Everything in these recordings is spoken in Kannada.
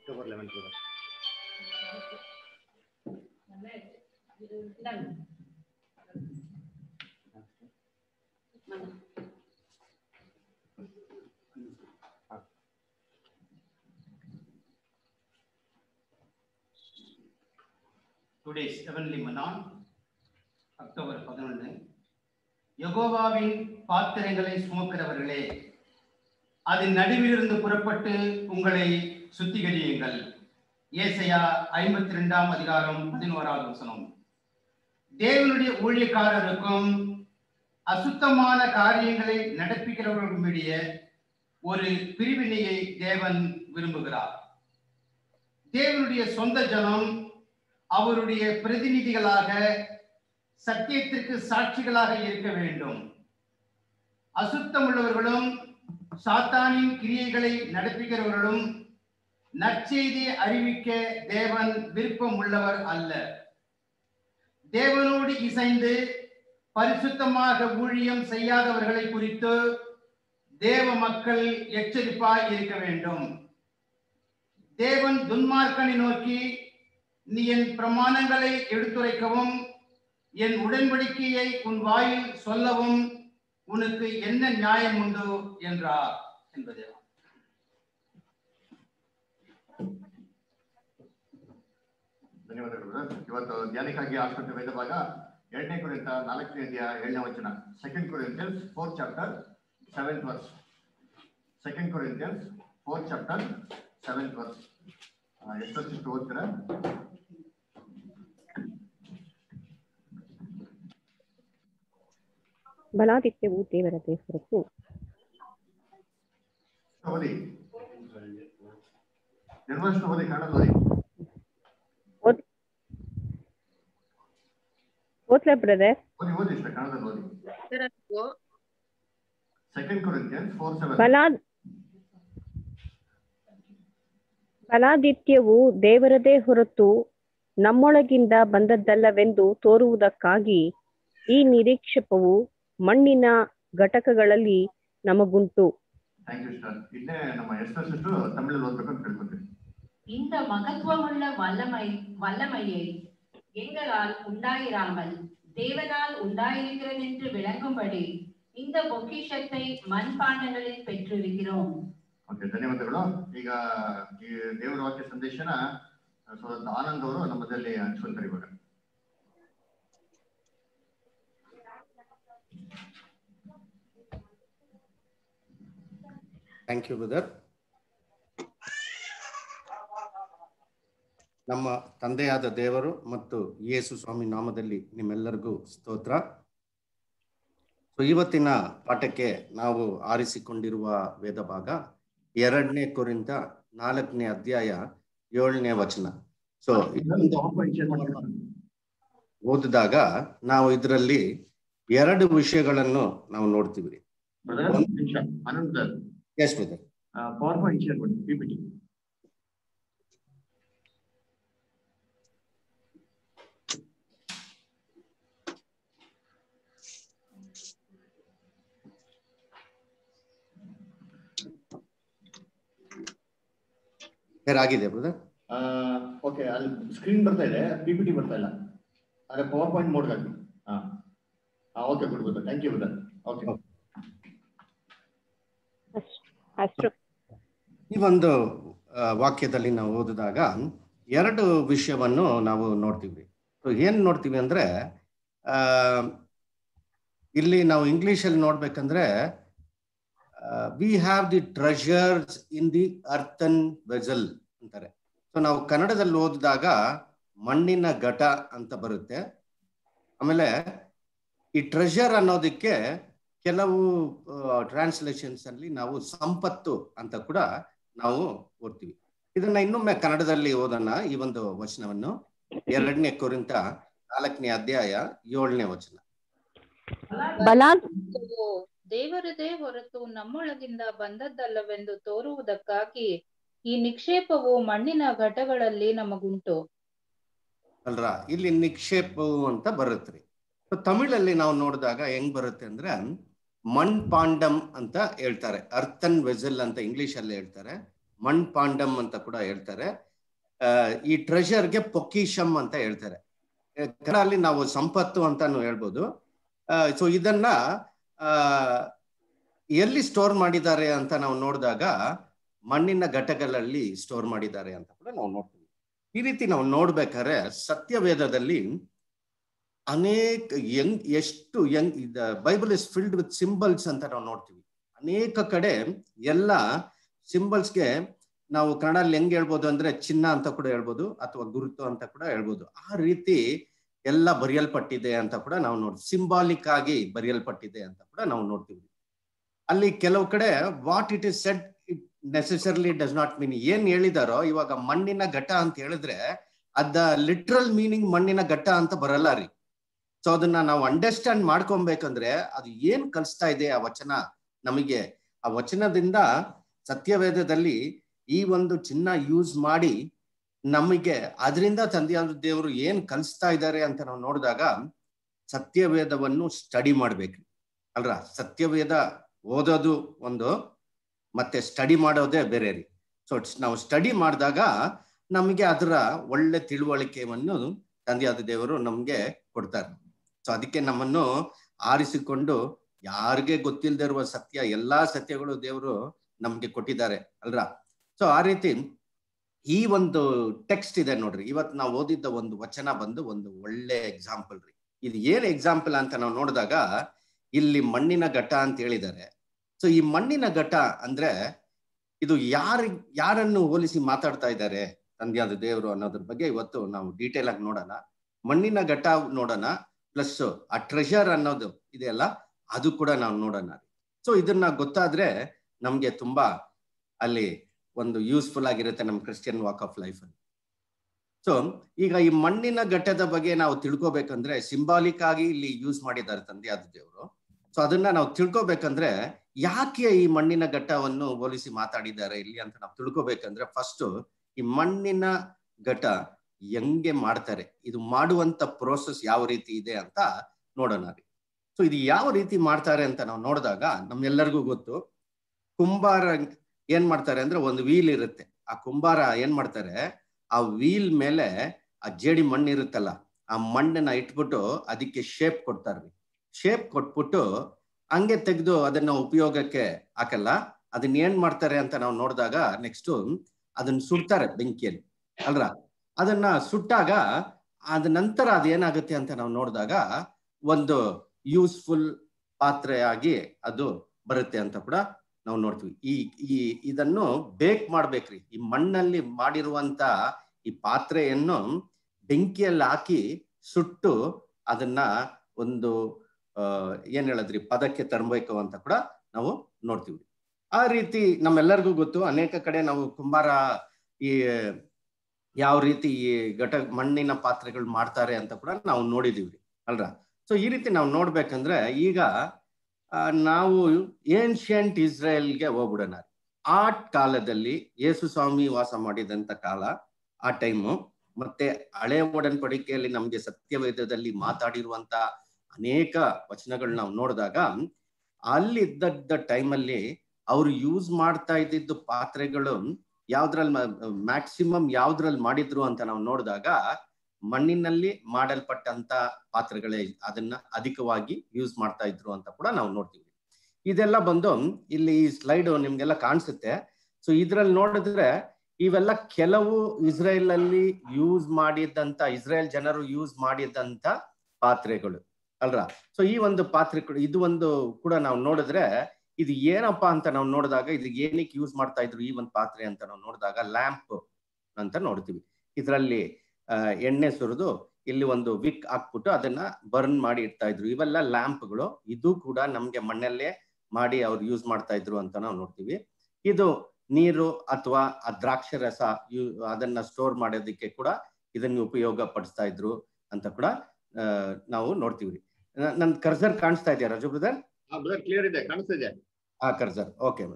October 11th. Today's heavenly manna, October 11. யெகோவாவின் பாத்திரங்களை சுமக்கிறவர்களே, அதன் நடுவிலிருந்து புறப்பட்டு உங்களை சுத்திகரியுங்கள். ஏசாயா 52ஆம் அதிகாரம் 11வது வசனம். தேவனுடைய ஊழியக்காரருக்கும் அசுத்தமான காரியங்களை நடப்பிக்கிறவர்களுடைய ஒரு பிரிவினையை தேவன் விரும்புகிறார். தேவனுடைய சொந்த ஜனம் அவருடைய பிரதிநிதிகளாக சத்தியத்திற்கு சாட்சிகளாக இருக்க வேண்டும். அசுத்தம் உள்ளவர்களும் சாத்தானின் கிரியைகளை நடப்பிக்கிறவர்களும் நற்செய்தியை அறிவிக்க தேவன் விருப்பம் உள்ளவர் அல்ல. தேவனோடு இசைந்து பரிசுத்தமாக ஊழியம் செய்யாதவர்களை குறித்து தேவ மக்கள் எச்சரிப்பாய் இருக்க வேண்டும். தேவன் துன்மார்க்கனை நோக்கி, நீ என் பிரமாணங்களை எடுத்துரைக்கவும் என் உடன்படிக்கையை உன் வாயில் சொல்லவும் உனக்கு என்ன நியாயம் உண்டு என்றார் என்பதே. ಧನ್ಯವಾದಗಳು. ಇವತ್ತು ಧ್ಯಾನಕ್ಕಾಗಿ ಆಸ್ಪತ್ರೆ ವೇದ ಭಾಗ 2 ಕೊರಿಂಥ 4ನೇ ಅಧ್ಯಾಯ 7ನೇ ವಚನ. 2 Corinthians 4 chapter 7th verse. 2 Corinthians 4 chapter 7th verse. ಎಷ್ಟು ಓದ್ತೀರಾ? ಬಲಾದಿತ್ಯವು ದೇವರದೇ ಹೊರತು ಓದಿ. ನಿರ್ವಹಿಸ್ತಾ ಓದಿ, ಕನ್ನಡ ಓದಿ. ಓದ್ಲಾ ಬ್ರದರ್? ಓದಿ ಇಷ್ಟ ಕನ್ನಡದಲ್ಲಿ ಓದಿ. 2 Corinthians 4:7. ಬಲಾದಿತ್ಯವು ದೇವರದೇ ಹೊರತು ನಮ್ಮೊಳಗಿಂದ ಬಂದದ್ದಲ್ಲವೆಂದು ತೋರುವುದಕ್ಕಾಗಿ ಈ ನಿರೀಕ್ಷೆಪವು ಮಣ್ಣಿನ ಘಟಕಗಳಲ್ಲಿ ನಮಗುಂಟು. ಇನ್ನೇ ನಮ್ಮ ಎಸ್ಟರ್ ಸಿಸ್ಟರ್ ತಮಿಳಲ್ಲಿ ಓದಬೇಕಂತ ಕೇಳ್ಕೊತೀನಿ. இந்த மகத்துவமுள்ள வல்லமையை எங்களால் உண்டாயிராமல் தேவனால் உண்டாயிருக்கிறது என்று விளங்கும்படி இந்த பொக்கிஷத்தை மண்பாண்டங்களில் பெற்றிருக்கிறோம். ಓಕೆ, ಧನ್ಯವಾದಗಳು. ಈಗ ಈ ದೇವರ ವಾಕ್ಯ ಸಂದೇಶನ ಆನಂದ್ ಅವರು ನಮ್ಮದಲ್ಲಿ ಹಂಚ್ಕೊಳ್ತಾರೆ ಇವಾಗ. Thank you brother. ನಮ್ಮ ತಂದೆಯಾದ ದೇವರು ಮತ್ತು ಯೇಸು ಸ್ವಾಮಿ ನಾಮದಲ್ಲಿ ನಿಮ್ಮೆಲ್ಲರಿಗೂ ಸ್ತೋತ್ರ. ಇವತ್ತಿನ ಪಾಠಕ್ಕೆ ನಾವು ಆರಿಸಿಕೊಂಡಿರುವ ವೇದ ಭಾಗ 2 ಕೊರಿಂಥ 4ನೇ ಅಧ್ಯಾಯ 7ನೇ ವಚನ. ಓದಿದಾಗ ನಾವು ಇದರಲ್ಲಿ 2 ವಿಷಯಗಳನ್ನು ನಾವು ನೋಡ್ತೀವಿ. Yes brother, power point share ಮಾಡಿ, ಪಿಪಿಟಿ. ಆಗಿದೆ ಬ್ರದರ್? ಓಕೆ, ಅಲ್ಲಿ ಸ್ಕ್ರೀನ್ ಬರ್ತಾ ಇದೆ, ಪಿಪಿಟಿ ಬರ್ತಾ ಇಲ್ಲ. ಅದೇ ಪವರ್ ಪಾಯಿಂಟ್ ಮೋಡ್ ಹಾಕಿ. Okay, good brother, thank you brother. Okay, ಈ ಒಂದು ವಾಕ್ಯದಲ್ಲಿ ನಾವು ಓದಿದಾಗ 2 ವಿಷಯವನ್ನು ನಾವು ನೋಡ್ತೀವಿ. ಏನ್ ನೋಡ್ತೀವಿ ಅಂದ್ರೆ, ಇಲ್ಲಿ ನಾವು ಇಂಗ್ಲಿಷಲ್ಲಿ ನೋಡ್ಬೇಕಂದ್ರೆ we have the treasures in the earthen vessel ಅಂತಾರೆ. ಸೊ ನಾವು ಕನ್ನಡದಲ್ಲಿ ಓದಿದಾಗ ಮಣ್ಣಿನ ಘಟ ಅಂತ ಬರುತ್ತೆ. ಆಮೇಲೆ ಈ ಟ್ರೆಷರ್ ಅನ್ನೋದಕ್ಕೆ ಕೆಲವು ಟ್ರಾನ್ಸ್ಲೇಷನ್ಸ್ ಅಲ್ಲಿ ನಾವು ಸಂಪತ್ತು ಅಂತ ಕೂಡ ನಾವು ಓದ್ತೀವಿ. ಇದನ್ನ ಇನ್ನೊಮ್ಮೆ ಕನ್ನಡದಲ್ಲಿ ಓದೋಣ. ಈ ಒಂದು ವಚನವನ್ನು 2 ಕೊರಿಂಥ 4ನೇ ಅಧ್ಯಾಯ 7ನೇ ವಚನ. ದೇವರದೇ ಹೊರತು ನಮ್ಮೊಳಗಿಂದ ಬಂದದ್ದಲ್ಲವೆಂದು ತೋರುವುದಕ್ಕಾಗಿ ಈ ನಿಕ್ಷೇಪವು ಮಣ್ಣಿನ ಘಟಗಳಲ್ಲಿ ನಮಗುಂಟು. ಅಲ್ರ, ಇಲ್ಲಿ ನಿಕ್ಷೇಪವು ಅಂತ ಬರುತ್ತ್ರಿ. ತಮಿಳಲ್ಲಿ ನಾವು ನೋಡಿದಾಗ ಹೆಂಗ್ ಬರುತ್ತೆ ಅಂದ್ರೆ ಮಣ್ ಪಾಂಡಮ್ ಅಂತ ಹೇಳ್ತಾರೆ. ಅರ್ಥನ್ ವೆಸಲ್ ಅಂತ ಇಂಗ್ಲಿಷ್ ಅಲ್ಲಿ ಹೇಳ್ತಾರೆ. ಮಣ್ ಪಾಂಡಮ್ ಅಂತ ಕೂಡ ಹೇಳ್ತಾರೆ. ಈ ಟ್ರೆಷರ್ಗೆ ಪೊಕಿಶಮ್ ಅಂತ ಹೇಳ್ತಾರೆ. ಕನ್ನಡದಲ್ಲಿ ನಾವು ಸಂಪತ್ತು ಅಂತಾನು ಹೇಳ್ಬೋದು. ಸೊ ಇದನ್ನ ಎಲ್ಲಿ ಸ್ಟೋರ್ ಮಾಡಿದ್ದಾರೆ ಅಂತ ನಾವು ನೋಡಿದಾಗ ಮಣ್ಣಿನ ಘಟಕಗಳಲ್ಲಿ ಸ್ಟೋರ್ ಮಾಡಿದ್ದಾರೆ ಅಂತ ಕೂಡ ನಾವು ನೋಡ್ತೀವಿ. ಈ ರೀತಿ ನಾವು ನೋಡ್ಬೇಕಾದ್ರೆ ಸತ್ಯವೇದದಲ್ಲಿ ಅನೇಕ Bible is filled with symbols ಅಂತ ನಾವು ನೋಡ್ತೀವಿ. ಅನೇಕ ಕಡೆ ಎಲ್ಲ ಸಿಂಬಲ್ಸ್ಗೆ ನಾವು ಕನ್ನಡದಲ್ಲಿ ಹೆಂಗ್ ಹೇಳ್ಬೋದು ಅಂದ್ರೆ ಚಿನ್ನ ಅಂತ ಕೂಡ ಹೇಳ್ಬೋದು, ಅಥವಾ ಗುರುತು ಅಂತ ಕೂಡ ಹೇಳ್ಬೋದು. ಆ ರೀತಿ ಎಲ್ಲ ಬರೆಯಲ್ಪಟ್ಟಿದೆ ಅಂತ ಕೂಡ ನಾವು ನೋಡ್ತೀವಿ. ಸಿಂಬಾಲಿಕ್ ಆಗಿ ಬರೆಯಲ್ಪಟ್ಟಿದೆ ಅಂತ ಕೂಡ ನಾವು ನೋಡ್ತೀವಿ. ಅಲ್ಲಿ ಕೆಲವು ಕಡೆ what it is said it necessarily does not mean. ಏನ್ ಹೇಳಿದಾರೋ ಇವಾಗ ಮಣ್ಣಿನ ಘಟ ಅಂತ ಹೇಳಿದ್ರೆ ಅದ ಲಿಟ್ರಲ್ ಮೀನಿಂಗ್ ಮಣ್ಣಿನ ಘಟ ಅಂತ ಬರಲ್ಲ ರೀ. ಸೊ ಅದನ್ನ ನಾವು ಅಂಡರ್ಸ್ಟ್ಯಾಂಡ್ ಮಾಡ್ಕೊಬೇಕಂದ್ರೆ ಅದು ಏನ್ ಕಲಿಸ್ತಾ ಇದೆ ಆ ವಚನ ನಮಗೆ, ಆ ವಚನದಿಂದ ಸತ್ಯವೇದದಲ್ಲಿ ಈ ಒಂದು ಚಿನ್ನ ಯೂಸ್ ಮಾಡಿ ನಮಗೆ ಅದರಿಂದ ತಂದೆಯಾದ ದೇವರು ಏನ್ ಕಲಿಸ್ತಾ ಇದ್ದಾರೆ ಅಂತ ನಾವು ನೋಡಿದಾಗ ಸತ್ಯವೇದವನ್ನು ಸ್ಟಡಿ ಮಾಡ್ಬೇಕು ಅಲ್ರ. ಸತ್ಯವೇದ ಓದೋದು ಒಂದು, ಮತ್ತೆ ಸ್ಟಡಿ ಮಾಡೋದೇ ಬೇರೆ ರೀ. ಸೊ ನಾವು ಸ್ಟಡಿ ಮಾಡಿದಾಗ ನಮಗೆ ಅದರ ಒಳ್ಳೆ ತಿಳುವಳಿಕೆಯನ್ನು ತಂದೆಯಾದ ದೇವರು ನಮ್ಗೆ ಕೊಡ್ತಾರೆ. ಸೊ ಅದಕ್ಕೆ ನಮ್ಮನ್ನು ಆರಿಸಿಕೊಂಡು ಯಾರಿಗೆ ಗೊತ್ತಿಲ್ಲದೆ ಇರುವ ಸತ್ಯ, ಎಲ್ಲಾ ಸತ್ಯಗಳು ದೇವರು ನಮ್ಗೆ ಕೊಟ್ಟಿದ್ದಾರೆ ಅಲ್ರ. ಸೊ ಆ ರೀತಿ ಈ ಒಂದು ಟೆಕ್ಸ್ಟ್ ಇದೆ ನೋಡ್ರಿ, ಇವತ್ತು ನಾವು ಓದಿದ್ದ ಒಂದು ವಚನ ಬಂದು ಒಂದು ಒಳ್ಳೆ ಎಕ್ಸಾಂಪಲ್ ರೀ. ಇದು ಏನ್ ಎಕ್ಸಾಂಪಲ್ ಅಂತ ನಾವು ನೋಡಿದಾಗ ಇಲ್ಲಿ ಮಣ್ಣಿನ ಘಟ ಅಂತ ಹೇಳಿದ್ದಾರೆ. ಸೊ ಈ ಮಣ್ಣಿನ ಘಟ ಅಂದ್ರೆ ಇದು ಯಾರನ್ನು ಹೋಲಿಸಿ ಮಾತಾಡ್ತಾ ಇದ್ದಾರೆ ತಂದೆಯಾದ ದೇವರು ಅನ್ನೋದ್ರ ಬಗ್ಗೆ ಇವತ್ತು ನಾವು ಡೀಟೇಲ್ ಆಗಿ ನೋಡೋಣ. ಮಣ್ಣಿನ ಘಟ ನೋಡೋಣ, ಪ್ಲಸ್ ಆ ಟ್ರೆಷರ್ ಅನ್ನೋದು ಇದೆಯಲ್ಲ ಅದು ಕೂಡ ನಾವು ನೋಡೋಣ. ಸೊ ಇದನ್ನ ಗೊತ್ತಾದ್ರೆ ನಮ್ಗೆ ತುಂಬಾ ಅಲ್ಲಿ ಒಂದು ಯೂಸ್ಫುಲ್ ಆಗಿರುತ್ತೆ ನಮ್ಮ ಕ್ರಿಶ್ಚಿಯನ್ ವಾಕ್ ಆಫ್ ಲೈಫ್ ಅಲ್ಲಿ. ಸೊ ಈಗ ಈ ಮಣ್ಣಿನ ಘಟ್ಟದ ಬಗ್ಗೆ ನಾವು ತಿಳ್ಕೊಬೇಕಂದ್ರೆ ಸಿಂಬಾಲಿಕ್ ಆಗಿ ಇಲ್ಲಿ ಯೂಸ್ ಮಾಡಿದ್ದಾರೆ ತಂದೆಯಾದ ದೇವರು. ಸೊ ಅದನ್ನ ನಾವು ತಿಳ್ಕೊಬೇಕಂದ್ರೆ ಯಾಕೆ ಈ ಮಣ್ಣಿನ ಘಟ್ಟವನ್ನು ಹೋಲಿಸಿ ಮಾತಾಡಿದ್ದಾರೆ ಇಲ್ಲಿ ಅಂತ ನಾವು ತಿಳ್ಕೊಬೇಕಂದ್ರೆ ಫಸ್ಟ್ ಈ ಮಣ್ಣಿನ ಘಟ ಹೆಂಗೆ ಮಾಡ್ತಾರೆ, ಇದು ಮಾಡುವಂತ ಪ್ರೋಸೆಸ್ ಯಾವ ರೀತಿ ಇದೆ ಅಂತ ನೋಡೋಣ ರೀ. ಸೊ ಇದು ಯಾವ ರೀತಿ ಮಾಡ್ತಾರೆ ಅಂತ ನಾವು ನೋಡಿದಾಗ ನಮ್ಮೆಲ್ಲರಿಗೂ ಗೊತ್ತು, ಕುಂಬಾರ ಏನ್ ಮಾಡ್ತಾರೆ ಅಂದ್ರೆ ಒಂದು ವೀಲ್ ಇರುತ್ತೆ. ಆ ಕುಂಬಾರ ಏನ್ ಮಾಡ್ತಾರೆ, ಆ ವೀಲ್ ಮೇಲೆ ಆ ಜೇಡಿ ಮಣ್ಣು ಇರುತ್ತಲ್ಲ, ಆ ಮಣ್ಣನ್ನ ಇಟ್ಬಿಟ್ಟು ಅದಕ್ಕೆ ಶೇಪ್ ಕೊಡ್ತಾರ್ರಿ. ಶೇಪ್ ಕೊಟ್ಬಿಟ್ಟು ಹಂಗೆ ತೆಗೆದು ಅದನ್ನ ಉಪಯೋಗಕ್ಕೆ ಹಾಕಲ್ಲ. ಅದನ್ನ ಏನ್ ಮಾಡ್ತಾರೆ ಅಂತ ನಾವು ನೋಡಿದಾಗ ನೆಕ್ಸ್ಟ್ ಅದನ್ನ ಸುಡ್ತಾರೆ ಬೆಂಕಿಯಲ್ಲಿ ಅಲ್ರ. ಅದನ್ನ ಸುಟ್ಟಾಗ ಅದ ನಂತರ ಅದೇನಾಗುತ್ತೆ ಅಂತ ನಾವು ನೋಡಿದಾಗ ಒಂದು ಯೂಸ್ಫುಲ್ ಪಾತ್ರೆಯಾಗಿ ಅದು ಬರುತ್ತೆ ಅಂತ ಕೂಡ ನಾವು ನೋಡ್ತೀವಿ. ಇದನ್ನು ಬೇಕ್ ಮಾಡ್ಬೇಕ್ರಿ. ಈ ಮಣ್ಣಲ್ಲಿ ಮಾಡಿರುವಂತ ಈ ಪಾತ್ರೆಯನ್ನು ಬೆಂಕಿಯಲ್ಲಿ ಹಾಕಿ ಸುಟ್ಟು ಅದನ್ನ ಒಂದು ಏನ್ ಹೇಳದ್ರಿ ಪದಕ್ಕೆ ತರಬೇಕು ಅಂತ ಕೂಡ ನಾವು ನೋಡ್ತೀವಿ. ಆ ರೀತಿ ನಮ್ಮೆಲ್ಲರಿಗೂ ಗೊತ್ತು, ಅನೇಕ ಕಡೆ ನಾವು ಕುಂಬಾರ ಈ ಯಾವ ರೀತಿ ಈ ಮಣ್ಣಿನ ಪಾತ್ರೆಗಳು ಮಾಡ್ತಾರೆ ಅಂತ ಕೂಡ ನಾವು ನೋಡಿದೀವ್ರಿ ಅಲ್ರ. ಸೊ ಈ ರೀತಿ ನಾವು ನೋಡ್ಬೇಕಂದ್ರೆ ಈಗ ನಾವು ಏನ್ಷಿಯಂಟ್ ಇಸ್ರೇಲ್ಗೆ ಹೋಗ್ಬಿಡೋಣ. ಆ ಕಾಲದಲ್ಲಿ ಯೇಸು ಸ್ವಾಮಿ ವಾಸ ಮಾಡಿದಂತ ಕಾಲ, ಆ ಟೈಮು, ಮತ್ತೆ ಹಳೆ ಒಡன்பಡಿಕೆಯಲ್ಲಿ ನಮ್ಗೆ ಸತ್ಯವೇದದಲ್ಲಿ ಮಾತಾಡಿರುವಂತ ಅನೇಕ ವಚನಗಳು ನಾವು ನೋಡಿದಾಗ ಅಲ್ಲಿದ್ದ ಟೈಮಲ್ಲಿ ಅವ್ರು ಯೂಸ್ ಮಾಡ್ತಾ ಇದ್ದಿದ್ದು ಪಾತ್ರೆಗಳು ಯಾವ್ದ್ರಲ್ಲಿ ಮ್ಯಾಕ್ಸಿಮಮ್ ಯಾವ್ದ್ರಲ್ಲಿ ಮಾಡಿದ್ರು ಅಂತ ನಾವು ನೋಡಿದಾಗ ಮಣ್ಣಿನಲ್ಲಿ ಮಾಡಲ್ಪಟ್ಟಂತ ಪಾತ್ರೆಗಳೇ ಅದನ್ನ ಅಧಿಕವಾಗಿ ಯೂಸ್ ಮಾಡ್ತಾ ಇದ್ರು ಅಂತ ಕೂಡ ನಾವು ನೋಡ್ತೀವಿ. ಇದೆಲ್ಲ ಬಂದು ಇಲ್ಲಿ ಈ ಸ್ಲೈಡ್ ನಿಮ್ಗೆಲ್ಲ ಕಾಣಿಸುತ್ತೆ. ಸೊ ಇದ್ರಲ್ಲಿ ನೋಡಿದ್ರೆ ಇವೆಲ್ಲ ಕೆಲವು ಇಸ್ರೇಲ್ ಅಲ್ಲಿ ಯೂಸ್ ಮಾಡಿದಂತ, ಇಸ್ರೇಲ್ ಜನರು ಯೂಸ್ ಮಾಡಿದಂತ ಪಾತ್ರೆಗಳು ಅಲ್ರ. ಸೊ ಈ ಒಂದು ಪಾತ್ರೆಗಳು ಇದು ಒಂದು ಕೂಡ ನಾವು ನೋಡಿದ್ರೆ ಇದು ಏನಪ್ಪಾ ಅಂತ ನಾವು ನೋಡಿದಾಗ ಇದು ಏನಕ್ಕೆ ಯೂಸ್ ಮಾಡ್ತಾ ಇದ್ರು ಈ ಒಂದು ಪಾತ್ರೆ ಅಂತ ನಾವು ನೋಡಿದಾಗ ಲ್ಯಾಂಪ್ ಅಂತ ನೋಡ್ತೀವಿ. ಇದರಲ್ಲಿ ಎಣ್ಣೆ ಸುರಿದು ಇಲ್ಲಿ ಒಂದು ವಿಕ್ ಹಾಕ್ಬಿಟ್ಟು ಅದನ್ನ ಬರ್ನ್ ಮಾಡಿ ಇಡ್ತಾ ಇದ್ರು. ಇವೆಲ್ಲ ಲ್ಯಾಂಪ್ಗಳು. ಇದು ಕೂಡ ನಮ್ಗೆ ಮಣ್ಣಲ್ಲೇ ಮಾಡಿ ಅವ್ರು ಯೂಸ್ ಮಾಡ್ತಾ ಇದ್ರು ಅಂತ ನಾವು ನೋಡ್ತೀವಿ. ಇದು ನೀರು ಅಥವಾ ಆ ದ್ರಾಕ್ಷಿ ರಸ ಅದನ್ನ ಸ್ಟೋರ್ ಮಾಡೋದಕ್ಕೆ ಕೂಡ ಇದನ್ನ ಉಪಯೋಗ ಪಡಿಸ್ತಾ ಇದ್ರು ಅಂತ ಕೂಡ ನಾವು ನೋಡ್ತೀವಿ. ನನ್ ಕರ್ಸರ್ ಕಾಣಿಸ್ತಾ ಇದೆಯಾ ರಾಜು ಬ್ರದರ್? ಕ್ಲಿಯರ್ ಇದೆ, ಕಾಣಿಸ್ತಾ ಇದೆ. Cursor okay.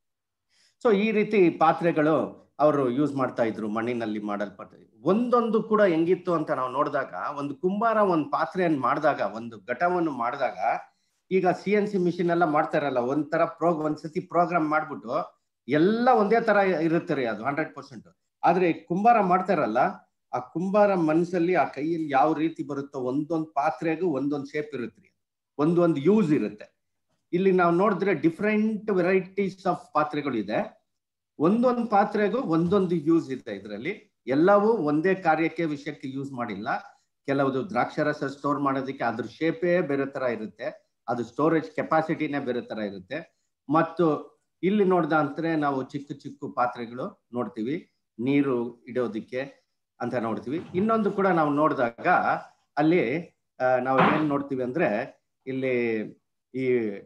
ಸೊ ಈ ರೀತಿ ಪಾತ್ರೆಗಳು ಅವರು ಯೂಸ್ ಮಾಡ್ತಾ ಇದ್ರು, ಮಣ್ಣಿನಲ್ಲಿ ಮಾಡಲ್ಪಟ್ಟ. ಒಂದೊಂದು ಕೂಡ ಹೆಂಗಿತ್ತು ಅಂತ ನಾವು ನೋಡಿದಾಗ, ಒಂದು ಕುಂಬಾರ ಒಂದು ಪಾತ್ರೆಯನ್ನು ಮಾಡಿದಾಗ, ಒಂದು ಘಟವನ್ನು ಮಾಡಿದಾಗ, ಈಗ CNC ಮಿಷಿನ್ ಎಲ್ಲ ಮಾಡ್ತಾರಲ್ಲ, ಒಂಥರ ಒಂದ್ಸತಿ ಪ್ರೋಗ್ರಾಮ್ ಮಾಡ್ಬಿಟ್ಟು ಎಲ್ಲ ಒಂದೇ ತರ ಇರುತ್ತೆ ರೀ, ಅದು 100%. ಆದ್ರೆ ಕುಂಬಾರ ಮಾಡ್ತಾರಲ್ಲ, ಆ ಕುಂಬಾರ ಮನಸ್ಸಲ್ಲಿ ಆ ಕೈಯಲ್ಲಿ ಯಾವ ರೀತಿ ಬರುತ್ತೋ ಒಂದೊಂದು ಪಾತ್ರೆಗೂ ಒಂದೊಂದು ಶೇಪ್ ಇರುತ್ತೆ ರೀ, ಒಂದೊಂದು ಯೂಸ್ ಇರುತ್ತೆ. ಇಲ್ಲಿ ನಾವು ನೋಡಿದ್ರೆ ಡಿಫ್ರೆಂಟ್ ವೆರೈಟೀಸ್ ಆಫ್ ಪಾತ್ರೆಗಳು ಇದೆ, ಒಂದೊಂದು ಪಾತ್ರೆಗೂ ಒಂದೊಂದು ಯೂಸ್ ಇದೆ. ಇದರಲ್ಲಿ ಎಲ್ಲವೂ ಒಂದೇ ಕಾರ್ಯಕ್ಕೆ ವಿಷಯಕ್ಕೆ ಯೂಸ್ ಮಾಡಿಲ್ಲ. ಕೆಲವುದು ದ್ರಾಕ್ಷಾರಸ ಸ್ಟೋರ್ ಮಾಡೋದಕ್ಕೆ ಅದ್ರ ಶೇಪೇ ಬೇರೆ ತರ ಇರುತ್ತೆ, ಅದು ಸ್ಟೋರೇಜ್ ಕೆಪಾಸಿಟಿನೇ ಬೇರೆ ತರ ಇರುತ್ತೆ. ಮತ್ತು ಇಲ್ಲಿ ನೋಡ್ದ ಅಂದ್ರೆ ನಾವು ಚಿಕ್ಕ ಚಿಕ್ಕ ಪಾತ್ರೆಗಳು ನೋಡ್ತೀವಿ, ನೀರು ಇಡೋದಿಕ್ಕೆ ಅಂತ ನೋಡ್ತೀವಿ. ಇನ್ನೊಂದು ಕೂಡ ನಾವು ನೋಡಿದಾಗ ಅಲ್ಲಿ ನಾವು ಏನ್ ನೋಡ್ತೀವಿ ಅಂದ್ರೆ, ಇಲ್ಲಿ ಈ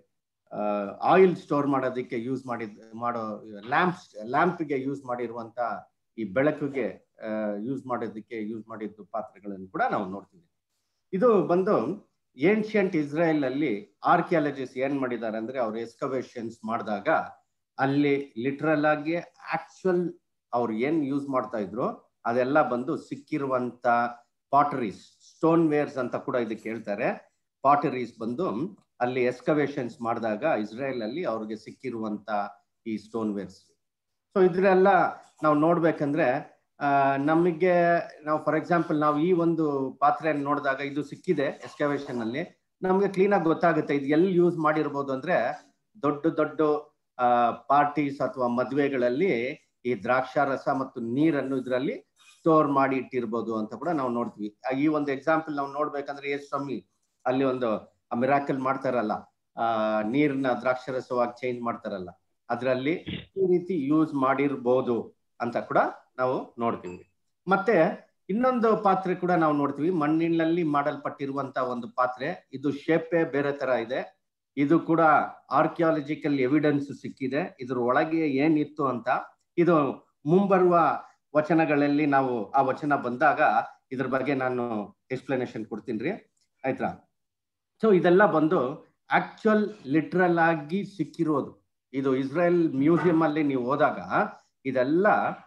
ಆಯಿಲ್ ಸ್ಟೋರ್ ಮಾಡೋದಕ್ಕೆ ಯೂಸ್ ಮಾಡೋ ಲ್ಯಾಂಪ್ಗೆ ಯೂಸ್ ಮಾಡಿರುವಂತ ಈ ಬೆಳಕಿಗೆ ಯೂಸ್ ಮಾಡೋದಕ್ಕೆ ಯೂಸ್ ಮಾಡಿದ್ದು ಪಾತ್ರೆಗಳನ್ನು ಕೂಡ ನಾವು ನೋಡ್ತೀವಿ. ಇದು ಬಂದು ಏನ್ಷಿಯಂಟ್ ಇಸ್ರೇಲ್ ಅಲ್ಲಿ ಆರ್ಕಿಯಾಲಜಿಸ್ಟ್ ಏನ್ ಮಾಡಿದ್ದಾರೆ ಅಂದ್ರೆ, ಅವ್ರು ಎಕ್ಸ್ಕವೇಷನ್ಸ್ ಮಾಡಿದಾಗ ಅಲ್ಲಿ ಲಿಟ್ರಲ್ ಆಗಿ ಆಕ್ಚುಯಲ್ ಅವ್ರು ಏನ್ ಯೂಸ್ ಮಾಡ್ತಾ ಇದ್ರು ಅದೆಲ್ಲ ಬಂದು ಸಿಕ್ಕಿರುವಂತ ಪಾಟರೀಸ್, ಸ್ಟೋನ್ ವೇರ್ಸ್ ಅಂತ ಕೂಡ ಇದಕ್ಕೆ ಹೇಳ್ತಾರೆ. ಪಾಟರೀಸ್ ಬಂದು ಅಲ್ಲಿ ಎಕ್ಸ್ಕವೇಷನ್ಸ್ ಮಾಡಿದಾಗ ಇಸ್ರೇಲ್ ಅಲ್ಲಿ ಅವ್ರಿಗೆ ಸಿಕ್ಕಿರುವಂತ ಈ ಸ್ಟೋನ್ ವೇರ್ಸ್. ಸೊ ಇದ್ರೆಲ್ಲ ನಾವು ನೋಡ್ಬೇಕಂದ್ರೆ ನಮಗೆ ನಾವು ಫಾರ್ ಎಕ್ಸಾಂಪಲ್ ನಾವು ಈ ಒಂದು ಪಾತ್ರೆಯನ್ನು ನೋಡಿದಾಗ ಇದು ಸಿಕ್ಕಿದೆ ಎಕ್ಸ್ಕವೇಷನ್ ಅಲ್ಲಿ, ನಮ್ಗೆ ಕ್ಲೀನ್ ಆಗಿ ಗೊತ್ತಾಗುತ್ತೆ ಇದು ಎಲ್ಲಿ ಯೂಸ್ ಮಾಡಿರ್ಬೋದು ಅಂದ್ರೆ, ದೊಡ್ಡ ದೊಡ್ಡ ಪಾರ್ಟೀಸ್ ಅಥವಾ ಮದುವೆಗಳಲ್ಲಿ ಈ ದ್ರಾಕ್ಷಾರಸ ಮತ್ತು ನೀರನ್ನು ಇದರಲ್ಲಿ ಸ್ಟೋರ್ ಮಾಡಿ ಇಟ್ಟಿರ್ಬೋದು ಅಂತ ಕೂಡ ನಾವು ನೋಡ್ತೀವಿ. ಈ ಒಂದು ಎಕ್ಸಾಂಪಲ್ ನಾವು ನೋಡ್ಬೇಕಂದ್ರೆ, ಯೇಸು ಸ್ವಾಮಿ ಅಲ್ಲಿ ಒಂದು ಮಿರಾಕಲ್ ಮಾಡ್ತಾರಲ್ಲ, ನೀರನ್ನ ದ್ರಾಕ್ಷಾರಸವಾಗಿ ಚೇಂಜ್ ಮಾಡ್ತಾರಲ್ಲ, ಅದರಲ್ಲಿ ಈ ರೀತಿ ಯೂಸ್ ಮಾಡಿರ್ಬೋದು ಅಂತ ಕೂಡ ನಾವು ನೋಡ್ತೀವಿ. ಮತ್ತೆ ಇನ್ನೊಂದು ಪಾತ್ರೆ ಕೂಡ ನಾವು ನೋಡ್ತೀವಿ, ಮಣ್ಣಿನಲ್ಲಿ ಮಾಡಲ್ಪಟ್ಟಿರುವಂತ ಒಂದು ಪಾತ್ರೆ. ಇದು ಶೇಪೇ ಬೇರೆ ತರ ಇದೆ, ಇದು ಕೂಡ ಆರ್ಕಿಯಾಲಜಿಕಲ್ ಎವಿಡೆನ್ಸ್ ಸಿಕ್ಕಿದೆ ಇದ್ರ ಒಳಗೆ ಏನಿತ್ತು ಅಂತ. ಇದು ಮುಂಬರುವ ವಚನಗಳಲ್ಲಿ ನಾವು ಆ ವಚನ ಬಂದಾಗ ಇದ್ರ ಬಗ್ಗೆ ನಾನು ಎಕ್ಸ್ಪ್ಲನೇಷನ್ ಕೊಡ್ತೀನಿ ರೀ, ಆಯ್ತಾ. ಸೊ ಇದೆಲ್ಲ ಬಂದು ಆಕ್ಚುಯಲ್ ಲಿಟ್ರಲ್ ಆಗಿ ಸಿಕ್ಕಿರೋದು. ಇದು ಇಸ್ರೇಲ್ ಮ್ಯೂಸಿಯಂ ಅಲ್ಲಿ ನೀವು ಹೋದಾಗ ಇದೆಲ್ಲ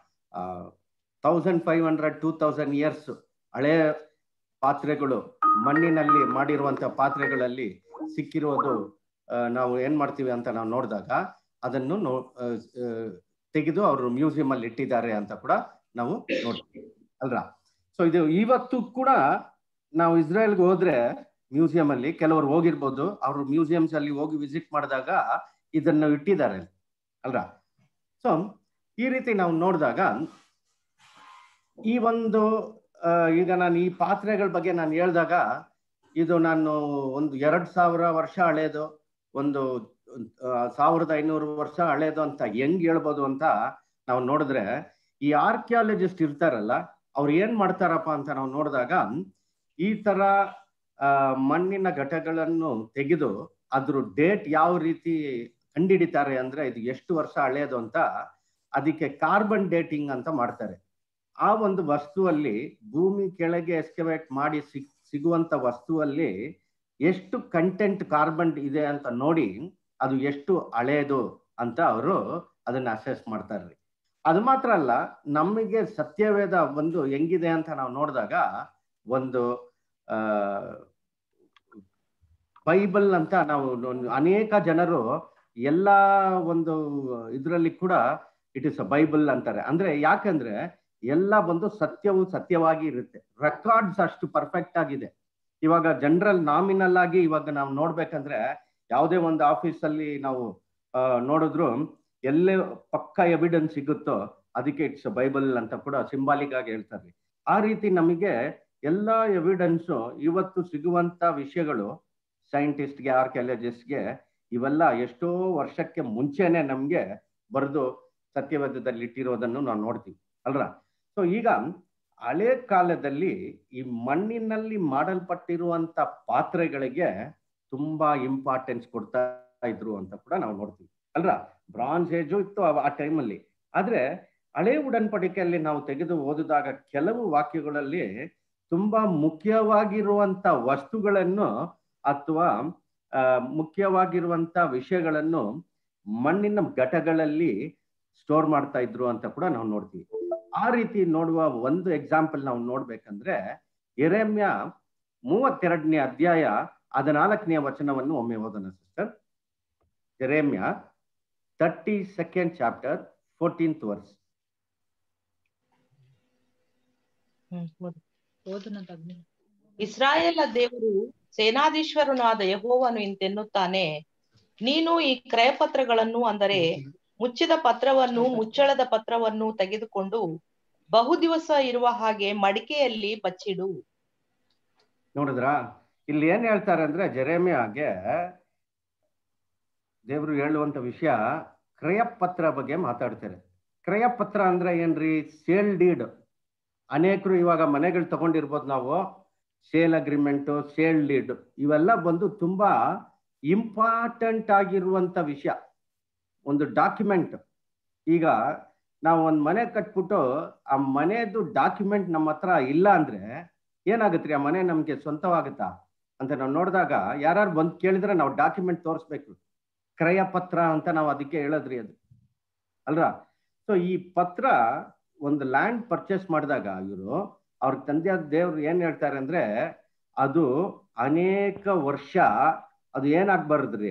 1500-2000 ಇಯರ್ಸ್ ಹಳೆ ಪಾತ್ರೆಗಳು, ಮಣ್ಣಿನಲ್ಲಿ ಮಾಡಿರುವಂತ ಪಾತ್ರೆಗಳಲ್ಲಿ ಸಿಕ್ಕಿರೋದು ನಾವು ಏನ್ ಮಾಡ್ತೀವಿ ಅಂತ ನಾವು ನೋಡಿದಾಗ ಅದನ್ನು ತೆಗೆದು ಅವರು ಮ್ಯೂಸಿಯಂ ಅಲ್ಲಿ ಇಟ್ಟಿದ್ದಾರೆ ಅಂತ ಕೂಡ ನಾವು ನೋಡ್ತೀವಿ ಅಲ್ರಾ. ಸೊ ಇದು ಇವತ್ತು ಕೂಡ ನಾವು ಇಸ್ರೇಲ್ಗೆ ಹೋದ್ರೆ ಮ್ಯೂಸಿಯಂ ಅಲ್ಲಿ ಕೆಲವರು ಹೋಗಿರ್ಬೋದು, ಅವರು ಮ್ಯೂಸಿಯಂಸ್ ಅಲ್ಲಿ ಹೋಗಿ ವಿಸಿಟ್ ಮಾಡಿದಾಗ ಇದನ್ನು ಇಟ್ಟಿದ್ದಾರೆ ಅಲ್ರಾ. ಸೊ ಈ ರೀತಿ ನಾವು ನೋಡಿದಾಗ ಈ ಒಂದು ಈಗ ನಾನು ಈ ಪಾತ್ರೆಗಳ ಬಗ್ಗೆ ನಾನು ಹೇಳಿದಾಗ ಇದು ನಾನು ಒಂದು 2000 ವರ್ಷ ಹಳೇದು, ಒಂದು 1500 ವರ್ಷ ಹಳೇದು ಅಂತ ಹೆಂಗ್ ಹೇಳ್ಬೋದು ಅಂತ ನಾವು ನೋಡಿದ್ರೆ, ಈ ಆರ್ಕಿಯಾಲಜಿಸ್ಟ್ ಇರ್ತಾರಲ್ಲ ಅವ್ರು ಏನ್ ಮಾಡ್ತಾರಪ್ಪ ಅಂತ ನಾವು ನೋಡಿದಾಗ, ಈ ತರ ಮಣ್ಣಿನ ಘಟಗಳನ್ನು ತೆಗೆದು ಅದ್ರ ಡೇಟ್ ಯಾವ ರೀತಿ ಕಂಡಿಡಿತಾರೆ ಅಂದ್ರೆ ಇದು ಎಷ್ಟು ವರ್ಷ ಹಳೇದು ಅಂತ, ಅದಕ್ಕೆ ಕಾರ್ಬನ್ ಡೇಟಿಂಗ್ ಅಂತ ಮಾಡ್ತಾರೆ. ಆ ಒಂದು ವಸ್ತುವಲ್ಲಿ ಭೂಮಿ ಕೆಳಗೆ ಎಕ್ಸ್ಕವೇಟ್ ಮಾಡಿ ಸಿಗುವಂತ ವಸ್ತುವಲ್ಲಿ ಎಷ್ಟು ಕಂಟೆಂಟ್ ಕಾರ್ಬನ್ ಇದೆ ಅಂತ ನೋಡಿ ಅದು ಎಷ್ಟು ಹಳೇದು ಅಂತ ಅವರು ಅದನ್ನ ಅಸೆಸ್ ಮಾಡ್ತಾರ್ರಿ. ಅದು ಮಾತ್ರ ಅಲ್ಲ, ನಮಗೆ ಸತ್ಯವೇದ ಒಂದು ಹೆಂಗಿದೆ ಅಂತ ನಾವು ನೋಡಿದಾಗ, ಒಂದು ಬೈಬಲ್ ಅಂತ ನಾವು ಅನೇಕ ಜನರು ಎಲ್ಲ ಒಂದು ಇದರಲ್ಲಿ ಕೂಡ ಇಟ್ ಇಸ್ ಅ ಬೈಬಲ್ ಅಂತಾರೆ. ಅಂದ್ರೆ ಯಾಕಂದ್ರೆ ಎಲ್ಲ ಬಂದು ಸತ್ಯವು ಸತ್ಯವಾಗಿ ಇರುತ್ತೆ, ರೆಕಾರ್ಡ್ಸ್ ಅಷ್ಟು ಪರ್ಫೆಕ್ಟ್ ಆಗಿದೆ. ಇವಾಗ ಜನರಲ್ ನಾಮಿನಲ್ ಆಗಿ ಇವಾಗ ನಾವು ನೋಡ್ಬೇಕಂದ್ರೆ ಯಾವುದೇ ಒಂದು ಆಫೀಸಲ್ಲಿ ನಾವು ನೋಡಿದ್ರು ಎಲ್ಲೇ ಪಕ್ಕ ಎವಿಡೆನ್ಸ್ ಸಿಗುತ್ತೋ ಅದಕ್ಕೆ ಇಟ್ಸ್ ಬೈಬಲ್ ಅಂತ ಕೂಡ ಸಿಂಬಾಲಿಕ್ ಆಗಿ ಹೇಳ್ತಾರೆ. ಆ ರೀತಿ ನಮಗೆ ಎಲ್ಲ ಎವಿಡೆನ್ಸು ಇವತ್ತು ಸಿಗುವಂತ ವಿಷಯಗಳು ಸೈಂಟಿಸ್ಟ್ಗೆ, ಆರ್ಕಿಯಾಲಜಿಸ್ಟ್ಗೆ ಇವೆಲ್ಲ ಎಷ್ಟೋ ವರ್ಷಕ್ಕೆ ಮುಂಚೆನೆ ನಮ್ಗೆ ಬರೆದು ಸತ್ಯವೇದದಲ್ಲಿ ಇಟ್ಟಿರೋದನ್ನು ನಾವು ನೋಡ್ತೀವಿ ಅಲ್ರಾ. ಸೊ ಈಗ ಹಳೆ ಕಾಲದಲ್ಲಿ ಈ ಮಣ್ಣಿನಲ್ಲಿ ಮಾಡಲ್ಪಟ್ಟಿರುವಂತ ಪಾತ್ರೆಗಳಿಗೆ ತುಂಬಾ ಇಂಪಾರ್ಟೆನ್ಸ್ ಕೊಡ್ತಾ ಇದ್ರು ಅಂತ ಕೂಡ ನಾವು ನೋಡ್ತೀವಿ ಅಲ್ರಾ. ಬ್ರಾನ್ಸ್ ಏಜು ಇತ್ತು ಆ ಟೈಮಲ್ಲಿ. ಆದ್ರೆ ಹಳೆ ಉಡನ್ಪಡಿಕೆಯಲ್ಲಿ ನಾವು ತೆಗೆದು ಓದಿದಾಗ ಕೆಲವು ವಾಕ್ಯಗಳಲ್ಲಿ ತುಂಬಾ ಮುಖ್ಯವಾಗಿರುವಂತ ವಸ್ತುಗಳನ್ನು ಅಥವಾ ಮುಖ್ಯವಾಗಿರುವಂತ ವಿಷಯಗಳನ್ನು ಮಣ್ಣಿನ ಘಟಗಳಲ್ಲಿ ಸ್ಟೋರ್ ಮಾಡ್ತಾ ಇದ್ರು ಅಂತ ಕೂಡ ನಾವು ನೋಡ್ತೀವಿ. ಆ ರೀತಿ ನೋಡುವ ಒಂದು ಎಕ್ಸಾಂಪಲ್ ನಾವು ನೋಡ್ಬೇಕಂದ್ರೆ ಯೆರೆಮ್ಯ 32ನೇ ಅಧ್ಯಾಯ 14ನೇ ವಚನವನ್ನು ಒಮ್ಮೆ ಓದೋಣ ಸಿಸ್ಟರ್. ಯೆರೆಮ್ಯ 32nd chapter, 14th verse. ಇಸ್ರಾಯೇಲ ದೇವರು ಸೇನಾಧೀಶ್ವರನಾದ ಯೆಹೋವನು ಇಂತೆನ್ನುತ್ತಾನೆ, ನೀನು ಈ ಕ್ರಯಪತ್ರಗಳನ್ನು, ಅಂದರೆ ಮುಚ್ಚಿದ ಪತ್ರವನ್ನು, ಮುಚ್ಚಳದ ಪತ್ರವನ್ನು ತೆಗೆದುಕೊಂಡು ಬಹುದಿವಸ ಇರುವ ಹಾಗೆ ಮಡಿಕೆಯಲ್ಲಿ ಬಚ್ಚಿಡು. ನೋಡಿದ್ರ ಇಲ್ಲಿ ಏನ್ ಹೇಳ್ತಾರೆ ಅಂದ್ರೆ, ಜೆರೆಮಿಯಾಗೆ ದೇವರು ಹೇಳುವಂತ ವಿಷಯ ಕ್ರಯಪತ್ರ ಬಗ್ಗೆ ಮಾತಾಡ್ತಾರೆ. ಕ್ರಯಪತ್ರ ಅಂದ್ರೆ ಏನ್ರಿ? Sale deed. ಅನೇಕರು ಇವಾಗ ಮನೆಗಳು ತಗೊಂಡಿರ್ಬೋದು ನಾವು, ಸೇಲ್ ಅಗ್ರಿಮೆಂಟ್, ಸೇಲ್ ಡೀಡ್, ಇವೆಲ್ಲ ಬಂದು ತುಂಬಾ ಇಂಪಾರ್ಟೆಂಟ್ ಆಗಿರುವಂತ ವಿಷಯ, ಒಂದು ಡಾಕ್ಯುಮೆಂಟ್. ಈಗ ನಾವು ಒಂದು ಮನೆ ಕಟ್ಬಿಟ್ಟು ಆ ಮನೆದು ಡಾಕ್ಯುಮೆಂಟ್ ನಮ್ಮ ಹತ್ರ ಇಲ್ಲ ಅಂದ್ರೆ ಏನಾಗುತ್ತೆ ರೀ? ಆ ಮನೆ ನಮ್ಗೆ ಸ್ವಂತವಾಗುತ್ತಾ ಅಂತ ನಾವು ನೋಡಿದಾಗ ಯಾರು ಬಂದು ಕೇಳಿದ್ರೆ ನಾವು ಡಾಕ್ಯುಮೆಂಟ್ ತೋರಿಸ್ಬೇಕು. ಕ್ರಯ ಪತ್ರ ಅಂತ ನಾವು ಅದಕ್ಕೆ ಹೇಳೋದ್ರಿ, ಅದು ಅಲ್ವಾ? ಸೊ ಈ ಪತ್ರ ಒಂದು ಲ್ಯಾಂಡ್ ಪರ್ಚೇಸ್ ಮಾಡಿದಾಗ ಇವರು ಅವ್ರ ತಂದೆಯಾದ ದೇವ್ರು ಏನ್ ಹೇಳ್ತಾರೆ ಅಂದ್ರೆ, ಅದು ಅನೇಕ ವರ್ಷ ಅದು ಏನಾಗ್ಬಾರ್ದ್ರಿ,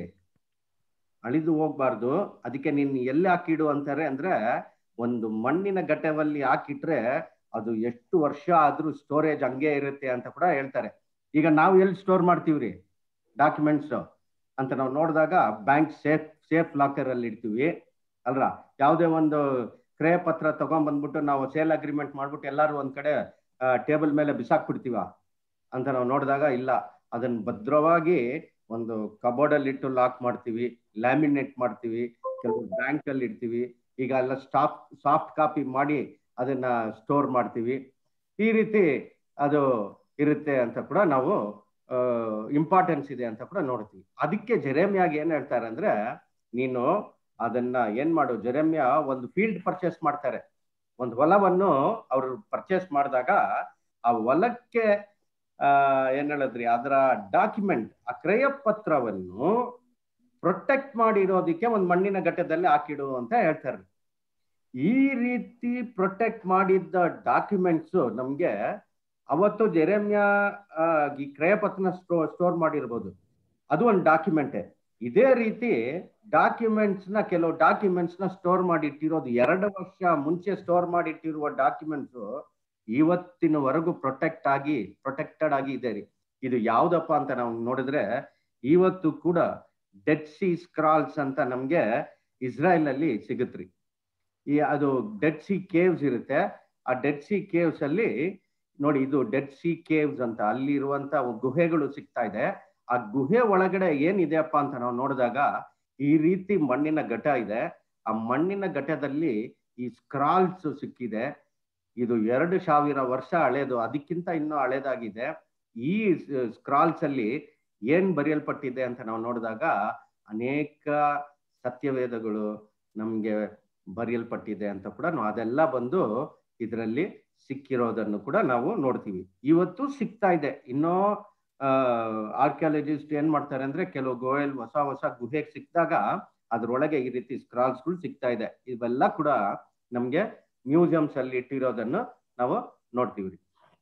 ಅಳಿದು ಹೋಗ್ಬಾರ್ದು. ಅದಕ್ಕೆ ನೀನ್ ಎಲ್ಲಿ ಹಾಕಿಡು ಅಂತಾರೆ ಅಂದ್ರೆ, ಒಂದು ಮಣ್ಣಿನ ಗಟ್ಟೆಯಲ್ಲಿ ಹಾಕಿಟ್ರೆ ಅದು ಎಷ್ಟು ವರ್ಷ ಆದ್ರೂ ಸ್ಟೋರೇಜ್ ಹಂಗೆ ಇರುತ್ತೆ ಅಂತ ಕೂಡ ಹೇಳ್ತಾರೆ. ಈಗ ನಾವು ಎಲ್ಲಿ ಸ್ಟೋರ್ ಮಾಡ್ತೀವ್ರಿ ಡಾಕ್ಯುಮೆಂಟ್ಸ್ ಅಂತ ನಾವು ನೋಡಿದಾಗ ಬ್ಯಾಂಕ್ ಸೇಫ್ ಲಾಕರ್ ಅಲ್ಲಿ ಇಡ್ತೀವಿ ಅಲ್ವಾ? ಯಾವುದೇ ಒಂದು ಕ್ರಯ ಪತ್ರ ತಗೊಂಡ್ಬಂದ್ಬಿಟ್ಟು ನಾವು ಸೇಲ್ ಅಗ್ರಿಮೆಂಟ್ ಮಾಡ್ಬಿಟ್ಟು ಎಲ್ಲಾರು ಒಂದ್ ಕಡೆ ಟೇಬಲ್ ಮೇಲೆ ಬಿಸಾಕ್ಬಿಡ್ತೀವ ಅಂತ ನಾವು ನೋಡಿದಾಗ ಇಲ್ಲ, ಅದನ್ನ ಭದ್ರವಾಗಿ ಒಂದು ಕಬೋರ್ಡ್ ಅಲ್ಲಿ ಇಟ್ಟು ಲಾಕ್ ಮಾಡ್ತೀವಿ, ಲ್ಯಾಮಿನೇಟ್ ಮಾಡ್ತೀವಿ, ಕೆಲವು ಬ್ಯಾಂಕ್ ಅಲ್ಲಿ ಇಡ್ತೀವಿ. ಈಗ ಎಲ್ಲ ಸಾಫ್ಟ್ ಕಾಪಿ ಮಾಡಿ ಅದನ್ನ ಸ್ಟೋರ್ ಮಾಡ್ತೀವಿ. ಈ ರೀತಿ ಅದು ಇರುತ್ತೆ ಅಂತ ಕೂಡ ನಾವು ಇಂಪಾರ್ಟೆನ್ಸ್ ಇದೆ ಅಂತ ಕೂಡ ನೋಡ್ತೀವಿ. ಅದಕ್ಕೆ ಜೆರೆಮಿಯಾಗೆ ಏನ್ ಹೇಳ್ತಾರೆ ಅಂದ್ರೆ, ನೀನು ಅದನ್ನ ಏನ್ ಮಾಡು, ಜೆರೆಮಿಯಾ ಒಂದು ಫೀಲ್ಡ್ ಪರ್ಚೇಸ್ ಮಾಡ್ತಾರೆ, ಒಂದು ಹೊಲವನ್ನು ಅವರು ಪರ್ಚೇಸ್ ಮಾಡಿದಾಗ ಆ ಹೊಲಕ್ಕೆ ಏನ್ ಹೇಳಿದ್ರಿ, ಅದರ ಡಾಕ್ಯುಮೆಂಟ್, ಆ ಕ್ರಯ ಪತ್ರವನ್ನು ಪ್ರೊಟೆಕ್ಟ್ ಮಾಡಿರೋದಕ್ಕೆ ಒಂದು ಮಣ್ಣಿನ ಘಟ್ಟದಲ್ಲಿ ಹಾಕಿಡು ಅಂತ ಹೇಳ್ತಾರೆ. ಈ ರೀತಿ ಪ್ರೊಟೆಕ್ಟ್ ಮಾಡಿದ್ದ ಡಾಕ್ಯುಮೆಂಟ್ಸ್ ನಮ್ಗೆ ಅವತ್ತು ಜೆರೆಮಿಯಾ ಈ ಕ್ರಯ ಪತ್ರನ ಸ್ಟೋರ್ ಮಾಡಿರ್ಬೋದು, ಅದು ಒಂದು ಡಾಕ್ಯುಮೆಂಟೇ. ಇದೇ ರೀತಿ ಕೆಲವು ಡಾಕ್ಯುಮೆಂಟ್ಸ್ ನ ಸ್ಟೋರ್ ಮಾಡಿ ಇಟ್ಟಿರೋದು, 2 ವರ್ಷ ಮುಂಚೆ ಸ್ಟೋರ್ ಮಾಡಿ ಇಟ್ಟಿರುವ ಡಾಕ್ಯುಮೆಂಟ್ಸ್ ಇವತ್ತಿನವರೆಗೂ ಪ್ರೊಟೆಕ್ಟೆಡ್ ಆಗಿ ಇದೆ ರೀ. ಇದು ಯಾವ್ದಪ್ಪ ಅಂತ ನಾವು ನೋಡಿದ್ರೆ, ಇವತ್ತು ಕೂಡ ಡೆಡ್ ಸಿ ಸ್ಕ್ರಾಲ್ಸ್ ಅಂತ ನಮ್ಗೆ ಇಸ್ರಾಯೇಲ್ ಅಲ್ಲಿ ಸಿಗುತ್ತ್ರಿ. ಅದು ಡೆಡ್ ಸಿ ಕೇವ್ಸ್ ಇರುತ್ತೆ. ಆ ಡೆಡ್ ಸಿ ಕೇವ್ಸ್ ಅಲ್ಲಿ ನೋಡಿ, ಇದು ಡೆಡ್ ಸಿ ಕೇವ್ಸ್ ಅಂತ, ಅಲ್ಲಿ ಇರುವಂತ ಗುಹೆಗಳು ಸಿಗ್ತಾ ಇದೆ. ಆ ಗುಹೆ ಒಳಗಡೆ ಏನಿದೆಯಪ್ಪ ಅಂತ ನಾವು ನೋಡಿದಾಗ ಈ ರೀತಿ ಮಣ್ಣಿನ ಘಟ ಇದೆ. ಆ ಮಣ್ಣಿನ ಘಟದಲ್ಲಿ ಈ ಸ್ಕ್ರಾಲ್ಸ್ ಸಿಕ್ಕಿದೆ. ಇದು 2000 ವರ್ಷ ಹಳೇದು, ಅದಕ್ಕಿಂತ ಇನ್ನೂ ಹಳೇದಾಗಿದೆ. ಈ ಸ್ಕ್ರಾಲ್ಸ್ ಅಲ್ಲಿ ಏನ್ ಬರೆಯಲ್ಪಟ್ಟಿದೆ ಅಂತ ನಾವು ನೋಡಿದಾಗ ಅನೇಕ ಸತ್ಯವೇದಗಳು ನಮ್ಗೆ ಬರೆಯಲ್ಪಟ್ಟಿದೆ ಅಂತ ಕೂಡ ಅದೆಲ್ಲ ಬಂದು ಇದರಲ್ಲಿ ಸಿಕ್ಕಿರೋದನ್ನು ಕೂಡ ನಾವು ನೋಡ್ತೀವಿ. ಇವತ್ತು ಸಿಗ್ತಾ ಇದೆ. ಇನ್ನೂ ಆರ್ಕಿಯಾಲಜಿಸ್ಟ್ ಏನ್ ಮಾಡ್ತಾರೆ ಅಂದ್ರೆ, ಕೆಲವು ಗುಹೆಯಲ್ಲಿ ಹೊಸ ಗುಹೆಗೆ ಸಿಕ್ಕಿದಾಗ ಅದ್ರೊಳಗೆ ಈ ರೀತಿ ಸ್ಕ್ರಾಲ್ಸ್ಗಳು ಸಿಗ್ತಾ ಇದೆ. ಇವೆಲ್ಲ ಕೂಡ ನಮ್ಗೆ ಮ್ಯೂಸಿಯಮ್ಸ್ ಅಲ್ಲಿ ಇಟ್ಟಿರೋದನ್ನು ನಾವು ನೋಡ್ತೀವಿ.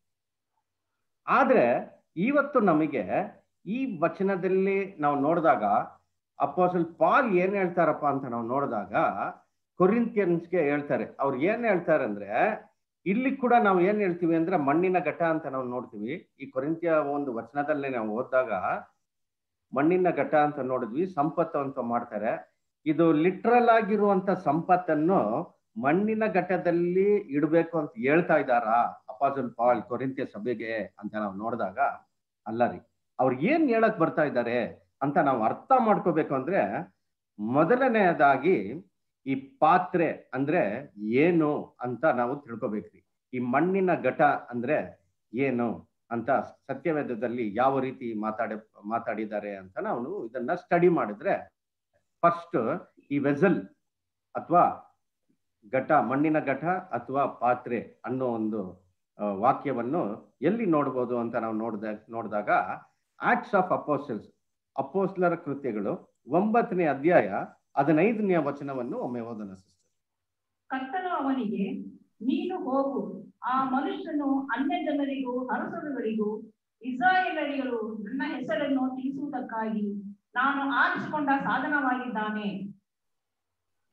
ಆದ್ರೆ ಇವತ್ತು ನಮಗೆ ಈ ವಚನದಲ್ಲಿ ನಾವು ನೋಡಿದಾಗ ಅಪೊಸ್ತಲ ಪಾಲ್ ಏನ್ ಹೇಳ್ತಾರಪ್ಪ ಅಂತ ನಾವು ನೋಡಿದಾಗ ಕೊರಿಂಥಿಯನ್ಸ್ಗೆ ಹೇಳ್ತಾರೆ. ಅವ್ರು ಏನ್ ಹೇಳ್ತಾರೆ ಅಂದ್ರೆ, ಇಲ್ಲಿ ಕೂಡ ನಾವು ಏನ್ ಹೇಳ್ತೀವಿ ಅಂದ್ರೆ ಮಣ್ಣಿನ ಘಟ ಅಂತ ನಾವು ನೋಡ್ತೀವಿ. ಈ ಕೊರಿಂಥಿಯ ಒಂದು ವಚನದಲ್ಲಿ ನಾವು ಓದಿದಾಗ ಮಣ್ಣಿನ ಘಟ ಅಂತ ನೋಡಿದ್ವಿ, ಸಂಪತ್ತು ಅಂತ ಮಾಡ್ತಾರೆ. ಇದು ಲಿಟ್ರಲ್ ಆಗಿರುವಂತ ಸಂಪತ್ತನ್ನು ಮಣ್ಣಿನ ಘಟದಲ್ಲಿ ಇಡಬೇಕು ಅಂತ ಹೇಳ್ತಾ ಇದ್ದಾರಾ ಅಪೊಸ್ತಲ ಪಾಲ್ ಕೊರಿಂಥಿಯ ಸಭೆಗೆ ಅಂತ ನಾವು ನೋಡಿದಾಗ ಅಲ್ಲ ರೀ. ಅವ್ರು ಏನ್ ಹೇಳಕ್ ಬರ್ತಾ ಇದ್ದಾರೆ ಅಂತ ನಾವು ಅರ್ಥ ಮಾಡ್ಕೋಬೇಕು ಅಂದ್ರೆ, ಮೊದಲನೆಯದಾಗಿ ಈ ಪಾತ್ರೆ ಅಂದ್ರೆ ಏನು ಅಂತ ನಾವು ತಿಳ್ಕೊಬೇಕ್ರಿ. ಈ ಮಣ್ಣಿನ ಘಟ ಅಂದ್ರೆ ಏನು ಅಂತ ಸತ್ಯವೇದದಲ್ಲಿ ಯಾವ ರೀತಿ ಮಾತಾಡಿದ್ದಾರೆ ಅಂತ ನಾವು ಇದನ್ನ ಸ್ಟಡಿ ಮಾಡಿದ್ರೆ, ಫಸ್ಟ್ ಈ ವೆಸಲ್ ಅಥವಾ ಘಟ, ಮಣ್ಣಿನ ಘಟ ಅಥವಾ ಪಾತ್ರೆ ಅನ್ನೋ ಒಂದು ವಾಕ್ಯವನ್ನು ಎಲ್ಲಿ ನೋಡ್ಬೋದು ಅಂತ ನಾವು ನೋಡಿದಾಗ ಆಕ್ಟ್ಸ್ ಆಫ್ ಅಪೋಸ್ಟಲ್ಸ್, ಅಪೋಸ್ಟಲರ ಕೃತ್ಯಗಳು 9ನೇ ಅಧ್ಯಾಯ 15ನೇ ವಚನವನ್ನು ಒಮ್ಮೆ ಓದೋಣ ಸಿಸ್ಟರ್. ಕರ್ತನು ಅವನಿಗೆ, ನೀನು ಹೋಗು, ಆ ಮನುಷ್ಯನು ಅನ್ಯ ಜನರಿಗೂ ಅರಸರುಗಳಿಗೂ ಇಸ್ರಾಯೇಲರಿಗೂ ನನ್ನ ಹೆಸರನ್ನು ತಿಳಿಸುವುದಕ್ಕಾಗಿ ನಾನು ಆರಿಸಿಕೊಂಡ ಸಾಧನವಾಗಿದ್ದಾನೆ.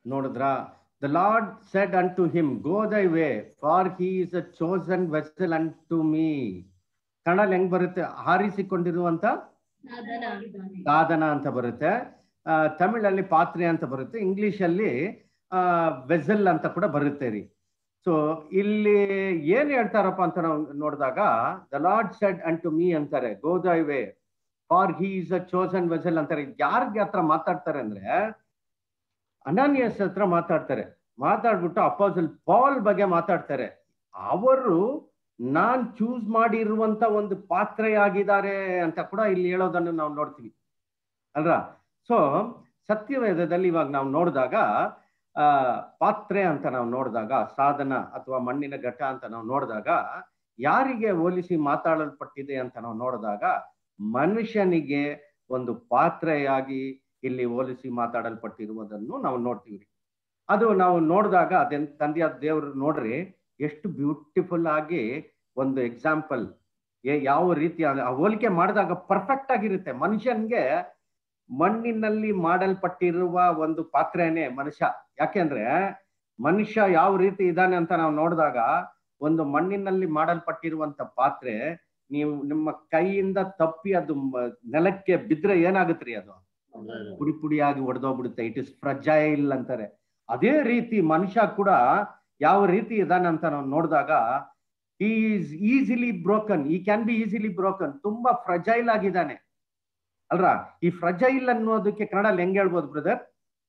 ನೋಡಿದ್ರ the lord said unto him go thy way for he is a chosen vessel unto me. Kannada ಹೆಂಗ್ ಬರುತ್ತೆ? ಹಾರಿಸಿಕೊಂಡಿರುವಂತ ಸಾಧನ ಅಂತ ಬರುತ್ತೆ. ತಮಿಳಲ್ಲಿ ಪಾತ್ರೆ ಅಂತ ಬರುತ್ತೆ. ಇಂಗ್ಲಿಷಲ್ಲಿ ವೆಸಲ್ ಅಂತ ಕೂಡ ಬರುತ್ತೆ ರೀ. ಸೊ ಇಲ್ಲಿ ಏನ್ ಹೇಳ್ತಾರಪ್ಪ ಅಂತ ನಾವು ನೋಡಿದಾಗ the lord said unto me ಅಂತಾರೆ, go thy way for he is a chosen vessel ಅಂತಾರೆ. ಯಾರಿಗೆ ಹತ್ರ ಮಾತಾಡ್ತಾರೆ ಅಂದ್ರೆ ಅನಾನಿಯಸ್ ಹತ್ರ ಮಾತಾಡ್ತಾರೆ. ಮಾತಾಡ್ಬಿಟ್ಟು ಅಪೋಸ್ಟಲ್ ಪಾಲ್ ಬಗ್ಗೆ ಮಾತಾಡ್ತಾರೆ. ಅವರು ನಾನ್ ಚೂಸ್ ಮಾಡಿರುವಂತ ಒಂದು ಪಾತ್ರೆಯಾಗಿದ್ದಾರೆ ಅಂತ ಕೂಡ ಇಲ್ಲಿ ಹೇಳೋದನ್ನು ನಾವು ನೋಡ್ತೀವಿ ಅಲ್ವಾ. ಸೊ ಸತ್ಯವೇದದಲ್ಲಿ ಇವಾಗ ನಾವು ನೋಡಿದಾಗ ಪಾತ್ರೆ ಅಂತ ನಾವು ನೋಡಿದಾಗ, ಸಾಧನ ಅಥವಾ ಮಣ್ಣಿನ ಘಟ ಅಂತ ನಾವು ನೋಡಿದಾಗ ಯಾರಿಗೆ ಹೋಲಿಸಿ ಮಾತಾಡಲ್ಪಟ್ಟಿದೆ ಅಂತ ನಾವು ನೋಡಿದಾಗ ಮನುಷ್ಯನಿಗೆ ಒಂದು ಪಾತ್ರೆಯಾಗಿ ಇಲ್ಲಿ ಹೋಲಿಸಿ ಮಾತಾಡಲ್ಪಟ್ಟಿರುವುದನ್ನು ನಾವು ನೋಡ್ತೀವಿ. ಅದು ನಾವು ನೋಡಿದಾಗ ಅದನ್ನ ತಂದೆಯಾದ ದೇವರು ನೋಡ್ರಿ ಎಷ್ಟು ಬ್ಯೂಟಿಫುಲ್ ಆಗಿ ಒಂದು ಎಕ್ಸಾಂಪಲ್ ಯಾವ ರೀತಿ ಹೋಲಿಕೆ ಮಾಡಿದಾಗ ಪರ್ಫೆಕ್ಟ್ ಆಗಿರುತ್ತೆ. ಮನುಷ್ಯನ್ಗೆ ಮಣ್ಣಿನಲ್ಲಿ ಮಾಡಲ್ಪಟ್ಟಿರುವ ಒಂದು ಪಾತ್ರೆನೇ ಮನುಷ್ಯ. ಯಾಕೆಂದ್ರೆ ಮನುಷ್ಯ ಯಾವ ರೀತಿ ಇದ್ದಾನೆ ಅಂತ ನಾವು ನೋಡಿದಾಗ ಒಂದು ಮಣ್ಣಿನಲ್ಲಿ ಮಾಡಲ್ಪಟ್ಟಿರುವಂತ ಪಾತ್ರೆ ನೀವು ನಿಮ್ಮ ಕೈಯಿಂದ ತಪ್ಪಿ ಅದು ನೆಲಕ್ಕೆ ಬಿದ್ರೆ ಏನಾಗುತ್ತ್ರಿ? ಅದು ಪುಡಿ ಪುಡಿಯಾಗಿ ಒಡೆದೋಗ್ಬಿಡುತ್ತೆ. ಇಟ್ ಇಸ್ ಫ್ರಜೈಲ್ ಅಂತಾರೆ. ಅದೇ ರೀತಿ ಮನುಷ್ಯ ಕೂಡ ಯಾವ ರೀತಿ ಇದ್ದಾನೆ ಅಂತ ನಾವು ನೋಡಿದಾಗ he is easily broken, he can be easily broken. ತುಂಬಾ ಫ್ರಜೈಲ್ ಆಗಿದ್ದಾನೆ ಅಲ್ರಾ. ಈ ಫ್ರಜೈಲ್ ಅನ್ನೋದಕ್ಕೆ ಕನ್ನಡಲ್ಲಿ ಹೆಂಗ್ ಹೇಳ್ಬೋದು ಬ್ರದರ್?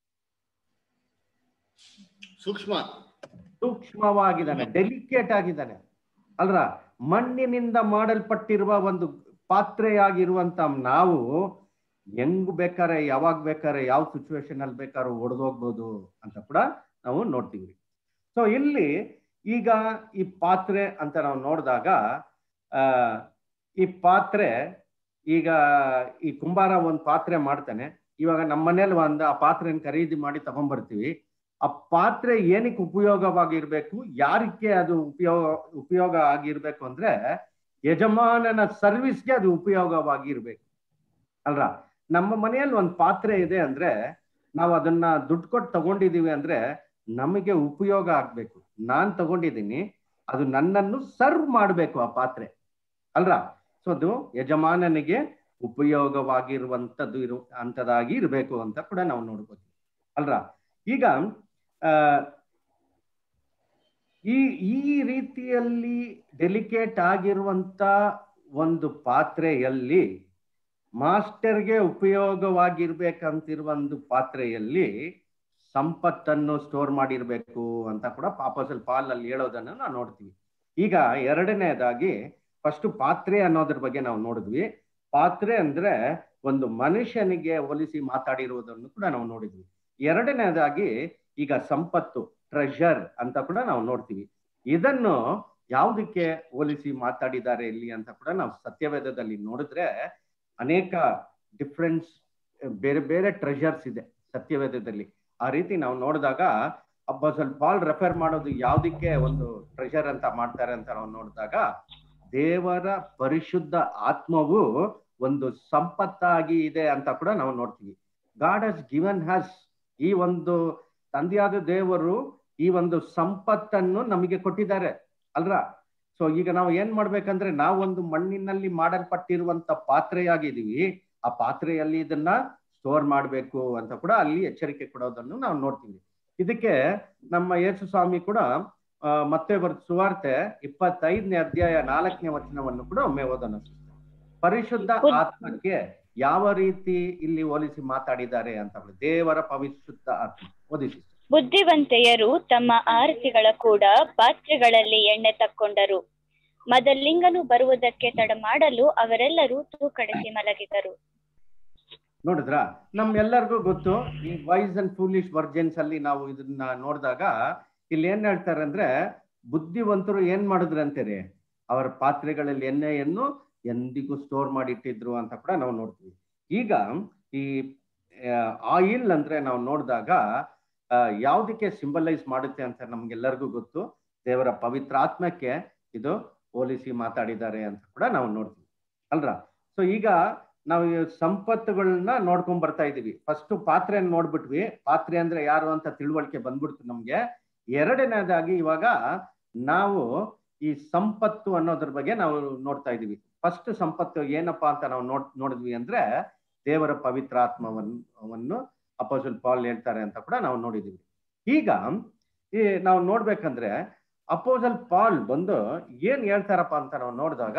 ಸೂಕ್ಷ್ಮವಾಗಿದ್ದಾನೆ, ಡೆಲಿಕೇಟ್ ಆಗಿದ್ದಾನೆ ಅಲ್ರಾ. ಮಣ್ಣಿನಿಂದ ಮಾಡಲ್ಪಟ್ಟಿರುವ ಒಂದು ಪಾತ್ರೆಯಾಗಿರುವಂತ ನಾವು ಹೆಂಗ್ ಬೇಕಾರೆ ಯಾವಾಗ ಬೇಕಾರೆ ಯಾವ ಸಿಚುವೇಶನ್ ಅಲ್ಲಿ ಬೇಕಾದ್ರೂ ಒಡೆದೋಗ್ಬೋದು ಅಂತ ಕೂಡ ನಾವು ನೋಡ್ತೀವಿ. ಸೊ ಇಲ್ಲಿ ಈಗ ಈ ಪಾತ್ರೆ ಅಂತ ನಾವು ನೋಡಿದಾಗ ಈ ಪಾತ್ರೆ ಈಗ ಈ ಕುಂಬಾರ ಒಂದು ಪಾತ್ರೆ ಮಾಡ್ತಾನೆ. ಇವಾಗ ನಮ್ಮ ಮನೇಲಿ ಆ ಪಾತ್ರೆನ ಖರೀದಿ ಮಾಡಿ ತಗೊಂಡ್ಬರ್ತೀವಿ. ಆ ಪಾತ್ರೆ ಏನಕ್ಕೆ ಉಪಯೋಗವಾಗಿರ್ಬೇಕು, ಯಾರಿಗೆ ಅದು ಉಪಯೋಗ ಆಗಿರ್ಬೇಕು ಅಂದ್ರೆ ಯಜಮಾನನ ಸರ್ವಿಸ್ಗೆ ಅದು ಉಪಯೋಗವಾಗಿರ್ಬೇಕು ಅಲ್ವಾ. ನಮ್ಮ ಮನೆಯಲ್ಲಿ ಒಂದು ಪಾತ್ರೆ ಇದೆ ಅಂದ್ರೆ ನಾವು ಅದನ್ನ ದುಡ್ಡು ಕೊಟ್ಟು ತಗೊಂಡಿದೀವಿ ಅಂದ್ರೆ ನಮಗೆ ಉಪಯೋಗ ಆಗ್ಬೇಕು. ನಾನ್ ತಗೊಂಡಿದ್ದೀನಿ, ಅದು ನನ್ನನ್ನು ಸರ್ವ್ ಮಾಡ್ಬೇಕು ಆ ಪಾತ್ರೆ ಅಲ್ವಾ. ಸೊ ಅದು ಯಜಮಾನನಿಗೆ ಉಪಯೋಗವಾಗಿರುವಂತದ್ದು ಅಂತದಾಗಿ ಇರ್ಬೇಕು ಅಂತ ಕೂಡ ನಾವು ನೋಡ್ಬೋದು ಅಲ್ವಾ. ಈಗ ಈ ರೀತಿಯಲ್ಲಿ ಡೆಲಿಕೇಟ್ ಆಗಿರುವಂತ ಒಂದು ಪಾತ್ರೆಯಲ್ಲಿ ಮಾಸ್ಟರ್ಗೆ ಉಪಯೋಗವಾಗಿರ್ಬೇಕಂತಿರುವ ಒಂದು ಪಾತ್ರೆಯಲ್ಲಿ ಸಂಪತ್ತನ್ನು ಸ್ಟೋರ್ ಮಾಡಿರ್ಬೇಕು ಅಂತ ಕೂಡ ಅಪೊಸ್ತಲ ಪಾಲ್ ಅಲ್ಲಿ ಹೇಳೋದನ್ನ ನಾವು ನೋಡ್ತೀವಿ. ಈಗ ಎರಡನೇದಾಗಿ ಫಸ್ಟ್ ಪಾತ್ರೆ ಅನ್ನೋದ್ರ ಬಗ್ಗೆ ನಾವು ನೋಡಿದ್ವಿ. ಪಾತ್ರೆ ಅಂದ್ರೆ ಒಂದು ಮನುಷ್ಯನಿಗೆ ಹೋಲಿಸಿ ಮಾತಾಡಿರುವುದನ್ನು ಕೂಡ ನಾವು ನೋಡಿದ್ವಿ. ಎರಡನೇದಾಗಿ ಈಗ ಸಂಪತ್ತು, ಟ್ರೆಷರ್ ಅಂತ ಕೂಡ ನಾವು ನೋಡ್ತೀವಿ. ಇದನ್ನು ಯಾವುದಕ್ಕೆ ಹೋಲಿಸಿ ಮಾತಾಡಿದ್ದಾರೆ ಇಲ್ಲಿ ಅಂತ ಕೂಡ ನಾವು ಸತ್ಯವೇದದಲ್ಲಿ ನೋಡಿದ್ರೆ ಅನೇಕ ಡಿಫ್ರೆನ್ಸ್ ಬೇರೆ ಬೇರೆ ಟ್ರೆಷರ್ಸ್ ಇದೆ ಸತ್ಯವೇದದಲ್ಲಿ. ಆ ರೀತಿ ನಾವು ನೋಡಿದಾಗ ಅಪೊಸ್ತಲ ಪಾಲ್ ರೆಫರ್ ಮಾಡೋದು ಯಾವುದಕ್ಕೆ ಒಂದು ಟ್ರೆಷರ್ ಅಂತ ಮಾಡ್ತಾರೆ ಅಂತ ನಾವು ನೋಡಿದಾಗ ದೇವರ ಪರಿಶುದ್ಧ ಆತ್ಮವು ಒಂದು ಸಂಪತ್ತಾಗಿ ಇದೆ ಅಂತ ಕೂಡ ನಾವು ನೋಡ್ತೀವಿ. ಗಾಡ್ ಹಸ್ ಗಿವನ್ ಹಸ್, ಈ ಒಂದು ತಂದೆಯಾದ ದೇವರು ಈ ಒಂದು ಸಂಪತ್ತನ್ನು ನಮಗೆ ಕೊಟ್ಟಿದ್ದಾರೆ ಅಲ್ವಾ. ಸೊ ಈಗ ನಾವು ಏನ್ ಮಾಡ್ಬೇಕಂದ್ರೆ ನಾವೊಂದು ಮಣ್ಣಿನಲ್ಲಿ ಮಾಡಲ್ಪಟ್ಟಿರುವಂತ ಪಾತ್ರೆಯಾಗಿದ್ದೀವಿ. ಆ ಪಾತ್ರೆಯಲ್ಲಿ ಇದನ್ನ ಸ್ಟೋರ್ ಮಾಡ್ಬೇಕು ಅಂತ ಕೂಡ ಅಲ್ಲಿ ಎಚ್ಚರಿಕೆ ಕೊಡೋದನ್ನು ನಾವು ನೋಡ್ತೀವಿ. ಇದಕ್ಕೆ ನಮ್ಮ ಯೇಸು ಸ್ವಾಮಿ ಕೂಡ ಮತ್ತೆ ಬರೆದ ಸುವಾರ್ತೆ 25ನೇ ಅಧ್ಯಾಯ 4ನೇ ವಚನವನ್ನು ಕೂಡ ಒಮ್ಮೆ ಓದೋಣ. ಪರಿಶುದ್ಧ ಆತ್ಮಕ್ಕೆ ಯಾವ ರೀತಿ ಇಲ್ಲಿ ಹೋಲಿಸಿ ಮಾತಾಡಿದ್ದಾರೆ ಅಂತ ದೇವರ ಪರಿಶುದ್ಧ ಆತ್ಮ ಓದಿಸಿ. ಬುದ್ಧಿವಂತೆಯರು ತಮ್ಮ ಆರತಿಗಳ ಕೂಡ ಪಾತ್ರೆಗಳಲ್ಲಿ ಎಣ್ಣೆ ತಕ್ಕೊಂಡರು. ಮದಲಿಂಗನು ಬರುವುದಕ್ಕೆ ತಡ ಮಾಡಲು ಅವರೆಲ್ಲರೂ ತೂಕಡಿಸಿ ಮಲಗಿದರು. ನೋಡಿದ್ರ, ನಮ್ಮೆಲ್ಲರಿಗೂ ಗೊತ್ತು ಈ ವೈಸ್ ಅಂಡ್ ಫೂಲಿಶ್ ವರ್ಜಿನ್ಸ್ ಅಲ್ಲಿ ನಾವು ಇದನ್ನ ನೋಡಿದಾಗ ಇಲ್ಲಿ ಏನ್ ಹೇಳ್ತಾರೆ ಅಂದ್ರೆ ಬುದ್ಧಿವಂತರು ಏನ್ ಮಾಡಿದ್ರು ಅಂತಾರೆ, ಅವರ ಪಾತ್ರೆಗಳಲ್ಲಿ ಎಣ್ಣೆಯನ್ನು ಎಂದಿಗೂ ಸ್ಟೋರ್ ಮಾಡಿಟ್ಟಿದ್ರು ಅಂತ ಕೂಡ ನಾವು ನೋಡ್ತೀವಿ. ಈಗ ಈ ಆಯಿಲ್ ಅಂದ್ರೆ ನಾವು ನೋಡಿದಾಗ ಯಾವುದಕ್ಕೆ ಸಿಂಬಲೈಸ್ ಮಾಡುತ್ತೆ ಅಂತ ನಮ್ಗೆಲ್ಲರಿಗೂ ಗೊತ್ತು. ದೇವರ ಪವಿತ್ರ ಆತ್ಮಕ್ಕೆ ಇದು ಹೋಲಿಸಿ ಮಾತಾಡಿದ್ದಾರೆ ಅಂತ ಕೂಡ ನಾವು ನೋಡ್ತೀವಿ ಅಲ್ರಾ. ಸೊ ಈಗ ನಾವು ಈ ಸಂಪತ್ತುಗಳನ್ನ ನೋಡ್ಕೊಂಡ್ ಬರ್ತಾ ಇದೀವಿ. ಫಸ್ಟ್ ಪಾತ್ರೆ ನೋಡ್ಬಿಟ್ವಿ, ಪಾತ್ರೆ ಅಂದ್ರೆ ಯಾರು ಅಂತ ತಿಳುವಳಿಕೆ ಬಂದ್ಬಿಡ್ತು ನಮ್ಗೆ. ಎರಡನೇದಾಗಿ ಇವಾಗ ನಾವು ಈ ಸಂಪತ್ತು ಅನ್ನೋದ್ರ ಬಗ್ಗೆ ನಾವು ನೋಡ್ತಾ ಇದೀವಿ. ಫಸ್ಟ್ ಸಂಪತ್ತು ಏನಪ್ಪಾ ಅಂತ ನಾವು ನೋಡಿದ್ವಿ ಅಂದ್ರೆ ದೇವರ ಪವಿತ್ರಾತ್ಮವನ್ನು ಅಪೊಸ್ತಲ ಪೌಲ್ ಹೇಳ್ತಾರೆ ಅಂತ ಕೂಡ ನಾವು ನೋಡಿದೀವಿ. ಈಗ ನಾವು ನೋಡ್ಬೇಕಂದ್ರೆ ಅಪೊಸ್ತಲ ಪೌಲ್ ಬಂದು ಏನ್ ಹೇಳ್ತಾರಪ್ಪ ಅಂತ ನಾವು ನೋಡಿದಾಗ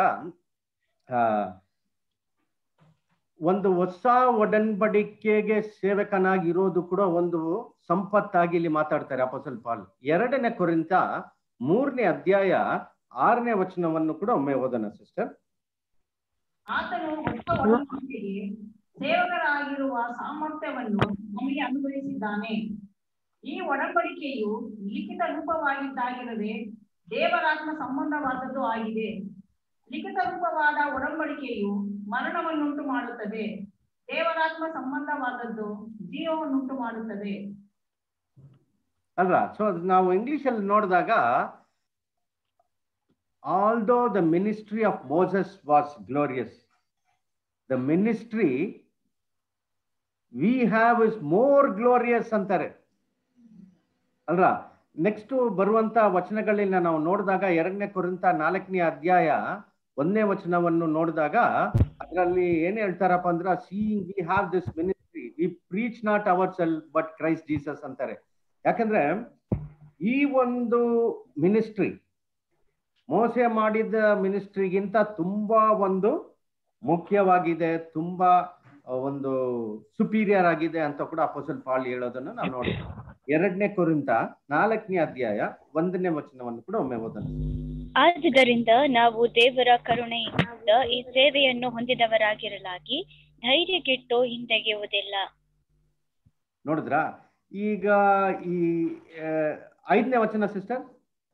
ಒಂದು ಹೊಸ ಒಡಂಬಡಿಕೆಗೆ ಸೇವಕನಾಗಿರೋದು ಕೂಡ ಒಂದು ಸಂಪತ್ತಾಗಿ ಇಲ್ಲಿ ಮಾತಾಡ್ತಾರೆ ಅಪೊಸ್ತಲ ಪೌಲ್. 2 ಕೊರಿಂಥ 3ನೇ ಅಧ್ಯಾಯ 6ನೇ ವಚನವನ್ನು ಕೂಡ ಒಮ್ಮೆ ಓದೋಣ ಸಿಸ್ಟರ್. ಆತನು ಹೊಸ ಒಡಂಬಡಿಕೆಗೆ ಸೇವಕರಾಗಿರುವ ಸಾಮರ್ಥ್ಯವನ್ನು ನಮಗೆ ಅನುಗ್ರಹಿಸಿದ್ದಾನೆ. ಈ ಒಡಂಬಡಿಕೆಯು ಲಿಖಿತ ರೂಪವಾಗಿದ್ದಾಗಿರದೆ ದೇವರಾತ್ಮ ಸಂಬಂಧವಾದದ್ದು ಆಗಿದೆ. ಲಿಖಿತ ರೂಪವಾದ ಒಡಂಬಡಿಕೆಯು ಮರಣವನ್ನುಂಟು ಮಾಡುತ್ತದೆ, ದೇವರಾತ್ಮ ಸಂಬಂಧವಾದದ್ದು ಜೀವವನ್ನುಂಟು ಮಾಡುತ್ತದೆ ಅಲ್ವಾ? ಸೊ ನಾವು ಇಂಗ್ಲಿಷ್ ಅಲ್ಲಿ ನೋಡಿದಾಗ although the ministry of Moses was glorious, the ministry we have is more glorious ಅಂತಾರೆ ಅಲ್ವಾ? ನೆಕ್ಸ್ಟ್ ಬರುವಂತ ವಚನಗಳಿಂದ ನಾವು ನೋಡಿದಾಗ 2 ಕೊರಿಂಥ 4ನೇ ಅಧ್ಯಾಯ 1ನೇ ವಚನವನ್ನು ನೋಡಿದಾಗ ಅದರಲ್ಲಿ ಏನ್ ಹೇಳ್ತಾರಪ್ಪ ಅಂದ್ರೆ seeing we have this ministry we preach not our self but Christ Jesus ಅಂತಾರೆ. ಯಾಕಂದ್ರೆ ಈ ಒಂದು ಮಿನಿಸ್ಟ್ರಿ ಮೋಸೆ ಮಾಡಿದ ಮಿನಿಸ್ಟ್ರಿಗಿಂತ ತುಂಬಾ ಒಂದು ಮುಖ್ಯವಾಗಿದೆ, ತುಂಬಾ ಒಂದು ಸುಪೀರಿಯರ್ ಆಗಿದೆ ಅಂತ ಕೂಡ ಅಪೊಸ್ತಲ ಪೌಲ್ ಹೇಳೋದನ್ನ ನಾವು ನೋಡ್ತೀವಿ. 2 ಕೊರಿಂಥ 4ನೇ ಅಧ್ಯಾಯ 1ನೇ ವಚನವನ್ನು ಕೂಡ ಒಮ್ಮೆ ಓದೋಣ. ಆದುದರಿಂದ ನಾವು ದೇವರ ಕರುಣೆಯಿಂದ ಈ ಸೇವೆಯನ್ನು ಹೊಂದಿದವರಾಗಿರಲಾಗಿ ಧೈರ್ಯಗೆಟ್ಟು ಹಿಂದೆಗೆಯುವುದಿಲ್ಲ. ನೋಡಿದ್ರಾ? ಈಗ ಈ 5ನೇ ವಚನ ಸಿಸ್ಟರ್.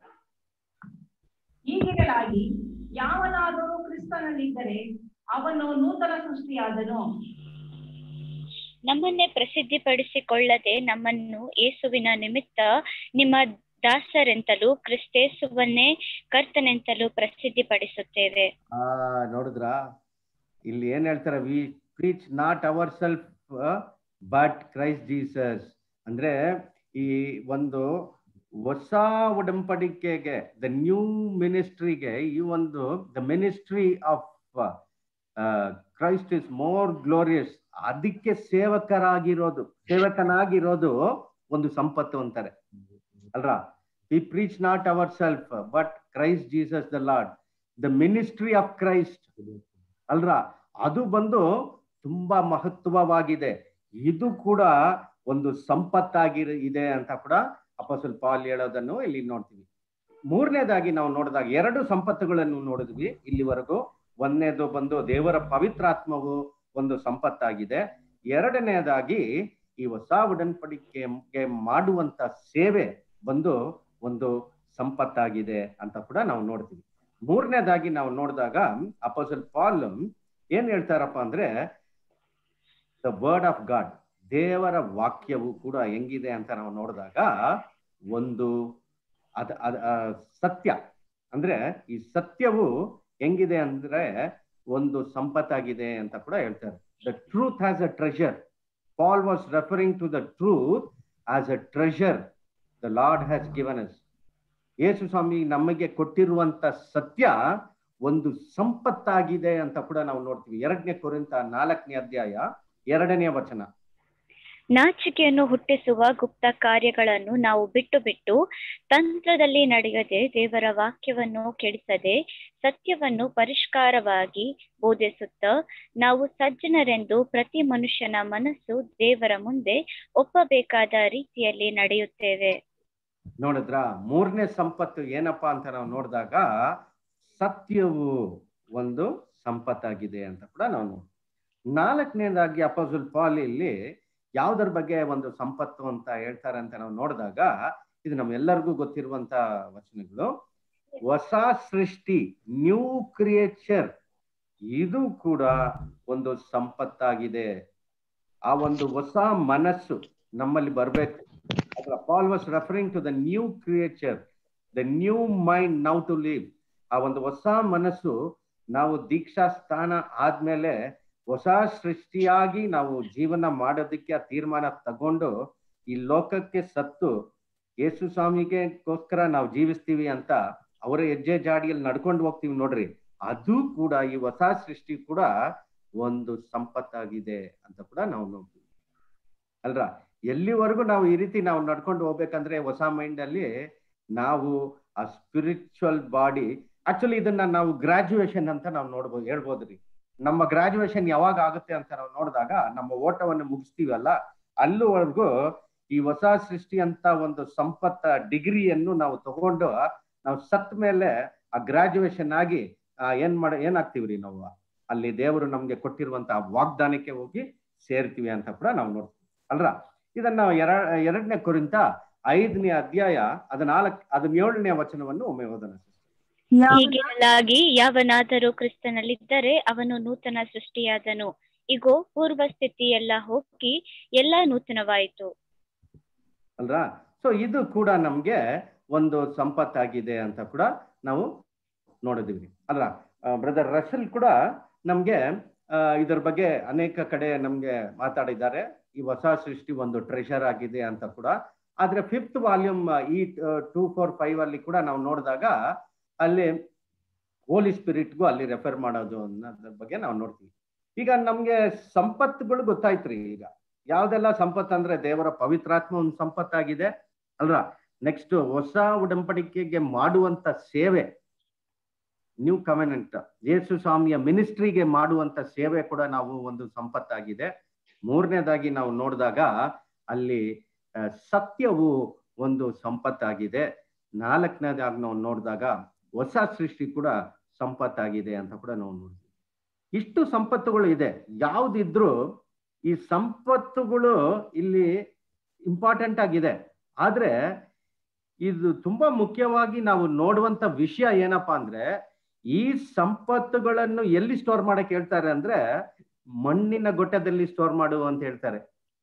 ಹೀಗಿರಲಾಗಿ ಯಾವನಾದರೂ ಕ್ರಿಸ್ತನಲ್ಲಿದ್ದರೆ ಅವನು ನೂತನ ಸೃಷ್ಟಿಯಾದನು. ನಮ್ಮನ್ನೇ ಪ್ರಸಿದ್ಧಿಪಡಿಸಿಕೊಳ್ಳದೆ ನಮ್ಮನ್ನು ಯೇಸುವಿನ ನಿಮಿತ್ತ ನಿಮ್ಮ ದಾಸರೆಂತಲೂ ಕ್ರಿಸ್ತೇಸುವನ್ನೇ ಕರ್ತನೆಂತಲೂ ಪ್ರಸಿದ್ಧಿಪಡಿಸುತ್ತೇವೆ. ನೋಡಿದ್ರಾ? ಇಲ್ಲಿ ಏನ್ ಹೇಳ್ತಾರೆ? We preach not our self but Christ Jesus. ಅಂದ್ರೆ ಈ ಒಂದು ಹೊಸ ಒಡಂಬಡಿಕೆಗೆ ದ ನ್ಯೂ ಮಿನಿಸ್ಟ್ರಿಗೆ ಈ ಒಂದು the ministry of Christ is more glorious. ಅದಕ್ಕೆ ಸೇವಕನಾಗಿರೋದು ಒಂದು ಸಂಪತ್ತು ಅಂತಾರೆ ಅಲ್ವಾ? We preach not our self but Christ Jesus the Lord, the ministry of Christ ಅಲ್ವಾ? ಅದು ಬಂದು ತುಂಬಾ ಮಹತ್ವವಾಗಿದೆ. ಇದು ಕೂಡ ಒಂದು ಇದೆ ಅಂತ ಕೂಡ ಅಪೊಸ್ತಲ ಪೌಲ್ ಹೇಳೋದನ್ನು ಇಲ್ಲಿ ನೋಡ್ತೀವಿ. 3ನೇದಾಗಿ ನಾವು ನೋಡಿದಾಗ 2 ಸಂಪತ್ತುಗಳನ್ನು ನೋಡಿದ್ವಿ ಇಲ್ಲಿವರೆಗೂ. 1ನೇದು ಬಂದು ದೇವರ ಪವಿತ್ರಾತ್ಮವು ಒಂದು ಸಂಪತ್ತಾಗಿದೆ. 2ನೇದಾಗಿ ಈ ಹೊಸ ಒಡಂಬಡಿಕೆಗೆ ಮಾಡುವಂತ ಸೇವೆ ಬಂದು ಒಂದು ಸಂಪತ್ತಾಗಿದೆ ಅಂತ ಕೂಡ ನಾವು ನೋಡ್ತೀವಿ. 3ನೇದಾಗಿ ನಾವು ನೋಡಿದಾಗ ಅಪೊಸ್ತಲ ಪೌಲ್ ಏನ್ ಹೇಳ್ತಾರಪ್ಪ ಅಂದ್ರೆ ದ ವರ್ಡ್ ಆಫ್ ಗಾಡ್, ದೇವರ ವಾಕ್ಯವು ಕೂಡ ಹೆಂಗಿದೆ ಅಂತ ನಾವು ನೋಡಿದಾಗ ಒಂದು ಸತ್ಯ ಅಂದ್ರೆ ಈ ಸತ್ಯವು ಹೆಂಗಿದೆ ಅಂದ್ರೆ ಒಂದು ಸಂಪತ್ತಾಗಿದೆ ಅಂತ ಕೂಡ ಹೇಳ್ತಾರೆ. The truth has a treasure. Paul was referring to the truth as a treasure the Lord has given us. ಯೇಸು ಸ್ವಾಮಿ ನಮಗೆ ಕೊಟ್ಟಿರುವಂತ ಸತ್ಯ ಒಂದು ಸಂಪತ್ತಾಗಿದೆ ಅಂತ ಕೂಡ ನಾವು ನೋಡ್ತೀವಿ. 2 ಕೊರಿಂಥ 4ನೇ ಅಧ್ಯಾಯ 2ನೇ ವಚನ. ನಾಚಿಕೆಯನ್ನು ಹುಟ್ಟಿಸುವ ಗುಪ್ತ ಕಾರ್ಯಗಳನ್ನು ನಾವು ಬಿಟ್ಟು ತಂತ್ರದಲ್ಲಿ ನಡೆಯದೆ ದೇವರ ವಾಕ್ಯವನ್ನು ಕೆಡಿಸದೆ ಸತ್ಯವನ್ನು ಪರಿಷ್ಕಾರವಾಗಿ ಬೋಧಿಸುತ್ತಾ ನಾವು ಸಜ್ಜನರೆಂದು ಪ್ರತಿ ಮನುಷ್ಯನ ಮನಸ್ಸು ದೇವರ ಮುಂದೆ ಒಪ್ಪಬೇಕಾದ ರೀತಿಯಲ್ಲಿ ನಡೆಯುತ್ತೇವೆ. ನೋಡಿದ್ರಾ? 3ನೇ ಸಂಪತ್ತು ಏನಪ್ಪಾ ಅಂತ ನಾವು ನೋಡಿದಾಗ ಸತ್ಯವು ಒಂದು ಸಂಪತ್ತಾಗಿದೆ ಅಂತ ಕೂಡ ನಾವು ನೋಡ್ತೀವಿ. 4ನೇದಾಗಿ ಅಪೊಸ್ತಲ ಪೌಲ್ ಇಲ್ಲಿ ಯಾವುದರ ಬಗ್ಗೆ ಒಂದು ಸಂಪತ್ತು ಅಂತ ಹೇಳ್ತಾರೆ ಅಂತ ನಾವು ನೋಡಿದಾಗ ಇದು ನಮ್ಮೆಲ್ಲರಿಗೂ ಗೊತ್ತಿರುವಂತ ವಚನಗಳು. ಹೊಸ ಸೃಷ್ಟಿ, ನ್ಯೂ ಕ್ರಿಯೇಚರ್, ಇದು ಕೂಡ ಒಂದು ಸಂಪತ್ತಾಗಿದೆ. ಆ ಒಂದು ಹೊಸ ಮನಸ್ಸು ನಮ್ಮಲ್ಲಿ ಬರಬೇಕು. Paul was referring to the new creature, the new mind now to live. ಆ ಒಂದು ಹೊಸ ಮನಸ್ಸು ನಾವು ದೀಕ್ಷಾ ಸ್ಥಾನ ಆದ್ಮೇಲೆ ಹೊಸ ಸೃಷ್ಟಿಯಾಗಿ ನಾವು ಜೀವನ ಮಾಡೋದಕ್ಕೆ ಆ ತೀರ್ಮಾನ ತಗೊಂಡು ಈ ಲೋಕಕ್ಕೆ ಸತ್ತು ಯೇಸು ಸ್ವಾಮಿಗೆಗೋಸ್ಕರ ನಾವು ಜೀವಿಸ್ತೀವಿ ಅಂತ ಅವರ ಹೆಜ್ಜೆ ಜಾಡಿಯಲ್ಲಿ ನಡ್ಕೊಂಡು ಹೋಗ್ತೀವಿ ನೋಡ್ರಿ, ಅದು ಕೂಡ ಈ ಹೊಸ ಸೃಷ್ಟಿ ಕೂಡ ಒಂದು ಸಂಪತ್ತಾಗಿದೆ ಅಂತ ಕೂಡ ನಾವು ನೋಡ್ತೀವಿ ಅಲ್ರ. ಎಲ್ಲಿವರೆಗೂ ನಾವು ಈ ರೀತಿ ನಾವು ನಡ್ಕೊಂಡು ಹೋಗ್ಬೇಕಂದ್ರೆ ಹೊಸ ಮೈಂಡ್ ಅಲ್ಲಿ ನಾವು ಆ ಸ್ಪಿರಿಚುವಲ್ ಬಾಡಿ, ಆಕ್ಚುಲಿ ಇದನ್ನ ನಾವು ಗ್ರಾಜುಯೇಷನ್ ಅಂತ ನಾವು ನೋಡ್ಬೋದು, ಹೇಳ್ಬೋದ್ರಿ. ನಮ್ಮ ಗ್ರಾಜುಯೇಷನ್ ಯಾವಾಗ ಆಗುತ್ತೆ ಅಂತ ನಾವು ನೋಡಿದಾಗ ನಮ್ಮ ಓಟವನ್ನು ಮುಗಿಸ್ತೀವಲ್ಲ, ಅಲ್ಲಿವರೆಗೂ ಈ ಹೊಸ ಸೃಷ್ಟಿ ಅಂತ ಒಂದು ಸಂಪತ್ತ ಡಿಗ್ರಿಯನ್ನು ನಾವು ತಗೊಂಡು ನಾವು ಸತ್ತ ಮೇಲೆ ಆ ಗ್ರಾಜುಯೇಷನ್ ಆಗಿ ಏನಾಗ್ತೀವ್ರಿ ನಾವು ಅಲ್ಲಿ ದೇವರು ನಮ್ಗೆ ಕೊಟ್ಟಿರುವಂತಹ ವಾಗ್ದಾನಕ್ಕೆ ಹೋಗಿ ಸೇರ್ತೀವಿ ಅಂತ ಕೂಡ ನಾವು ನೋಡ್ತೀವಿ ಅಲ್ರ. ಇದನ್ನ 2 ಕೊರಿಂಥ 5ನೇ ಅಧ್ಯಾಯ 17ನೇ ವಚನವನ್ನು ಒಮ್ಮೆ ಓದೋಣ. ಹೀಗಿರಲಾಗಿ ಯಾವನಾದರೂ ಕ್ರಿಸ್ತನಲ್ಲಿದ್ದರೆ ಅವನು ನೂತನ ಸೃಷ್ಟಿಯಾದನು, ಇಗೋ ಪೂರ್ವ ಸ್ಥಿತಿ ಎಲ್ಲ ಹೋಗಿ ಎಲ್ಲ ನೂತನವಾಯಿತು ಅಲ್ರ. ಸೊ ಇದು ಕೂಡ ನಮ್ಗೆ ಒಂದು ಸಂಪತ್ತಾಗಿದೆ ಅಂತ ಕೂಡ ನಾವು ನೋಡಿದ್ವಿ ಅಲ್ರ. ಬ್ರದರ್ ರಸಲ್ ಕೂಡ ನಮ್ಗೆ ಇದರ ಬಗ್ಗೆ ಅನೇಕ ಕಡೆ ನಮ್ಗೆ ಮಾತಾಡಿದ್ದಾರೆ. ಈ ಹೊಸ ಸೃಷ್ಟಿ ಒಂದು ಟ್ರೆಷರ್ ಆಗಿದೆ ಅಂತ ಕೂಡ. ಆದ್ರೆ 5th ವಾಲ್ಯೂಮ್ ಈ 245 ಅಲ್ಲಿ ಕೂಡ ನಾವು ನೋಡಿದಾಗ ಅಲ್ಲಿ ಹೋಲಿ ಸ್ಪಿರಿಟ್ಗೂ ಅಲ್ಲಿ ರೆಫರ್ ಮಾಡೋದು ಅನ್ನೋದ್ರ ಬಗ್ಗೆ ನಾವು ನೋಡ್ತೀವಿ. ಈಗ ನಮ್ಗೆ ಸಂಪತ್ತುಗಳು ಗೊತ್ತಾಯ್ತ್ರಿ. ಈಗ ಯಾವ್ದೆಲ್ಲ ಸಂಪತ್ತು ಅಂದ್ರೆ ದೇವರ ಪವಿತ್ರಾತ್ಮ ಒಂದು ಸಂಪತ್ತಾಗಿದೆ ಅಲ್ರ. ನೆಕ್ಸ್ಟ್ ಹೊಸ ಉಡಂಬಡಿಕೆಗೆ ಮಾಡುವಂತ ಸೇವೆ, ನ್ಯೂ ಕವೆನೆಂಟ್, ಯೇಸು ಸ್ವಾಮಿಯ ಮಿನಿಸ್ಟ್ರಿಗೆ ಮಾಡುವಂತ ಸೇವೆ ಕೂಡ ನಾವು ಒಂದು ಸಂಪತ್ತಾಗಿದೆ. 3ನೇದಾಗಿ ನಾವು ನೋಡಿದಾಗ ಅಲ್ಲಿ ಸತ್ಯವು ಒಂದು ಸಂಪತ್ತಾಗಿದೆ. 4ನೇದಾಗಿ ನಾವು ನೋಡಿದಾಗ ಹೊಸ ಸೃಷ್ಟಿ ಕೂಡ ಸಂಪತ್ತಾಗಿದೆ ಅಂತ ಕೂಡ ನಾವು ನೋಡ್ತೀವಿ. ಇಷ್ಟು ಸಂಪತ್ತುಗಳು ಇದೆ. ಯಾವ್ದಿದ್ರು ಈ ಸಂಪತ್ತುಗಳು ಇಲ್ಲಿ ಇಂಪಾರ್ಟೆಂಟ್ ಆಗಿದೆ. ಆದ್ರೆ ಇದು ತುಂಬಾ ಮುಖ್ಯವಾಗಿ ನಾವು ನೋಡುವಂತ ವಿಷಯ ಏನಪ್ಪಾ ಅಂದ್ರೆ, ಈ ಸಂಪತ್ತುಗಳನ್ನು ಎಲ್ಲಿ ಸ್ಟೋರ್ ಮಾಡಕ್ ಹೇಳ್ತಾರೆ ಅಂದ್ರೆ ಮಣ್ಣಿನ ಗೊಟ್ಟದಲ್ಲಿ ಸ್ಟೋರ್ ಮಾಡು ಅಂತ ಹೇಳ್ತಾರೆ.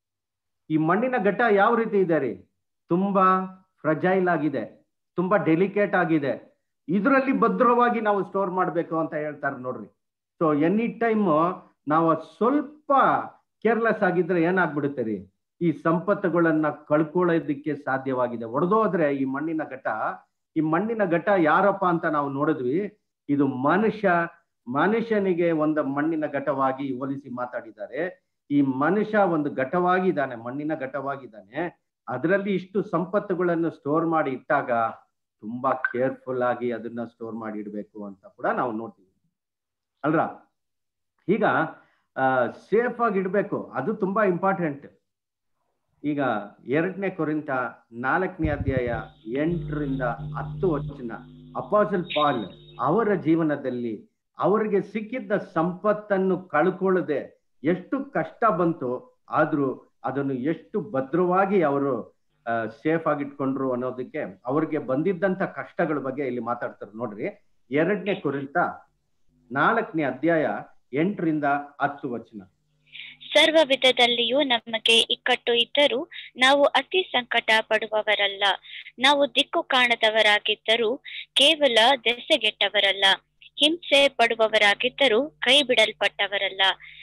ಈ ಮಣ್ಣಿನ ಘಟ್ಟ ಯಾವ ರೀತಿ ಇದೆ ರೀ? ತುಂಬಾ ಫ್ರಜೈಲ್ ಆಗಿದೆ, ತುಂಬಾ ಡೆಲಿಕೇಟ್ ಆಗಿದೆ. ಇದರಲ್ಲಿ ಭದ್ರವಾಗಿ ನಾವು ಸ್ಟೋರ್ ಮಾಡ್ಬೇಕು ಅಂತ ಹೇಳ್ತಾರೆ ನೋಡ್ರಿ. ಸೊ ಎನಿ ಟೈಮ್ ನಾವು ಸ್ವಲ್ಪ ಕೇರ್ಲೆಸ್ ಆಗಿದ್ರೆ ಏನಾಗ್ಬಿಡುತ್ತೆ ರೀ, ಈ ಸಂಪತ್ತುಗಳನ್ನ ಕಳ್ಕೊಳ್ಳೋದಕ್ಕೆ ಸಾಧ್ಯವಾಗಿದೆ. ಒಡೆದೋದ್ರೆ ಈ ಮಣ್ಣಿನ ಘಟ್ಟ ಯಾರಪ್ಪ ಅಂತ ನಾವು ನೋಡಿದ್ವಿ. ಇದು ಮನುಷ್ಯನಿಗೆ ಒಂದು ಮಣ್ಣಿನ ಘಟವಾಗಿ ಹೋಲಿಸಿ ಮಾತಾಡಿದ್ದಾರೆ. ಈ ಮನುಷ್ಯ ಒಂದು ಘಟವಾಗಿದ್ದಾನೆ, ಮಣ್ಣಿನ ಘಟವಾಗಿದ್ದಾನೆ. ಅದರಲ್ಲಿ ಇಷ್ಟು ಸಂಪತ್ತುಗಳನ್ನು ಸ್ಟೋರ್ ಮಾಡಿ ಇಟ್ಟಾಗ ತುಂಬಾ ಕೇರ್ಫುಲ್ ಆಗಿ ಅದನ್ನ ಸ್ಟೋರ್ ಮಾಡಿ ಇಡ್ಬೇಕು ಅಂತ ಕೂಡ ನಾವು ನೋಡ್ತೀವಿ ಅಲ್ರ. ಈಗ ಸೇಫ್ ಆಗಿ ಇಡ್ಬೇಕು, ಅದು ತುಂಬಾ ಇಂಪಾರ್ಟೆಂಟ್. ಈಗ 2 ಕೊರಿಂಥ 4ನೇ ಅಧ್ಯಾಯ 8ರಿಂದ 10 ವಚನ, ಅಪೊಸ್ಟಲ್ ಪಾಲ್ ಅವರ ಜೀವನದಲ್ಲಿ ಅವರಿಗೆ ಸಿಕ್ಕಿದ್ದ ಸಂಪತ್ತನ್ನು ಕಳ್ಕೊಳ್ಳದೆ ಎಷ್ಟು ಕಷ್ಟ ಬಂತು, ಆದ್ರೂ ಅದನ್ನು ಎಷ್ಟು ಭದ್ರವಾಗಿ ಅವರು ಸೇಫ್ ಆಗಿಟ್ಕೊಂಡ್ರು ಅನ್ನೋದಕ್ಕೆ ಅವ್ರಿಗೆ ಬಂದಿದ್ದಂತ ಕಷ್ಟಗಳ ಬಗ್ಗೆ ಇಲ್ಲಿ ಮಾತಾಡ್ತಾರೆ ನೋಡ್ರಿ. 2 ಕೊರಿಂಥ 4ನೇ ಅಧ್ಯಾಯ 8ರಿಂದ 10 ವಚನ. ಸರ್ವ ವಿಧದಲ್ಲಿಯೂ ನಮಗೆ ಇಕ್ಕಟ್ಟು ಇದ್ದರೂ ನಾವು ಅತಿ ಸಂಕಟ ಪಡುವವರಲ್ಲ, ನಾವು ದಿಕ್ಕು ಕಾಣದವರಾಗಿದ್ದರೂ ಕೇವಲ ದೆಸೆಗೆಟ್ಟವರಲ್ಲ, ಹಿಂಸೆ ಪಡುವವರಾಗಿದ್ದರೂ ಕೈ ಬಿಡಲ್ಪಟ್ಟವರಲ್ಲ,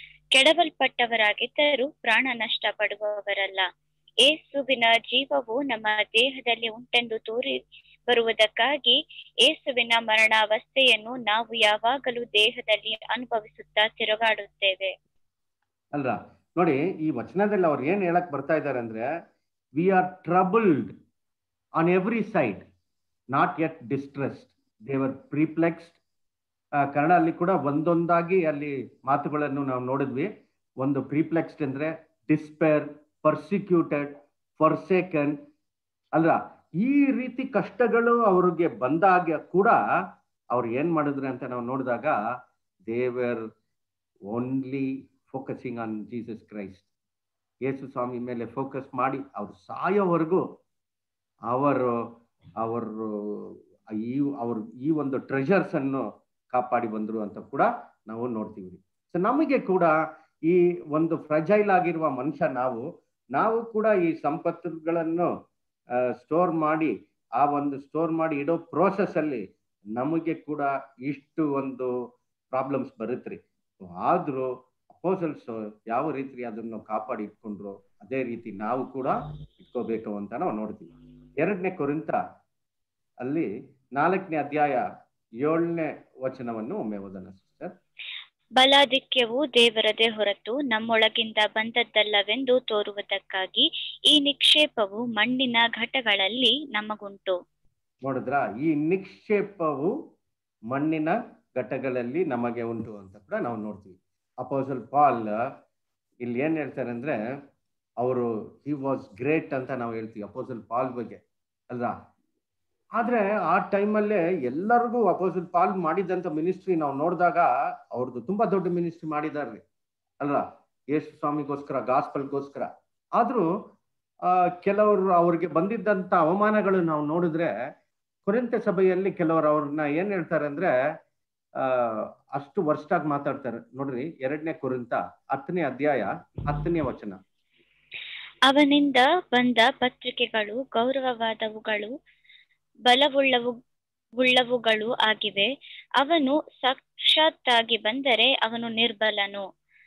ಕೆಡವಲ್ಪಟ್ಟವರಾಗಿದ್ದರೂ ಪ್ರಾಣ ನಷ್ಟ ಪಡುವವರಲ್ಲ. ಏಸುವಿನ ಜೀವವು ನಮ್ಮ ದೇಹದಲ್ಲಿ ಉಂಟೆಂದು ತೋರಿ ಬರುವುದಕ್ಕಾಗಿ ಏಸುವಿನ ಮರಣಾವಸ್ಥೆಯನ್ನು ನಾವು ಯಾವಾಗಲೂ ದೇಹದಲ್ಲಿ ಅನುಭವಿಸುತ್ತಾ ತಿರುಗಾಡುತ್ತೇವೆ ಅಲ್ರ. ನೋಡಿ, ಈ ವಚನದಲ್ಲಿ ಅವ್ರು ಏನ್ ಹೇಳಕ್ ಬರ್ತಾ ಇದ್ದಾರೆ ಅಂದ್ರೆ, we are troubled on every side, not yet distressed, they were perplexed. Kannada ಅಲ್ಲಿ ಕೂಡ ಒಂದೊಂದಾಗಿ ಅಲ್ಲಿ ಮಾತುಗಳನ್ನು ನಾವು ನೋಡಿದ್ವಿ. ಒಂದು ಪ್ರಿಪ್ಲೆಕ್ಸ್ಡ್ ಅಂದ್ರೆ ಡಿಸ್ಪೇರ್, ಪರ್ಸಿಕ್ಯೂಟೆಡ್, ಫಾರ್ಸೇಕನ್ ಅಲ್ರ. ಈ ರೀತಿ ಕಷ್ಟಗಳು ಅವ್ರಿಗೆ ಬಂದಾಗ ಕೂಡ ಅವ್ರು ಏನ್ ಮಾಡಿದ್ರು ಅಂತ ನಾವು ನೋಡಿದಾಗ, they were only focusing on Jesus Christ, ಯೇಸು ಸ್ವಾಮಿ ಮೇಲೆ ಫೋಕಸ್ ಮಾಡಿ ಅವ್ರು ಸಾಯೋವರೆಗೂ ಅವರು ಈ ಒಂದು ಟ್ರೆಷರ್ಸ್ ಅನ್ನು ಕಾಪಾಡಿ ಬಂದ್ರು ಅಂತ ಕೂಡ ನಾವು ನೋಡ್ತೀವಿ. ಸೊ ನಮಗೆ ಕೂಡ ಈ ಒಂದು ಫ್ರಜೈಲ್ ಆಗಿರುವ ಮನುಷ್ಯ ನಾವು ಕೂಡ ಈ ಸಂಪತ್ತುಗಳನ್ನು ಸ್ಟೋರ್ ಮಾಡಿ ಸ್ಟೋರ್ ಮಾಡಿ ಇಡೋ ಪ್ರೋಸೆಸ್ ಅಲ್ಲಿ ನಮಗೆ ಕೂಡ ಇಷ್ಟು ಒಂದು ಪ್ರಾಬ್ಲಮ್ಸ್ ಬರುತ್ತ್ರಿ. ಆದ್ರೂ ಅಪೋಸಲ್ಸ್ ಯಾವ ರೀತಿ ಅದನ್ನು ಕಾಪಾಡಿ ಇಟ್ಕೊಂಡ್ರು ಅದೇ ರೀತಿ ನಾವು ಕೂಡ ಇಟ್ಕೋಬೇಕು ಅಂತ ನಾವು ನೋಡ್ತೀವಿ. 2ನೇ ಕೊರಿಂಥ ಅಲ್ಲಿ 4ನೇ ಅಧ್ಯಾಯ 7ನೇ ವಚನವನ್ನು ಒಮ್ಮೆ ಓದೋಣ ಸಿಸ್ಟರ್. ಬಲಾಧಿಕ್ಯವು ದೇವರದೇ ಹೊರತು ನಮ್ಮೊಳಗಿಂದ ಬಂದದ್ದಲ್ಲವೆಂದು ತೋರುವುದಕ್ಕಾಗಿ ಈ ನಿಕ್ಷೇಪವು ಮಣ್ಣಿನ ಘಟಗಳಲ್ಲಿ ನಮಗುಂಟು. ನೋಡಿದ್ರ, ಈ ನಿಕ್ಷೇಪವು ಮಣ್ಣಿನ ಘಟಗಳಲ್ಲಿ ನಮಗೆ ಉಂಟು ಅಂತ ಕೂಡ ನಾವು ನೋಡ್ತೀವಿ. ಅಪೋಸಲ್ ಪಾಲ್ ಇಲ್ಲಿ ಏನ್ ಹೇಳ್ತಾರೆ ಅಂದ್ರೆ, ಅವರು ಹಿ ವಾಸ್ ಗ್ರೇಟ್ ಅಂತ ನಾವು ಹೇಳ್ತೀವಿ ಅಪೋಸಲ್ ಪಾಲ್ ಬಗ್ಗೆ ಅಲ್ವಾ. ಆದ್ರೆ ಆ ಟೈಮಲ್ಲೇ ಎಲ್ಲರಿಗೂ ಅಪೋಸಲ್ ಪಾಲ್ ಮಾಡಿದಂತ ಮಿನಿಸ್ಟ್ರಿ ನಾವು ನೋಡಿದಾಗ ಅವ್ರದ್ದು ತುಂಬಾ ದೊಡ್ಡ ಮಿನಿಸ್ಟ್ರಿ ಮಾಡಿದಾರ್ರಿ ಅಲ್ವಾ, ಯೇಸು ಸ್ವಾಮಿಗೋಸ್ಕರ, ಗಾಸ್ಪಲ್ಗೋಸ್ಕರ. ಆದ್ರೂ ಕೆಲವರು ಅವ್ರಿಗೆ ಬಂದಿದ್ದಂತ ಅವಮಾನಗಳು ನಾವು ನೋಡಿದ್ರೆ ಕೊರಿಂಥ ಸಭೆಯಲ್ಲಿ ಕೆಲವರು ಅವ್ರನ್ನ ಏನ್ ಹೇಳ್ತಾರೆ ಅಂದ್ರೆ ಅಷ್ಟು ವರ್ಷಾಗಿ ಮಾತಾಡ್ತಾರೆ. ನೋಡ್ರಿ, 2ನೇ ಕೊರಿಂಥ 10ನೇ ಅಧ್ಯಾಯ 10ನೇ ವಚನ. ಅವನಿಂದ ಬಂದ ಪತ್ರಿಕೆಗಳು ಗೌರವವಾದವುಗಳು ಬಲವುಳ್ಳವುಗಳು ಆಗಿವೆ. ಅವನು ಸಾಕ್ಷಾತ್ತಾಗಿ ಬಂದರೆ ಅವನು ನಿರ್ಬಲನು,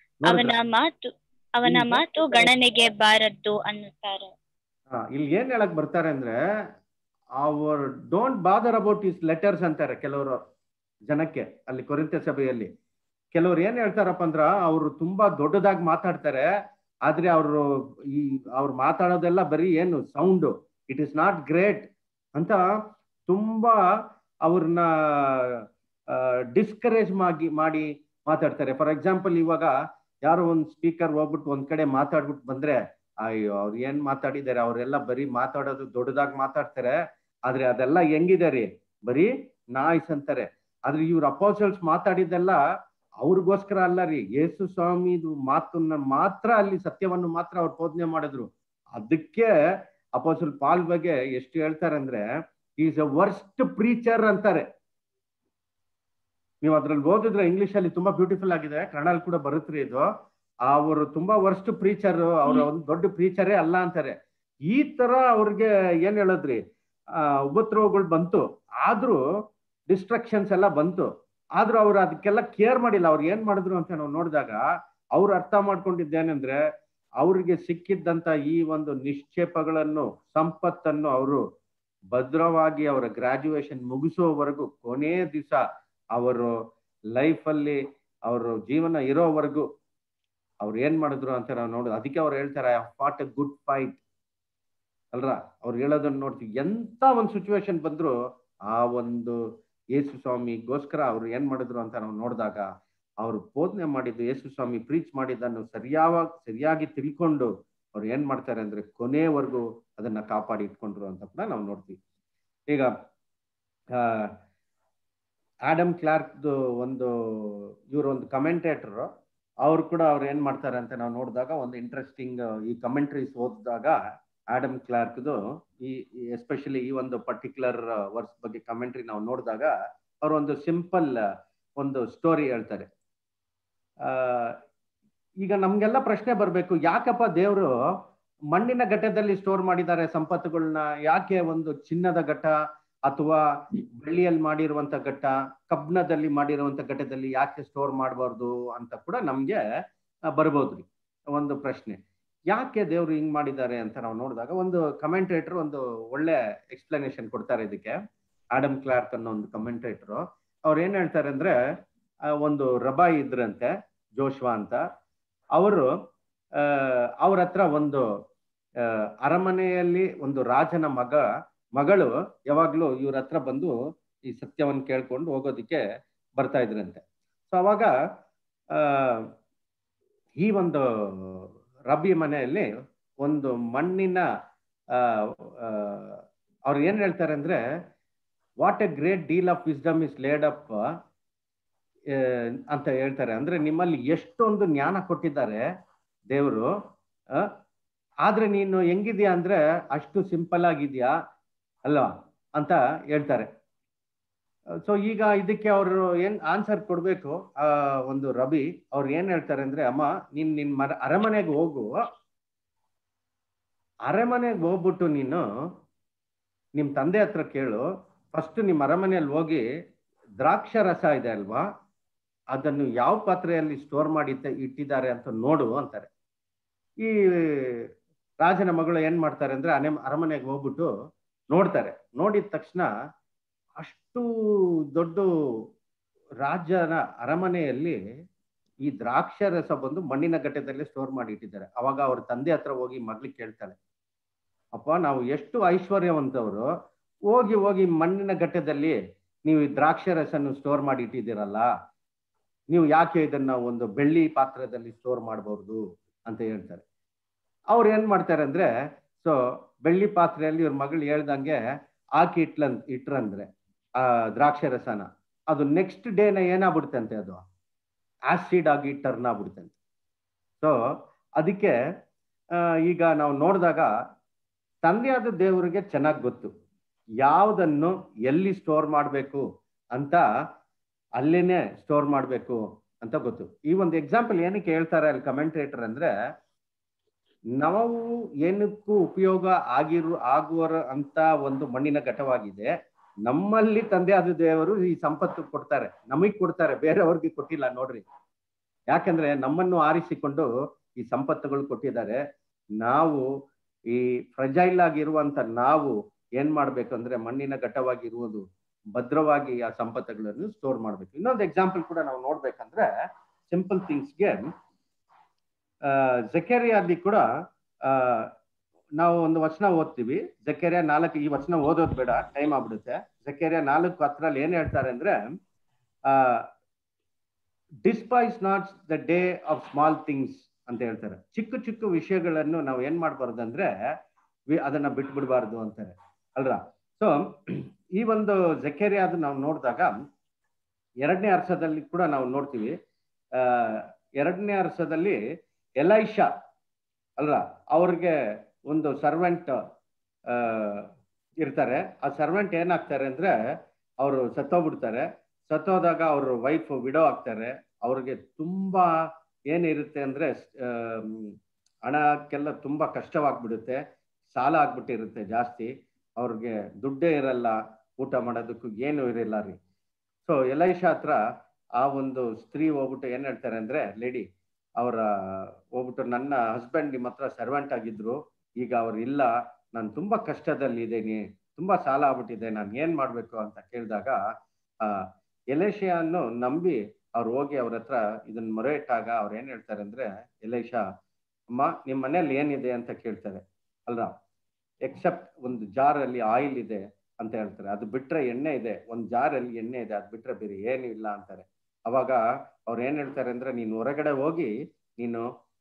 ಅವನ ಮಾತು ಗಣನೆಗೆ ಬಾರದ್ದು ಅನ್ನುತ್ತಾರೆ. ಇಲ್ಲಿ ಏನ್ ಹೇಳಕ್ ಬರ್ತಾರೆ ಅಂದ್ರೆ, our don't bother about his letters ಅಂತಾರೆ ಕೆಲವರು ಜನಕ್ಕೆ. ಅಲ್ಲಿ ಕೊರಿಂಥ ಸಭೆಯಲ್ಲಿ ಕೆಲವ್ರು ಏನ್ ಹೇಳ್ತಾರಪ್ಪ ಅಂದ್ರ, ಅವರು ತುಂಬಾ ದೊಡ್ಡದಾಗಿ ಮಾತಾಡ್ತಾರೆ, ಆದ್ರೆ ಅವ್ರು ಮಾತಾಡೋದೆಲ್ಲ ಬರೀ ಏನು sound, it is not great ಅಂತ ತುಂಬಾ ಅವ್ರನ್ನ ಡಿಸ್ಕರೇಜ್ ಮಾಡಿ ಮಾತಾಡ್ತಾರೆ. ಫಾರ್ ಎಕ್ಸಾಂಪಲ್, ಇವಾಗ ಯಾರೋ ಒಂದು ಸ್ಪೀಕರ್ ಹೋಗ್ಬಿಟ್ಟು ಒಂದ್ ಕಡೆ ಮಾತಾಡ್ಬಿಟ್ಟು ಬಂದ್ರೆ, ಅಯ್ಯೋ ಅವ್ರು ಏನ್ ಮಾತಾಡಿದ್ದಾರೆ, ಅವರೆಲ್ಲ ಬರೀ ಮಾತಾಡೋದು ದೊಡ್ಡದಾಗಿ ಮಾತಾಡ್ತಾರೆ, ಆದ್ರೆ ಅದೆಲ್ಲ ಹೆಂಗಿದೆ ರೀ, ಬರೀ ನಾಯ್ಸ್ ಅಂತಾರೆ. ಆದ್ರೆ ಇವ್ರ ಅಪೋಸಲ್ಸ್ ಮಾತಾಡಿದ್ದೆಲ್ಲ ಅವ್ರಿಗೋಸ್ಕರ ಅಲ್ಲ ರೀ, ಯೇಸು ಸ್ವಾಮಿದು ಮಾತನ್ನ ಮಾತ್ರ, ಅಲ್ಲಿ ಸತ್ಯವನ್ನು ಮಾತ್ರ ಅವ್ರು ಬೋಧನೆ ಮಾಡಿದ್ರು. ಅದಕ್ಕೆ ಅಪೋಸಲ್ ಪಾಲ್ ಬಗ್ಗೆ ಎಷ್ಟು ಹೇಳ್ತಾರೆ ಅಂದ್ರೆ, ಈಸ್ ಅ ವರ್ಸ್ಟ್ ಪ್ರೀಚರ್ ಅಂತಾರೆ. ನೀವು ಅದ್ರಲ್ಲಿ ಓದಿದ್ರೆ ಇಂಗ್ಲಿಷ್ ಅಲ್ಲಿ ತುಂಬಾ ಬ್ಯೂಟಿಫುಲ್ ಆಗಿದೆ, ಕನ್ನಡಲ್ಲಿ ಕೂಡ ಬರುತ್ತ್ರಿ ಇದು. ಅವರು ತುಂಬಾ ವರ್ಸ್ಟ್ ಪ್ರೀಚರ್, ಅವ್ರ ಒಂದು ದೊಡ್ಡ ಪ್ರೀಚರೇ ಅಲ್ಲ ಅಂತಾರೆ. ಈ ತರ ಅವ್ರಿಗೆ ಏನ್ ಹೇಳದ್ರಿ, ಉಪದ್ರವಗಳು ಬಂತು, ಆದ್ರೂ ಡಿಸ್ಟ್ರಕ್ಷನ್ಸ್ ಎಲ್ಲ ಬಂತು, ಆದ್ರೂ ಅವ್ರು ಅದಕ್ಕೆಲ್ಲ ಕೇರ್ ಮಾಡಿಲ್ಲ. ಅವ್ರು ಏನ್ ಮಾಡಿದ್ರು ಅಂತ ನಾವು ನೋಡಿದಾಗ ಅವ್ರು ಅರ್ಥ ಮಾಡ್ಕೊಂಡಿದ್ದೇನೆಂದ್ರೆ, ಅವ್ರಿಗೆ ಸಿಕ್ಕಿದ್ದಂತ ಈ ಒಂದು ನಿಕ್ಷೇಪಗಳನ್ನು, ಸಂಪತ್ತನ್ನು ಅವರು ಭದ್ರವಾಗಿ ಅವರ ಗ್ರಾಜುಯೇಷನ್ ಮುಗಿಸೋವರೆಗೂ, ಕೊನೆ ದಿವಸ ಅವರು ಲೈಫಲ್ಲಿ ಅವರು ಜೀವನ ಇರೋವರೆಗೂ ಅವ್ರು ಏನ್ ಮಾಡಿದ್ರು ಅಂತ ನಾವು ನೋಡೋದು. ಅದಕ್ಕೆ ಅವ್ರು ಹೇಳ್ತಾರೆ, I have fought a good fight ಅಲ್ರ. ಅವ್ರು ಹೇಳೋದನ್ನ ನೋಡ್ತೀವಿ. ಎಂತ ಒಂದು ಸಿಚುವೇಶನ್ ಬಂದ್ರು ಆ ಒಂದು ಯೇಸು ಸ್ವಾಮಿಗೋಸ್ಕರ ಅವ್ರು ಏನ್ ಮಾಡಿದ್ರು ಅಂತ ನಾವು ನೋಡಿದಾಗ, ಅವ್ರು ಬೋಧನೆ ಮಾಡಿದ್ದು, ಯೇಸು ಸ್ವಾಮಿ ಪ್ರೀಚ್ ಮಾಡಿದ್ದನ್ನು ಸರಿಯಾಗಿ ತಿಳ್ಕೊಂಡು ಅವ್ರು ಏನ್ ಮಾಡ್ತಾರೆ ಅಂದ್ರೆ ಕೊನೆವರೆಗೂ ಅದನ್ನ ಕಾಪಾಡಿ ಇಟ್ಕೊಂಡ್ರು ಅಂತ ಕೂಡ ನಾವು ನೋಡ್ತೀವಿ. ಈಗ ಆಡಮ್ ಕ್ಲಾರ್ಕ್ದು ಇವರು ಕಮೆಂಟೇಟರ್, ಅವ್ರು ಕೂಡ ಅವ್ರು ಏನ್ ಮಾಡ್ತಾರೆ ಅಂತ ನಾವು ನೋಡಿದಾಗ ಒಂದು ಇಂಟ್ರೆಸ್ಟಿಂಗ್ ಈ ಕಮೆಂಟ್ರೀಸ್ ಓದಿದಾಗ ಆಡಮ್ ಕ್ಲಾರ್ಕ್ದು ಎಸ್ಪೆಷಲಿ ಈ ಒಂದು ಪರ್ಟಿಕ್ಯುಲರ್ ವರ್ಸ್ ಬಗ್ಗೆ ಕಮೆಂಟ್ರಿ ನಾವು ನೋಡಿದಾಗ ಅವ್ರು ಒಂದು ಸಿಂಪಲ್ ಒಂದು ಸ್ಟೋರಿ ಹೇಳ್ತಾರೆ. ಈಗ ನಮ್ಗೆಲ್ಲ ಪ್ರಶ್ನೆ ಬರ್ಬೇಕು, ಯಾಕಪ್ಪ ದೇವರು ಮಣ್ಣಿನ ಘಟ್ಟದಲ್ಲಿ ಸ್ಟೋರ್ ಮಾಡಿದ್ದಾರೆ ಸಂಪತ್ತುಗಳನ್ನ, ಯಾಕೆ ಒಂದು ಚಿನ್ನದ ಘಟ್ಟ ಅಥವಾ ಬೆಳ್ಳಿಯಲ್ಲಿ ಮಾಡಿರುವಂತ ಘಟ್ಟ, ಕಬ್ಬಿಣದಲ್ಲಿ ಮಾಡಿರುವಂತ ಘಟ್ಟದಲ್ಲಿ ಯಾಕೆ ಸ್ಟೋರ್ ಮಾಡಬಾರ್ದು ಅಂತ ಕೂಡ ನಮ್ಗೆ ಬರ್ಬೋದ್ರಿ ಒಂದು ಪ್ರಶ್ನೆ. ಯಾಕೆ ದೇವ್ರು ಹಿಂಗ್ ಮಾಡಿದ್ದಾರೆ ಅಂತ ನಾವು ನೋಡಿದಾಗ ಒಂದು ಕಮೆಂಟೇಟರ್ ಒಂದು ಒಳ್ಳೆ ಎಕ್ಸ್ಪ್ಲನೇಷನ್ ಕೊಡ್ತಾರೆ ಇದಕ್ಕೆ. ಆಡಮ್ ಕ್ಲಾರ್ಕ್ ಅನ್ನೋ ಒಂದು ಕಮೆಂಟೇಟರ್ ಅವ್ರು ಏನ್ ಹೇಳ್ತಾರೆ ಅಂದ್ರೆ, ಒಂದು ರಬಾಯಿ ಇದ್ರಂತೆ ಜೋಶ್ವಾ ಅಂತ, ಅವರು ಅವ್ರ ಹತ್ರ ಒಂದು ಅರಮನೆಯಲ್ಲಿ ಒಂದು ರಾಜನ ಮಗಳು ಯಾವಾಗ್ಲೂ ಇವ್ರ ಹತ್ರ ಬಂದು ಈ ಸತ್ಯವನ್ನು ಕೇಳ್ಕೊಂಡು ಹೋಗೋದಿಕ್ಕೆ ಬರ್ತಾ ಇದ್ರಂತೆ. ಸೊ ಅವಾಗ ಈ ಒಂದು ರಬ್ಬಿ ಮನೆಯಲ್ಲಿ ಒಂದು ಮಣ್ಣಿನ ಅವ್ರು ಏನ್ ಹೇಳ್ತಾರೆ ಅಂದ್ರೆ, what a great deal of wisdom is laid up ಅಂತ ಹೇಳ್ತಾರೆ. ಅಂದ್ರೆ ನಿಮ್ಮಲ್ಲಿ ಎಷ್ಟೊಂದು ಜ್ಞಾನ ಕೊಟ್ಟಿದ್ದಾರೆ ದೇವರು, ಆದ್ರೆ ನೀನು ಹೆಂಗಿದ್ಯಾ ಅಂದ್ರೆ ಅಷ್ಟು ಸಿಂಪಲ್ ಆಗಿದ್ಯಾ ಅಲ್ವಾ ಅಂತ ಹೇಳ್ತಾರೆ. ಸೊ ಈಗ ಇದಕ್ಕೆ ಅವರು ಏನ್ ಆನ್ಸರ್ ಕೊಡ್ಬೇಕು, ಒಂದು ರಬಿ ಅವ್ರು ಏನ್ ಹೇಳ್ತಾರೆ ಅಂದ್ರೆ, ಅಮ್ಮ ನಿನ್ ಅರಮನೆಗೆ ಹೋಗು, ಅರಮನೆಗೆ ಹೋಗ್ಬಿಟ್ಟು ನೀನು ನಿಮ್ ತಂದೆ ಹತ್ರ ಕೇಳು, ಫಸ್ಟ್ ನಿಮ್ಮ ಅರಮನೆಯಲ್ಲಿ ಹೋಗಿ ದ್ರಾಕ್ಷ ರಸ ಇದೆ ಅಲ್ವಾ, ಅದನ್ನು ಯಾವ ಪಾತ್ರೆಯಲ್ಲಿ ಸ್ಟೋರ್ ಮಾಡಿ ಇಟ್ಟಿದ್ದಾರೆ ಅಂತ ನೋಡು ಅಂತಾರೆ. ಈ ರಾಜನ ಮಗಳು ಏನ್ ಮಾಡ್ತಾರೆ ಅಂದ್ರೆ ಅರಮನೆಗೆ ಹೋಗ್ಬಿಟ್ಟು ನೋಡ್ತಾರೆ. ನೋಡಿದ ತಕ್ಷಣ ಅಷ್ಟು ದೊಡ್ಡ ರಾಜನ ಅರಮನೆಯಲ್ಲಿ ಈ ದ್ರಾಕ್ಷಾರಸ ಬಂದು ಮಣ್ಣಿನ ಘಟ್ಟದಲ್ಲಿ ಸ್ಟೋರ್ ಮಾಡಿ ಇಟ್ಟಿದ್ದಾರೆ. ಅವಾಗ ಅವ್ರ ತಂದೆ ಹತ್ರ ಹೋಗಿ ಮಗ್ಳಿಗೆ ಕೇಳ್ತಾಳೆ, ಅಪ್ಪ ನಾವು ಎಷ್ಟು ಐಶ್ವರ್ಯವಂತವರು, ಹೋಗಿ ಹೋಗಿ ಮಣ್ಣಿನ ಘಟ್ಟದಲ್ಲಿ ನೀವು ಈ ದ್ರಾಕ್ಷಾರಸನ್ನು ಸ್ಟೋರ್ ಮಾಡಿ ಇಟ್ಟಿದ್ದೀರಲ್ಲ, ನೀವು ಯಾಕೆ ಇದನ್ನ ಒಂದು ಬೆಳ್ಳಿ ಪಾತ್ರದಲ್ಲಿ ಸ್ಟೋರ್ ಮಾಡಬಹುದು ಅಂತ ಹೇಳ್ತಾರೆ. ಅವ್ರು ಏನ್ ಮಾಡ್ತಾರೆ ಅಂದ್ರೆ, ಸೊ ಬೆಳ್ಳಿ ಪಾತ್ರೆಯಲ್ಲಿ ಇವ್ರ ಮಗಳು ಹೇಳ್ದಂಗೆ ಹಾಕಿ ಇಟ್ರಂದ್ರೆ ಆ ದ್ರಾಕ್ಷಾರಸನ, ಅದು ನೆಕ್ಸ್ಟ್ ಡೇನ ಏನಾಗ್ಬಿಡ್ತಂತೆ, ಅದು ಆಸಿಡ್ ಆಗಿ ಟರ್ನ್ ಆಗ್ಬಿಡ್ತಂತೆ. ಸೊ ಅದಕ್ಕೆ ಈಗ ನಾವು ನೋಡಿದಾಗ ತಂದೆಯಾದ ದೇವರಿಗೆ ಚೆನ್ನಾಗಿ ಗೊತ್ತು ಯಾವುದನ್ನು ಎಲ್ಲಿ ಸ್ಟೋರ್ ಮಾಡಬೇಕು ಅಂತ, ಅಲ್ಲೇನೆ ಸ್ಟೋರ್ ಮಾಡಬೇಕು ಅಂತ ಗೊತ್ತು. ಈ ಒಂದು ಎಕ್ಸಾಂಪಲ್ ಏನಕ್ಕೆ ಹೇಳ್ತಾರೆ ಅಲ್ಲಿ ಕಮೆಂಟ್ರೇಟರ್ ಅಂದ್ರೆ, ನಾವು ಏನಕ್ಕೂ ಉಪಯೋಗ ಆಗುವ ಅಂತ ಒಂದು ಮಣ್ಣಿನ ಘಟವಾಗಿದೆ. ನಮ್ಮಲ್ಲಿ ತಂದೆಯಾದ ದೇವರು ಈ ಸಂಪತ್ತು ಕೊಡ್ತಾರೆ, ನಮಗ್ ಕೊಡ್ತಾರೆ, ಬೇರೆಯವ್ರಿಗೆ ಕೊಟ್ಟಿಲ್ಲ ನೋಡ್ರಿ. ಯಾಕಂದ್ರೆ ನಮ್ಮನ್ನು ಆರಿಸಿಕೊಂಡು ಈ ಸಂಪತ್ತುಗಳು ಕೊಟ್ಟಿದ್ದಾರೆ. ನಾವು ಈ ಫ್ರಜೈಲ್ ಆಗಿರುವಂತ ನಾವು ಏನ್ ಮಾಡ್ಬೇಕಂದ್ರೆ ಮಣ್ಣಿನ ಘಟವಾಗಿರುವುದು ಭದ್ರವಾಗಿ ಆ ಸಂಪತ್ತುಗಳನ್ನು ಸ್ಟೋರ್ ಮಾಡ್ಬೇಕು. ಇನ್ನೊಂದು ಎಕ್ಸಾಂಪಲ್ ಕೂಡ ನಾವು ನೋಡ್ಬೇಕಂದ್ರೆ, ಸಿಂಪಲ್ ಥಿಂಗ್ಸ್ಗೆ ಜಕರ್ಯಾದಲ್ಲಿ ಕೂಡ ನಾವು ಒಂದು ವಚನ ಓದ್ತೀವಿ, ಜಕರ್ಯ 4. ಈ ವಚನ ಓದೋದು ಬೇಡ, ಟೈಮ್ ಆಗ್ಬಿಡುತ್ತೆ. ಜಕರ್ಯ 4:10 ಏನ್ ಹೇಳ್ತಾರೆ ಅಂದ್ರೆ, despise not the day of small things ಅಂತ ಹೇಳ್ತಾರೆ. ಚಿಕ್ಕ ಚಿಕ್ಕ ವಿಷಯಗಳನ್ನು ನಾವು ಏನ್ ಮಾಡ್ಬಾರ್ದು ಅಂದ್ರೆ ಅದನ್ನ ಬಿಟ್ಬಿಡ್ಬಾರ್ದು ಅಂತಾರೆ ಅಲ್ರಾ. ಸೊ ಈ ಒಂದು ಜಕರ್ಯಾದ ನಾವು ನೋಡಿದಾಗ 2ನೇ ಅರಸದಲ್ಲಿ ಕೂಡ ನಾವು ನೋಡ್ತೀವಿ. 2ನೇ ಅರಸದಲ್ಲಿ ಎಲೈಷಾ ಅಲ್ವಾ, ಅವ್ರಿಗೆ ಒಂದು ಸರ್ವೆಂಟ್ ಇರ್ತಾರೆ. ಆ ಸರ್ವೆಂಟ್ ಏನಾಗ್ತಾರೆ ಅಂದ್ರೆ, ಅವರು ಸತ್ತೋಗ್ಬಿಡ್ತಾರೆ. ಸತ್ತೋದಾಗ ಅವ್ರ ವೈಫ್ ವಿಡೋ ಆಗ್ತಾರೆ. ಅವ್ರಿಗೆ ತುಂಬಾ ಏನಿರುತ್ತೆ ಅಂದ್ರೆ ಹಣಕ್ಕೆಲ್ಲ ತುಂಬಾ ಕಷ್ಟವಾಗ್ಬಿಡುತ್ತೆ, ಸಾಲ ಆಗ್ಬಿಟ್ಟಿರುತ್ತೆ ಜಾಸ್ತಿ. ಅವ್ರಿಗೆ ದುಡ್ಡೇ ಇರಲ್ಲ, ಊಟ ಮಾಡೋದಕ್ಕೂ ಏನು ಇರಲ್ಲ ರೀ. ಸೊ ಎಲೈಷಾ ಹತ್ರ ಆ ಒಂದು ಸ್ತ್ರೀ ಹೋಗ್ಬಿಟ್ಟು ಏನ್ ಹೇಳ್ತಾರೆ ಅಂದ್ರೆ, ಲೇಡಿ ಅವರ ಹೋಗ್ಬಿಟ್ಟು, ನನ್ನ ಹಸ್ಬೆಂಡ್ ನಿಮ್ಮ ಹತ್ರ ಸರ್ವೆಂಟ್ ಆಗಿದ್ರು, ಈಗ ಅವ್ರು ಇಲ್ಲ, ನಾನು ತುಂಬಾ ಕಷ್ಟದಲ್ಲಿ ಇದ್ದೀನಿ, ತುಂಬಾ ಸಾಲ ಆಗ್ಬಿಟ್ಟಿದೆ, ನಾನು ಏನ್ ಮಾಡ್ಬೇಕು ಅಂತ ಕೇಳಿದಾಗ ಎಲೈಷಾನ್ನು ನಂಬಿ ಅವ್ರು ಹೋಗಿ ಅವ್ರ ಹತ್ರ ಇದನ್ನ ಮೊರೆ ಇಟ್ಟಾಗ ಅವ್ರು ಏನ್ ಹೇಳ್ತಾರೆ ಅಂದ್ರೆ, ಎಲೈಷಾ ಅಮ್ಮ ನಿಮ್ ಮನೇಲಿ ಏನಿದೆ ಅಂತ ಕೇಳ್ತಾರೆ ಅಲ್ವಾ. ಎಕ್ಸೆಪ್ಟ್ ಒಂದು ಜಾರಲ್ಲಿ ಆಯಿಲ್ ಇದೆ ಅಂತ ಹೇಳ್ತಾರೆ, ಅದು ಬಿಟ್ರೆ ಎಣ್ಣೆ ಇದೆ, ಒಂದು ಜಾರಲ್ಲಿ ಎಣ್ಣೆ ಇದೆ, ಅದು ಬಿಟ್ರೆ ಬೇರೆ ಏನು ಇಲ್ಲ ಅಂತಾರೆ. ಅವಾಗ ಅವ್ರು ಏನ್ ಹೇಳ್ತಾರೆ ಅಂದ್ರೆ, ನೀನು ಹೊರಗಡೆ ಹೋಗಿ ನೀನು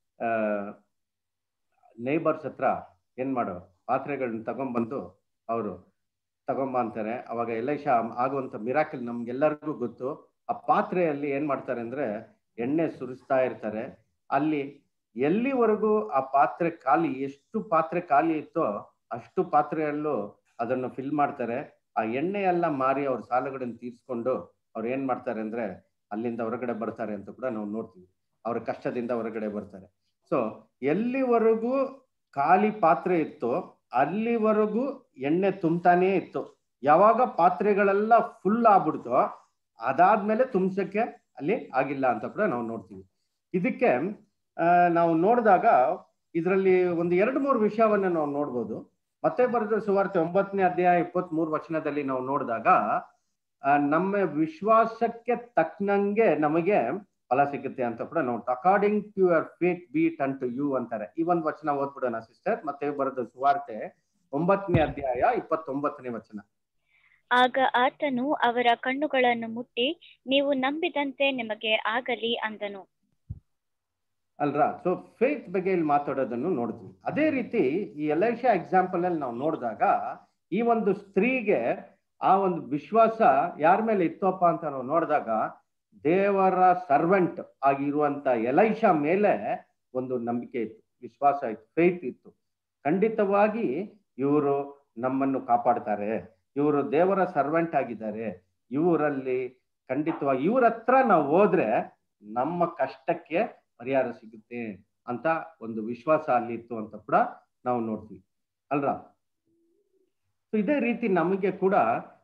ನೇಬರ್ಸ್ ಹತ್ರ ಏನ್ ಮಾಡು, ಪಾತ್ರೆಗಳನ್ನ ತಗೊಂಡ್ಬಂದು ಅವರು ತಗೊಂಬ ಅಂತಾರೆ. ಅವಾಗ ಎಲೈಷಾ ಆಗುವಂತ ಮಿರಾಕಲ್ ನಮ್ಗೆಲ್ಲರಿಗೂ ಗೊತ್ತು. ಆ ಪಾತ್ರೆಯಲ್ಲಿ ಏನ್ ಮಾಡ್ತಾರೆ ಅಂದ್ರೆ ಎಣ್ಣೆ ಸುರಿಸ್ತಾ ಇರ್ತಾರೆ. ಅಲ್ಲಿ ಎಲ್ಲಿವರೆಗೂ ಆ ಪಾತ್ರೆ ಖಾಲಿ, ಎಷ್ಟು ಪಾತ್ರೆ ಖಾಲಿ ಇತ್ತೋ ಅಷ್ಟು ಪಾತ್ರೆಯಲ್ಲೂ ಅದನ್ನು ಫಿಲ್ ಮಾಡ್ತಾರೆ. ಆ ಎಣ್ಣೆ ಎಲ್ಲ ಮಾರಿ ಅವ್ರ ಸಾಲಗಳನ್ನು ತೀರ್ಸ್ಕೊಂಡು ಅವ್ರು ಏನ್ ಮಾಡ್ತಾರೆ ಅಂದ್ರೆ ಅಲ್ಲಿಂದ ಹೊರಗಡೆ ಬರ್ತಾರೆ ಅಂತ ಕೂಡ ನಾವು ನೋಡ್ತೀವಿ. ಅವ್ರ ಕಷ್ಟದಿಂದ ಹೊರಗಡೆ ಬರ್ತಾರೆ. ಸೊ ಎಲ್ಲಿವರೆಗೂ ಖಾಲಿ ಪಾತ್ರೆ ಇತ್ತು ಅಲ್ಲಿವರೆಗೂ ಎಣ್ಣೆ ತುಂಬ್ತಾನೇ ಇತ್ತು. ಯಾವಾಗ ಪಾತ್ರೆಗಳೆಲ್ಲ ಫುಲ್ ಆಗ್ಬಿಡ್ತೋ ಅದಾದ್ಮೇಲೆ ತುಂಬ್ಸಕ್ಕೆ ಅಲ್ಲಿ ಆಗಿಲ್ಲ ಅಂತ ಕೂಡ ನಾವು ನೋಡ್ತೀವಿ. ಇದಕ್ಕೆ ನಾವು ನೋಡಿದಾಗ ಇದರಲ್ಲಿ ಒಂದು 2-3 ವಿಷಯವನ್ನ ನಾವು ನೋಡ್ಬೋದು. ಮತ್ತೆ ಬರೆದ ಸುವಾರ್ತೆ 9ನೇ ಅಧ್ಯಾಯ 23 ವಚನದಲ್ಲಿ ನಾವು ನೋಡಿದಾಗ ನಮ್ಮ ವಿಶ್ವಾಸಕ್ಕೆ ತಕ್ಕನಂಗೆ ನಮಗೆ ಫಲ ಸಿಗುತ್ತೆ ಅಂತ ಕೂಡ ನೋಡ್ತಾ, according to your faith be it unto you ಅಂತಾರೆ. ಈ ಒಂದು ವಚನ ಓದ್ಬಿಡೋಣ ಸಿಸ್ಟರ್. ಮತ್ತೆ ಬರೆದ ಸುವಾರ್ತೆ 9ನೇ ಅಧ್ಯಾಯ 29ನೇ ವಚನ. ಆಗ ಆತನು ಅವರ ಕಣ್ಣುಗಳನ್ನು ಮುಟ್ಟಿ, ನೀವು ನಂಬಿದಂತೆ ನಿಮಗೆ ಆಗಲಿ ಅಂದನು. ಅಲ್ರಾ. ಸೊ ಫೇತ್ ಬಗ್ಗೆ ಇಲ್ಲಿ ಮಾತಾಡೋದನ್ನು ನೋಡ್ತೀವಿ. ಅದೇ ರೀತಿ ಈ ಎಲೈಷಾ ಎಕ್ಸಾಂಪಲ್ ಅಲ್ಲಿ ನಾವು ನೋಡಿದಾಗ ಈ ಒಂದು ಸ್ತ್ರೀಗೆ ಆ ಒಂದು ವಿಶ್ವಾಸ ಯಾರ ಮೇಲೆ ಇತ್ತಪ್ಪ ಅಂತ ನಾವು ನೋಡಿದಾಗ, ದೇವರ ಸರ್ವೆಂಟ್ ಆಗಿರುವಂತ ಎಲೈಷಾ ಮೇಲೆ ಒಂದು ನಂಬಿಕೆ ಇತ್ತು, ವಿಶ್ವಾಸ ಇತ್ತು, ಫೇತ್ ಇತ್ತು. ಖಂಡಿತವಾಗಿ ಇವರು ನಮ್ಮನ್ನು ಕಾಪಾಡ್ತಾರೆ, ಇವರು ದೇವರ ಸರ್ವೆಂಟ್ ಆಗಿದ್ದಾರೆ, ಇವರಲ್ಲಿ ಖಂಡಿತವಾಗಿ ಇವ್ರ ಹತ್ರ ನಾವು ಹೋದ್ರೆ ನಮ್ಮ ಕಷ್ಟಕ್ಕೆ ಪರಿಹಾರ ಸಿಗುತ್ತೆ ಅಂತ ಒಂದು ವಿಶ್ವಾಸ ಅಲ್ಲಿ ಇತ್ತು ಅಂತ ಕೂಡ ನಾವು ನೋಡ್ತೀವಿ ಅಲ್ರಾ. ಇದೇ ರೀತಿ ನಮಗೆ ಕೂಡ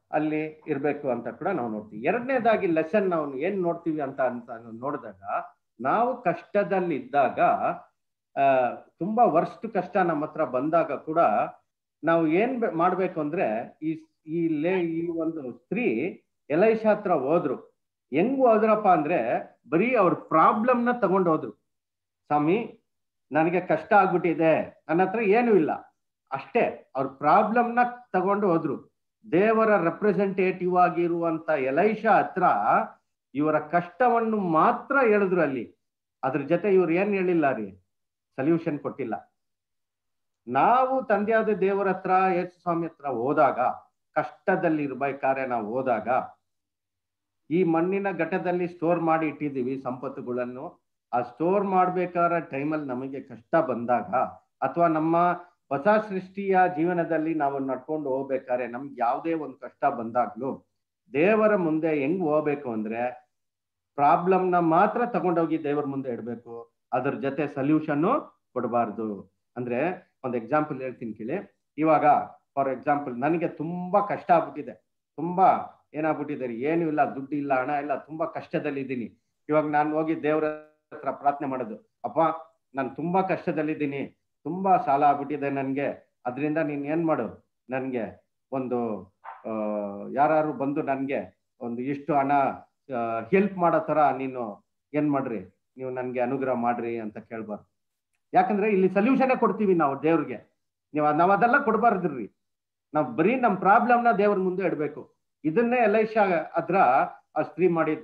ಅಲ್ಲಿ ಇರ್ಬೇಕು ಅಂತ ಕೂಡ ನಾವು ನೋಡ್ತೀವಿ. ಎರಡನೇದಾಗಿ ಲೆಸನ್ ನಾವು ಏನ್ ನೋಡ್ತೀವಿ ಅಂತ ನೋಡಿದಾಗ, ನಾವು ಕಷ್ಟದಲ್ಲಿದ್ದಾಗ ತುಂಬಾ ವರ್ಸ್ಟ್ ಕಷ್ಟ ನಮ್ಮ ಹತ್ರ ಬಂದಾಗ ಕೂಡ ನಾವು ಏನ್ ಮಾಡ್ಬೇಕು ಅಂದ್ರೆ, ಈ ಒಂದು ಸ್ತ್ರೀ ಎಲೈಷಾ ಹತ್ರ ಹೋದ್ರು. ಹೆಂಗ್ ಹೋದ್ರಪ್ಪ ಅಂದ್ರೆ, ಬರೀ ಅವ್ರ ಪ್ರಾಬ್ಲಮ್ನ ತಗೊಂಡು ಹೋದ್ರು. ಸ್ವಾಮಿ, ನನಗೆ ಕಷ್ಟ ಆಗ್ಬಿಟ್ಟಿದೆ, ನನ್ನ ಹತ್ರ ಏನೂ ಇಲ್ಲ, ಅಷ್ಟೇ. ಅವ್ರ ಪ್ರಾಬ್ಲಮ್ನ ತಗೊಂಡು ಹೋದ್ರು. ದೇವರ ರೆಪ್ರೆಸೆಂಟೇಟಿವ್ ಆಗಿರುವಂತ ಎಲೈಷಾ ಹತ್ರ ಇವರ ಕಷ್ಟವನ್ನು ಮಾತ್ರ ಹೇಳಿದ್ರು ಅಲ್ಲಿ. ಅದ್ರ ಜೊತೆ ಇವ್ರು ಏನ್ ಹೇಳಿಲ್ಲ ರೀ, ಸೊಲ್ಯೂಷನ್ ಕೊಟ್ಟಿಲ್ಲ. ನಾವು ತಂದೆಯಾದ ದೇವರ ಹತ್ರ, ಯೇಸು ಸ್ವಾಮಿ ಹತ್ರ ಹೋದಾಗ, ಕಷ್ಟದಲ್ಲಿ ಇರ್ಬೇಕಾದ್ರೆ ನಾವು ಹೋದಾಗ, ಈ ಮಣ್ಣಿನ ಘಟದಲ್ಲಿ ಸ್ಟೋರ್ ಮಾಡಿ ಇಟ್ಟಿದ್ದೀವಿ ಸಂಪತ್ತುಗಳನ್ನು. ಆ ಸ್ಟೋರ್ ಮಾಡ್ಬೇಕಾದ ಟೈಮಲ್ಲಿ ನಮಗೆ ಕಷ್ಟ ಬಂದಾಗ, ಅಥವಾ ನಮ್ಮ ಹೊಸ ಸೃಷ್ಟಿಯ ಜೀವನದಲ್ಲಿ ನಾವು ನಡ್ಕೊಂಡು ಹೋಗ್ಬೇಕಾದ್ರೆ ನಮ್ಗೆ ಯಾವುದೇ ಒಂದು ಕಷ್ಟ ಬಂದಾಗ್ಲೂ ದೇವರ ಮುಂದೆ ಹೆಂಗ್ ಹೋಗ್ಬೇಕು ಅಂದ್ರೆ, ಪ್ರಾಬ್ಲಮ್ನ ಮಾತ್ರ ತಗೊಂಡೋಗಿ ದೇವರ ಮುಂದೆ ಇಡಬೇಕು, ಅದ್ರ ಜೊತೆ ಸೊಲ್ಯೂಷನ್ನು ಕೊಡಬಾರ್ದು. ಅಂದ್ರೆ ಒಂದು ಎಕ್ಸಾಂಪಲ್ ಹೇಳ್ತೀನಿ ಕೇಳಿ. ಇವಾಗ ಫಾರ್ ಎಕ್ಸಾಂಪಲ್, ನನಗೆ ತುಂಬಾ ಕಷ್ಟ ಆಗ್ಬಿಟ್ಟಿದೆ, ತುಂಬಾ ಏನಾಗ್ಬಿಟ್ಟಿದೆ, ಏನು ಇಲ್ಲ, ದುಡ್ಡು ಇಲ್ಲ, ಹಣ ಇಲ್ಲ, ತುಂಬಾ ಕಷ್ಟದಲ್ಲಿದ್ದೀನಿ. ಇವಾಗ ನಾನು ಹೋಗಿ ದೇವರ ಹತ್ರ ಪ್ರಾರ್ಥನೆ ಮಾಡೋದು, ಅಪ್ಪ ನಾನು ತುಂಬಾ ಕಷ್ಟದಲ್ಲಿದ್ದೀನಿ, ತುಂಬಾ ಸಾಲ ಆಗ್ಬಿಟ್ಟಿದೆ ನನ್ಗೆ, ಅದರಿಂದ ನೀನ್ ಏನ್ ಮಾಡು, ನನ್ಗೆ ಒಂದು ಯಾರು ಬಂದು ನನ್ಗೆ ಒಂದು ಇಷ್ಟು ಹಣ ಹೆಲ್ಪ್ ಮಾಡೋ ತರ ನೀನು ಏನ್ ಮಾಡ್ರಿ, ನೀವು ನನ್ಗೆ ಅನುಗ್ರಹ ಮಾಡ್ರಿ ಅಂತ ಕೇಳ್ಬಾರ್ದು. ಯಾಕಂದ್ರೆ ಇಲ್ಲಿ ಸೊಲ್ಯೂಷನ್ ಕೊಡ್ತೀವಿ ನಾವು ದೇವ್ರಿಗೆ, ನಾವ್ ಅದೆಲ್ಲ ಕೊಡ್ಬಾರ್ದ್ರಿ. ನಾವ್ ಬರೀ ನಮ್ ಪ್ರಾಬ್ಲಮ್ನ ದೇವ್ರ ಮುಂದೆ ಇಡ್ಬೇಕು. ಇದನ್ನೇ ಎಲೈಷಾ ಹತ್ರ ಆ ಸ್ತ್ರೀ ಮಾಡಿದ್ದು.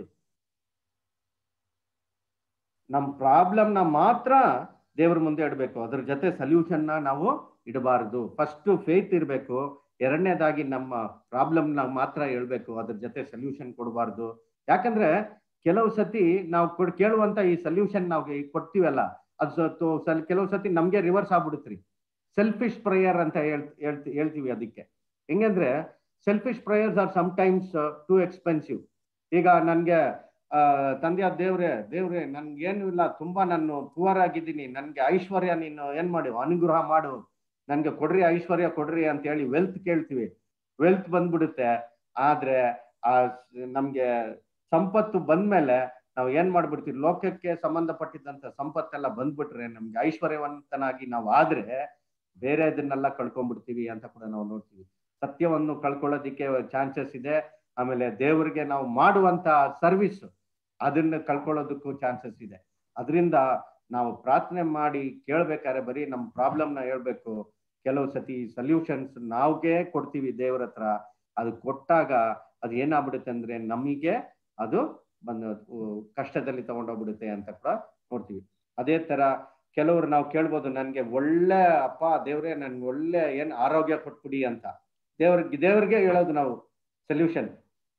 ನಮ್ ಪ್ರಾಬ್ಲಮ್ನ ಮಾತ್ರ ದೇವ್ರ ಮುಂದೆ ಇಡಬೇಕು, ಅದ್ರ ಜೊತೆ ಸೊಲ್ಯೂಷನ್ನ ನಾವು ಇಡಬಾರ್ದು. ಫಸ್ಟ್ ಫೇತ್ ಇರಬೇಕು, ಎರಡನೇದಾಗಿ ನಮ್ಮ ಪ್ರಾಬ್ಲಮ್ನ ಮಾತ್ರ ಹೇಳ್ಬೇಕು, ಅದ್ರ ಜೊತೆ ಸೊಲ್ಯೂಷನ್ ಕೊಡಬಾರ್ದು. ಯಾಕಂದ್ರೆ ಕೆಲವು ಸತಿ ನಾವು ಕೇಳುವಂತ ಈ ಸೊಲ್ಯೂಷನ್ ನಾವು ಕೊಡ್ತೀವಲ್ಲ, ಅದು ಕೆಲವು ಸತಿ ನಮ್ಗೆ ರಿವರ್ಸ್ ಆಗ್ಬಿಡುತ್ತ್ರಿ. ಸೆಲ್ಫಿಶ್ ಪ್ರೇಯರ್ ಅಂತ ಹೇಳ್ತೀವಿ ಅದಕ್ಕೆ. ಹೆಂಗಂದ್ರೆ, selfish prayers are sometimes too expensive. ಈಗ ನನ್ಗೆ ತಂದೆಯ ದೇವ್ರೆ ನನ್ಗೇನು ಇಲ್ಲ, ತುಂಬಾ ನಾನು ಪುವರ್ ಆಗಿದ್ದೀನಿ, ನನ್ಗೆ ಐಶ್ವರ್ಯ ನೀನು ಏನ್ ಮಾಡು, ಅನುಗ್ರಹ ಮಾಡು, ನನ್ಗೆ ಕೊಡ್ರಿ, ಐಶ್ವರ್ಯ ಕೊಡ್ರಿ ಅಂತ ಹೇಳಿ ವೆಲ್ತ್ ಕೇಳ್ತೀವಿ. ವೆಲ್ತ್ ಬಂದ್ಬಿಡುತ್ತೆ. ಆದ್ರೆ ನಮ್ಗೆ ಸಂಪತ್ತು ಬಂದ್ಮೇಲೆ ನಾವು ಏನ್ ಮಾಡ್ಬಿಡ್ತೀವಿ, ಲೋಕಕ್ಕೆ ಸಂಬಂಧಪಟ್ಟಿದ್ದಂತ ಸಂಪತ್ತೆಲ್ಲ ಬಂದ್ಬಿಟ್ರೆ, ನಮ್ಗೆ ಐಶ್ವರ್ಯವಂತನಾಗಿ ನಾವು ಆದ್ರೆ ಬೇರೆ ಇದನ್ನೆಲ್ಲ ಕಳ್ಕೊಂಡ್ಬಿಡ್ತೀವಿ ಅಂತ ಕೂಡ ನಾವು ನೋಡ್ತೀವಿ. ಸತ್ಯವನ್ನು ಕಳ್ಕೊಳ್ಳೋದಿಕ್ಕೆ ಚಾನ್ಸಸ್ ಇದೆ. ಆಮೇಲೆ ದೇವರಿಗೆ ನಾವು ಮಾಡುವಂತ ಸರ್ವಿಸ್ ಅದನ್ನ ಕಳ್ಕೊಳ್ಳೋದಕ್ಕೂ ಚಾನ್ಸಸ್ ಇದೆ. ಅದರಿಂದ ನಾವು ಪ್ರಾರ್ಥನೆ ಮಾಡಿ ಕೇಳ್ಬೇಕಾದ್ರೆ ಬರೀ ನಮ್ಮ ಪ್ರಾಬ್ಲಮ್ನ ಹೇಳ್ಬೇಕು. ಕೆಲವು ಸತಿ ಸೊಲ್ಯೂಷನ್ಸ್ ನಾವ್ಗೆ ಕೊಡ್ತೀವಿ ದೇವ್ರ ಹತ್ರ. ಅದು ಕೊಟ್ಟಾಗ ಅದು ಏನಾಗ್ಬಿಡುತ್ತೆ ಅಂದ್ರೆ, ನಮಗೆ ಅದು ಕಷ್ಟದಲ್ಲಿ ತಗೊಂಡೋಗ್ಬಿಡುತ್ತೆ ಅಂತ ಕೂಡ ನೋಡ್ತೀವಿ. ಅದೇ ತರ ಕೆಲವರು ನಾವು ಕೇಳ್ಬೋದು, ನನ್ಗೆ ಒಳ್ಳೆ ಅಪ್ಪ ದೇವ್ರೆ ನನ್ಗೆ ಒಳ್ಳೆ ಏನ್ ಆರೋಗ್ಯ ಕೊಟ್ಬಿಡಿ ಅಂತ ದೇವ್ರಿಗೆ ಹೇಳೋದು ನಾವು ಸೊಲ್ಯೂಷನ್,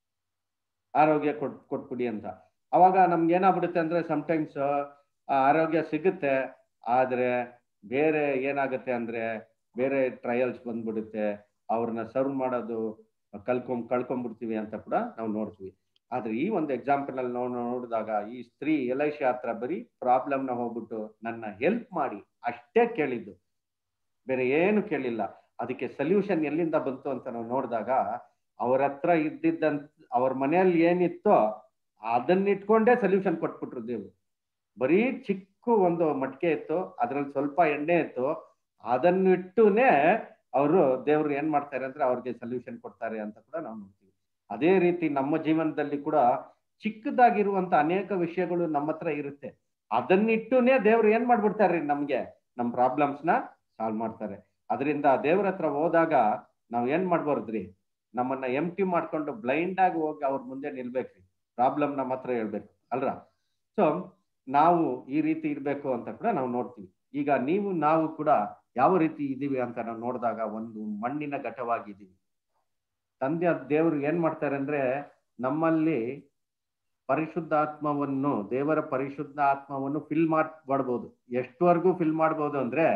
ಆರೋಗ್ಯ ಕೊಟ್ಬಿಡಿ ಅಂತ. ಅವಾಗ ನಮ್ಗೆ ಏನಾಗ್ಬಿಡುತ್ತೆ ಅಂದ್ರೆ, ಸಮಟೈಮ್ಸ್ ಆರೋಗ್ಯ ಸಿಗುತ್ತೆ, ಆದ್ರೆ ಬೇರೆ ಏನಾಗುತ್ತೆ ಅಂದ್ರೆ ಬೇರೆ ಟ್ರಯಲ್ಸ್ ಬಂದ್ಬಿಡುತ್ತೆ, ಅವ್ರನ್ನ ಸರ್ವ್ ಮಾಡೋದು ಕಳ್ಕೊಂಡ್ಬಿಡ್ತೀವಿ ಅಂತ ಕೂಡ ನಾವು ನೋಡ್ತೀವಿ. ಆದ್ರೆ ಈ ಒಂದು ಎಕ್ಸಾಂಪಲ್ ಅಲ್ಲಿ ನಾವು ನೋಡಿದಾಗ, ಈ ಸ್ತ್ರೀ ಎಲೈಷಾ ಹತ್ರ ಬರೀ ಪ್ರಾಬ್ಲಮ್ನ ಹೋಗ್ಬಿಟ್ಟು ನನ್ನ ಹೆಲ್ಪ್ ಮಾಡಿ ಅಷ್ಟೇ ಕೇಳಿದ್ದು, ಬೇರೆ ಏನು ಕೇಳಿಲ್ಲ. ಅದಕ್ಕೆ ಸೊಲ್ಯೂಷನ್ ಎಲ್ಲಿಂದ ಬಂತು ಅಂತ ನಾವು ನೋಡಿದಾಗ, ಅವ್ರ ಹತ್ರ ಇದ್ದಿದ್ದಂತ ಅವ್ರ ಮನೆಯಲ್ಲಿ ಏನಿತ್ತೋ ಅದನ್ನಿಟ್ಕೊಂಡೇ ಸೊಲ್ಯೂಷನ್ ಕೊಟ್ಬಿಟ್ರು ದೇವ್ರು. ಬರೀ ಚಿಕ್ಕ ಒಂದು ಮಟ್ಕೆ ಇತ್ತು, ಅದ್ರಲ್ಲಿ ಸ್ವಲ್ಪ ಎಣ್ಣೆ ಇತ್ತು, ಅದನ್ನಿಟ್ಟುನೇ ಅವರು ದೇವ್ರು ಏನ್ ಮಾಡ್ತಾರೆ ಅಂದ್ರೆ ಅವ್ರಿಗೆ ಸೊಲ್ಯೂಷನ್ ಕೊಡ್ತಾರೆ ಅಂತ ಕೂಡ ನಾವು ನೋಡ್ತೀವಿ. ಅದೇ ರೀತಿ ನಮ್ಮ ಜೀವನದಲ್ಲಿ ಕೂಡ ಚಿಕ್ಕದಾಗಿರುವಂತ ಅನೇಕ ವಿಷಯಗಳು ನಮ್ಮ ಹತ್ರ ಇರುತ್ತೆ, ಅದನ್ನಿಟ್ಟುನೇ ದೇವ್ರು ಏನ್ ಮಾಡ್ಬಿಡ್ತಾರೆ, ನಮ್ಗೆ ನಮ್ ಪ್ರಾಬ್ಲಮ್ಸ್ನ ಸಾಲ್ವ್ ಮಾಡ್ತಾರೆ. ಅದರಿಂದ ದೇವ್ರ ಹತ್ರ ಹೋದಾಗ ನಾವ್ ಏನ್ ಮಾಡ್ಬಾರ್ದ್ರಿ, ನಮ್ಮನ್ನ ಎಂಟಿ ಮಾಡ್ಕೊಂಡು ಬ್ಲೈಂಡ್ ಆಗಿ ಹೋಗಿ ಅವ್ರ ಮುಂದೆ ನಿಲ್ಬೇಕ್ರಿ, ಪ್ರಾಬ್ಲಮ್ ನಮ್ಮ ಹತ್ರ ಹೇಳ್ಬೇಕು ಅಲ್ರ. ಸೊ ನಾವು ಈ ರೀತಿ ಇರ್ಬೇಕು ಅಂತ ಕೂಡ ನಾವು ನೋಡ್ತೀವಿ. ಈಗ ನಾವು ಕೂಡ ಯಾವ ರೀತಿ ಇದೀವಿ ಅಂತ ನಾವು ನೋಡಿದಾಗ, ಒಂದು ಮಣ್ಣಿನ ಘಟವಾಗಿದ್ದೀವಿ. ತಂದೆ ದೇವರು ಏನ್ ಮಾಡ್ತಾರೆ ಅಂದ್ರೆ, ನಮ್ಮಲ್ಲಿ ಪರಿಶುದ್ಧಾತ್ಮವನ್ನು, ದೇವರ ಪರಿಶುದ್ಧ ಆತ್ಮವನ್ನು ಫಿಲ್ ಮಾಡ್ಬೋದು. ಎಷ್ಟುವರೆಗೂ ಫಿಲ್ ಮಾಡ್ಬೋದು ಅಂದ್ರೆ,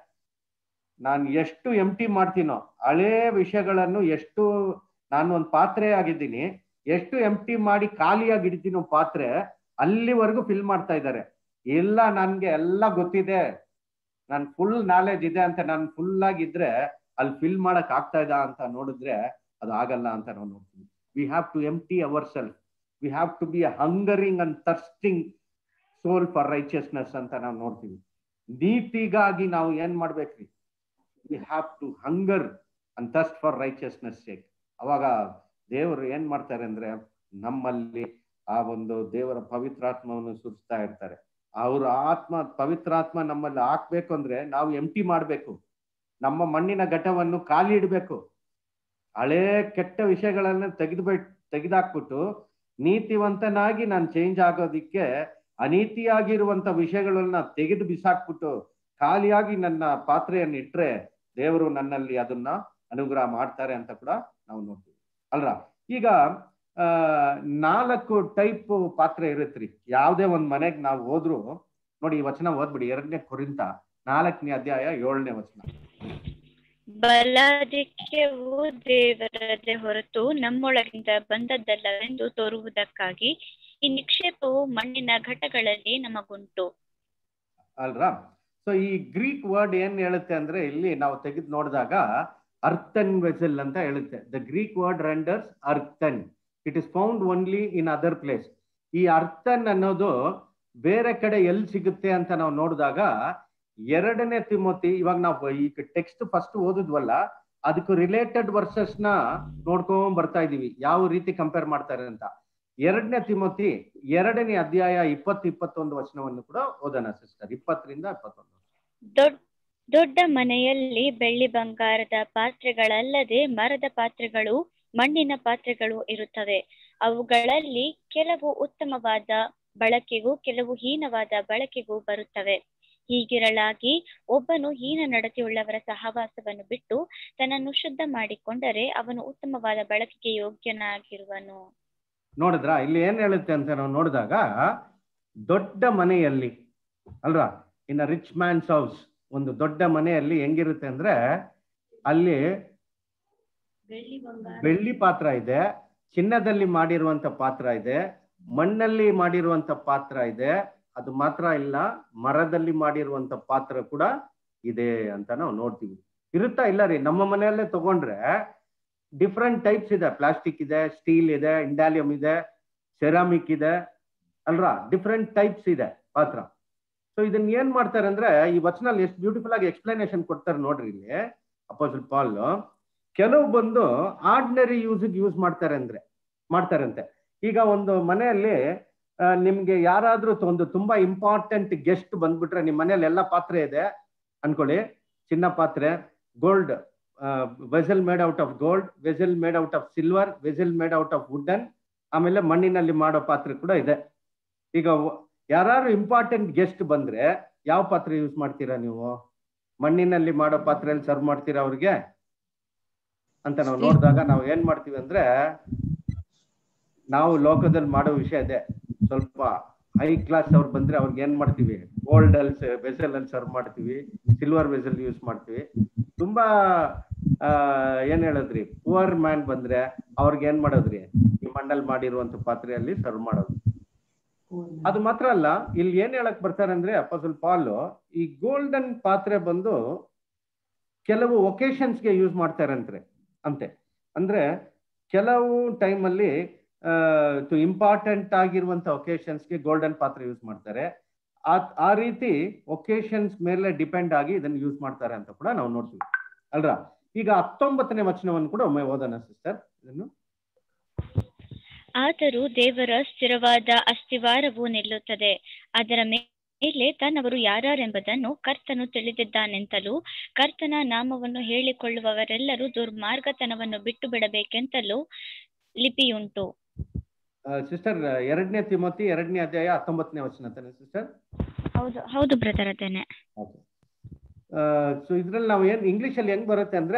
ನಾನು ಎಷ್ಟು ಎಂಟಿ ಮಾಡ್ತೀನೋ, ಹಳೇ ವಿಷಯಗಳನ್ನು ಎಷ್ಟು, ನಾನು ಒಂದು ಪಾತ್ರೆ ಆಗಿದ್ದೀನಿ, ಎಷ್ಟು ಎಂಟಿ ಮಾಡಿ ಖಾಲಿಯಾಗಿ ಇಡ್ತೀನೋ ಪಾತ್ರೆ, ಅಲ್ಲಿವರೆಗೂ ಫಿಲ್ ಮಾಡ್ತಾ ಇದ್ದಾರೆ. ಇಲ್ಲ ನನ್ಗೆ ಎಲ್ಲ ಗೊತ್ತಿದೆ, ನನ್ ಫುಲ್ ನಾಲೆಜ್ ಇದೆ ಅಂತ ನಾನು ಫುಲ್ ಆಗಿದ್ರೆ ಅಲ್ಲಿ ಫಿಲ್ ಮಾಡಕ್ ಆಗ್ತಾ ಇದ್ದ ಅಂತ ನೋಡಿದ್ರೆ ಅದು ಆಗಲ್ಲ ಅಂತ ನಾವು ನೋಡ್ತೀವಿ. We have to empty our self, we have to be hungering and thirsting soul for righteousness ಅಂತ ನಾವು ನೋಡ್ತೀವಿ. ನೀತಿಗಾಗಿ ನಾವು ಏನ್ ಮಾಡ್ಬೇಕ್ರಿ? We have to hunger and thirst for righteousness sake. ಅವಾಗ ದೇವರು ಏನ್ ಮಾಡ್ತಾರೆ ಅಂದ್ರೆ ನಮ್ಮಲ್ಲಿ ಆ ಒಂದು ದೇವರ ಪವಿತ್ರಾತ್ಮವನ್ನು ಸುರಿಸ್ತಾ ಇರ್ತಾರೆ. ಅವ್ರ ಆತ್ಮ, ಪವಿತ್ರಾತ್ಮ ನಮ್ಮಲ್ಲಿ ಹಾಕ್ಬೇಕು ಅಂದ್ರೆ ನಾವು ಎಂಟಿ ಮಾಡ್ಬೇಕು, ನಮ್ಮ ಮಣ್ಣಿನ ಘಟವನ್ನು ಖಾಲಿ ಇಡ್ಬೇಕು, ಹಳೇ ಕೆಟ್ಟ ವಿಷಯಗಳನ್ನ ತೆಗೆದಾಕ್ಬಿಟ್ಟು ನೀತಿವಂತನಾಗಿ ನಾನು ಚೇಂಜ್ ಆಗೋದಿಕ್ಕೆ ಅನೀತಿಯಾಗಿರುವಂತ ವಿಷಯಗಳನ್ನ ತೆಗೆದು ಬಿಸಾಕ್ಬಿಟ್ಟು ಖಾಲಿಯಾಗಿ ನನ್ನ ಪಾತ್ರೆಯನ್ನು ಇಟ್ರೆ ದೇವರು ನನ್ನಲ್ಲಿ ಅದನ್ನ ಅನುಗ್ರಹ ಮಾಡ್ತಾರೆ ಅಂತ ಕೂಡ ನಾವು ನೋಡ್ತೀವಿ ಅಲ್ರ. ಈಗ 4 ಟೈಪ್ ಪಾತ್ರೆ ಇರುತ್ತ್ರಿ. ಯಾವುದೇ ಒಂದ್ ಮನೆಗೆ ನಾವು ಹೋದ್ರು ನೋಡಿ, ಈ ವಚನ ಓದ್ಬಿಡಿ, 2ನೇ ಕೊರಿಂಥ 4ನೇ ಅಧ್ಯಾಯ 7ನೇ ವಚನ. ಬಲಾಧಿಕ್ಯವು ದೇವರದೇ ಹೊರತು ನಮ್ಮೊಳಗಿಂದ ಬಂದದ್ದಲ್ಲವೆಂದು ತೋರುವುದಕ್ಕಾಗಿ ಈ ನಿಕ್ಷೇಪವು ಮಣ್ಣಿನ ಘಟಗಳಲ್ಲಿ ನಮಗುಂಟು ಅಲ್ರಾ. ಸೊ ಈ ಗ್ರೀಕ್ ವರ್ಡ್ ಏನ್ ಹೇಳುತ್ತೆ ಅಂದ್ರೆ, ಇಲ್ಲಿ ನಾವು ತೆಗೆದು ನೋಡಿದಾಗ ಅರ್ಥನ್ ವೆಸಲ್ ಅಂತ ಹೇಳುತ್ತೆ. The Greek word renders earthen. It is found only in other place. ಈ ಅರ್ಥನ್ ಅನ್ನೋದು ಬೇರೆ ಕಡೆ ಎಲ್ಲಿ ಸಿಗುತ್ತೆ ಅಂತ ನಾವು ನೋಡಿದಾಗ 2ನೇ ತಿಮೋತಿ, ಇವಾಗ ನಾವು ಈ ಟೆಕ್ಸ್ಟ್ ಫಸ್ಟ್ ಓದಿದ್ವಲ್ಲ, ಅದಕ್ಕೂ ರಿಲೇಟೆಡ್ ವರ್ಸಸ್ ನ ನೋಡ್ಕೊಂಡ್ ಬರ್ತಾ ಇದೀವಿ, ಯಾವ ರೀತಿ ಕಂಪೇರ್ ಮಾಡ್ತಾರೆ ಅಂತ. 2ನೇ ತಿಮೋತಿ 2ನೇ ಅಧ್ಯಾಯ 20-21 ವಚನವನ್ನು ಕೂಡ ಓದೋಣ ಸಿಸ್ಟರ್. 20ರಿಂದ 21. ದೊಡ್ಡ ಮನೆಯಲ್ಲಿ ಬೆಳ್ಳಿ ಬಂಗಾರದ ಪಾತ್ರೆಗಳಲ್ಲದೆ ಮರದ ಪಾತ್ರೆಗಳು, ಮಣ್ಣಿನ ಪಾತ್ರೆಗಳು ಇರುತ್ತವೆ. ಅವುಗಳಲ್ಲಿ ಕೆಲವು ಉತ್ತಮವಾದ ಬಳಕೆಗೂ ಕೆಲವು ಹೀನವಾದ ಬಳಕೆಗೂ ಬರುತ್ತವೆ. ಹೀಗಿರಲಾಗಿ ಒಬ್ಬನು ಹೀನ ನಡತೆಯುಳ್ಳವರ ಸಹವಾಸವನ್ನು ಬಿಟ್ಟು ತನ್ನನ್ನು ಶುದ್ಧ ಮಾಡಿಕೊಂಡರೆ ಅವನು ಉತ್ತಮವಾದ ಬಳಕೆಗೆ ಯೋಗ್ಯನಾಗಿರುವನು. ನೋಡಿದ್ರ ಇಲ್ಲಿ ಏನ್ ಹೇಳುತ್ತೆ ಅಂತ ನಾವು ನೋಡಿದಾಗ, ದೊಡ್ಡ ಮನೆಯಲ್ಲಿ ಅಲ್ವಾ, ಇನ್ ರಿಚ್ ಮ್ಯಾನ್ಸ್ ಹೌಸ್, ಒಂದು ದೊಡ್ಡ ಮನೆಯಲ್ಲಿ ಹೆಂಗಿರುತ್ತೆ ಅಂದ್ರೆ ಅಲ್ಲಿ ಬೆಳ್ಳಿ ಪಾತ್ರ ಇದೆ, ಚಿನ್ನದಲ್ಲಿ ಮಾಡಿರುವಂತ ಪಾತ್ರ ಇದೆ, ಮಣ್ಣಲ್ಲಿ ಮಾಡಿರುವಂತ ಪಾತ್ರ ಇದೆ. ಅದು ಮಾತ್ರ ಇಲ್ಲ, ಮರದಲ್ಲಿ ಮಾಡಿರುವಂತ ಪಾತ್ರ ಕೂಡ ಇದೆ ಅಂತ ನಾವು ನೋಡ್ತೀವಿ. ಇರುತ್ತಾ ಇಲ್ಲ ರೀ? ನಮ್ಮ ಮನೆಯಲ್ಲೇ ತಗೊಂಡ್ರೆ ಡಿಫ್ರೆಂಟ್ ಟೈಪ್ಸ್ ಇದೆ. ಪ್ಲಾಸ್ಟಿಕ್ ಇದೆ, ಸ್ಟೀಲ್ ಇದೆ, ಇಂಡಾಲಿಯಂ ಇದೆ, ಸೆರಾಮಿಕ್ ಇದೆ ಅಲ್ವಾ, ಡಿಫ್ರೆಂಟ್ ಟೈಪ್ಸ್ ಇದೆ ಪಾತ್ರ. ಸೊ ಇದನ್ನ ಏನ್ ಮಾಡ್ತಾರೆ ಅಂದ್ರೆ, ಈ ವಚನಲ್ಲಿ ಎಷ್ಟು ಬ್ಯೂಟಿಫುಲ್ ಆಗಿ ಎಕ್ಸ್ಪ್ಲನೇಷನ್ ಕೊಡ್ತಾರೆ ನೋಡ್ರಿ. ಇಲ್ಲಿ ಅಪೋಸ್ಟಲ್ ಪಾಲ್ ಕೆಲವು ಬಂದು ಆರ್ಡಿನರಿ ಯೂಸ್ಗೆ ಯೂಸ್ ಮಾಡ್ತಾರಂತೆ. ಈಗ ಒಂದು ಮನೆಯಲ್ಲಿ ನಿಮ್ಗೆ ಯಾರಾದ್ರೂ ಒಂದು ತುಂಬಾ ಇಂಪಾರ್ಟೆಂಟ್ ಗೆಸ್ಟ್ ಬಂದ್ಬಿಟ್ರೆ, ನಿಮ್ ಮನೇಲಿ ಎಲ್ಲ ಪಾತ್ರೆ ಇದೆ ಅನ್ಕೊಳ್ಳಿ, ಚಿನ್ನ ಪಾತ್ರೆ, gold vessel made out of gold, vessel made out of silver, vessel made out of wooden, ಆಮೇಲೆ ಮಣ್ಣಿನಲ್ಲಿ ಮಾಡೋ ಪಾತ್ರೆ ಕೂಡ ಇದೆ. ಈಗ ಯಾರು ಇಂಪಾರ್ಟೆಂಟ್ ಗೆಸ್ಟ್ ಬಂದ್ರೆ ಯಾವ ಪಾತ್ರೆ ಯೂಸ್ ಮಾಡ್ತೀರಾ ನೀವು? ಮಣ್ಣಿನಲ್ಲಿ ಮಾಡೋ ಪಾತ್ರೆಯಲ್ಲಿ ಸರ್ವ್ ಮಾಡ್ತೀರಾ ಅವ್ರಿಗೆ ಅಂತ ನಾವು ನೋಡಿದಾಗ ನಾವು ಏನ್ ಮಾಡ್ತೀವಿ ಅಂದ್ರೆ, ನಾವು ಲೋಕದಲ್ಲಿ ಮಾಡೋ ವಿಷಯ ಇದೆ, ಸ್ವಲ್ಪ ಹೈ ಕ್ಲಾಸ್ ಅವ್ರು ಬಂದ್ರೆ ಅವ್ರಿಗೆ ಏನ್ ಮಾಡ್ತೀವಿ, ಗೋಲ್ಡ್ ಅಲ್ಲಿ ವೆಸಲ್ ಅಲ್ಲಿ ಸರ್ವ್ ಮಾಡ್ತೀವಿ, ಸಿಲ್ವರ್ ವೆಸಲ್ ಯೂಸ್ ಮಾಡ್ತೀವಿ. ತುಂಬಾ ಏನ್ ಹೇಳದ್ರಿ, ಪುವರ್ ಮ್ಯಾನ್ ಬಂದ್ರೆ ಅವ್ರಿಗೆ ಏನ್ ಮಾಡೋದ್ರಿ, ಈ ಮಣ್ಣಲ್ಲಿ ಮಾಡಿರುವಂತ ಪಾತ್ರೆಯಲ್ಲಿ ಸರ್ವ್ ಮಾಡೋದು. ಅದು ಮಾತ್ರ ಅಲ್ಲ, ಇಲ್ಲಿ ಏನ್ ಹೇಳಕ್ ಬರ್ತಾರೆ ಅಂದ್ರೆ ಅಪೊಸ್ತಲ ಪಾಲ್, ಈ ಗೋಲ್ಡನ್ ಪಾತ್ರೆ ಬಂದು ಕೆಲವು ಒಕೇಶನ್ಸ್ಗೆ ಯೂಸ್ ಮಾಡ್ತಾರಂತೆ ಅಂದ್ರೆ ಕೆಲವು ಟೈಮಲ್ಲಿ ಇಂಪಾರ್ಟೆಂಟ್ ಆಗಿರುವಂತ ಒಕೇಶನ್ಸ್ಗೆ ಗೋಲ್ಡನ್ ಪಾತ್ರೆ ಯೂಸ್ ಮಾಡ್ತಾರೆ. ಆ ರೀತಿ ಒಕೇಶನ್ಸ್ ಮೇಲೆ ಡಿಪೆಂಡ್ ಆಗಿ ಇದನ್ನು ಯೂಸ್ ಮಾಡ್ತಾರೆ ಅಂತ ಕೂಡ ನಾವು ನೋಡ್ತೀವಿ ಅಲ್ರಾ. ಈಗ 19ನೇ ವಚನವನ್ನು ಕೂಡ ಒಮ್ಮೆ ಓದೋಣ ಸಿಸ್ಟರ್. ಇದನ್ನು ಆದರೂ ದೇವರ ಸ್ಥಿರವಾದ ಅಸ್ತಿವಾರವು ನಿಲ್ಲುತ್ತದೆ, ಅದರ ಮೇಲೆ ತನ್ನವರು ಯಾರೆಂಬುದನ್ನು ಕರ್ತನು ತಿಳಿದಿದ್ದಾನೆಂತಲೂ ಕರ್ತನ ನಾಮವನ್ನು ಹೇಳಿಕೊಳ್ಳುವವರೆಲ್ಲರೂ ದುರ್ಮಾರ್ಗತನವನ್ನು ಬಿಟ್ಟು ಬಿಡಬೇಕೆಂತಲೂ ಲಿಪಿಯುಂಟು. ಸಿಸ್ಟರ್ 2ನೇ ತಿಮೋತಿ 2ನೇ ಅಧ್ಯಾಯ 19ನೇ ವಚನ ತಾನೆ ಸಿಸ್ಟರ್? ಹೌದು ಬ್ರದರ್, ಅದೇನೆ. ಸೊ ಇದ್ರಲ್ಲಿ ನಾವು ಏನ್ ಇಂಗ್ಲಿಷ್ ಅಲ್ಲಿ ಹೆಂಗ್ ಬರುತ್ತೆ ಅಂದ್ರೆ,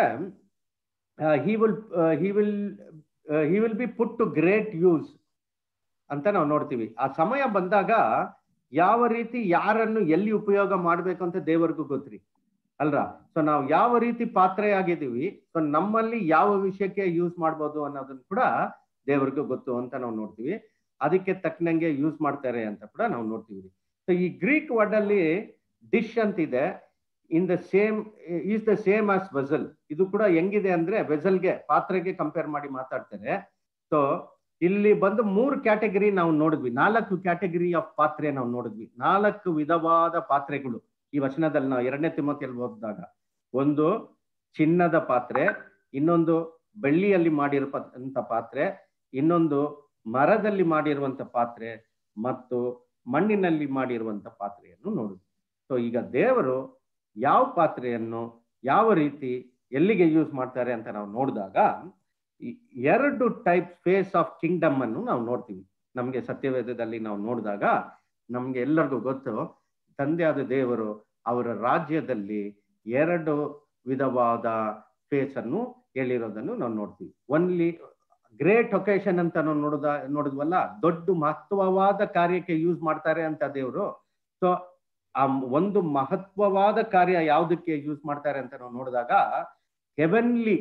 he will be put to great use ಅಂತ ನಾವು ನೋಡ್ತೀವಿ. ಆ ಸಮಯ ಬಂದಾಗ ಯಾವ ರೀತಿ ಯಾರನ್ನು ಎಲ್ಲಿ ಉಪಯೋಗ ಮಾಡ್ಬೇಕು ಅಂತ ದೇವರಿಗೂ ಗೊತ್ತ್ರಿ ಅಲ್ರಾ. ಸೊ ನಾವು ಯಾವ ರೀತಿ ಪಾತ್ರೆ ಆಗಿದ್ದೀವಿ, ಸೊ ನಮ್ಮಲ್ಲಿ ಯಾವ ವಿಷಯಕ್ಕೆ ಯೂಸ್ ಮಾಡ್ಬೋದು ಅನ್ನೋದನ್ನ ಕೂಡ ದೇವರಿಗೂ ಗೊತ್ತು ಅಂತ ನಾವು ನೋಡ್ತೀವಿ. ಅದಕ್ಕೆ ತಕ್ಕನಂಗೆ ಯೂಸ್ ಮಾಡ್ತಾರೆ ಅಂತ ಕೂಡ ನಾವು ನೋಡ್ತೀವಿ. ಸೊ ಈ ಗ್ರೀಕ್ ವರ್ಡ್ ಅಲ್ಲಿ ಡಿಶ್ ಅಂತಿದೆ, in the same is the same as vessel. ಇದು ಕೂಡ ಹೆಂಗಿದೆ ಅಂದ್ರೆ ವೆಸಲ್ಗೆ ಪಾತ್ರೆಗೆ ಕಂಪೇರ್ ಮಾಡಿ ಮಾತಾಡ್ತಾರೆ. ಸೊ ಇಲ್ಲಿ ಬಂದು 3 ಕ್ಯಾಟಗರಿ ನಾವು ನೋಡಿದ್ವಿ, 4 ಕ್ಯಾಟಗರಿ ಆಫ್ ಪಾತ್ರೆ ನಾವು ನೋಡಿದ್ವಿ, 4 ವಿಧವಾದ ಪಾತ್ರೆಗಳು ಈ ವಚನದಲ್ಲಿ ನಾವು 2ನೇ ತಿಮೋಥೆಯಲ್ಲಿ ಓದಿದಾಗ. ಒಂದು ಚಿನ್ನದ ಪಾತ್ರೆ, ಇನ್ನೊಂದು ಬೆಳ್ಳಿಯಲ್ಲಿ ಮಾಡಿರುವಂತ ಪಾತ್ರೆ, ಇನ್ನೊಂದು ಮರದಲ್ಲಿ ಮಾಡಿರುವಂತ ಪಾತ್ರೆ ಮತ್ತು ಮಣ್ಣಿನಲ್ಲಿ ಮಾಡಿರುವಂತ ಪಾತ್ರೆಯನ್ನು ನೋಡಿದ್ವಿ. ಸೊ ಈಗ ದೇವರು ಯಾವ ಪಾತ್ರೆಯನ್ನು ಯಾವ ರೀತಿ ಎಲ್ಲಿಗೆ ಯೂಸ್ ಮಾಡ್ತಾರೆ ಅಂತ ನಾವು ನೋಡಿದಾಗ 2 ಟೈಪ್ ಫೇಸ್ ಆಫ್ ಕಿಂಗ್ಡಮ್ ಅನ್ನು ನಾವು ನೋಡ್ತೀವಿ. ನಮ್ಗೆ ಸತ್ಯವೇದದಲ್ಲಿ ನಾವು ನೋಡಿದಾಗ ನಮ್ಗೆ ಎಲ್ಲರಿಗೂ ಗೊತ್ತು, ತಂದೆಯಾದ ದೇವರು ಅವರ ರಾಜ್ಯದಲ್ಲಿ 2 ವಿಧವಾದ ಫೇಸ್ ಅನ್ನು ಹೇಳಿರೋದನ್ನು ನಾವು ನೋಡ್ತೀವಿ. ಒನ್ಲಿ ಗ್ರೇಟ್ ಒಕೇಶನ್ ಅಂತ ನಾವು ನೋಡಿದ್ವಲ್ಲ, ದೊಡ್ಡ ಮಹತ್ವವಾದ ಕಾರ್ಯಕ್ಕೆ ಯೂಸ್ ಮಾಡ್ತಾರೆ ಅಂತ ದೇವರು. ಸೊ ಆ ಒಂದು ಮಹತ್ವವಾದ ಕಾರ್ಯ ಯಾವುದಕ್ಕೆ ಯೂಸ್ ಮಾಡ್ತಾರೆ ಅಂತ ನಾವು ನೋಡಿದಾಗ ಹೆವೆನ್ಲಿ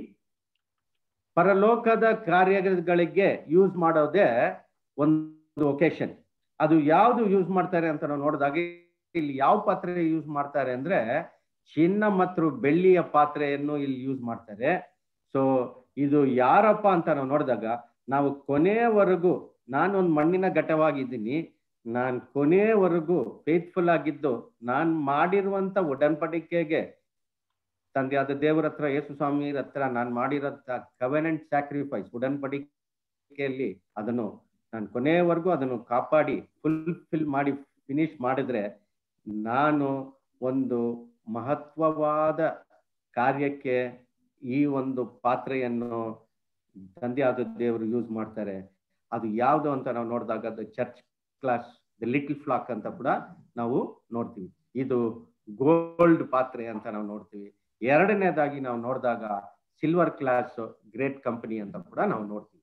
ಪರಲೋಕದ ಕಾರ್ಯಗಳಿಗೆ ಯೂಸ್ ಮಾಡೋದೇ ಒಂದು ಒಕೇಶನ್. ಅದು ಯಾವುದು ಯೂಸ್ ಮಾಡ್ತಾರೆ ಅಂತ ನಾವು ನೋಡಿದಾಗ ಇಲ್ಲಿ ಯಾವ ಪಾತ್ರೆ ಯೂಸ್ ಮಾಡ್ತಾರೆ ಅಂದ್ರೆ ಚಿನ್ನ ಮತ್ತು ಬೆಳ್ಳಿಯ ಪಾತ್ರೆಯನ್ನು ಇಲ್ಲಿ ಯೂಸ್ ಮಾಡ್ತಾರೆ. ಸೊ ಇದು ಯಾರಪ್ಪ ಅಂತ ನಾವು ನೋಡಿದಾಗ ನಾವು ಕೊನೆಯವರೆಗೂ, ನಾನೊಂದು ಮಣ್ಣಿನ ಘಟವಾಗಿದ್ದೀನಿ, ನಾನು ಕೊನೆಯವರೆಗೂ ಫೇತ್ಫುಲ್ ಆಗಿದ್ದು ನಾನು ಮಾಡಿರುವಂತ ಒಡಂಬಡಿಕೆಗೆ ತಂದೆಯಾದ ದೇವರ ಹತ್ರ, ಯೇಸು ಸ್ವಾಮಿ ಹತ್ರ ನಾನು ಮಾಡಿರೋಂಥ ಕವೆನೆಂಟ್ ಸ್ಯಾಕ್ರಿಫೈಸ್ ಒಡಂಬಡಿಕೆಯಲ್ಲಿ ಅದನ್ನು ನಾನು ಕೊನೆಯವರೆಗೂ ಅದನ್ನು ಕಾಪಾಡಿ ಫುಲ್ಫಿಲ್ ಮಾಡಿ ಫಿನಿಶ್ ಮಾಡಿದ್ರೆ ನಾನು ಒಂದು ಮಹತ್ವವಾದ ಕಾರ್ಯಕ್ಕೆ ಈ ಒಂದು ಪಾತ್ರೆಯನ್ನು ತಂದೆಯಾದ ದೇವರು ಯೂಸ್ ಮಾಡ್ತಾರೆ. ಅದು ಯಾವುದು ಅಂತ ನಾವು ನೋಡಿದಾಗ ಅದು church class, the little flock ಅಂತ ಕೂಡ ನಾವು ನೋಡ್ತೀವಿ. ಇದು ಗೋಲ್ಡ್ ಪಾತ್ರೆ ಅಂತ ನಾವು ನೋಡ್ತೀವಿ. 2ನೇದಾಗಿ ನಾವು ನೋಡಿದಾಗ ಸಿಲ್ವರ್ ಕ್ಲಾಸ್ ಗ್ರೇಟ್ ಕಂಪನಿ ಅಂತ ಕೂಡ ನಾವು ನೋಡ್ತೀವಿ.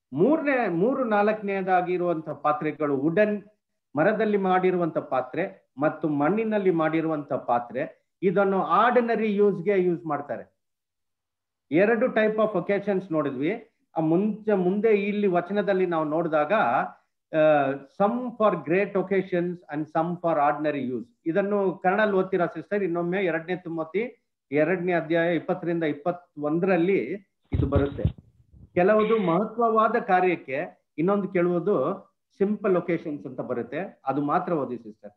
4ನೇದಾಗಿರುವಂತ ಪಾತ್ರೆಗಳು ವುಡನ್, ಮರದಲ್ಲಿ ಮಾಡಿರುವಂತ ಪಾತ್ರೆ ಮತ್ತು ಮಣ್ಣಿನಲ್ಲಿ ಮಾಡಿರುವಂತ ಪಾತ್ರೆ. ಇದನ್ನು ಆರ್ಡಿನರಿ ಯೂಸ್ಗೆ ಯೂಸ್ ಮಾಡ್ತಾರೆ. 2 ಟೈಪ್ ಆಫ್ ಒಕೇಶನ್ಸ್ ನೋಡಿದ್ವಿ. ಮುಂದೆ ಇಲ್ಲಿ ವಚನದಲ್ಲಿ ನಾವು ನೋಡಿದಾಗ some for great occasions and some for ordinary use. ಇದನ್ನು ಕನ್ನಡಲ್ಲಿ ಓದ್ತೀರಾ ಸಿಸ್ಟರ್? ಇನ್ನೊಮ್ಮೆ 2ನೇ ತಿಮೋಥಿ 2ನೇ ಅಧ್ಯಾಯ 20ರಿಂದ 21ರಲ್ಲಿ ಇದು ಬರುತ್ತೆ. ಕೆಲವುದು ಮಹತ್ವವಾದ ಕಾರ್ಯಕ್ಕೆ, ಇನ್ನೊಂದು ಕೆಲವುದು ಸಿಂಪಲ್ ಒಕೇಶನ್ಸ್ ಅಂತ ಬರುತ್ತೆ. ಅದು ಮಾತ್ರ ಓದಿ ಸಿಸ್ಟರ್.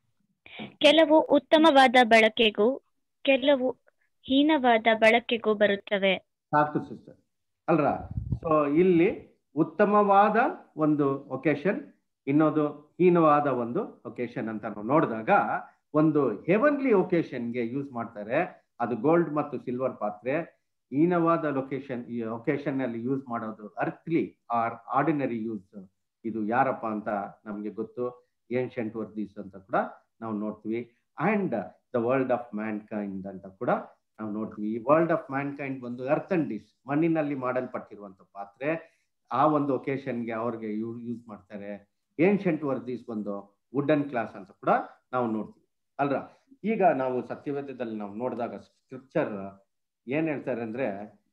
ಕೆಲವು ಉತ್ತಮವಾದ ಬಳಕೆಗೂ ಕೆಲವು ಹೀನವಾದ ಬಳಕೆಗೂ ಬರುತ್ತವೆ. ಸಾಕು ಸಿಸ್ಟರ್ ಅಲ್ರ? ಸೊ ಇಲ್ಲಿ ಉತ್ತಮವಾದ ಒಂದು ಒಕೇಶನ್, ಇನ್ನೊಂದು ಹೀನವಾದ ಒಂದು ಒಕೇಶನ್ ಅಂತ ನಾವು ನೋಡಿದಾಗ ಒಂದು ಹೆವನ್ಲಿ ಒಕೇಶನ್ಗೆ ಯೂಸ್ ಮಾಡ್ತಾರೆ, ಅದು ಗೋಲ್ಡ್ ಮತ್ತು ಸಿಲ್ವರ್ ಪಾತ್ರೆ. ಹೀನವಾದ ಒಕೇಶನ್ ಅಲ್ಲಿ ಯೂಸ್ ಮಾಡೋದು ಅರ್ಥ್ಲಿ ಆರ್ ಆರ್ಡಿನರಿ ಯೂಸ್. ಇದು ಯಾರಪ್ಪ ಅಂತ ನಮ್ಗೆ ಗೊತ್ತು, ಏನ್ಷಂಟ್ ವರ್ದೀಸ್ ಅಂತ ಕೂಡ ನಾವು ನೋಡ್ತೀವಿ. And the world of mankind ಅಂತ ಕೂಡ ನಾವು ನೋಡ್ತೀವಿ. ಈ ವರ್ಲ್ಡ್ ಆಫ್ ಮ್ಯಾನ್ ಕೈಂಡ್ ಒಂದು ಅರ್ತ್ ಅಂಡ್ ಡಿಶ್, ಮಣ್ಣಿನಲ್ಲಿ ಮಾಡಲ್ಪಟ್ಟಿರುವಂತ ಪಾತ್ರೆ. ಆ ಒಂದು ಒಕೇಶನ್ಗೆ ಅವ್ರಿಗೆ ಯೂಸ್ ಮಾಡ್ತಾರೆ. ಏನ್ಷಂಟ್ ವರ್ದೀಸ್ ಒಂದು ವುಡನ್ ಕ್ಲಾಸ್ ಅಂತ ಕೂಡ ನಾವು ನೋಡ್ತೀವಿ ಅಲ್ರ? ಈಗ ನಾವು ಸತ್ಯವೇದದಲ್ಲಿ ನಾವು ನೋಡಿದಾಗ ಸ್ಕ್ರಿಪ್ಚರ್ ಏನ್ ಹೇಳ್ತಾರೆ ಅಂದ್ರೆ,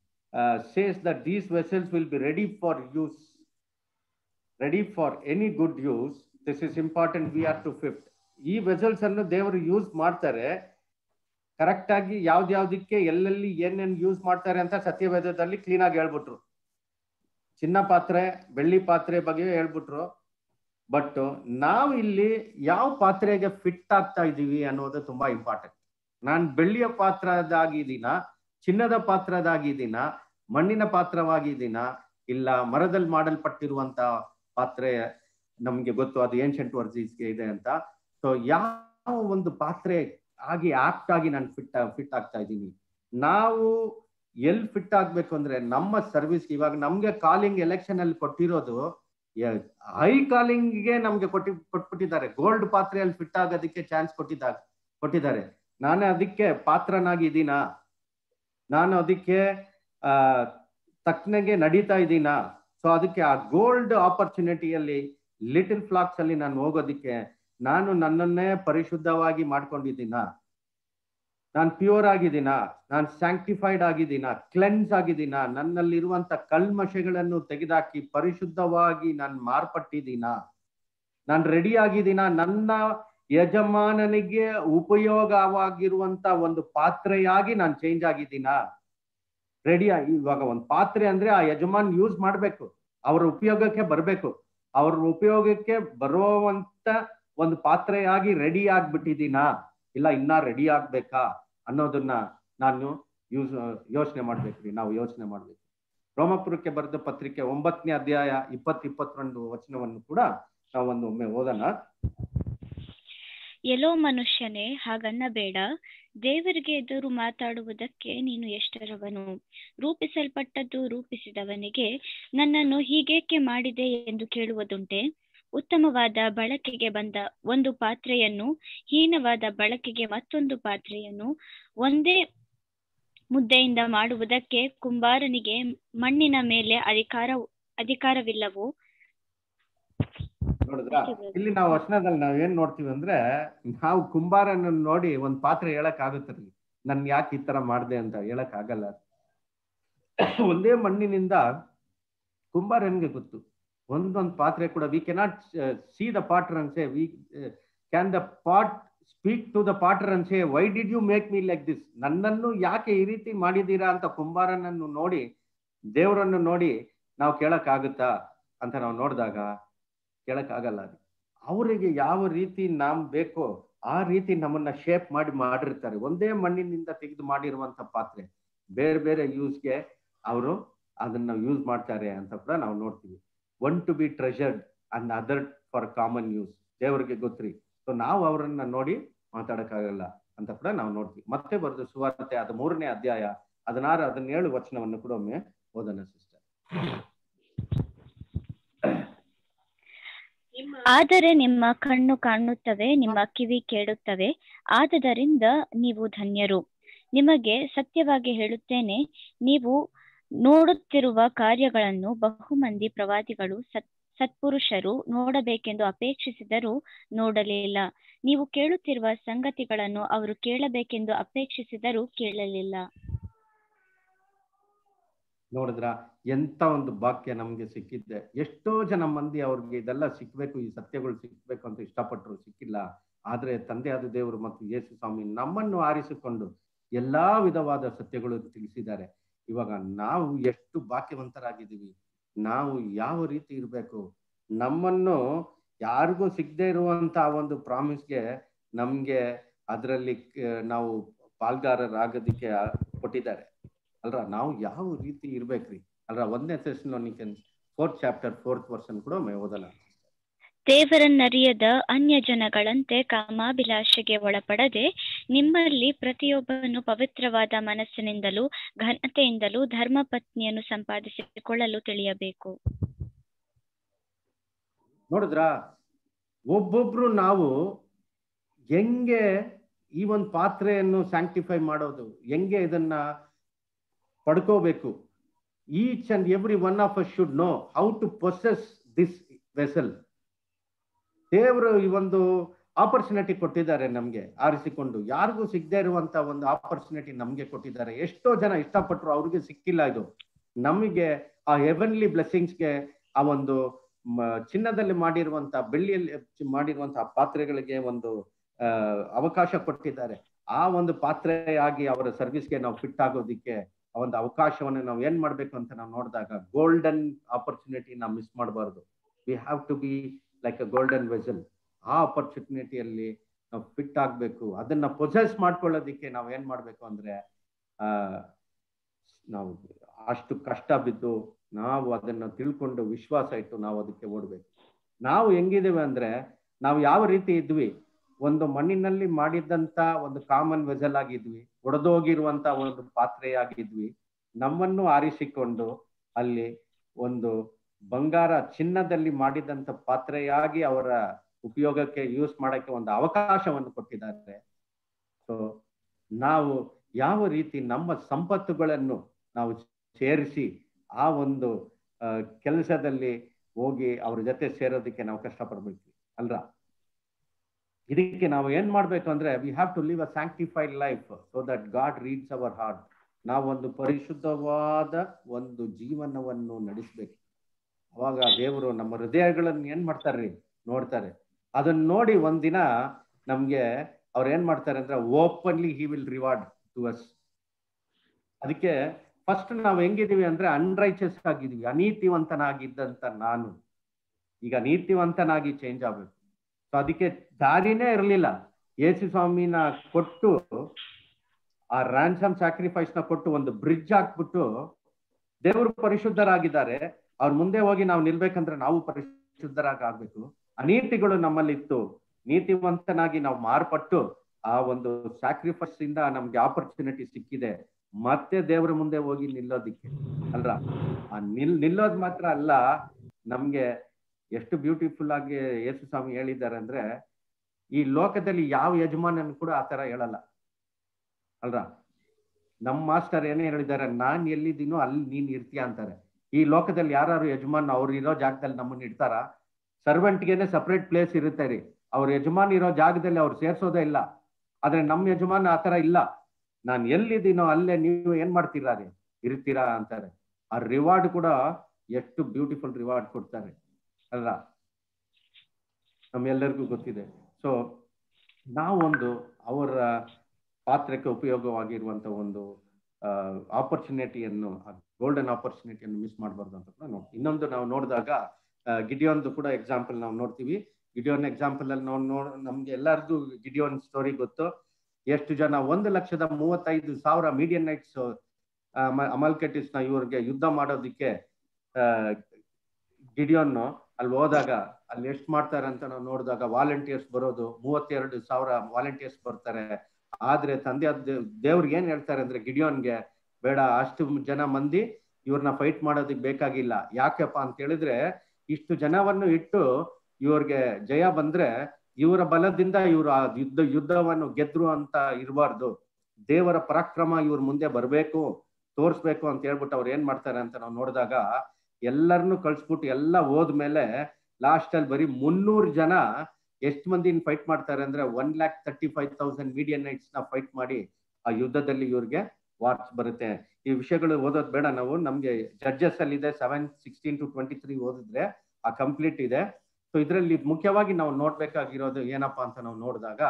says that these vessels will be ready for use, ready for any good use. This is important. We are to fifth. ಈ ವೆಸಲ್ಸ್ ಅನ್ನು ದೇವರು ಯೂಸ್ ಮಾಡ್ತಾರೆ ಕರೆಕ್ಟ್ ಆಗಿ. ಯಾವ್ದ್ಯಾವ್ದಕ್ಕೆ ಎಲ್ಲೆಲ್ಲಿ ಏನೇನು ಯೂಸ್ ಮಾಡ್ತಾರೆ ಅಂತ ಸತ್ಯವೇದದಲ್ಲಿ ಕ್ಲೀನ್ ಆಗಿ ಹೇಳ್ಬಿಟ್ರು. ಚಿನ್ನ ಪಾತ್ರೆ, ಬೆಳ್ಳಿ ಪಾತ್ರೆ ಬಗ್ಗೆ ಹೇಳ್ಬಿಟ್ರು. ಬಟ್ ನಾವು ಇಲ್ಲಿ ಯಾವ ಪಾತ್ರೆಗೆ ಫಿಟ್ ಆಗ್ತಾ ಇದೀವಿ ಅನ್ನೋದು ತುಂಬಾ ಇಂಪಾರ್ಟೆಂಟ್. ನಾನು ಬೆಳ್ಳಿಯ ಪಾತ್ರದಾಗಿದ್ದೀನ, ಚಿನ್ನದ ಪಾತ್ರದಾಗಿದ್ದೀನ, ಮಣ್ಣಿನ ಪಾತ್ರವಾಗಿದ್ದೀನ, ಇಲ್ಲ ಮರದಲ್ಲಿ ಮಾಡಲ್ಪಟ್ಟಿರುವಂತ ಪಾತ್ರೆ ನಮ್ಗೆ ಗೊತ್ತು, ಅದು ಏನ್ಷಂಟ್ ವರ್ದೀಸ್ಗೆ ಇದೆ ಅಂತ. ಸೊ ಯಾವ ಒಂದು ಪಾತ್ರೆ ಆಗಿ ಆಪ್ಟ್ ಆಗಿ ನಾನು ಫಿಟ್ ಆಗ್ತಾ ಇದ್ದೀನಿ. ನಾವು ಎಲ್ಲಿ ಫಿಟ್ ಆಗ್ಬೇಕು ಅಂದ್ರೆ ನಮ್ಮ ಸರ್ವಿಸ್ಗೆ. ಇವಾಗ ನಮ್ಗೆ ಕಾಲಿಂಗ್ ಎಲೆಕ್ಷನ್ ಅಲ್ಲಿ ಕೊಟ್ಟಿರೋದು ಹೈ ಕಾಲಿಂಗ್ಗೆ ನಮ್ಗೆ ಕೊಟ್ಬಿಟ್ಟಿದ್ದಾರೆ. ಗೋಲ್ಡ್ ಪಾತ್ರೆಯಲ್ಲಿ ಫಿಟ್ ಆಗೋದಕ್ಕೆ ಚಾನ್ಸ್ ಕೊಟ್ಟಿದ್ದಾರೆ. ನಾನು ಅದಕ್ಕೆ ಪಾತ್ರನಾಗಿದ್ದೀನ, ನಾನು ಅದಕ್ಕೆ ತಕ್ಕನೆಗೆ ನಡೀತಾ ಇದ್ದೀನ. ಸೊ ಅದಕ್ಕೆ ಆ ಗೋಲ್ಡ್ ಆಪರ್ಚುನಿಟಿಯಲ್ಲಿ ಲಿಟಲ್ ಫ್ಲಾಕ್ಸ್ ಅಲ್ಲಿ ನಾನು ಹೋಗೋದಿಕ್ಕೆ ನಾನು ನನ್ನನ್ನೇ ಪರಿಶುದ್ಧವಾಗಿ ಮಾಡ್ಕೊಂಡಿದ್ದೀನ, ನಾನು ಪ್ಯೂರ್ ಆಗಿದ್ದೀನ, ನಾನು ಸ್ಯಾಂಕ್ಟಿಫೈಡ್ ಆಗಿದ್ದೀನ, ಕ್ಲೆನ್ಸ್ ಆಗಿದ್ದೀನ, ನನ್ನಲ್ಲಿರುವಂತ ಕಲ್ಮಶೆಗಳನ್ನು ತೆಗೆದಾಕಿ ಪರಿಶುದ್ಧವಾಗಿ ನಾನು ಮಾರ್ಪಟ್ಟಿದ್ದೀನ, ನಾನು ರೆಡಿ ಆಗಿದ್ದೀನ ನನ್ನ ಯಜಮಾನನಿಗೆ ಉಪಯೋಗವಾಗಿರುವಂತ ಒಂದು ಪಾತ್ರೆಯಾಗಿ ನಾನು ಚೇಂಜ್ ಆಗಿದ್ದೀನಾ? ರೆಡಿ. ಇವಾಗ ಒಂದು ಪಾತ್ರೆ ಅಂದ್ರೆ ಆ ಯಜಮಾನ್ ಯೂಸ್ ಮಾಡ್ಬೇಕು, ಅವ್ರ ಉಪಯೋಗಕ್ಕೆ ಬರ್ಬೇಕು. ಅವ್ರ ಉಪಯೋಗಕ್ಕೆ ಬರುವಂತ ಒಂದು ಪಾತ್ರೆಯಾಗಿ ರೆಡಿ ಆಗ್ಬಿಟ್ಟಿದ್ದೀನಾ, ಇಲ್ಲ ಇನ್ನ ರೆಡಿ ಆಗ್ಬೇಕಾ ಅನ್ನೋದನ್ನ ನಾನು ಯೋಚನೆ ಮಾಡ್ಬೇಕ್ರಿ. ನಾವು ಯೋಚನೆ ಮಾಡ್ಬೇಕು. ರೋಮಪುರಕ್ಕೆ ಬರೆದ ಪತ್ರಿಕೆ 9ನೇ ಅಧ್ಯಾಯ 20-22 ವಚನವನ್ನು ಕೂಡ ನಾವು ಒಮ್ಮೆ ಓದೋಣ. ಎಲ್ಲೋ ಮನುಷ್ಯನೇ, ಹಾಗನ್ನಬೇಡ. ದೇವರಿಗೆ ಎದುರು ಮಾತಾಡುವುದಕ್ಕೆ ನೀನು ಎಷ್ಟರವನು? ರೂಪಿಸಲ್ಪಟ್ಟದ್ದು ರೂಪಿಸಿದವನಿಗೆ ನನ್ನನ್ನು ಹೀಗೇಕೆ ಮಾಡಿದೆ ಎಂದು ಕೇಳುವುದುಂಟೆ? ಉತ್ತಮವಾದ ಬಳಕೆಗೆ ಬಂದ ಒಂದು ಪಾತ್ರೆಯನ್ನು ಹೀನವಾದ ಬಳಕೆಗೆ ಮತ್ತೊಂದು ಪಾತ್ರೆಯನ್ನು ಒಂದೇ ಮುದ್ದೆಯಿಂದ ಮಾಡುವುದಕ್ಕೆ ಕುಂಬಾರನಿಗೆ ಮಣ್ಣಿನ ಮೇಲೆ ಅಧಿಕಾರವಿಲ್ಲವೋ? ನೋಡಿದ್ರ, ಇಲ್ಲಿ ನಾವು ವಚನದಲ್ಲಿ ನಾವ್ ಏನ್ ನೋಡ್ತೀವಿ ಅಂದ್ರೆ, ನಾವು ಕುಂಬಾರನ ನೋಡಿ ಒಂದ್ ಪಾತ್ರೆ ಹೇಳಕ್ ಆಗುತ್ತರಿ, ನನ್ ಯಾಕೆ ಈ ತರ ಮಾಡ್ದೆ ಅಂತ ಹೇಳಕ್ ಆಗಲ್ಲ. ಒಂದೇ ಮಣ್ಣಿನಿಂದ ಕುಂಬಾರನ್ಗೆ ಗೊತ್ತು ಒಂದೊಂದು ಪಾತ್ರೆ ಕೂಡ. We cannot see the potter and say, we can the pot speak to the potter and say, why did you make me like this? ನನ್ನನ್ನು ಯಾಕೆ ಈ ರೀತಿ ಮಾಡಿದೀರಾ ಅಂತ ಕುಂಬಾರನನ್ನು ನೋಡಿ, ದೇವರನ್ನು ನೋಡಿ ನಾವು ಕೇಳಕ್ ಆಗುತ್ತಾ ಅಂತ ನಾವು ನೋಡಿದಾಗ ಕೇಳಕ್ ಆಗಲ್ಲ. ಅವರಿಗೆ ಯಾವ ರೀತಿ ನಾಮ್ ಬೇಕೋ ಆ ರೀತಿ ನಮ್ಮನ್ನ ಶೇಪ್ ಮಾಡಿರ್ತಾರೆ. ಒಂದೇ ಮಣ್ಣಿನಿಂದ ತೆಗೆದು ಮಾಡಿರುವಂತ ಪಾತ್ರೆ ಬೇರೆ ಬೇರೆ ಯೂಸ್ಗೆ ಅವರು ಅದನ್ನ ಯೂಸ್ ಮಾಡ್ತಾರೆ ಅಂತ ಕೂಡ ನಾವು ನೋಡ್ತೀವಿ. One to be treasured and other for common use. ದೇವರಿಗೆ ಗೊತ್ತ್ರಿ. ಸೊ ನಾವು ಅವರನ್ನ ನೋಡಿ ಮಾತಾಡಕ್ಕಾಗಲ್ಲ ಅಂತ ಕೂಡ ನಾವು ನೋಡ್ತೀವಿ. ಮತ್ತೆ ಬರೆದ ಸುವಾರ್ತೆ 3ನೇ ಅಧ್ಯಾಯ 16-17 ವಚನವನ್ನು ಕೂಡ ಒಮ್ಮೆ ಓದೋಣ ಸಿಸ್ಟರ್. ಆದರೆ ನಿಮ್ಮ ಕಣ್ಣು ಕಾಣುತ್ತವೆ, ನಿಮ್ಮ ಕಿವಿ ಕೇಳುತ್ತವೆ, ಆದದರಿಂದ ನೀವು ಧನ್ಯರು. ನಿಮಗೆ ಸತ್ಯವಾಗಿ ಹೇಳುತ್ತೇನೆ, ನೀವು ನೋಡುತ್ತಿರುವ ಕಾರ್ಯಗಳನ್ನು ಬಹುಮಂದಿ ಪ್ರವಾದಿಗಳು ಸತ್ಪುರುಷರು ನೋಡಬೇಕೆಂದು ಅಪೇಕ್ಷಿಸಿದರೂ ನೋಡಲಿಲ್ಲ. ನೀವು ಕೇಳುತ್ತಿರುವ ಸಂಗತಿಗಳನ್ನು ಅವರು ಕೇಳಬೇಕೆಂದು ಅಪೇಕ್ಷಿಸಿದರೂ ಕೇಳಲಿಲ್ಲ. ನೋಡಿದ್ರ, ಎಂತ ಒಂದು ವಾಕ್ಯ ನಮ್ಗೆ ಸಿಕ್ಕಿದ್ದೆ. ಎಷ್ಟೋ ಜನ ಮಂದಿ ಅವ್ರಿಗೆ ಇದೆಲ್ಲ ಸಿಕ್ಬೇಕು, ಈ ಸತ್ಯಗಳು ಸಿಕ್ಬೇಕು ಅಂತ ಇಷ್ಟಪಟ್ಟರು, ಸಿಕ್ಕಿಲ್ಲ. ಆದ್ರೆ ತಂದೆಯಾದ ದೇವರು ಮತ್ತು ಯೇಸು ಸ್ವಾಮಿ ನಮ್ಮನ್ನು ಆರಿಸಿಕೊಂಡು ಎಲ್ಲಾ ವಿಧವಾದ ಸತ್ಯಗಳು ತಿಳಿಸಿದ್ದಾರೆ. ಇವಾಗ ನಾವು ಎಷ್ಟು ಭಾಗ್ಯವಂತರಾಗಿದ್ದೀವಿ. ನಾವು ಯಾವ ರೀತಿ ಇರ್ಬೇಕು, ನಮ್ಮನ್ನು ಯಾರಿಗೂ ಸಿಗದೆ ಇರುವಂತ ಒಂದು ಪ್ರಾಮಿಸ್ಗೆ ನಮ್ಗೆ ಅದರಲ್ಲಿ ನಾವು ಪಾಲ್ಗಾರರಾಗೋದಿಕ್ಕೆ ಕೊಟ್ಟಿದ್ದಾರೆ ಅಲ್ರ. ನಾವು ಯಾವ ರೀತಿ ಇರ್ಬೇಕ್ರಿ ಅಲ್ರ. 1ನೇ ಥೆಸಲೋನಿಕನ್ಸ್ 4th chapter 4th verse ಕೂಡ ಓದಲ್ಲ. ದೇವರನ್ನರಿಯದ ಅನ್ಯ ಜನಗಳಂತೆ ಕಾಮಾಭಿಲಾಷೆಗೆ ಒಳಪಡದೆ ನಿಮ್ಮಲ್ಲಿ ಪ್ರತಿಯೊಬ್ಬನು ಪವಿತ್ರವಾದ ಮನಸ್ಸಿನಿಂದಲೂ ಘನತೆಯಿಂದಲೂ ಧರ್ಮಪತ್ನಿಯನ್ನು ಸಂಪಾದಿಸಿಕೊಳ್ಳಲು ತಿಳಿಯಬೇಕು. ನೋಡಿದ್ರ, ಒಬ್ಬೊಬ್ರು ನಾವು ಹೆಂಗೆ ಈ ಒಂದು ಪಾತ್ರೆಯನ್ನು ಸ್ಯಾಂಕ್ಟಿಫೈ ಮಾಡೋದು, ಹೆಂಗೆ ಇದನ್ನ ಪಡ್ಕೋಬೇಕು. Each and every one of us should know how to possess this vessel. ದೇವರು ಈ ಒಂದು ಆಪರ್ಚುನಿಟಿ ಕೊಟ್ಟಿದ್ದಾರೆ ನಮ್ಗೆ, ಆರಿಸಿಕೊಂಡು. ಯಾರಿಗೂ ಸಿಗದೆ ಇರುವಂತ ಒಂದು ಆಪರ್ಚುನಿಟಿ ನಮ್ಗೆ ಕೊಟ್ಟಿದ್ದಾರೆ. ಎಷ್ಟೋ ಜನ ಇಷ್ಟಪಟ್ಟರು, ಅವ್ರಿಗೆ ಸಿಕ್ಕಿಲ್ಲ. ಇದು ನಮಗೆ ಆ ಹೆವನ್ಲಿ ಬ್ಲೆಸ್ಸಿಂಗ್ಸ್ಗೆ, ಆ ಒಂದು ಚಿನ್ನದಲ್ಲಿ ಮಾಡಿರುವಂತ, ಬೆಳ್ಳಿಯಲ್ಲಿ ಮಾಡಿರುವಂತಹ ಪಾತ್ರೆಗಳಿಗೆ ಒಂದು ಅವಕಾಶ ಕೊಟ್ಟಿದ್ದಾರೆ. ಆ ಒಂದು ಪಾತ್ರೆಯಾಗಿ ಅವರ ಸರ್ವಿಸ್ಗೆ ನಾವು ಫಿಟ್ ಆಗೋದಿಕ್ಕೆ ಆ ಒಂದು ಅವಕಾಶವನ್ನು ನಾವು ಏನ್ ಮಾಡ್ಬೇಕು ಅಂತ ನಾವು ನೋಡಿದಾಗ, ಗೋಲ್ಡನ್ ಆಪರ್ಚುನಿಟಿ ನಾವು ಮಿಸ್ ಮಾಡಬಾರ್ದು. We have to be like a golden vessel. ಆ ಆಪರ್ಚುನಿಟಿಯಲ್ಲಿ ನಾವು ಫಿಟ್ ಆಗ್ಬೇಕು. ಅದನ್ನ ಪೊಸೆಸ್ ಮಾಡ್ಕೊಳ್ಳೋದಿಕ್ಕೆ ನಾವು ಏನ್ ಮಾಡ್ಬೇಕು ಅಂದ್ರೆ, ನಾವು ಅಷ್ಟು ಕಷ್ಟ ಬಿದ್ದು ನಾವು ಅದನ್ನ ತಿಳ್ಕೊಂಡು ವಿಶ್ವಾಸ ಇಟ್ಟು ನಾವು ಅದಕ್ಕೆ ಓಡ್ಬೇಕು. ನಾವು ಹೆಂಗಿದ್ದೇವೆ ಅಂದ್ರೆ, ನಾವು ಯಾವ ರೀತಿ ಇದ್ವಿ, ಒಂದು ಮಣ್ಣಿನಲ್ಲಿ ಮಾಡಿದಂತ ಒಂದು ಕಾಮನ್ ವೆಸಲ್ ಆಗಿದ್ವಿ, ಒಡೆದೋಗಿರುವಂತ ಒಂದು ಪಾತ್ರೆಯಾಗಿದ್ವಿ. ನಮ್ಮನ್ನು ಆರಿಸಿಕೊಂಡು ಅಲ್ಲಿ ಒಂದು ಬಂಗಾರ, ಚಿನ್ನದಲ್ಲಿ ಮಾಡಿದಂತ ಪಾತ್ರೆಯಾಗಿ ಅವರ ಉಪಯೋಗಕ್ಕೆ ಯೂಸ್ ಮಾಡಕ್ಕೆ ಒಂದು ಅವಕಾಶವನ್ನು ಕೊಟ್ಟಿದ್ದಾರೆ. ಸೊ ನಾವು ಯಾವ ರೀತಿ ನಮ್ಮ ಸಂಪತ್ತುಗಳನ್ನು ನಾವು ಸೇರಿಸಿ ಆ ಒಂದು ಕೆಲಸದಲ್ಲಿ ಹೋಗಿ ಅವ್ರ ಜೊತೆ ಸೇರೋದಕ್ಕೆ ನಾವು ಕಷ್ಟಪಡ್ಬೇಕು ಅಲ್ರ. ಇದಕ್ಕೆ ನಾವು ಏನ್ ಮಾಡ್ಬೇಕು ಅಂದ್ರೆ, we have to live a sanctified life so that God reads our heart. ನಾವೊಂದು ಪರಿಶುದ್ಧವಾದ ಒಂದು ಜೀವನವನ್ನು ನಡೆಸಬೇಕು. ಅವಾಗ ದೇವರು ನಮ್ಮ ಹೃದಯಗಳನ್ನು ಏನ್ ಮಾಡ್ತಾರ್ರಿ, ನೋಡ್ತಾರೆ. ಅದನ್ನ ನೋಡಿ ಒಂದಿನ ನಮ್ಗೆ ಅವ್ರು ಏನ್ ಮಾಡ್ತಾರೆ ಅಂದ್ರೆ openly he will reward to us. ಅದಕ್ಕೆ ಫಸ್ಟ್ ನಾವು ಹೆಂಗಿದೀವಿ ಅಂದ್ರೆ ಅನ್ರೈಚಸ್ ಆಗಿದೀವಿ. ಅನೀತಿವಂತನಾಗಿದ್ದಂತ ನಾನು ಈಗ ನೀತಿವಂತನಾಗಿ ಚೇಂಜ್ ಆಗ್ಬೇಕು. ಸೊ ಅದಕ್ಕೆ ದಾರಿನೇ ಇರಲಿಲ್ಲ. ಯೇಸು ಸ್ವಾಮಿನ ಕೊಟ್ಟು ಆ ರ್ಯಾನ್ಸಮ್ ಸ್ಯಾಕ್ರಿಫೈಸ್ ನ ಕೊಟ್ಟು ಒಂದು ಬ್ರಿಡ್ಜ್ ಹಾಕ್ಬಿಟ್ಟು ದೇವರು ಪರಿಶುದ್ಧರಾಗಿದ್ದಾರೆ, ಅವ್ರ ಮುಂದೆ ಹೋಗಿ ನಾವು ನಿಲ್ಬೇಕಂದ್ರೆ ನಾವು ಪರಿಶುದ್ಧರಾಗಿ ಆಗ್ಬೇಕು. ಅನೀತಿಗಳು ನಮ್ಮಲ್ಲಿತ್ತು, ನೀತಿವಂತನಾಗಿ ನಾವು ಮಾರ್ಪಟ್ಟು ಆ ಒಂದು ಸ್ಯಾಕ್ರಿಫೈಸ್ ಇಂದ ನಮ್ಗೆ ಆಪರ್ಚುನಿಟಿ ಸಿಕ್ಕಿದೆ ಮತ್ತೆ ದೇವರ ಮುಂದೆ ಹೋಗಿ ನಿಲ್ಲೋದಿಕ್ಕೆ ಅಲ್ರ. ಆ ನಿಲ್ಲೋದ್ ಮಾತ್ರ ಅಲ್ಲ, ನಮ್ಗೆ ಎಷ್ಟು ಬ್ಯೂಟಿಫುಲ್ ಆಗಿ ಯೇಸು ಸ್ವಾಮಿ ಹೇಳಿದ್ದಾರೆ ಅಂದ್ರೆ ಈ ಲೋಕದಲ್ಲಿ ಯಾವ ಯಜಮಾನನ್ ಕೂಡ ಆತರ ಹೇಳಲ್ಲ ಅಲ್ರ. ನಮ್ಮ ಮಾಸ್ಟರ್ ಏನೇ ಹೇಳಿದ್ದಾರೆ, ನಾನ್ ಎಲ್ಲಿದ್ದೀನೋ ಅಲ್ಲಿ ನೀನ್ ಇರ್ತೀಯ ಅಂತಾರೆ. ಈ ಲೋಕದಲ್ಲಿ ಯಾರು ಯಜಮಾನ್ ಅವ್ರು ಇರೋ ಜಾಗದಲ್ಲಿ ನಮ್ಮನ್ನ ಇಡ್ತಾರ? ಸರ್ವೆಂಟ್ಗೆನೆ ಸಪರೇಟ್ ಪ್ಲೇಸ್ ಇರುತ್ತೆ ರೀ. ಅವ್ರ ಯಜಮಾನ್ ಇರೋ ಜಾಗದಲ್ಲಿ ಅವ್ರು ಸೇರ್ಸೋದೇ ಇಲ್ಲ. ಆದ್ರೆ ನಮ್ಮ ಯಜಮಾನ್ ಆತರ ಇಲ್ಲ. ನಾನ್ ಎಲ್ಲಿದ್ದೀನೋ ಅಲ್ಲೇ ನೀವು ಏನ್ ಮಾಡ್ತೀರಾ ರೀ, ಇರ್ತೀರಾ ಅಂತಾರೆ. ಆ ರಿವಾರ್ಡ್ ಕೂಡ ಎಷ್ಟು ಬ್ಯೂಟಿಫುಲ್ ರಿವಾರ್ಡ್ ಕೊಡ್ತಾರೆ ಅಲ್ಲ, ನಮ್ಮೆಲ್ಲರಿಗೂ ಗೊತ್ತಿದೆ. ಸೊ ನಾವೊಂದು ಅವರ ಪಾತ್ರಕ್ಕೆ ಉಪಯೋಗವಾಗಿರುವಂತ ಒಂದು ಆಪರ್ಚುನಿಟಿಯನ್ನು, ಗೋಲ್ಡನ್ ಆಪರ್ಚುನಿಟಿಯನ್ನು ಮಿಸ್ ಮಾಡಬಾರ್ದು ಅಂತ ಕೂಡ ನೋಡಿ. ಇನ್ನೊಂದು ನಾವು ನೋಡಿದಾಗ ಗಿಡಿಯೋನ್ದು ಕೂಡ ಎಕ್ಸಾಂಪಲ್ ನಾವು ನೋಡ್ತೀವಿ. ಗಿಡಿಯೋನ್ ಎಕ್ಸಾಂಪಲ್ ಅಲ್ಲಿ ನಮ್ಗೆ ಎಲ್ಲರಿಗೂ ಗಿಡಿಯೋನ್ ಸ್ಟೋರಿ ಗೊತ್ತು. ಎಷ್ಟು ಜನ 1,35,000 ಮೀಡಿಯನೈಟ್ಸ್ ಅಮಲ್ಕೆಟಿಸ್ ನ ಇವ್ರಿಗೆ ಯುದ್ಧ ಮಾಡೋದಿಕ್ಕೆ ಗಿಡಿಯೋನ್ ಅಲ್ಲಿ ಹೋದಾಗ ಅಲ್ಲಿ ಎಷ್ಟು ಮಾಡ್ತಾರೆ ಅಂತ ನಾವು ನೋಡಿದಾಗ ವಾಲಂಟಿಯರ್ಸ್ ಬರೋದು 32,000 ವಾಲಂಟಿಯರ್ಸ್ ಬರ್ತಾರೆ. ಆದ್ರೆ ತಂದೆ ದೇವ್ರಿಗೆ ಏನ್ ಹೇಳ್ತಾರೆ ಅಂದ್ರೆ ಗಿಡಿಯೋನ್ಗೆ, ಬೇಡ ಅಷ್ಟು ಜನ ಮಂದಿ ಇವ್ರನ್ನ ಫೈಟ್ ಮಾಡೋದಕ್ಕೆ ಬೇಕಾಗಿಲ್ಲ. ಯಾಕೆಪ್ಪ ಅಂತ ಹೇಳಿದ್ರೆ ಇಷ್ಟು ಜನವನ್ನು ಇಟ್ಟು ಇವ್ರಿಗೆ ಜಯ ಬಂದ್ರೆ ಇವರ ಬಲದಿಂದ ಇವರು ಆ ಯುದ್ಧವನ್ನು ಗೆದ್ರು ಅಂತ ಇರಬಾರ್ದು. ದೇವರ ಪರಾಕ್ರಮ ಇವ್ರ ಮುಂದೆ ಬರ್ಬೇಕು, ತೋರ್ಸ್ಬೇಕು ಅಂತ ಹೇಳ್ಬಿಟ್ಟು ಅವ್ರು ಏನ್ ಮಾಡ್ತಾರೆ ಅಂತ ನಾವು ನೋಡಿದಾಗ ಎಲ್ಲರನ್ನು ಕಳ್ಸ್ಬಿಟ್ಟು ಎಲ್ಲ ಹೋದ್ಮೇಲೆ ಲಾಸ್ಟ್ ಅಲ್ಲಿ ಬರೀ 300 ಜನ ಎಷ್ಟು ಮಂದಿನ ಫೈಟ್ ಮಾಡ್ತಾರೆ ಅಂದ್ರೆ 1,35,000 ಮೀಡಿಯನೈಟ್ಸ್ ನ ಫೈಟ್ ಮಾಡಿ ಆ ಯುದ್ಧದಲ್ಲಿ ಇವ್ರಿಗೆ ವಾರ್ಸ್ ಬರುತ್ತೆ. ಈ ವಿಷಯಗಳು ಓದೋದ್ ಬೇಡ ನಾವು, ನಮ್ಗೆ ಜಡ್ಜಸ್ ಅಲ್ಲಿ ಇದೆ 7:16-23 ಓದಿದ್ರೆ ಆ ಕಂಪ್ಲೀಟ್ ಇದೆ. ಸೊ ಇದರಲ್ಲಿ ಮುಖ್ಯವಾಗಿ ನಾವು ನೋಡ್ಬೇಕಾಗಿರೋದು ಏನಪ್ಪಾ ಅಂತ ನಾವು ನೋಡಿದಾಗ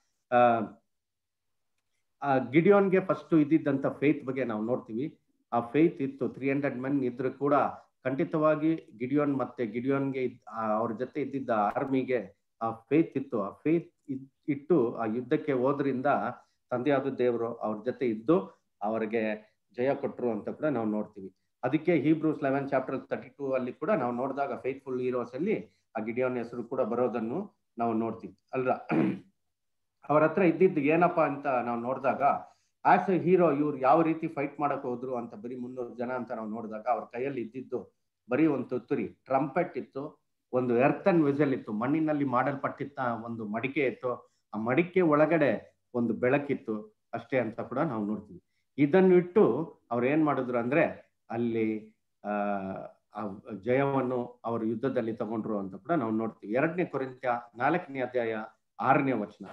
ಗಿಡಿಯೋನ್ಗೆ ಫಸ್ಟ್ ಇದ್ದಿದ್ದಂತ ಫೇತ್ ಬಗ್ಗೆ ನಾವು ನೋಡ್ತೀವಿ. ಆ ಫೇತ್ ಇತ್ತು. 300 men ಇದ್ರು ಕೂಡ ಖಂಡಿತವಾಗಿ ಗಿಡಿಯೋನ್ ಮತ್ತೆ ಗಿಡಿಯೋನ್ಗೆ ಅವ್ರ ಜೊತೆ ಇದ್ದಿದ್ದ ಆರ್ಮಿಗೆ ಆ ಫೇತ್ ಇತ್ತು. ಆ ಫೇತ್ ಇಟ್ಟು ಆ ಯುದ್ಧಕ್ಕೆ ಹೋದ್ರಿಂದ ತಂದೆಯಾದ ದೇವರು ಅವ್ರ ಜೊತೆ ಇದ್ದು ಅವರಿಗೆ ಜಯ ಕೊಟ್ರು ಅಂತ ಕೂಡ ನಾವು ನೋಡ್ತೀವಿ. ಅದಕ್ಕೆ Hebrews 11:32 ಅಲ್ಲಿ ಕೂಡ ನಾವು ನೋಡಿದಾಗ ಫೇತ್ಫುಲ್ ಹೀರೋಸ್ ಅಲ್ಲಿ ಆ ಗಿಡಿಯೋನ್ ಹೆಸರು ಕೂಡ ಬರೋದನ್ನು ನಾವು ನೋಡ್ತೀವಿ ಅಲ್ರ. ಅವ್ರ ಹತ್ರ ಇದ್ದಿದ್ದು ಏನಪ್ಪಾ ಅಂತ ನಾವು ನೋಡಿದಾಗ ಆಸ್ ಎ ಹೀರೋ ಇವ್ರು ಯಾವ ರೀತಿ ಫೈಟ್ ಮಾಡಕ್ ಹೋದ್ರು ಅಂತ ಬರೀ 300 ಜನ ಅಂತ ನಾವು ನೋಡಿದಾಗ ಅವ್ರ ಕೈಯಲ್ಲಿ ಇದ್ದಿದ್ದು ಬರೀ ಒಂದು ತುತ್ತೂರಿ, ಟ್ರಂಪೆಟ್ ಇತ್ತು, ಒಂದು ಎರ್ತನ್ ವೆಸಲ್ ಇತ್ತು, ಮಣ್ಣಿನಲ್ಲಿ ಮಾಡಲ್ಪಟ್ಟಿದ್ದ ಒಂದು ಮಡಿಕೆ ಇತ್ತು, ಆ ಮಡಿಕೆ ಒಳಗಡೆ ಒಂದು ಬೆಳಕಿತ್ತು, ಅಷ್ಟೇ ಅಂತ ಕೂಡ ನಾವು ನೋಡ್ತೀವಿ. ಇದನ್ನು ಇಟ್ಟು ಅವ್ರು ಏನ್ ಮಾಡಿದ್ರು ಅಂದ್ರೆ ಅಲ್ಲಿ ಆ ಜಯವನ್ನು ಅವರು ಯುದ್ಧದಲ್ಲಿ ತಗೊಂಡ್ರು ಅಂತ ಕೂಡ ನಾವು ನೋಡ್ತೀವಿ. 2 ಕೊರಿಂಥ್ಯ 4ನೇ ಅಧ್ಯಾಯ 6ನೇ ವಚನ.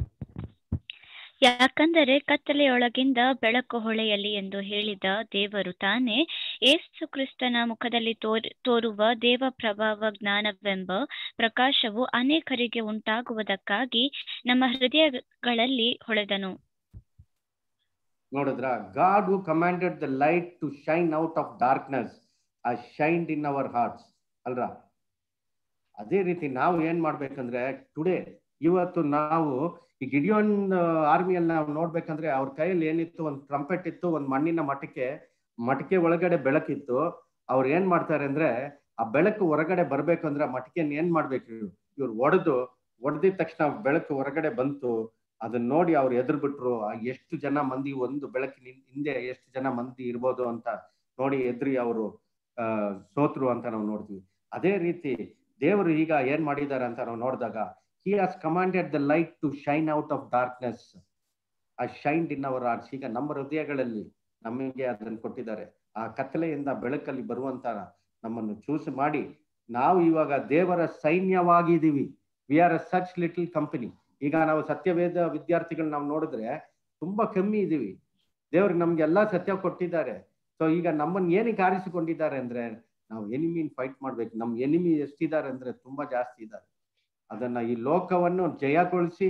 ಯಾಕಂದರೆ ಕತ್ತಲೆಯೊಳಗಿಂದ ಬೆಳಕು ಹೊಳೆಯಲಿ ಎಂದು ಹೇಳಿದ ದೇವರು ತಾನೇ ಯೇಸು ಕ್ರಿಸ್ತನ ಮುಖದಲ್ಲಿ ತೋರುವ ದೇವ ಪ್ರಭಾವ ಜ್ಞಾನವೆಂಬ ಪ್ರಕಾಶವು ಅನೇಕರಿಗೆ ಉಂಟಾಗುವುದಕ್ಕಾಗಿ ನಮ್ಮ ಹೃದಯಗಳಲ್ಲಿ ಹೊಳೆದನು. ನೋಡಿದ್ರ, God who commanded the light to shine out of darkness has shined in our hearts ಅಲ್ರ. ಅದೇ ರೀತಿ ನಾವು ಏನ್ ಮಾಡ್ಬೇಕಂದ್ರೆ ಟುಡೇ ಇವತ್ತು ನಾವು ಈ ಗಿಡಿಯೋನ್ ಆರ್ಮಿಯಲ್ಲಿ ನಾವು ನೋಡ್ಬೇಕಂದ್ರೆ ಅವ್ರ ಕೈಯಲ್ಲಿ ಏನಿತ್ತು, ಒಂದು ಟ್ರಂಪೆಟ್ ಇತ್ತು, ಒಂದು ಮಣ್ಣಿನ ಮಟಿಕೆ ಒಳಗಡೆ ಬೆಳಕಿತ್ತು. ಅವ್ರು ಏನ್ ಮಾಡ್ತಾರೆ ಅಂದ್ರೆ ಆ ಬೆಳಕು ಹೊರಗಡೆ ಬರ್ಬೇಕಂದ್ರೆ ಮಟಿಕೆನ ಏನ್ ಮಾಡ್ಬೇಕು, ಇವ್ರು ಹೊಡೆದಿದ ತಕ್ಷಣ ಬೆಳಕು ಹೊರಗಡೆ ಬಂತು. ಅದನ್ನ ನೋಡಿ ಅವ್ರು ಎದುರು ಬಿಟ್ರು. ಎಷ್ಟು ಜನ ಮಂದಿ, ಒಂದು ಬೆಳಕಿನ ಹಿಂದೆ ಎಷ್ಟು ಜನ ಮಂದಿ ಇರ್ಬೋದು ಅಂತ ನೋಡಿ ಎದ್ರಿ ಅವರು ಸೋತ್ರು ಅಂತ ನಾವು ನೋಡ್ತೀವಿ. ಅದೇ ರೀತಿ ದೇವರು ಈಗ ಏನ್ ಮಾಡಿದ್ದಾರೆ ಅಂತ ನಾವು ನೋಡಿದಾಗ He has commanded the light to shine out of darkness, has shined in our hearts. ಈಗ ನಮ್ಮ ಹೃದಯಗಳಲ್ಲಿ ನಮಗೆ ಅದನ್ನು ಕೊಟ್ಟಿದ್ದಾರೆ. ಆ ಕತ್ತಲೆಯಿಂದ ಬೆಳಕಲ್ಲಿ ಬರುವಂತ ನಮ್ಮನ್ನು ಚೂಸ್ ಮಾಡಿ ನಾವು ಇವಾಗ ದೇವರ ಸೈನ್ಯವಾಗಿದ್ದೀವಿ. We are a such little company. ಈಗ ನಾವು ಸತ್ಯವೇದ ವಿದ್ಯಾರ್ಥಿಗಳು ನಾವು ನೋಡಿದ್ರೆ ತುಂಬಾ ಕಮ್ಮಿ ಇದೀವಿ. ದೇವ್ರು ನಮ್ಗೆ ಎಲ್ಲಾ ಸತ್ಯ ಕೊಟ್ಟಿದ್ದಾರೆ. ಸೊ ಈಗ ನಮ್ಮನ್ನ ಏನಕ್ಕೆ ಆರಿಸಿಕೊಂಡಿದ್ದಾರೆ ಅಂದ್ರೆ ನಾವು ಎನಿಮಿನ್ ಫೈಟ್ ಮಾಡ್ಬೇಕು. ನಮ್ ಎನಿಮಿ ಎಷ್ಟಿದ್ದಾರೆ ಅಂದ್ರೆ ತುಂಬಾ ಜಾಸ್ತಿ ಇದ್ದಾರೆ. ಅದನ್ನ ಈ ಲೋಕವನ್ನು ಜಯಗೊಳಿಸಿ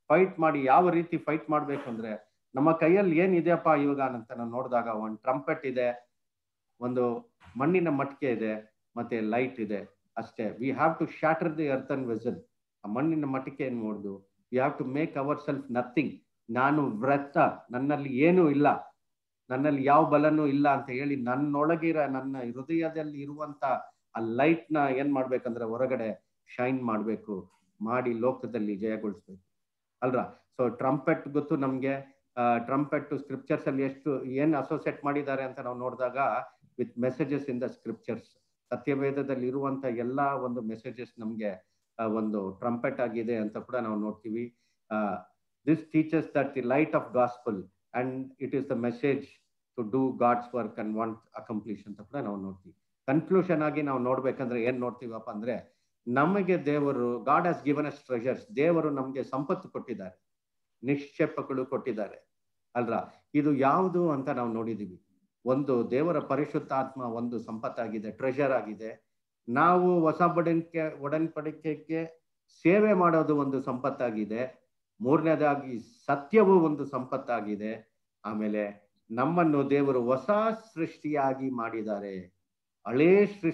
ಫೈಟ್ ಮಾಡಿ ಯಾವ ರೀತಿ ಫೈಟ್ ಮಾಡ್ಬೇಕು ಅಂದ್ರೆ, ನಮ್ಮ ಕೈಯಲ್ಲಿ ಏನಿದೆಯಪ್ಪ ಇವಾಗ ಅಂತ ನಾವು ನೋಡಿದಾಗ ಒಂದು ಟ್ರಂಪೆಟ್ ಇದೆ, ಒಂದು ಮಣ್ಣಿನ ಮಟ್ಕೆ ಇದೆ, ಮತ್ತೆ ಲೈಟ್ ಇದೆ ಅಷ್ಟೇ. We have to shatter the earthen vessel. ಆ ಮಣ್ಣಿನ ಮಟಿಕೆಯನ್ನು ನೋಡ್ದು we have to make our self nothing. ನಾನು ವ್ರತ, ನನ್ನಲ್ಲಿ ಏನೂ ಇಲ್ಲ, ನನ್ನಲ್ಲಿ ಯಾವ ಬಲನೂ ಇಲ್ಲ ಅಂತ ಹೇಳಿ ನನ್ನೊಳಗಿರ ನನ್ನ ಹೃದಯದಲ್ಲಿ ಇರುವಂತ ಆ ಲೈಟ್ ನ ಏನ್ ಮಾಡ್ಬೇಕಂದ್ರೆ ಹೊರಗಡೆ ಶೈನ್ ಮಾಡ್ಬೇಕು, ಮಾಡಿ ಲೋಕದಲ್ಲಿ ಜಯಗೊಳಿಸ್ಬೇಕು ಅಲ್ರಾ. ಸೊ ಟ್ರಂಪೆಟ್ ಗೊತ್ತು ನಮ್ಗೆ. ಟ್ರಂಪೆಟ್ ಸ್ಕ್ರಿಪ್ಚರ್ಸ್ ಅಲ್ಲಿ ಎಷ್ಟು ಏನ್ ಅಸೋಸಿಯೇಟ್ ಮಾಡಿದ್ದಾರೆ ಅಂತ ನಾವು ನೋಡಿದಾಗ with messages in the scriptures, ಸತ್ಯವೇದದಲ್ಲಿ ಇರುವಂತ ಎಲ್ಲಾ ಒಂದು ಮೆಸೇಜಸ್ ನಮ್ಗೆ ಒಂದು ಟ್ರಂಪೆಟ್ ಆಗಿದೆ ಅಂತ ಕೂಡ ನಾವು ನೋಡ್ತೀವಿ. This teachers that the light of gospel and it is the message to do God's work and want accomplish ಅಂತ ಕೂಡ ನಾವು ನೋಡ್ತೀವಿ. ಕನ್ಕ್ಲೂಷನ್ ಆಗಿ ನಾವು ನೋಡ್ಬೇಕಂದ್ರೆ ಏನ್ ನೋಡ್ತೀವಪ್ಪ ಅಂದ್ರೆ, ನಮಗೆ ದೇವರು God has given us treasures, ದೇವರು ನಮ್ಗೆ ಸಂಪತ್ತು ಕೊಟ್ಟಿದ್ದಾರೆ, ನಿಕ್ಷೇಪಗಳು ಕೊಟ್ಟಿದ್ದಾರೆ ಅಲ್ರಾ. ಇದು ಯಾವುದು ಅಂತ ನಾವು ನೋಡಿದೀವಿ. ಒಂದು ದೇವರ ಪರಿಶುದ್ಧಾತ್ಮ ಒಂದು ಸಂಪತ್ತಾಗಿದೆ, ಟ್ರೆಷರ್ ಆಗಿದೆ. ನಾವು ಹೊಸ ಒಡன்பಡಿಕೆಗೆ ಸೇವೆ ಮಾಡೋದು ಒಂದು ಸಂಪತ್ತಾಗಿದೆ. ಮೂರನೇದಾಗಿ ಸತ್ಯವು ಒಂದು ಸಂಪತ್ತಾಗಿದೆ. ಆಮೇಲೆ ನಮ್ಮನ್ನು ದೇವರು ಹೊಸ ಸೃಷ್ಟಿಯಾಗಿ ಮಾಡಿದ್ದಾರೆ. ಹಳೇ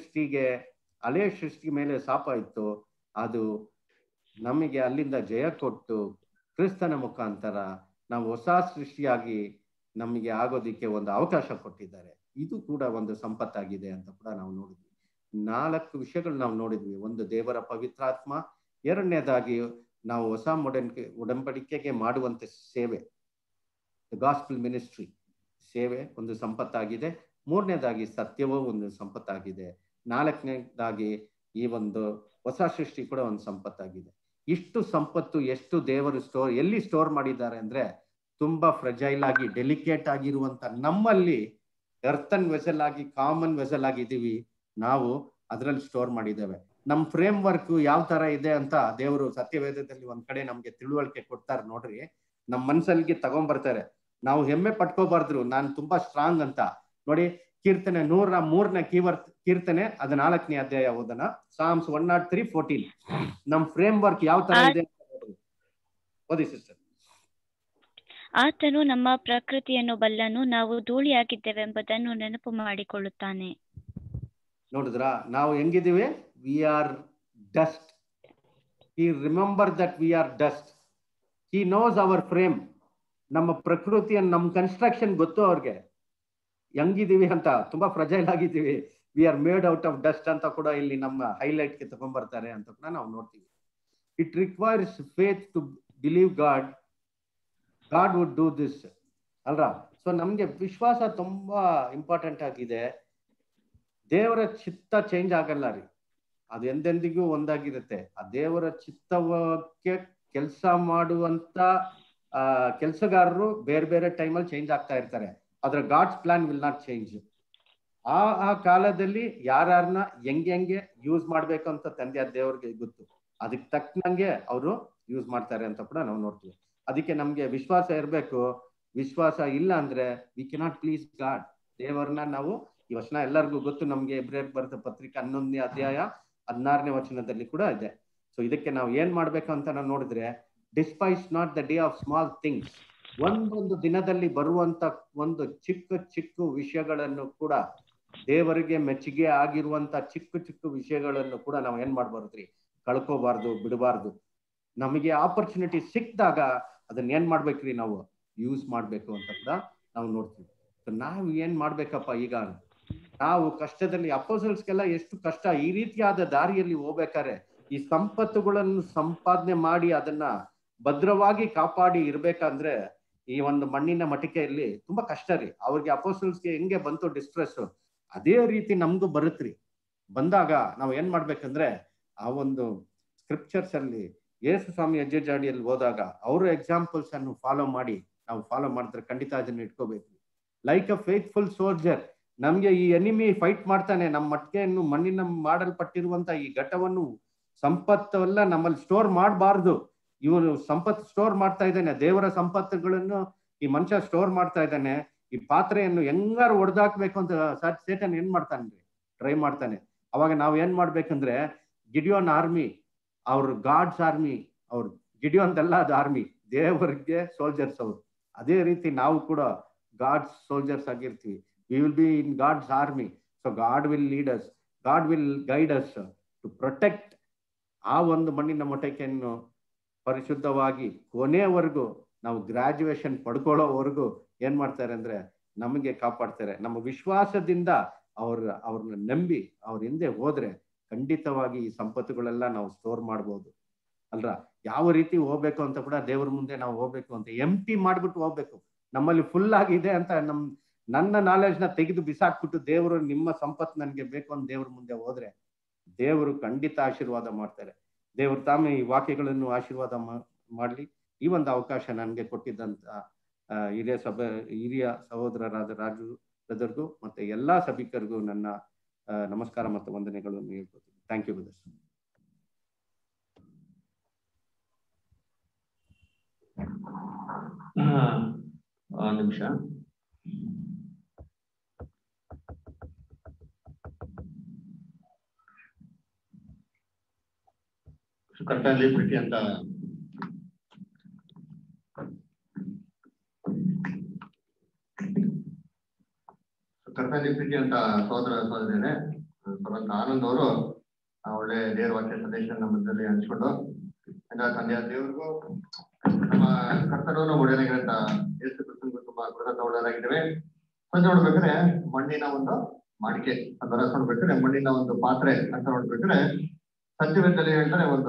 ಸೃಷ್ಟಿ ಮೇಲೆ ಶಾಪ ಇತ್ತು, ಅದು ನಮಗೆ ಅಲ್ಲಿಂದ ಜಯ ಕೊಟ್ಟು ಕ್ರಿಸ್ತನ ಮುಖಾಂತರ ನಾವು ಹೊಸ ಸೃಷ್ಟಿಯಾಗಿ ನಮಗೆ ಆಗೋದಿಕ್ಕೆ ಒಂದು ಅವಕಾಶ ಕೊಟ್ಟಿದ್ದಾರೆ. ಇದು ಕೂಡ ಒಂದು ಸಂಪತ್ತಾಗಿದೆ ಅಂತ ಕೂಡ ನಾವು ನೋಡಿದ್ವಿ. 4 ವಿಷಯಗಳು ನಾವು ನೋಡಿದ್ವಿ. ಒಂದು ದೇವರ ಪವಿತ್ರಾತ್ಮ, ಎರಡನೇದಾಗಿ ನಾವು ಹೊಸ ಒಡಂಬಡಿಕೆಗೆ ಮಾಡುವಂತ ಸೇವೆ, ಗಾಸ್ಪಲ್ ಮಿನಿಸ್ಟ್ರಿ ಸೇವೆ ಒಂದು ಸಂಪತ್ತಾಗಿದೆ. ಮೂರನೇದಾಗಿ ಸತ್ಯವೂ ಒಂದು ಸಂಪತ್ತಾಗಿದೆ. ನಾಲ್ಕನೇದಾಗಿ ಈ ಒಂದು ಹೊಸ ಸೃಷ್ಟಿ ಕೂಡ ಒಂದು ಸಂಪತ್ತಾಗಿದೆ. ಇಷ್ಟು ಸಂಪತ್ತು ಎಷ್ಟು ದೇವರು ಎಲ್ಲಿ ಸ್ಟೋರ್ ಮಾಡಿದ್ದಾರೆ ಅಂದ್ರೆ, ತುಂಬಾ ಫ್ರೆಜೈಲ್ ಆಗಿ ಡೆಲಿಕೇಟ್ ಆಗಿರುವಂತ ನಮ್ಮಲ್ಲಿ ಎರ್ತನ್ ವೆಸಲ್ ಆಗಿ ಕಾಮನ್ ವೆಸಲ್ ಆಗಿದ್ದೀವಿ, ನಾವು ಅದರಲ್ಲಿ ಸ್ಟೋರ್ ಮಾಡಿದ್ದೇವೆ. ನಮ್ ಫ್ರೇಮ್ ವರ್ಕ್ ಯಾವ ತರ ಇದೆ ಅಂತ ದೇವರು ಸತ್ಯವೇದದಲ್ಲಿ ಒಂದ್ ಕಡೆ ನಮ್ಗೆ ತಿಳುವಳಿಕೆ ಕೊಡ್ತಾರೆ ನೋಡ್ರಿ. ನಮ್ ಮನ್ಸಲ್ಲಿಗೆ ತಗೊಂಡ್ಬರ್ತಾರೆ. ನಾವು ಹೆಮ್ಮೆ ಪಟ್ಕೋಬಾರ್ದು ನಾನು ತುಂಬಾ ಸ್ಟ್ರಾಂಗ್ ಅಂತ. ನೋಡಿ, ಕೀರ್ತನೆ 103ನೇ ಕೀರ್ತನೆ ಅದು 4ನೇ ಅಧ್ಯಾಯ ಓದನ. ಸಾಮ್ಸ್ 103:14. ನಮ್ ಫ್ರೇಮ್ ವರ್ಕ್ ಯಾವ ತರ ಇದೆ ಓದಿ ಸಿಸ್ಟರ್. ಆತನು ನಮ್ಮ ಪ್ರಕೃತಿಯನ್ನು ಬಲ್ಲನು, ನಾವು ಧೂಳಿಯಾಗಿದ್ದೇವೆಂಬುದನ್ನು ನೆನಪು ಮಾಡಿಕೊಳ್ಳುತ್ತಾನೆ. ನೋಡಿದ್ರಾ, ನಾವು ಹೆಂಗಿದೀವಿ? We are dust. He remember that we are dust. He knows our frame. ನಮ್ಮ ಪ್ರಕೃತಿಯನ್ನು, ನಮ್ಮ ಕನ್ಸ್ಟ್ರಕ್ಷನ್ ಗೊತ್ತು ಅವ್ರಿಗೆ ಹೆಂಗಿದೀವಿ ಅಂತ. ತುಂಬಾ ಫ್ರಜೈಲ್ ಆಗಿದ್ದೀವಿ. We are made out of dust ಅಂತ ಕೂಡ ಇಲ್ಲಿ ನಮ್ಮ ಹೈಲೈಟ್ಗೆ ತಗೊಂಡ್ಬರ್ತಾರೆ ಅಂತ ಕೂಡ ನಾವು ನೋಡ್ತೀವಿ. It requires faith to believe God would do this ಅಲ್ರಾ. ಸೊ ನಮ್ಗೆ ವಿಶ್ವಾಸ ತುಂಬಾ ಇಂಪಾರ್ಟೆಂಟ್ ಆಗಿದೆ. ದೇವರ ಚಿತ್ತ ಚೇಂಜ್ ಆಗಲ್ಲ ರೀ, ಅದು ಎಂದೆಂದಿಗೂ ಒಂದಾಗಿರುತ್ತೆ. ಆ ದೇವರ ಚಿತ್ತಕ್ಕೆ ಕೆಲಸ ಮಾಡುವಂತ ಕೆಲಸಗಾರರು ಬೇರೆ ಬೇರೆ ಟೈಮಲ್ಲಿ ಚೇಂಜ್ ಆಗ್ತಾ ಇರ್ತಾರೆ. ಆದ್ರೆ God's plan will not change. ಆ ಕಾಲದಲ್ಲಿ ಯಾರನ್ನ ಹೆಂಗೆ ಯೂಸ್ ಮಾಡ್ಬೇಕು ಅಂತ ತಂದೆ ದೇವ್ರಿಗೆ ಗೊತ್ತು. ಅದಕ್ಕೆ ತಕ್ಕನಂಗೆ ಅವರು ಯೂಸ್ ಮಾಡ್ತಾರೆ ಅಂತ ಕೂಡ ನಾವು ನೋಡ್ತೀವಿ. ಅದಕ್ಕೆ ನಮ್ಗೆ ವಿಶ್ವಾಸ ಇರಬೇಕು. ವಿಶ್ವಾಸ ಇಲ್ಲ ಅಂದ್ರೆ ವಿ ಕೆನಾಟ್ ಪ್ಲೀಸ್ ಗಾಡ್. ದೇವರನ್ನ ನಾವು, ಈ ವಚನ ಎಲ್ಲರಿಗೂ ಗೊತ್ತು ನಮ್ಗೆ, ಇಬ್ರಿಯರಿಗೆ ಬರೆದ ಪತ್ರಿಕೆ 11ನೇ ಅಧ್ಯಾಯ 16ನೇ ವಚನದಲ್ಲಿ ಕೂಡ ಇದೆ. ಸೊ ಇದಕ್ಕೆ ನಾವು ಏನ್ ಮಾಡ್ಬೇಕು ಅಂತ ನಾವು ನೋಡಿದ್ರೆ, despise not the day of small things. ಒಂದೊಂದು ದಿನದಲ್ಲಿ ಬರುವಂತ ಒಂದು ಚಿಕ್ಕ ವಿಷಯಗಳನ್ನು ಕೂಡ, ದೇವರಿಗೆ ಮೆಚ್ಚುಗೆ ಆಗಿರುವಂತ ಚಿಕ್ಕ ವಿಷಯಗಳನ್ನು ಕೂಡ ನಾವು ಏನ್ ಮಾಡ್ಬಾರ್ದ್ರಿ, ಕಳ್ಕೋಬಾರ್ದು, ಬಿಡಬಾರ್ದು. ನಮಗೆ ಆಪರ್ಚುನಿಟಿ ಸಿಕ್ಕಿದಾಗ ಅದನ್ನ ಏನ್ ಮಾಡ್ಬೇಕ್ರಿ, ನಾವು ಯೂಸ್ ಮಾಡ್ಬೇಕು ಅಂತ ಕೂಡ ನಾವು ನೋಡ್ತೀವಿ. ನಾವು ಏನ್ ಮಾಡ್ಬೇಕಪ್ಪ, ಈಗ ನಾವು ಕಷ್ಟದಲ್ಲಿ, ಅಪೋಸಲ್ಸ್ಗೆಲ್ಲ ಎಷ್ಟು ಕಷ್ಟ, ಈ ರೀತಿಯಾದ ದಾರಿಯಲ್ಲಿ ಹೋಗ್ಬೇಕಾರೆ ಈ ಸಂಪತ್ತುಗಳನ್ನು ಸಂಪಾದನೆ ಮಾಡಿ ಅದನ್ನ ಭದ್ರವಾಗಿ ಕಾಪಾಡಿ ಇರ್ಬೇಕಂದ್ರೆ ಈ ಒಂದು ಮಣ್ಣಿನ ಮಟಿಕೆಯಲ್ಲಿ ತುಂಬಾ ಕಷ್ಟ ರೀ. ಅವ್ರಿಗೆ ಅಪೋಸಲ್ಸ್ಗೆ ಹೆಂಗೆ ಬಂತು ಡಿಸ್ಟ್ರೆಸ್, ಅದೇ ರೀತಿ ನಮ್ಗೂ ಬರುತ್ತ್ರಿ. ಬಂದಾಗ ನಾವು ಏನ್ ಮಾಡ್ಬೇಕಂದ್ರೆ, ಆ ಒಂದು ಸ್ಕ್ರಿಪ್ಚರ್ಸ್ ಅಲ್ಲಿ ಯೇಸು ಸ್ವಾಮಿ ಹೆಜ್ಜೆ ಜಾಡಿಯಲ್ಲಿ ಹೋದಾಗ ಅವರ ಎಕ್ಸಾಂಪಲ್ಸ್ ಅನ್ನು ನಾವು ಫಾಲೋ ಮಾಡಿದ್ರೆ ಖಂಡಿತ ಅದನ್ನ ಇಟ್ಕೋಬೇಕು. ಲೈಕ್ ಅ ಫೇತ್ಫುಲ್ ಸೋಲ್ಜರ್, ನಮ್ಗೆ ಈ ಎನಿಮಿ ಫೈಟ್ ಮಾಡ್ತಾನೆ. ನಮ್ಮ ಮಟ್ಕೆಯನ್ನು, ಮಣ್ಣಿನ ಮಾಡಲ್ಪಟ್ಟಿರುವಂತ ಈ ಘಟವನ್ನು, ಸಂಪತ್ತೆಲ್ಲ ನಮ್ಮಲ್ಲಿ ಸ್ಟೋರ್ ಮಾಡಬಾರ್ದು. ಇವನು ಸಂಪತ್ತು ಸ್ಟೋರ್ ಮಾಡ್ತಾ ಇದ್ದಾನೆ, ದೇವರ ಸಂಪತ್ತುಗಳನ್ನು ಈ ಮನುಷ್ಯ ಸ್ಟೋರ್ ಮಾಡ್ತಾ ಇದ್ದಾನೆ. ಈ ಪಾತ್ರೆಯನ್ನು ಹೆಂಗಾರು ಹೊಡೆದಾಕ್ಬೇಕು ಅಂತ ಸೇಟನ್ ಏನ್ ಮಾಡ್ತಾನೆ, ಟ್ರೈ ಮಾಡ್ತಾನೆ. ಅವಾಗ ನಾವ್ ಏನ್ ಮಾಡ್ಬೇಕಂದ್ರೆ, ಗಿಡಿಯೋನ್ ಆರ್ಮಿ, ಅವ್ರ ಗಾಡ್ಸ್ ಆರ್ಮಿ, ಅವ್ರ ಗಿಡಿಯೋನ್ದೆಲ್ಲ ಅದು ಆರ್ಮಿ, ದೇವರಿಗೆ ಸೋಲ್ಜರ್ಸ್ ಅವರು. ಅದೇ ರೀತಿ ನಾವು ಕೂಡ ಗಾಡ್ಸ್ ಸೋಲ್ಜರ್ಸ್ ಆಗಿರ್ತೀವಿ. We will be in God's army. So God will lead us, God will guide us to protect ಆ ಒಂದು ಮಣ್ಣಿನ ಮೊಟ್ಟೆಯನ್ನು ಪರಿಶುದ್ಧವಾಗಿ ಕೊನೆಯವರೆಗೂ ನಾವು ಗ್ರಾಜುಯೇಷನ್ ಪಡ್ಕೊಳ್ಳೋವರೆಗೂ ಏನ್ ಮಾಡ್ತಾರೆ ಅಂದ್ರೆ ನಮಗೆ ಕಾಪಾಡ್ತಾರೆ. ನಮ್ಮ ವಿಶ್ವಾಸದಿಂದ ಅವ್ರನ್ನ ನಂಬಿ ಅವ್ರ ಹಿಂದೆ ಹೋದ್ರೆ ಖಂಡಿತವಾಗಿ ಈ ಸಂಪತ್ತುಗಳೆಲ್ಲ ನಾವು ಸ್ಟೋರ್ ಮಾಡ್ಬೋದು ಅಲ್ರ. ಯಾವ ರೀತಿ ಹೋಗ್ಬೇಕು ಅಂತ ಕೂಡ ದೇವ್ರ ಮುಂದೆ ನಾವು ಹೋಗ್ಬೇಕು ಅಂತ ಎಂಟಿ ಮಾಡ್ಬಿಟ್ಟು ಹೋಗ್ಬೇಕು. ನಮ್ಮಲ್ಲಿ ಫುಲ್ ಆಗಿದೆ ಅಂತ ನನ್ನ ನಾಲೆಡ್ಜ್ ನ ತೆಗೆದು ಬಿಸಾಕ್ಬಿಟ್ಟು ದೇವರು ನಿಮ್ಮ ಸಂಪತ್ತು ನನಗೆ ಬೇಕು ಅಂತ ದೇವ್ರ ಮುಂದೆ ಹೋದ್ರೆ ದೇವರು ಖಂಡಿತ ಆಶೀರ್ವಾದ ಮಾಡ್ತಾರೆ. ದೇವರು ತಾಮೇ ಈ ವಾಕ್ಯಗಳನ್ನು ಆಶೀರ್ವಾದ ಮಾಡ್ಲಿ. ಈ ಒಂದು ಅವಕಾಶ ನನಗೆ ಕೊಟ್ಟಿದ್ದಂತ ಹಿರಿಯ ಸಹೋದರರಾದ ರಾಜು ಬ್ರದರ್ಗೂ ಮತ್ತೆ ಎಲ್ಲಾ ಸಭಿಕರಿಗೂ ನನ್ನ ನಮಸ್ಕಾರ ಮತ್ತು ವಂದನೆಗಳನ್ನು ಹೇಳ್ಕೊತೀನಿ. Thank you brothers. ನಿಮಿಷ ಕರ್ತನಲ್ಲಿ ಪ್ರೀತಿ ಅಂತ ಸಹೋದರ ಸಹೋದರಿಯರೇ, ಆನಂದ್ ಅವರು ಒಳ್ಳೆ ದೇವರ ವಾಕ್ಯ ಸಂದೇಶ ನಮ್ಮ ಮಧ್ಯದಲ್ಲಿ ಹಂಚ್ಕೊಂಡು ತಂದೆಯ ದೇವರಿಗೂ ನಮ್ಮ ಕರ್ತನೂ ಒಳ್ಳೆಯದಾಗಿರಂತ ಯೇಸು ಕ್ರಿಸ್ತನಿಗೂ ತುಂಬಾ ಕೃತಜ್ಞ ಒಳ್ಳೆಯದಾಗಿದ್ದೇವೆ. ಸಂಜೆ ನೋಡ್ಬೇಕಾದ್ರೆ ಮಣ್ಣಿನ ಒಂದು ಮಾಡಿಕೆ ಅದರ ನೋಡ್ಬೇಕಾದ್ರೆ ಮಣ್ಣಿನ ಒಂದು ಪಾತ್ರೆ ಅಂತ ನೋಡ್ಬೇಕಾದ್ರೆ ಸತ್ಯವೇದದಲ್ಲಿ ಹೇಳ್ತಾರೆ ಒಂದು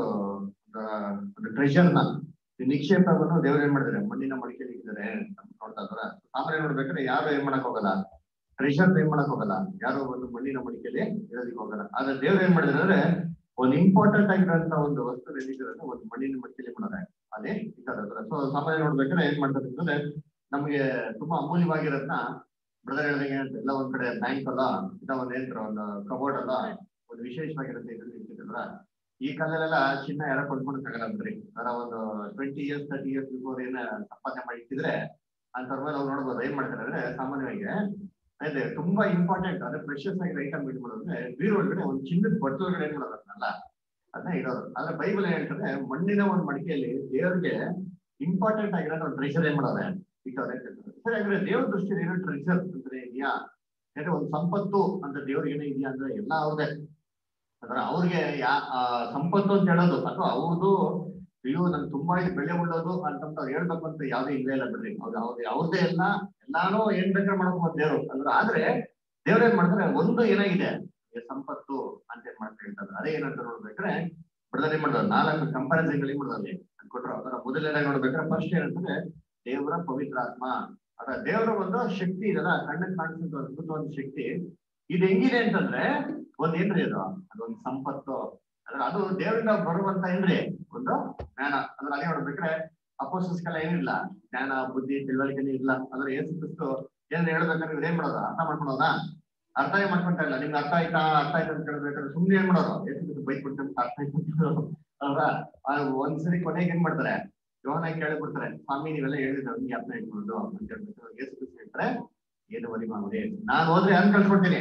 ಟ್ರೆಷರ್ನ ನಿಕ್ಷೇಪವನ್ನು ದೇವರು ಏನ್ ಮಾಡಿದ್ದಾರೆ ಮಣ್ಣಿನ ಮಡಿಕೆಯಲ್ಲಿ ಇಟ್ಟಿದ್ದಾರೆ ಅಂತ ನೋಡ್ತಾ ಇದಾರೆ. ಸಾಮಾನ್ಯ ನೋಡ್ಬೇಕಾದ್ರೆ ಯಾರು ಏನ್ ಮಾಡಕ್ ಹೋಗಲ್ಲ, ಟ್ರೆಷರ್ ಏನ್ ಮಾಡಕ್ ಹೋಗಲ್ಲ, ಯಾರು ಒಂದು ಮಣ್ಣಿನ ಮಡಿಕೆಯಲ್ಲಿ ಇರೋದಕ್ಕೆ ಹೋಗಲ್ಲ. ಆದ್ರೆ ದೇವ್ರು ಏನ್ ಮಾಡಿದಾರೆ ಅಂದ್ರೆ ಒಂದು ಇಂಪಾರ್ಟೆಂಟ್ ಆಗಿರೋಂತ ಒಂದು ವಸ್ತು ಏನಿದ್ರೆ ಒಂದು ಮಣ್ಣಿನ ಮಡಿಕೆಯಲ್ಲಿ ಮಾಡೋದೆ ಅದೇ ಇದ್ದಾರೆ. ಸೊ ಸಾಮಾನ್ಯ ನೋಡ್ಬೇಕಾದ್ರೆ ಏನ್ ಮಾಡ್ತಾರೆ ಅಂತಂದ್ರೆ ನಮ್ಗೆ ತುಂಬಾ ಅಮೂಲ್ಯವಾಗಿರೋದನ್ನ ಬ್ರದರ್ ಹೇಳಿದಂಗೆ ಎಲ್ಲ ಒಂದ್ ಕಡೆ ಬ್ಯಾಂಕ್ ಅಲ್ಲ ಇಲ್ಲ ಒಂದ್ ಏನ್ರ ಒಂದು ಕಬೋರ್ಡ್ ಅಲ್ಲ ಒಂದು ವಿಶೇಷವಾಗಿರುತ್ತೆ ಇದ್ರಲ್ಲಿ ಇರ್ತಿದ್ರ. ಈ ಕಾಲದಲ್ಲೆಲ್ಲ ಚಿನ್ನ ಯಾರ ಕೊಂಡ್ಕೊಳಕ್ಕಾಗಲ್ಲ ಅಂದ್ರಿ. ಅದರ ಒಂದು 20 years 30 years ಬಿಫೋರ್ ಏನ ಸಂಪಾದನೆ ಮಾಡಿ ಇಟ್ಟಿದ್ರೆ ಅಂತವ್ರ ಮೇಲೆ ಅವ್ರು ನೋಡ್ಬೋದು ಏನ್ ಮಾಡ್ತಾರೆ ಅಂದ್ರೆ ಸಾಮಾನ್ಯವಾಗಿ ಅದೇ ತುಂಬಾ ಇಂಪಾರ್ಟೆಂಟ್ ಅಂದ್ರೆ ಪ್ರೆಷಸ್ ಆಗಿರೋ ಐಟಮ್ ಇಟ್ ಮಾಡೋದ್ರೆ ಬೀರು ಒಳಗಡೆ ಒಂದು ಚಿನ್ನದ ಬಟ್ಟೆ ಒಳಗಡೆ ಏನ್ ಮಾಡೋದಲ್ಲ ಅದನ್ನ ಇಡೋದು. ಆದ್ರೆ ಬೈಬಲ್ ಏನ್ ಹೇಳ್ತಾರೆ ಮಣ್ಣಿನ ಒಂದು ಮಡಿಕೆಯಲ್ಲಿ ದೇವ್ರಿಗೆ ಇಂಪಾರ್ಟೆಂಟ್ ಆಗಿರೋ ಒಂದು ಟ್ರೆಷರ್ ಏನ್ ಮಾಡೋದೆ ಇಟ್ಟವ್ರೆ ಅಂತ ಹೇಳ್ತಾರೆ. ಸರಿ, ಹಾಗಾದ್ರೆ ದೇವ್ರ ದೃಷ್ಟಿಯಲ್ಲಿ ಏನೋ ಟ್ರೆಷರ್ ಅಂದ್ರೆ ಇದೆಯಾ, ಯಾಕಂದ್ರೆ ಒಂದು ಸಂಪತ್ತು ಅಂತ ದೇವ್ರಿಗೆ ಏನೋ ಇದೆಯಾ ಅಂದ್ರೆ ಎಲ್ಲ ಅವ್ರದೇ. ಅಂದ್ರೆ ಅವ್ರಿಗೆ ಸಂಪತ್ತು ಅಂತ ಹೇಳೋದು ಅಥವಾ ಅವ್ರದ್ದು ಅಯ್ಯೋ ನನ್ಗೆ ತುಂಬಾ ಇದು ಬೆಳೆ ಉಳ್ಳೋದು ಅಂತ ಹೇಳ್ಬೇಕು ಅಂತ ಯಾವ್ದೇ ಇಲ್ಲೇ ಇಲ್ಲ ಬಿಡ್ರಿ. ಅವ್ರದ್ದೇ ಎಲ್ಲಾನು ಏನ್ ಬೇಕಾದ್ರೆ ಮಾಡ್ಕೊಂಡು ದೇವ್ರು ಅಂದ್ರೆ. ಆದ್ರೆ ದೇವ್ರ ಏನ್ ಮಾಡ್ತಾರೆ ಒಂದು ಏನಾಗಿದೆ ಸಂಪತ್ತು ಅಂತ ಏನ್ ಮಾಡ್ತಾ ಹೇಳ್ತಾರೆ. ಅದೇ ಏನಂತ ನೋಡ್ಬೇಕಾದ್ರೆ ಬ್ರದರ್ ಏನ್ ಮಾಡಿದ್ರು 4 ಕಂಪಾರಿಸನ್ ಏನ್ ಮಾಡೋದಲ್ಲಿ ಕೊಟ್ಟರು. ಅದರ ಮೊದಲನೇದಾಗಿ ನೋಡ್ಬೇಕಾದ್ರೆ ಫಸ್ಟ್ ಏನಂತಂದ್ರೆ ದೇವರ ಪವಿತ್ರಾತ್ಮ. ಅದ ದೇವರ ಒಂದು ಶಕ್ತಿ ಇದೆಲ್ಲ ಕಣ್ಣಿಗೆ ಕಾಣಿಸಿದ ಅದ್ಭುತ ಒಂದು ಶಕ್ತಿ. ಇದು ಹೆಂಗಿದೆ ಅಂತಂದ್ರೆ ಒಂದ್ ಏನ್ರಿ ಅದು ಅದೊಂದು ಸಂಪತ್ತು. ಅಂದ್ರೆ ಅದು ದೇವರಿಂದ ಬರುವಂತ ಏನ್ರಿ ಒಂದು ಜ್ಞಾನ. ಅಂದ್ರೆ ಅದೇ ನೋಡ್ಬೇಕ್ರೆ ಅಪೋಸ್ಟಲ್ಸ್ಗೆಲ್ಲ ಏನಿಲ್ಲ ಜ್ಞಾನ ಬುದ್ಧಿ ತಿಳುವಳಿಕೆನೇ ಇಲ್ಲ. ಅಂದ್ರೆ ಯೇಸು ಕ್ರಿಸ್ತು ಏನ್ ಹೇಳ್ಬೇಕಂದ್ರೆ ಇವ್ರು ಏನ್ ಮಾಡೋದ ಅರ್ಥ ಮಾಡ್ಕೊಳೋದ ಅರ್ಥನೇ ಮಾಡ್ಕೊಂತ ಇಲ್ಲ. ನಿಮ್ಗೆ ಅರ್ಥ ಆಯ್ತಾ ಅಂತ ಕೇಳ್ಬೇಕಾದ್ರೆ ಸುಮ್ನೆ ಏನ್ ಮಾಡೋರು ಯೇಸು ಕ್ರಿಸ್ತು ಬೈಕ್ ಕೊಡ್ತಾರೆ ಅರ್ಥ ಆಯ್ತು ಅಲ್ವಾ. ಒಂದ್ಸರಿ ಕೊನೆಗೆ ಏನ್ ಮಾಡ್ತಾರೆ ಯೋಹನಾಗಿ ಕೇಳಿಬಿಡ್ತಾರೆ ಸ್ವಾಮಿ ನೀವೆಲ್ಲ ಹೇಳಿದ್ರೆ ಅವ್ನಿಗೆ ಅರ್ಥ ಇಟ್ಕೊಳ್ಳೋದು ಅಂತ ಹೇಳ್ಬೇಕು. ಯೇಸು ಕ್ರಿಸ್ತು ಹೇಳ್ತಾರೆ ಏನು ವರಿ ಮಾಡಿ ನಾನು ಹೋದ್ರೆ ಯಾರು ಕಳ್ಸ್ಕೊಡ್ತೀನಿ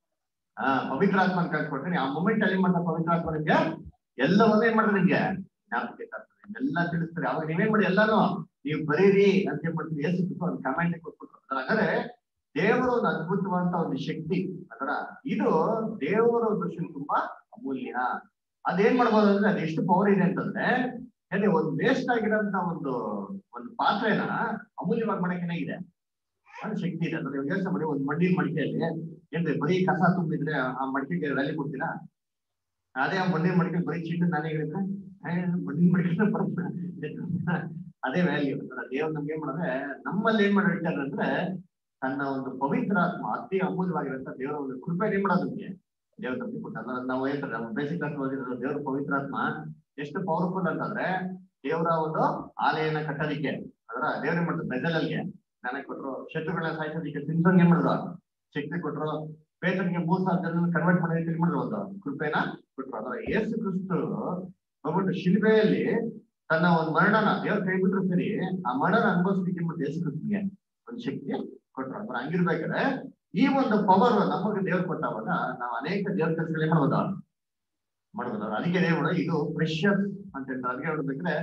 ಪವಿತ್ರಾತ್ಮ ಕಳ್ಸ್ಕೊಡ್ತೀನಿ. ಆ ಮೂಮೆಂಟ್ ಅಲ್ಲಿ ಮಾಡ್ತಾ ಪವಿತ್ರಾತ್ಮ ನಿಮ್ಗೆ ಎಲ್ಲವನ್ನೂ ಏನ್ ಮಾಡ್ತಾರೆ ನಿಮ್ಗೆ ಜ್ಞಾಪಕ ಎಲ್ಲ ತಿಳಿಸ್ತಾರೆ. ಅವಾಗ ನೀವೇನ್ ಮಾಡಿ ಎಲ್ಲಾನು ನೀವು ಬರೀರಿ ಅಂತ ಏನ್ ಮಾಡ್ತೀವಿ ಯೇಸು ಕ್ರಿಸ್ತು ಒಂದು ಕಮೆಂಟ್ ಕೊಟ್ಬಿಟ್ರು. ಹಾಗಾದ್ರೆ ದೇವರು ಒಂದು ಅದ್ಭುತವಂತ ಒಂದು ಶಕ್ತಿ. ಅದರ ಇದು ದೇವರ ದೃಷ್ಟಿಯಲ್ಲಿ ತುಂಬಾ ಅಮೂಲ್ಯ. ಅದೇನ್ ಮಾಡ್ಬೋದು ಅಂದ್ರೆ ಅದು ಎಷ್ಟು ಪವರ್ ಇದೆ ಅಂತಂದ್ರೆ ಯಾಕಂದ್ರೆ ಒಂದು ವೇಸ್ಟ್ ಆಗಿರೋಂತ ಒಂದು ಪಾತ್ರೆನ ಅಮೂಲ್ಯವಾಗಿ ಮಾಡಕ್ಕೆ ಇದೆ ಅದು ಶಕ್ತಿ ಇದೆ. ಅಂದ್ರೆ ಯೋಚನೆ ಮಾಡಿ ಒಂದು ಮಣ್ಣಿನ ಮಡಿಕೆಯಲ್ಲಿ ಏನ್ರಿ ಬರೀ ಕಸ ತುಂಬಿದ್ರೆ ಆ ಮಡಿಕೆಗೆ ವ್ಯಾಲ್ಯೂ ಕೊಡ್ತೀರಾ? ಅದೇ ಆ ಮಣ್ಣಿನ ಮಡಿಕೆ ಬರೀ ಚಿನ್ನ ನಾನೇ ಹೇಳಿದ್ರೆ ಮಣ್ಣಿನ ಮಡಿಕೆ ಅದೇ ವ್ಯಾಲ್ಯೂ. ದೇವ್ರು ನಮ್ಗೆ ಏನ್ ಮಾಡಿದ್ರೆ ನಮ್ಮಲ್ಲಿ ಏನ್ ಮಾಡಿ ಹೇಳ್ತಾರೆ ಅಂದ್ರೆ ತನ್ನ ಒಂದು ಪವಿತ್ರಾತ್ಮ ಅತಿ ಅಮೂಲ್ಯವಾಗಿರಂತ ದೇವರ ಒಂದು ಕೃಪೆ ಏನ್ ಮಾಡೋದು ನಮ್ಗೆ ದೇವ್ರ ನಮ್ಗೆ ಕೊಟ್ಟ. ನಾವು ಹೇಳ್ತಾರೆ ನಮ್ಮ ಬೇಸಿಕ್ ಕ್ಲಾಸ್ ಓದಿರೋ ದೇವ್ರ ಪವಿತ್ರಾತ್ಮ ಎಷ್ಟು ಪವರ್ಫುಲ್ ಅಂತಂದ್ರೆ ದೇವರ ಒಂದು ಆಲಯನ ಕಟ್ಟೋದಿಕ್ಕೆ ಅದರ ದೇವ್ರ ಏನ್ ಮಾಡ್ತಾರೆ ಬೆಜಲಲ್ಗೆ ಜ್ಞಾನ ಕೊಟ್ರು. ಶತ್ರುಗಳನ್ನ ಸಾಯಿಸೋದಿಕ್ಕೆ ಸಿಂಸನ್ಗೆ ಏನ್ ಮಾಡಿದ್ರು ಶಕ್ತಿ ಕೊಟ್ರು. ಪೇತ್ರನಿಗೆ 3,000 ಜನರನ್ನ ಕನ್ವರ್ಟ್ ಮಾಡೋದಕ್ಕೆ ಏನ್ ಮಾಡಿದ್ರು ಒಂದು ಕೃಪೆನ ಕೊಟ್ರು. ಅದರ ಯೇಸು ಕ್ರಿಸ್ತು ಹೋಗ್ಬಿಟ್ಟು ಶಿಲ್ಬೆಯಲ್ಲಿ ತನ್ನ ಒಂದು ಮರಣನ ದೇವ್ರ ಕೈ ಬಿಟ್ರು ಸರಿ ಆ ಮರಣನ ಅನುಭವಿಸಲಿಕ್ಕೆ ಏನ್ ಮಾಡಿದ್ರು ಯೇಸು ಕ್ರಿಸ್ತನಿಗೆ ಒಂದು ಶಕ್ತಿ ಕೊಟ್ರು. ಅದ್ರ ಹಂಗಿರ್ಬೇಕಾದ್ರೆ ಈ ಒಂದು ಪವರ್ ನಮಗೆ ದೇವ್ರು ಕೊಟ್ಟಾವಾಗ ನಾವು ಅನೇಕ ದೇವ್ರ ಕೆಲಸಗಳು ಏನ್ ಮಾಡ್ಬೋದು. ಅದಕ್ಕೆ ದೇವರು ಇದು ಪ್ರೆಷಸ್ ಅಂತ ಹೇಳ್ತಾರೆ. ಅದಕ್ಕೆ ನೋಡ್ಬೇಕ್ರೆ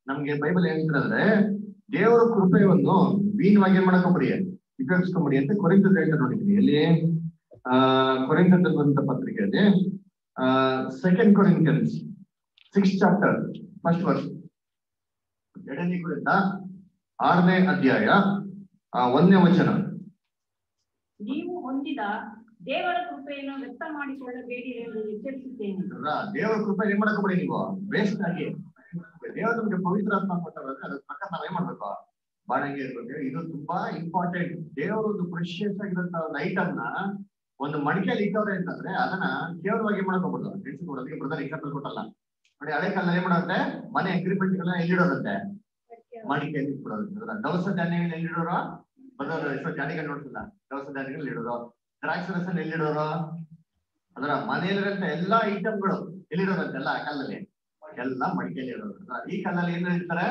ನಮ್ಗೆ ಬೈಬಲ್ ಹೇಳ್ತಿದ್ರೆ ದೇವರ ಕೃಪೆಯನ್ನು ವೀಣವಾಗಿ ಏನ್ ಮಾಡಕೊಂಬಿಡಿ, ಉಪಯೋಗಿಸ್ಕೊಂಬಿಡಿ ಅಂತ ಕೊರಿಂಥದಲ್ಲಿ ಹೇಳ್ತಾರೆ. ನೋಡಿದ್ರಿ ಎಲ್ಲಿ? ಕೊರಿಂಥದಲ್ಲಿ ಬಂದ ಪತ್ರಿಕೆಯಲ್ಲಿ 2 Corinthians 6th chapter 1st verse. 2 ಕೊರಿಂಥ 6ನೇ ಅಧ್ಯಾಯ 1ನೇ ವಚನ. ನೀವು ಹೊಂದಿದ ದೇವರ ಕೃಪೆಯನ್ನು ವ್ಯಕ್ತ ಮಾಡಿಕೊಳ್ಳಬೇಡಿ ಎಂದು ಎಚ್ಚರಿಸುತ್ತೇನೆ. ದೇವರ ಕೃಪೆ ಏನ್ ಮಾಡಕೊಂಬಿಡಿ, ನೀವು ವೇಸ್ಟ್ ಆಗಿ ದೇವರು ನಮ್ಗೆ ಪವಿತ್ರಾತ್ಮ ಕೊಟ್ಟರೆ ಅದ್ರ ಪ್ರಕಾರ ನಾವ್ ಏನ್ ಮಾಡ್ಬೇಕು, ಬಾಳಂಗೆ ಇರ್ಬೇಕು. ಇದು ತುಂಬಾ ಇಂಪಾರ್ಟೆಂಟ್. ದೇವರು ಒಂದು ಪ್ರೆಷಿಯಸ್ ಆಗಿರಂತ ಒಂದು ಐಟಮ್ ನ ಒಂದು ಮಡಿಕೆಯಲ್ಲಿ ಇಟ್ಟವ್ರೆ ಅಂತಂದ್ರೆ ಅದನ್ನ ಕೇವಲವಾಗಿ ಮಾಡ್ಕೊಬಿಡ್ದು. ಅದಕ್ಕೆ ಬ್ರದರ್ ಎಕ್ಸಾಂಪಲ್ ಕೊಟ್ಟಲ್ಲ ನೋಡಿ. ಹಳೆ ಕಾಲ ಏನ್ ಮಾಡೋದಂತೆ, ಮನೆ ಅಗ್ರಿಮೆಂಟ್ ಗಳನ್ನ ಎಲ್ಲಿಡೋದಂತೆ, ಮಡಿಕೆಯಲ್ಲಿ ಇಟ್ಬಿಡೋದು. ದವಸ ಧಾನ್ಯಗಳನ್ನ ಎಲ್ಲಿಡೋರು ಬ್ರದರ್? ಎಷ್ಟೋ ಜಾತಿಗಳು ನೋಡ್ತಿಲ್ಲ. ದವಸ ಧಾನ್ಯಗಳು ಇಡೋರು, ದ್ರಾಕ್ಷಿ ರಸನ ಎಲ್ಲಿಡೋರು? ಅದರ ಮನೆಯಲ್ಲಿರಂತ ಎಲ್ಲಾ ಐಟಮ್ಗಳು ಎಲ್ಲಿಡೋದಂತೆ, ಎಲ್ಲ ಕಾಲದಲ್ಲಿ ಎಲ್ಲ ಮಡಿಕೆಯಲ್ಲಿ ಇಡೋದು. ಈ ಕಾಲದಲ್ಲಿ ಏನ್ ಇರ್ತಾರೆ,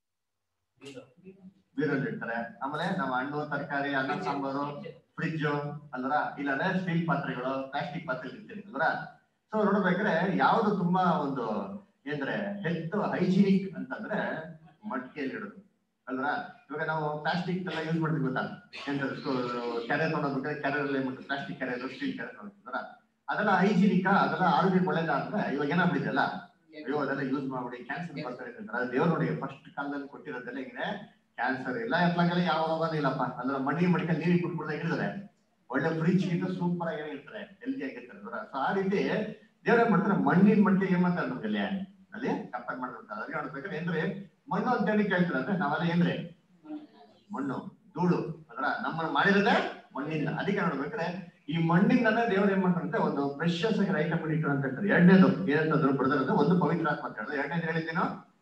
ಬೀರಲ್ಲಿ ಇಡ್ತಾರೆ. ಆಮೇಲೆ ನಾವು ಹಣ್ಣು ತರಕಾರಿ ಅನ್ನ ಸಾಂಬಾರು ಫ್ರಿಡ್ಜ್ ಅಂದ್ರ, ಇಲ್ಲಾಂದ್ರೆ ಸ್ಟೀಲ್ ಪಾತ್ರೆಗಳು, ಪ್ಲಾಸ್ಟಿಕ್ ಪಾತ್ರೆ ಇರ್ತೀವಿ ಅಂದ್ರ. ಸೊ ನೋಡ್ಬೇಕಾದ್ರೆ ಯಾವ್ದು ತುಂಬಾ ಒಂದು ಏನ್ರೆ ಹೆಲ್ತ್ ಹೈಜಿನಿಕ್ ಅಂತಂದ್ರೆ ಮಡಿಕೆಯಲ್ಲಿ ಇಡೋದು ಅಲ್ರ. ಇವಾಗ ನಾವು ಪ್ಲಾಸ್ಟಿಕ್ ಎಲ್ಲ ಯೂಸ್ ಮಾಡ್ತೀವಿ ಗೊತ್ತಾ, ಕ್ಯಾರಿಯರ್ ತಗೊಂಡ್ಬೇಕಾದ್ರೆ ಕ್ಯಾರಿಯರ್ ಅಲ್ಲಿ ಪ್ಲಾಸ್ಟಿಕ್ ಕ್ಯಾರಿಯರ್, ಸ್ಟೀಲ್ ಕ್ಯಾರಿಯರ್ ತಗೊಂಡ್ರ ಅದೆಲ್ಲ ಹೈಜಿನಿಕ್, ಅದೆಲ್ಲ ಆರೋಗ್ಯಕ್ಕೆ ಒಳ್ಳೇದ ಅಂದ್ರೆ ಇವಾಗ ಏನಾಗ್ಬಿಟ್ಟಿದೆಲ್ಲ, ಅಯ್ಯೋ ಅದೆಲ್ಲ ಯೂಸ್ ಮಾಡ್ಬಿಡಿ ಕ್ಯಾನ್ಸರ್ ಬರ್ತಾರೆ ಅಂತ. ದೇವ್ರು ನೋಡಿ ಫಸ್ಟ್ ಕಾಲದಲ್ಲಿ ಕೊಟ್ಟಿರೋದೆಲ್ಲ ಹಿಂಗೆ ಕ್ಯಾನ್ಸರ್ ಇಲ್ಲ, ಎತ್ಲಾಗಲ್ಲ ಯಾವ ರೋಗನೂ ಇಲ್ಲಪ್ಪ. ಅಂದ್ರೆ ಮಡಿಕೆ ನೀರಿಗೆ ಕುಟ್ಬಿಡ್ದಾಗ ಇರ್ತಾರೆ, ಒಳ್ಳೆ ಫ್ರಿಜ್ ಗಿಂತ ಸೂಪರ್ ಆಗಿ ಇರ್ತಾರೆ, ಹೆಲ್ದಿ ಆಗಿರ್ತಾರೆ. ಸೊ ಆ ರೀತಿ ದೇವ್ರ ಏನ್ ಮಾಡ್ತಾರೆ, ಮಣ್ಣಿನ ಮಡಿಕೆ ಏನ್ ಮಾಡ್ತಾರೆ ನಮ್ಗೆ ಅಲ್ಲಿ ಕಂಪೇರ್ ಮಾಡ್ತಾರೆ. ಅದೇ ನೋಡ್ಬೇಕಾದ್ರೆ ಏನ್ರಿ ಮಣ್ಣು ಅಂತ ಹೇಳಿ ಕೇಳ್ತಾರೆ ಅಂದ್ರೆ ನಾವೆಲ್ಲ ಏನ್ರಿ ಮಣ್ಣು ಧೂಳು ಅಂದ್ರ ನಮ್ಮನ್ನು ಮಾಡಿರೋದೇ ಮಣ್ಣಿಂದ. ಅದಕ್ಕೆ ನೋಡ್ಬೇಕಾದ್ರೆ ಈ ಮಣ್ಣಿಂದನೇ ದೇವ್ರು ಏನ್ ಮಾಡ್ತಾರಂತೆ ಒಂದು ಪ್ರೆಷಿಯಸ್ ಆಗಿ ಐಟಮ್ ಇಟ್ಟು ಅಂತ ಹೇಳ್ತಾರೆ. ಎರಡನೇದು ಏನಂತಂದ್ರು ಬ್ರದರ್ ಅಂದ್ರೆ ಒಂದು ಪವಿತ್ರಾತ್ಮ ಅಂತ ಹೇಳಿದ್ರೆ, ಎರಡನೇದು ಹೇಳಿದ್ದೀನೋ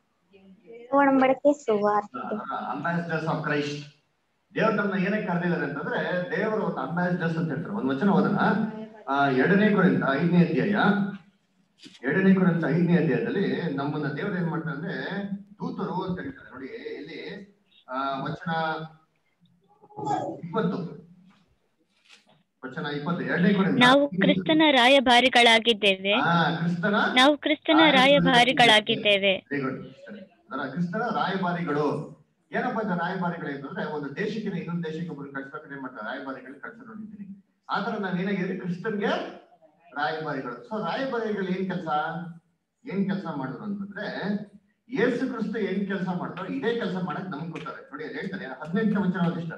ಅಂಬಾಸಿಡರ್ಸ್ ಆಫ್ ಕ್ರೈಸ್ಟ್. ದೇವ್ರು ನಮ್ಮನ್ನ ಏನಕ್ಕೆ ಕರೆದಿದ್ದಾರೆ ಅಂತಂದ್ರೆ ದೇವರು ಒಂದು ಅಂಬಾಸಿಡರ್ಸ್ ಅಂತ ಹೇಳ್ತಾರೆ. ಒಂದು ವಚನ ಓದೋಣ. 2 ಕೊರಿಂಥ 5ನೇ ಅಧ್ಯಾಯ, 2 ಕೊರಿಂಥ 5ನೇ ಅಧ್ಯಾಯದಲ್ಲಿ ನಮ್ಮನ್ನ ದೇವ್ರು ಏನ್ ಮಾಡ್ತಾರೆ ಅಂದ್ರೆ ದೂತರು ಅಂತ ಹೇಳ್ತಾರೆ. ನೋಡಿ ಇಲ್ಲಿ ವಚನ 20 ನಾವು ಕ್ರಿಸ್ತನ ರಾಯಭಾರಿಗಳಾಗಿದ್ದೇವೆ. ನಾವು ಕ್ರಿಸ್ತನ ರಾಯಭಾರಿಗಳಾಗಿದ್ದೇವೆ. ಕ್ರಿಸ್ತನ ರಾಯಭಾರಿಗಳು ಏನಪ್ಪಾ ಅಂತ ರಾಯಭಾರಿಗಳು ಅಂತಂದ್ರೆ ಒಂದು ದೇಶಕ್ಕೆ ಇನ್ನೊಂದು ದೇಶಕ್ಕೆ ಒಬ್ಬರು ಕಳ್ಸ್ಬೇಕಾದ್ರೆ ಏನ್ ಮಾಡ್ತಾರೆ, ರಾಯಭಾರಿಗಳು ಕಳ್ಸ ನೋಡಿದ್ದೀನಿ. ಆತರ ನಾವ್ ಏನಾಗಿದ್ರಿ ಕ್ರಿಸ್ತನ್ಗೆ ರಾಯಭಾರಿಗಳು. ಸೊ ರಾಯಭಾರಿಗಳು ಏನ್ ಕೆಲಸ ಮಾಡಿದ್ರು ಅಂತಂದ್ರೆ ಯೇಸು ಕ್ರಿಸ್ತ ಏನ್ ಕೆಲಸ ಮಾಡಿದ್ರು ಇದೇ ಕೆಲಸ ಮಾಡಕ್ ನಮ್ಗೆ ಕೊಡ್ತಾರೆ. ನೋಡಿ ಅಲ್ಲಿ ಹೇಳ್ತಾರೆ 18ನೇ ವಚನ ಓದಿಷ್ಟ.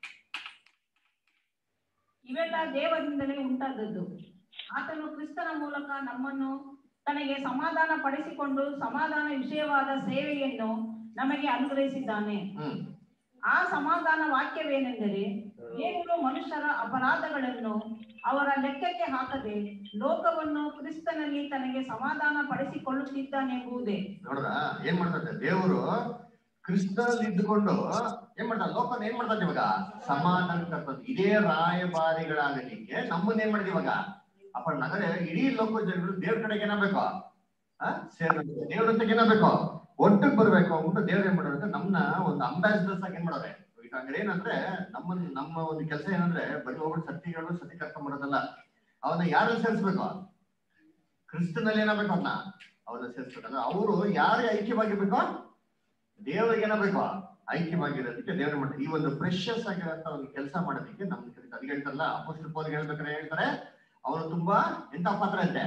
ಇವೆಲ್ಲ ದೇವರಿಂದಲೇ ಉಂಟಾದದ್ದು. ಆತನು ಕ್ರಿಸ್ತನ ಮೂಲಕ ನಮ್ಮನ್ನು ತನಗೆ ಸಮಾಧಾನ ಪಡಿಸಿಕೊಂಡು ಸಮಾಧಾನ ವಿಷಯವಾದ ಸೇವೆಯನ್ನು ನಮಗೆ ಅನುಗ್ರಹಿಸಿದ್ದಾನೆ. ಆ ಸಮಾಧಾನ ವಾಕ್ಯವೇನೆಂದರೆ, ದೇವರು ಮನುಷ್ಯರ ಅಪರಾಧಗಳನ್ನು ಅವರ ಲೆಕ್ಕಕ್ಕೆ ಹಾಕದೆ ಲೋಕವನ್ನು ಕ್ರಿಸ್ತನಲ್ಲಿ ತನಗೆ ಸಮಾಧಾನ ಪಡಿಸಿಕೊಳ್ಳುತ್ತಿದ್ದಾನೆಂಬುದೇ. ನೋಡ್ರ ಏನ್ ಮಾಡ್ತಾರೆ ದೇವರು ಕ್ರಿಸ್ತನಲ್ಲಿ ಇದ್ದುಕೊಂಡು ಏನ್ ಮಾಡ್ತಾರೆ, ಲೋಕನ ಏನ್ ಮಾಡ್ತಾರೆ ಇವಾಗ ಸಮಾಧಾನ ಕರ್ತದೆ. ಇದೇ ರಾಯಭಾರಿಗಳಾಗಲಿಕ್ಕೆ ನಮ್ಮನ್ನ ಏನ್ ಮಾಡಿದ್ವಿ ಇವಾಗ ಅಪ್ಪ ನಗರ ಇಡೀ ಲೋಕ ಜನರು ದೇವ್ರ ಕಡೆಗೆ ಏನಾಗಬೇಕು, ಸೇರ್ಬೇಕು, ದೇವ್ರ ಜೊತೆಗೆ ಏನಾಗಬೇಕು, ಒಟ್ಟಿಗೆ ಬರ್ಬೇಕು ಅಂದ್ಬಿಟ್ಟು ದೇವ್ರ ಏನ್ ಮಾಡೋದಂದ್ರೆ ನಮ್ನ ಒಂದು ಅಂಬಾಸಿಡರ್ಸ್ ಆಗಿ ಏನ್ ಮಾಡೋರೆ. ಈಗ ಹಂಗಾರೆ ಏನಂದ್ರೆ ನಮ್ಮ ಒಂದು ಕೆಲಸ ಏನಂದ್ರೆ ಬರೀ ಹೋಗ್ಬಿಟ್ಟು ಸತಿ ಕರ್ಕೊಂಡ್ ಬರೋದಲ್ಲ, ಅವನ್ನ ಯಾರಲ್ಲಿ ಸೇರಿಸ್ಬೇಕು, ಕ್ರಿಸ್ತನಲ್ಲಿ ಏನಾಗಬೇಕು, ಅವನ್ನ ಸೇರಿಸ್ಬೇಕು. ಅವರು ಯಾರಿಗೆ ಐಕ್ಯವಾಗಿರ್ಬೇಕು, ದೇವರಿಗೆ ಏನಾಗಬೇಕು, ಐಕ್ಯವಾಗಿರೋದಕ್ಕೆ ದೇವ್ರ ಮಾಡ್ತಾರೆ. ಈ ಒಂದು ಪ್ರೆಷಿಯಸ್ ಆಗಿರೋಂತ ಒಂದು ಕೆಲಸ ಮಾಡೋದಕ್ಕೆ ನಮ್ಗೆ ಕರೀತಾರೆ. ಅದಕ್ಕೆ ಹೇಳ್ತಾರಲ್ಲ ಅಪೊಸ್ತಲರು ಪೌಲ್ ಹೇಳ್ಬೇಕಾದ್ರೆ ಹೇಳ್ತಾರೆ, ಅವನು ತುಂಬಾ ಎಂತ ಪಾತ್ರೆ ಅಂತೆ,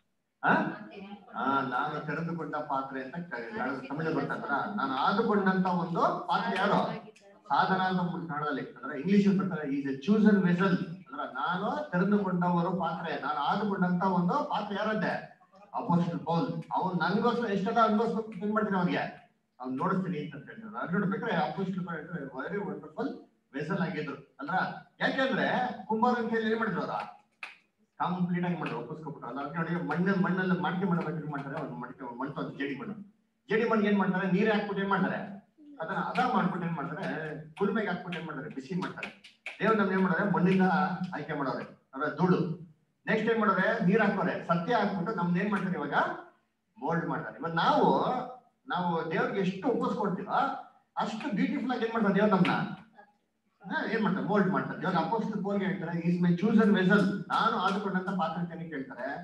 ನಾನು ತೆರೆದುಕೊಂಡ ಪಾತ್ರೆ ಅಂತ ತಮಿಳು ಬರ್ತಾರ. ನಾನು ಆದುಕೊಂಡಂತ ಒಂದು ಪಾತ್ರೆ ಯಾರು, ಸಾಧನ ಅಂತ ಕನ್ನಡದಲ್ಲಿ ಅಂದ್ರೆ ಇಂಗ್ಲಿಷ್ ಬರ್ತಾರೆ ಈಸ್ ಎ ಚೂಸನ್ ವೆಸಲ್. ಅಂದ್ರೆ ನಾನು ತೆರೆದುಕೊಂಡವರು ಪಾತ್ರೆ, ನಾನು ಆದುಕೊಂಡಂತ ಒಂದು ಪಾತ್ರೆ ಯಾರಂತೆ ಅಪೊಸ್ತಲ ಪೌಲ್. ಅವ್ನು ನನ್ಗೋಸ್ಕರ ಎಷ್ಟೆಲ್ಲ ಅನ್ಭವಿಸ್ಬೇಕು ಏನ್ ಮಾಡ್ತೀನಿ ಅವ್ನಿಗೆ, ಅವ್ನು ನೋಡಿಸ್ತೀನಿ ಅಂತ ಹೇಳ್ತಾರೆ. ಅದು ನೋಡ್ಬೇಕಾದ್ರೆ ಅಪೊಸ್ತಲ ವೆರಿ ವಂಡರ್ಫುಲ್ ವೆಸಲ್ ಆಗಿದ್ರು. ಅಂದ್ರ ಯಾಕೆಂದ್ರೆ ಕುಂಬಾರನ ಕೈಯಲ್ಲಿ ಏನ್ ಮಾಡಿದ್ರು ಅವ್ರ ಕಂಪ್ಲೀಟ್ ಆಗಿ ಮಾಡಿದ್ರು, ಒಪ್ಪಿಸ್ಕೊಬಿಟ್ರು. ಅಲ್ಲ ನೋಡಿ ಮಣ್ಣಲ್ಲಿ ಮಡಿಕೆ ಮಾಡಬೇಕು ಮಾಡ್ತಾರೆ, ಅವ್ರು ಮಣ್ಣು ಜೇಡಿ ಮಣ್ಣು ಏನ್ ಮಾಡ್ತಾರೆ, ನೀರ್ ಹಾಕ್ಬಿಟ್ಟು ಏನ್ ಮಾಡ್ತಾರೆ, ಅದನ್ನ ಮಾಡ್ಬಿಟ್ಟು ಏನ್ ಮಾಡ್ತಾರೆ, ಕುಲ್ಮೆಗೆ ಹಾಕ್ಬಿಟ್ಟು ಏನ್ ಮಾಡ್ತಾರೆ, ಬಿಸಿ ಮಾಡ್ತಾರೆ. ದೇವ್ರು ನಮ್ಗೆ ಏನ್ ಮಾಡೋರೆ ಮಣ್ಣಿಂದ ಆಯ್ಕೆ ಮಾಡೋರೆ, ಅಂದ್ರೆ ಧೂಳು. ನೆಕ್ಸ್ಟ್ ಏನ್ ಮಾಡೋರೆ, ನೀರ್ ಹಾಕೋರೆ, ಸತ್ಯ ಹಾಕ್ಬಿಟ್ಟು ನಮ್ದು ಏನ್ ಮಾಡ್ತಾರೆ ಇವಾಗ ಮೋಲ್ಡ್ ಮಾಡ್ತಾರೆ. ಇವಾಗ ನಾವು ದೇವ್ರಿಗೆ ಎಷ್ಟು ಒಪ್ಪಿಸ್ಕೊಡ್ತೀವೋ ಅಷ್ಟು ಬ್ಯೂಟಿಫುಲ್ ಆಗಿ ಏನ್ ಮಾಡ್ತಾರೆ ದೇವ್ರು ನಮ್ನ ಏನ್ ಮಾಡ್ತಾರೆ, ಮೋಲ್ಡ್ ಮಾಡ್ತಾರೆ. ಇವಾಗ ಅಪೊಸ್ತಲ ಪೌಲ್ಗೆ ಹೇಳ್ತಾರೆ ಈಸ್ ಮೈ ಚೂಸನ್ ವೆಸಲ್, ನಾನು ಆದುಕೊಂಡಂತ ಪಾತ್ರೆ ಅಂತ ಹೇಳ್ತಾರೆ.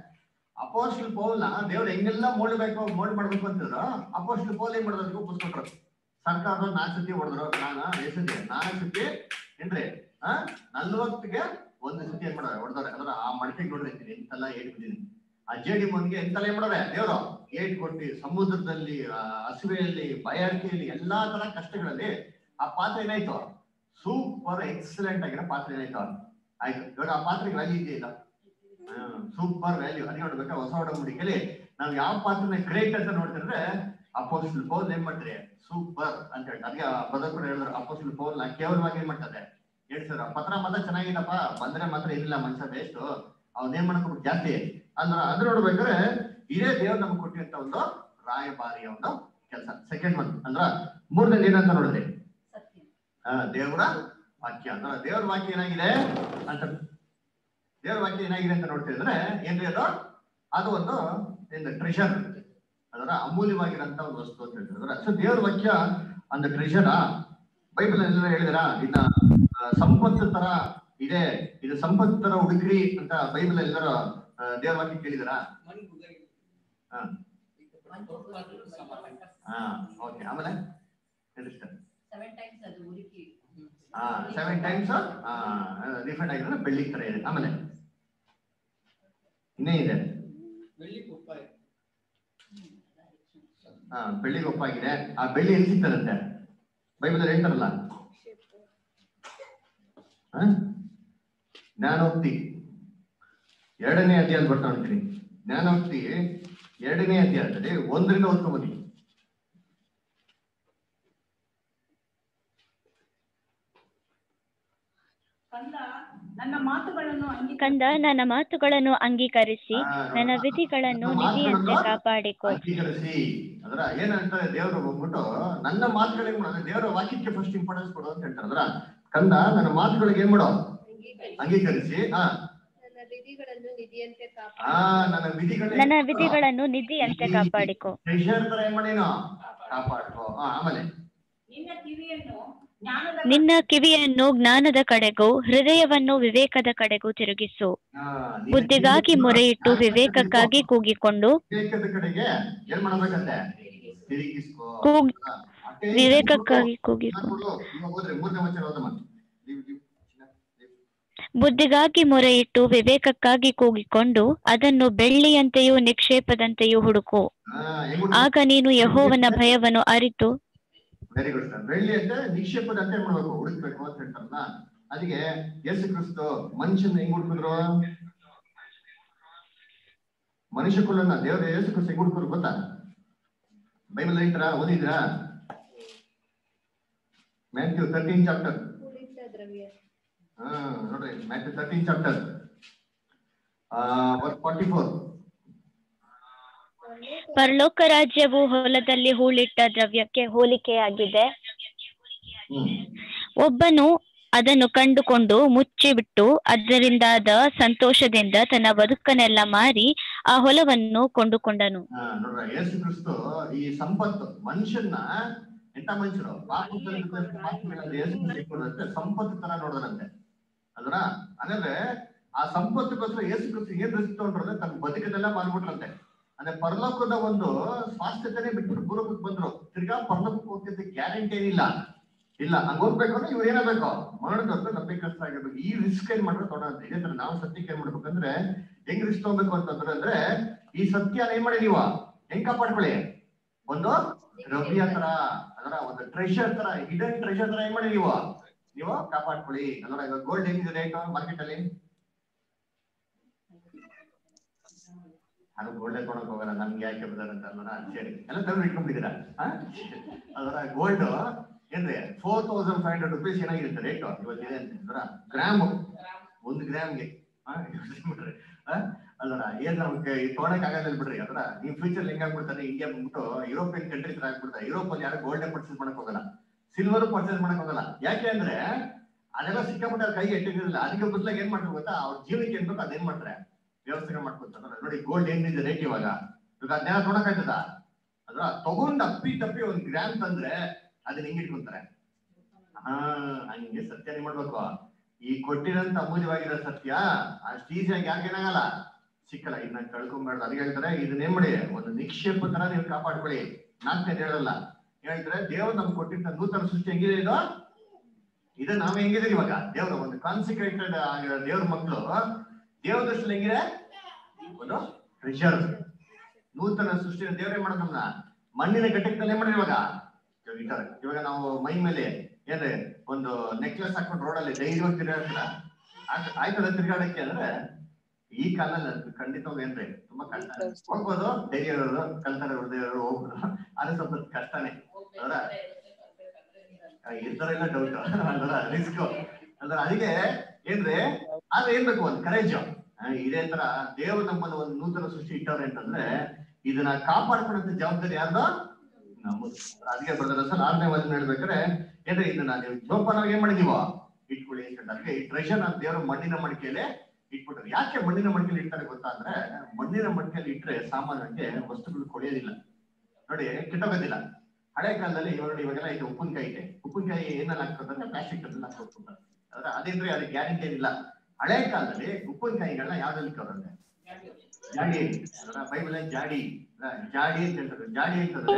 ಅಪೋಸ್ಟಲ್ ಪೌಲ್ನ ದೇವ್ರು ಹೆಂಗೆಲ್ಲ ಮೋಲ್ಡ್ ಮಾಡ್ಬೇಕು ಅಂತಿದ್ರು, ಅಪೋಸ್ಟಲ್ ಪೌಲ್ ಏನ್ ಮಾಡಿದ್ರು ಒಪ್ಪಿಸ್ಕೊಟ್ರು. ಸರ್ಕಾರದ 4 ಸತಿ ಹೊಡೆದ್ರು, 4 ಸತಿ ಏನ್ರಿ 40ಗೆ 1 ಸತಿ ಏನ್ ಮಾಡೋರೆ ಹೊಡೆದವ್ರೆ. ಅಂದ್ರೆ ಆ ಮಡಕೆಗೆ ನೋಡಿರ್ತೀನಿ ಎಂತೆಲ್ಲ ಏಟ್ ಬಿದ್ದೀನಿ. ಆ ಜೇಡಿ ಮನ್ಗೆ ಎಂತೆಲ್ಲ ಏನ್ ಮಾಡೋರೆ ದೇವ್ರು ಏಟ್ ಕೊಟ್ಟು, ಸಮುದ್ರದಲ್ಲಿ, ಹಸುವೆಯಲ್ಲಿ, ಬಯರ್ಕೆಯಲ್ಲಿ, ಎಲ್ಲಾ ತರ ಕಷ್ಟಗಳಲ್ಲಿ ಆ ಪಾತ್ರೆ ಏನಾಯ್ತು ಸೂಪರ್ ಎಕ್ಸಲೆಂಟ್ ಆಗಿರೋ ಪಾತ್ರೆ ಏನಾಯ್ತು ಆಯ್ತು. ಇವಾಗ ಆ ಪಾತ್ರೆಗೆ ವ್ಯಾಲ್ಯೂ ಇದೆಯಲ್ಲ, ಸೂಪರ್ ವ್ಯಾಲ್ಯೂ. ಅದೇ ನೋಡ್ಬೇಕಾ ಹೊಸ ಒಡಂಬಡಿಕೆಯಲ್ಲಿ ನಾವು ಯಾವ ಪಾತ್ರನ ಗ್ರೇಟ್ ಅಂತ ನೋಡ್ತಿದ್ರೆ ಅಪೋಸ್ಟಲ್ ಪೌಲ್ ಏನ್ ಮಾಡ್ತಾರೆ ಸೂಪರ್ ಅಂತ ಹೇಳಿ. ಅದಕ್ಕೆ ಬ್ರದರ್ ಕೂಡ ಹೇಳಿದ್ರು ಅಪೋಸ್ಟಲ್ ಪೌಲ್ ನ ಕೇವಲವಾಗಿ ಏನ್ ಮಾಡ್ತಾರೆ ಹೇಳ್ತಾರೆ, ಪತ್ರ ಮಾತ್ರ ಚೆನ್ನಾಗಿದಪ್ಪ, ಬಂದ್ರೆ ಮಾತ್ರ ಏನಿಲ್ಲ ಮನುಷ್ಯ ಬೇಸ್ಟ್, ಅವನೇನ್ ಮಾಡ್ಕೋಬೇಕು ಜಾಸ್ತಿ ಅಂದ್ರ. ಅದು ನೋಡ್ಬೇಕಾದ್ರೆ ಇದೇ ದೇವ್ರು ನಮ್ಗೆ ಕೊಟ್ಟಿರಂತ ಒಂದು ರಾಯಭಾರಿಯ ಒಂದು ಕೆಲಸ. ಸೆಕೆಂಡ್ ಒನ್ ಅಂದ್ರ ಮೂರನೇದು ಏನಂತ ನೋಡಿದ್ರಿ, ದೇವರ ವಾಕ್ಯ. ಅಂದ್ರ ದೇವ್ರ ವಾಕ್ಯ ಏನಾಗಿದೆ ಅಂತ, ದೇವ್ರ ವಾಕ್ಯ ಏನಾಗಿದೆ ಅಂತ ನೋಡ್ತಿದ್ರೆ ಏನ್ರಿ ಅದು ಒಂದು ಟ್ರೆಷರ್, ಅದರ ಅಮೂಲ್ಯವಾಗಿರಂತ ಒಂದು ವಸ್ತು ಅಂತ ಹೇಳ್ತಿದ್ರೆ. ಸೊ ದೇವ್ರ ವಾಕ್ಯ ಒಂದು ಟ್ರೆಷರಾ. ಬೈಬಲ್ ಎಲ್ಲ ಹೇಳಿದಿರ ಇನ್ನ ಸಂಪತ್ತು ತರ ಇದೆ, ಇದು ಸಂಪತ್ತು ತರ ಹುಡುಕ್ರಿ ಅಂತ ಬೈಬಲ್ ಎಲ್ಲರೂ ದೇವ್ರ ವಾಕ್ಯ ಕೇಳಿದಾರ? ಓಕೆ. ಆಮೇಲೆ 7 ಟೈಮ್ಸ್ ಡಿಫ್ರೆಂಟ್ ಆಗಿದ್ರೆ ಬೆಳ್ಳಿ ತರ ಇದೆ. ಆಮೇಲೆ ಇನ್ನೇ ಇದೆ, ಬೆಳ್ಳಿಗೆ ಒಪ್ಪಾಗಿದೆ. ಆ ಬೆಳ್ಳಿ ಎಲ್ಲಿ ಸಿಗ್ತದಂತೆ ಬೈಬಲ್ ಹೇಳ್ತಾರಲ್ಲ, ಜ್ಞಾನೋಕ್ತಿ 2ನೇ ಅಧ್ಯಾಯ ಬರ್ತಾ ನೋಡ್ತೀನಿ. ಜ್ಞಾನೋಕ್ತಿ 2ನೇ ಅಧ್ಯಾಯದಲ್ಲಿ 1ರಿಂದ ಓದ್ಕೊಂಬನ್ನಿ. ಕಂದ, ನನ್ನ ಮಾತುಗಳನ್ನು ಅಂಗೀಕರಿಸಿ ನನ್ನ ವಿಧಿಗಳನ್ನು ನಿಧಿಯಂತೆ ಕಾಪಾಡಿಕೊ. ಅಂಗೀಕರಿಸಿ ಅದರ ಏನಂತಾರೆ ದೇವರು ಹೋಗ್ಬಿಟ್ಟು ನನ್ನ ಮಾತುಗಳಿಗೆ ದೇವರ ವಾಕ್ಯಕ್ಕೆ ಫಸ್ಟ್ ಇಂಪಾರ್ಟೆನ್ಸ್ ಕೊಡು ಅಂತ ಹೇಳ್ತಾರೆ. ಅದರ ಕಂದ ನನ್ನ ಮಾತುಗಳಿಗೆ ಏನ್ ಮಾಡೋ ಅಂಗೀಕರಿಸಿ, ನನ್ನ ವಿಧಿಗಳನ್ನು ನಿಧಿಯಂತೆ ಕಾಪಾಡಿಕೊ. ಟ್ರೆಷರ್ ತರ ಏನ್ ಮಾಡೀನೋ ಕಾಪಾಡ್ಕೋ. ಆಮೇಲೆ ನಿನ್ನ ಕಿವಿಯನ್ನು ಜ್ಞಾನದ ಕಡೆಗೂ ಹೃದಯವನ್ನು ವಿವೇಕದ ಕಡೆಗೂ ತಿರುಗಿಸು. ಬುದ್ಧಿಗಾಗಿ ಮೊರೆಯಿಟ್ಟು ವಿವೇಕಕ್ಕಾಗಿ ಕೂಗಿಕೊಂಡು, ವಿವೇಕದ ಕಡೆಗೆ ಏನ್ ಮಾಡಬೇಕಂತೆ ತಿರುಗಿಸ್ಕೋ. ವಿವೇಕಕ್ಕಾಗಿ ಕೂಗಿಕೊಂಡು ಬುದ್ಧಿಗಾಗಿ ಮೊರೆಯಿಟ್ಟು ವಿವೇಕಕ್ಕಾಗಿ ಕೂಗಿಕೊಂಡು ಅದನ್ನು ಬೆಳ್ಳಿಯಂತೆಯೂ ನಿಕ್ಷೇಪದಂತೆಯೂ ಹುಡುಕು. ಆಗ ನೀನು ಯೆಹೋವನ ಭಯವನ್ನು ಅರಿತು. Very good sir. ಬೆಳ್ಳಿ ಅಂತ ನಿಕ್ಷೇಪದಂತೆ ಮಾಡ್ಬೇಕು, ಹುಡುಕ್ಬೇಕು ಅಂತ ಹೇಳ್ತಾರಲ್ಲ. ಅದಕ್ಕೆ ಯೇಸು ಕ್ರಿಸ್ತು ಮನುಷ್ಯನ ಹೆಂಗ್ ಹುಡುಕಿದ್ರು, ಮನುಷ್ಯ ಕುಲನ್ನ ದೇವರ ಯೇಸು ಕ್ರಿಸ್ತು ಹೆಂಗ್ ಹುಡುಕಿದ್ರು ಗೊತ್ತಾ? ಬೈಬಲ್ ಹೇಳ್ತಾರ, ಓದಿದ್ರಾ? Matthew 13 chapter. ನೋಡ್ರಿ ಮ್ಯಾಥ್ಯೂ 13 ಚಾಪ್ಟರ್ ವರ್ಸ್ 44. ಪರಲೋಕ ರಾಜ್ಯವು ಹೊಲದಲ್ಲಿ ಹೂಳಿಟ್ಟ ದ್ರವ್ಯಕ್ಕೆ ಹೋಲಿಕೆಯಾಗಿದೆ. ಒಬ್ಬನು ಅದನ್ನು ಕಂಡುಕೊಂಡು ಮುಚ್ಚಿಬಿಟ್ಟು ಅದರಿಂದಾದ ಸಂತೋಷದಿಂದ ತನ್ನ ಬದುಕನ್ನೆಲ್ಲ ಮಾರಿ ಆ ಹೊಲವನ್ನು ಕೊಂಡುಕೊಂಡನು. ನೋಡ್ರ ಯೇಸು ಕ್ರಿಸ್ತು ಈ ಸಂಪತ್ತು ಮನುಷ್ಯನ ಎಂತ ಮನುಷ್ಯರು ಸಂಪತ್ತು ತರ ನೋಡೋದಂತೆ ಅಲ್ರ. ಹಾಗಾದ್ರೆ ಆ ಸಂಪತ್ತುಗೋಸ್ಕರ ಯೇಸು ಕ್ರಿಸ್ತು ಏನ್ ರಿಸ್ಕ್ ತಗೊಂಡ್ರೆ ತನ್ನ ಬದುಕನ್ನೆಲ್ಲ ಮಾರ್ಬಿಟ್ರಂತೆ. ಅಂದ್ರೆ ಪರಲೋಕದ ಒಂದು ಸ್ವಾಸ್ಥ್ಯತೆನೆ ಬಿಟ್ಬಿಟ್ಟು ಪೂರ್ವಕಕ್ಕೆ ಬಂದ್ರು. ತಿರ್ಗಾ ಪರಲೋಕಕ್ಕೆ ಹೋಗ್ತಿದ್ದ ಗ್ಯಾರಂಟಿ ಏನಿಲ್ಲ ಇಲ್ಲ. ಹಂಗ ಹೋಗ್ಬೇಕು ಅಂದ್ರೆ ಇವ್ರು ಏನಾಗಬೇಕು ಮಾಡೋದು ನಂಬಿಕಸ್ಥರಾಗಿರ್ಬೇಕು. ಈ ರಿಸ್ಕ್ ಏನ್ ಮಾಡ್ರೆ ತೊಗೊಳಂತೆ. ಇದೇ ತರ ನಾವು ಸತ್ಯಕ್ಕೆ ಏನ್ ಮಾಡ್ಬೇಕಂದ್ರೆ ಹೆಂಗ್ ರಿಸ್ಕ್ ತಗೋಬೇಕು ಅಂತಂದ್ರೆ ಈ ಸತ್ಯ ಏನ್ ಮಾಡಿ ನೀವು ಹೆಂಗ್ ಕಾಪಾಡ್ಕೊಳ್ಳಿ, ಒಂದು ದ್ರವ್ಯ ತರ ಅದರ ಒಂದು ಟ್ರೆಷರ್ ತರ, ಹಿಡನ್ ಟ್ರೆಷರ್ ತರ ಏನ್ ಮಾಡಿ ನೀವು ಕಾಪಾಡ್ಕೊಳ್ಳಿ. ಅದರ ಇವಾಗ ಗೋಲ್ಡ್ ಹೆಂಗಿದೆ ರೇಟ್ ಮಾರ್ಕೆಟ್ ಅಲ್ಲಿ? ಅದು ಗೋಲ್ಡ್ ಕೊಡಕ್ ಹೋಗಲ್ಲ, ನಮ್ಗೆ ಯಾಕೆ ಬರ್ತಾರಂತ ಅಲ್ವಾ? ಸರಿ ಎಲ್ಲ ತಂದು ಇಟ್ಕೊಂಡಿದ್ದೀರಾ? ಅದರ ಗೋಲ್ಡ್ ಏನ್ರಿ 4500 rupees ಏನಾಗಿರುತ್ತೆ ರೇಟ್ ಇವತ್ತಿದೆ ಅಂತ. ಗ್ರಾಮ್ 1 ಗ್ರಾಮ್ಗೆ ಅದರ ಏನ್ ನಮ್ಗೆ ತೊಗೊಳಕ್ ಆಗಲ್ಲ ಬಿಡ್ರಿ. ಅದರ ನೀವು ಫ್ಯೂಚರ್ ಹೆಂಗ್ ಆಗ್ಬಿಡ್ತಾರೆ, ಇಂಡಿಯಾ ಬಂದ್ಬಿಟ್ಟು ಯುರೋಪಿಯನ್ ಕಂಟ್ರೀಸ್ ಆಗ್ಬಿಡ್ತಾರೆ. ಯುರೋಪ್ ಅಲ್ಲಿ ಯಾರು ಗೋಲ್ಡ್ ಪರ್ಚೇಸ್ ಮಾಡಕ್ ಹೋಗಲ್ಲ, ಸಿಲ್ವರ್ ಪರ್ಚೇಸ್ ಮಾಡಕ್ ಹೋಗಲ್ಲ. ಯಾಕೆ ಅಂದ್ರೆ ಅದೆಲ್ಲ ಸಿಕ್ಕಾಬಿಟ್ಟು ಅವ್ರ ಕೈಗೆ ಎಟ್ಟಿರಲಿಲ್ಲ. ಅದಕ್ಕೆ ಬದಲಾಗಿ ಏನ್ ಮಾಡ್ತಾರೆ ಗೊತ್ತಾ, ಅವ್ರ ಜೀವನಕ್ಕೆ ಏನ್ ಬೇಕು ಅದೇನ್ ಮಾಡ್ತಾರೆ ವ್ಯವಸ್ಥೆ ಮಾಡ್ಕೊತಾರೆ. ನೋಡಿ ಗೋಲ್ಡ್ ಏನಿದೆ ರೇಟ್ ಇವಾಗ ಅದನ್ನೆಲ್ಲ ತೊಗೊಳಕ್ ಆಯ್ತದ? ಅದ್ರ ತಗೊಂಡ್ ಅಪ್ಪಿ ತಪ್ಪಿ 1 ಗ್ರಾಮ್ ತಂದ್ರೆ ಅದನ್ನ ಹೆಂಗ್ ಇಟ್ಕೊಂತಾರೆ? ಹಂಗೆ ಸತ್ಯ ಏನ್ ಮಾಡ್ಬೇಕು, ಈ ಕೊಟ್ಟಿರೋಂತ ಅಮೂಲ್ಯವಾಗಿರೋ ಸತ್ಯ ಅಷ್ಟು ಈಸಿಯಾಗಿ ಯಾರಿಗೇನಾಗಲ್ಲ ಸಿಕ್ಕಲ್ಲ, ಇದನ್ನ ಕಳ್ಕೊಂಬೇಡ್ದು. ಅದಕ್ಕೆ ಹೇಳ್ತಾರೆ ಇದನ್ನೇನ್ ಮಾಡಿ ಒಂದು ನಿಕ್ಷೇಪ ತರ ನೀವು ಕಾಪಾಡ್ಕೊಳ್ಳಿ. ನಾಲ್ಕನೇ ಹೇಳಲ್ಲ, ಹೇಳ್ತಾರೆ ದೇವ್ರು ನಮ್ಗೆ ಕೊಟ್ಟಿದ್ದ ನೂತನ ಸೃಷ್ಟಿ ಹೆಂಗಿದೆ ಇದು ನಾವ್ ಹೆಂಗಿದೀವಿ ಇವಾಗ. ದೇವ್ರ ಒಂದು ಕಾನ್ಸಿಕ್ರೇಟೆಡ್ ದೇವ್ರ ಮಕ್ಕಳು ದೇವ್ರ ದೃಷ್ಟಿಯಲ್ಲಿ ಹೆಂಗಿದೆ, ಒಂದು ಟ್ರೆಷರ್. ನೂತನ ಸೃಷ್ಟಿ ದೇವ್ರೇ ಮಾಡೋದು ನಮ್ನ ಮಣ್ಣಿನ ಘಟಕದಲ್ಲಿ ಏನ್ ಮಾಡಿರಿ ಇವಾಗ ನಾವು ಮೈ ಮೇಲೆ ಏನ್ರಿ ಒಂದು ನೆಕ್ಲೆಸ್ ಹಾಕೊಂಡು ರೋಡಲ್ಲಿ ಧೈರ್ಯವಾಗಿ ತಿರುಗಾಡ್ತೀರ, ಆಯ್ತದ ತಿರುಗಾಡಕ್ಕೆ ಅಂದ್ರೆ ಈ ಕಾಲದಲ್ಲಿ ಖಂಡಿತವಾಗಿ ಏನ್ರಿ ತುಂಬಾ ಕಷ್ಟ. ಹೋಗ್ಬೋದು, ಧೈರ್ಯ ಇರೋರು, ಕಲ್ತಾರೆ ಹೊಡೆದಿರೋರು ಹೋಗ್ಬೋದು, ಅದು ಸ್ವಲ್ಪ ಕಷ್ಟನೇ ಅಲ್ರ, ಇರ್ತಾರೆಲ್ಲ ಡೌಟ್ ಅಲ್ರ, ರಿಸ್ಕ್ ಅಲ್ರ. ಅದಕ್ಕೆ ಏನ್ರಿ ಆದ್ರೆ ಏನ್ ಬೇಕು, ಒಂದು ಕರೇಜ್. ಇದೇ ತರ ದೇವ್ರು ನಮ್ಮನ್ನು ಒಂದು ನೂತನ ಸೃಷ್ಟಿ ಇಟ್ಟವ್ರೆ ಅಂತಂದ್ರೆ ಇದನ್ನ ಕಾಪಾಡ್ಕೊಳ್ಳೋ ಜವಾಬ್ದಾರಿ ಯಾರ್ದು, ನಮ್ಮದು. ಅದಕ್ಕೆ ಬರ್ದಾರ ಸರ್ 6ನೇ ವಚನ ಹೇಳ್ಬೇಕಾರೆ ಏನ್ರಿ ಇದನ್ನ ನೀವು ಜೋಪಾನವಾಗಿ ಏನ್ ಮಾಡಿದೀವೋ ಇಟ್ಕೊಳ್ಳಿ ಅಂತ. ಅದಕ್ಕೆ ಈ ಟ್ರೆಷರ್ ಅಂತ ದೇವರು ಮಣ್ಣಿನ ಮಡಿಕೆಯಲ್ಲಿ ಇಟ್ಬಿಟ್ರೆ. ಯಾಕೆ ಮಣ್ಣಿನ ಮಡಿಕೆಯಲ್ಲಿ ಇಡ್ತಾರೆ ಗೊತ್ತಾ ಅಂದ್ರೆ, ಮಣ್ಣಿನ ಮಡಿಕೆಯಲ್ಲಿ ಇಟ್ರೆ ಸಾಮಾನ್ಯಕ್ಕೆ ವಸ್ತುಗಳು ಕೊಳೆಯೋದಿಲ್ಲ ನೋಡಿ, ಕೆಟ್ಟೋಗೋದಿಲ್ಲ. ಹಳೆ ಕಾಲದಲ್ಲಿ ಇವಾಗೆಲ್ಲ ಐತೆ ಉಪ್ಪಿನಕಾಯಿ ಐತೆ, ಉಪ್ಪಿನಕಾಯಿ ಏನೆಲ್ಲ ಹಾಕ್ತಾರೆ, ಪ್ಲಾಸ್ಟಿಕ್ ಅನ್ನ ಹಾಕ್ತಾರೆ. ಅದೇಂದ್ರೆ ಅದಕ್ಕೆ ಗ್ಯಾರಂಟಿ ಏನಿಲ್ಲ. ಹಳೆ ಕಾಲದಲ್ಲಿ ಉಪ್ಪಿನಕಾಯಿಗಳನ್ನ ಯಾವ್ದ್ರಲ್ಲಿ ಕವರಂತೆ, ಜಾಡಿ. ಬೈಬಲ್ ಜಾಡಿ ಜಾಡಿ ಅಂತ ಹೇಳ್ತಾರೆ. ಜಾಡಿ ಅಂತಂದ್ರೆ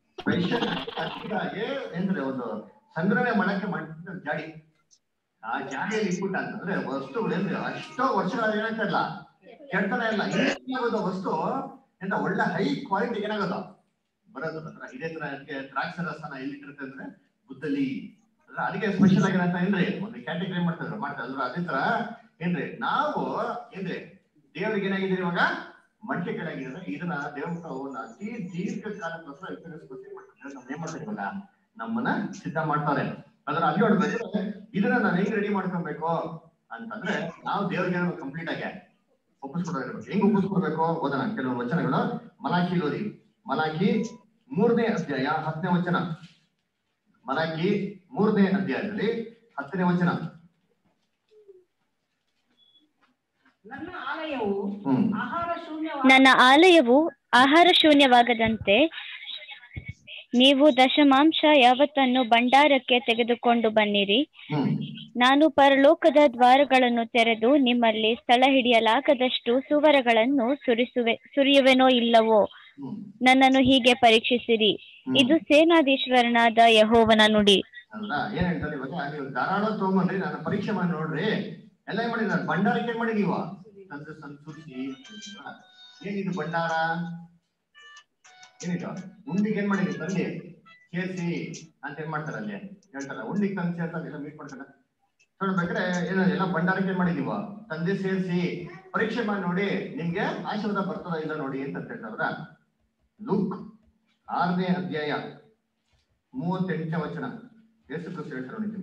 ಏನ್ರೆ ಒಂದು ಸಂಗ್ರಹಣೆ ಮಾಡಕ್ಕೆ ಮಾಡ್ತಿದ್ದ ಜಾಡಿ. ಆ ಜಾಡಿಯಲ್ಲಿ ಇಟ್ಬಿಟ್ಟ ಅಂತಂದ್ರೆ ವಸ್ತುಗಳು ಏನ್ರಿ ಅಷ್ಟೋ ವರ್ಷಗಳ ಏನಾಗ್ತಾ ಇಲ್ಲ, ಕೆಡ್ತಾನೆ ಇಲ್ಲ. ಏನಾಗೋದು ವಸ್ತು ಎಂತ ಒಳ್ಳೆ ಹೈ ಕ್ವಾಲಿಟಿ ಏನಾಗೋದು ಬರೋದು. ಇದೇ ತರ ದ್ರಾಕ್ಷಿ ರಸನ ಎಲ್ಲಿಟ್ಟಿರುತ್ತೆ ಅಂದ್ರೆ ಬುದ್ಧಲಿ, ಅದಕ್ಕೆ ಸ್ಪೆಷಲ್ ಆಗಿರಂತ ಏನ್ರಿ ಒಂದು ಕ್ಯಾಟಗರಿ ಮಾಡ್ತಾರೆ. ಅದೇ ತರ ಏನ್ರಿ ನಾವು ಏನ್ರಿ ದೇವ್ರಿಗೆ ಏನಾಗಿದ್ದೀರಿ ಇವಾಗ ಮಡಿಕೆಗಳಾಗಿದ್ರೆ ಇದನ್ನ ದೇವ್ರ ಅತಿ ದೀರ್ಘಕಾಲಕ್ಕೋಸ್ಕರ ಏನ್ ಮಾಡ್ತಾರೆ ಇವಾಗ ನಮ್ಮನ್ನ ಸಿದ್ಧ ಮಾಡ್ತಾರೆ. ಅದನ್ನ ಅಲ್ಲಿ ನೋಡ್ಬೇಕಾದ್ರೆ ಇದನ್ನ ನಾನು ಹೆಂಗ್ ರೆಡಿ ಮಾಡ್ಕೊಬೇಕು ಅಂತಂದ್ರೆ ನಾವು ದೇವ್ರಿಗೆ ಕಂಪ್ಲೀಟ್ ಆಗಿ ಒಪ್ಪಿಸ್ಕೊಡ್ಬೇಕು. ಹೆಂಗ್ ಒಪ್ಪಿಸ್ಕೊಡ್ಬೇಕು ಓದೋಣ ಕೆಲವೊಂದು ವಚನಗಳು. ಮಲಾಖಿ ಓದಿ, ಮಲಾಖಿ 3ನೇ ಅಧ್ಯಾಯ 10ನೇ ವಚನ. ಮಲಾಖಿ 3ನೇ ಅಧ್ಯಾಯದಲ್ಲಿ 10ನೇ ವಚನ. ನನ್ನ ಆಲಯವು ಆಹಾರ ಶೂನ್ಯವಾಗದಂತೆ ನೀವು ದಶಮಾಂಶ ಯಾವತ್ತನ್ನು ಭಂಡಾರಕ್ಕೆ ತೆಗೆದುಕೊಂಡು ಬನ್ನಿರಿ. ನಾನು ಪರಲೋಕದ ದ್ವಾರಗಳನ್ನು ತೆರೆದು ನಿಮ್ಮಲ್ಲಿ ಸ್ಥಳ ಹಿಡಿಯಲಾಗದಷ್ಟು ಸುವರಗಳನ್ನು ಸುರಿಯುವೆನೋ ಇಲ್ಲವೋ ನನ್ನನ್ನು ಹೀಗೆ ಪರೀಕ್ಷಿಸಿರಿ. ಇದು ಸೇನಾಧೀಶ್ವರನಾದ ಯೆಹೋವನ ನುಡಿ. ಏನ್ ಹೇಳ್ತಾರೆ ಇವಾಗ, ನೀವು ಧಾರಾಳ ತಗೊಂಡ್ರಿ, ನಾನು ಪರೀಕ್ಷೆ ಮಾಡಿ ನೋಡ್ರಿ. ಎಲ್ಲ ಏನ್ ಮಾಡಿ ನಾನು ಭಂಡಾರಕ್ಕೆ ಏನ್ ಮಾಡಿ ನೀವು ತಂದು ಸಂತುರಿಸಿ. ಏನಿದು ಭಂಡಾರ, ಏನಿದು ಉಂಡಿಗೆ ಏನ್ ಮಾಡಿದ್ರಿ ತಂದೆ ಸೇರಿಸಿ ಅಂತ ಏನ್ ಮಾಡ್ತಾರ ಅಲ್ಲಿ ಹೇಳ್ತಾರ. ಉಂಡಿಗೆ ತಂದು ಸೇರ್ತಾರೆ, ಎಲ್ಲ ಮೀಟ್ ಮಾಡ್ತಾರ. ನೋಡ್ಬೇಕಾದ್ರೆ ಏನೋ ಎಲ್ಲ ಭಂಡಾರಕ್ಕೆ ಏನ್ ಮಾಡಿದೀವ ತಂದೆ ಸೇರಿಸಿ ಪರೀಕ್ಷೆ ಮಾಡಿ ನೋಡಿ, ನಿಮ್ಗೆ ಆಶೀರ್ವಾದ ಬರ್ತದ ಇಲ್ಲ ನೋಡಿ ಅಂತ ಹೇಳ್ತಾರ. ಲೂಕ್ 6ನೇ ಅಧ್ಯಾಯ 38ನೇ ವಚನ ಯೇಸು ಕ್ರಿಸ್ತ ಹೇಳ್ತಾರೆ ನೋಡಿ.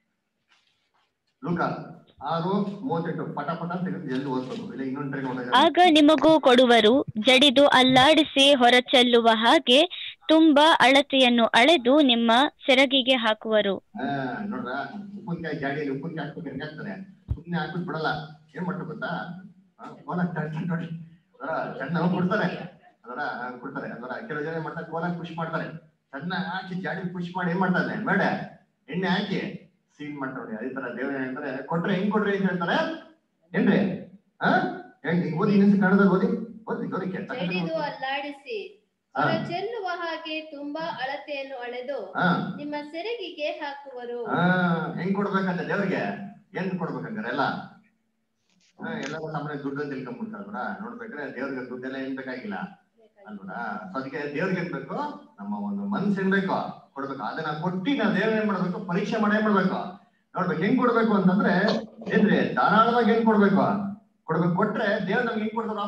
ಲೂಕ 6:38 ಪಟ ಅಂತ ಎಲ್ಲಿ ಓದ್ಬೋದು, ಇಲ್ಲ ಇನ್ನೊಂದು. ಆಗ ನಿಮಗೂ ಕೊಡುವರು, ಜಡಿದು ಅಲ್ಲಾಡಿಸಿ ಹೊರಚೆಲ್ಲುವ ಹಾಗೆ ತುಂಬಾ ಅಳತೆಯನ್ನು ಅಳೆದು ನಿಮ್ಮ ಸೆರಗಿಗೆ ಹಾಕುವರು. ನೋಡ್ರ, ಉಪ್ಪಿನಕಾಯಿ ಜಾಡಿಯಲ್ಲಿ ಉಪ್ಪಿನಕಾಯಿ ಹಾಕ್ಬೇಕು ಹೆಂಗಾಗ್ತದೆ, ಸುಮ್ಮನೆ ಹಾಕ್ಬಿಟ್ಟು ಬಿಡಲ್ಲ. ಏನ್ ಮಾಡ್ತಾರೆ ಗೊತ್ತಾ, ನೋಡಿ ಚೆನ್ನಾಗಿ ಕೊಡ್ತಾರೆ. ಕೊಡ್ತಾರೆ ಅದರ ಕೆಲವು ಜನ ಮಾಡ್ತಾರೆ, ಕೋಲಾಗಿ ಪುಷ್ ಮಾಡ್ತಾರೆ. ಚೆನ್ನಾಗಿ ಹಾಕಿ ಜಾಡಿ ಪುಷ್ ಮಾಡಿ ಏನ್ ಮಾಡ್ತಾರೆ, ಬೇಡ ಎಣ್ಣೆ ಹಾಕಿ ಸೀಲ್ ಮಾಡ್ತಾರೆ. ಅದೇ ತರ ದೇವ್ರ ಹೇಳ್ತಾರೆ, ಕೊಟ್ರೆ ಹೆಂಗ್ ಕೊಡ್ರಿ ಅಂತ ಹೇಳ್ತಾರೆ ಏನ್ರಿ. ಓದಿ ಇನ್ನೊಂದು ಕನ್ನಡದಲ್ಲಿ ಓದಿ ಜಡಿದು ಅಲ್ಲಾಡಿಸಿ ಚೆಲ್ಲುವ ಹಾಗೆ ತುಂಬಾ ಅಳತೆಯನ್ನು ಅಳೆದು ನಿಮ್ಮ ಸೆರಗಿಗೆ ಹಾಕುವರು. ಹೆಂಗ್ ಕೊಡ್ಬೇಕಂತ ದೇವ್ರಿಗೆ ಏನ್ ಕೊಡ್ಬೇಕಂಗಾರೆ ಎಲ್ಲ ಎಲ್ಲರೂ ಸಾಮಾನ್ಯ ದುಡ್ಡು ತಿಳ್ಕೊಂಡ್ಬಿಡ್ತಾರ. ನೋಡ್ಬೇಕ್ರೆ ದೇವ್ರಿಗೆ ದುಡ್ಡೆಲ್ಲ ಏನ್ ಬೇಕಾಗಿಲ್ಲ ಅಲ್ವಾ. ಅದಕ್ಕೆ ದೇವ್ರಿಗೆ ಏನ್ ಬೇಕು, ನಮ್ಮ ಒಂದು ಮನ್ಸು ಏನ್ ಬೇಕು ಕೊಡ್ಬೇಕು. ಅದನ್ನ ಕೊಟ್ಟಿ ನಾವು ದೇವ್ರ ಏನ್ ಮಾಡ್ಬೇಕು, ಪರೀಕ್ಷೆ ಮಾಡಿ ಏನ್ ಮಾಡ್ಬೇಕು ನೋಡ್ಬೇಕು. ಹೆಂಗ್ ಕೊಡ್ಬೇಕು ಅಂತಂದ್ರೆ ಏನ್ರಿ ಧಾರಾಳವಾಗಿ ಹೆಂಗ್ ಕೊಡ್ಬೇಕು ಕೊಟ್ರೆ ದೇವ್ರ ನಮ್ಗೆ ಹೆಂಗ್ ಕೊಡ್ತಾರೆ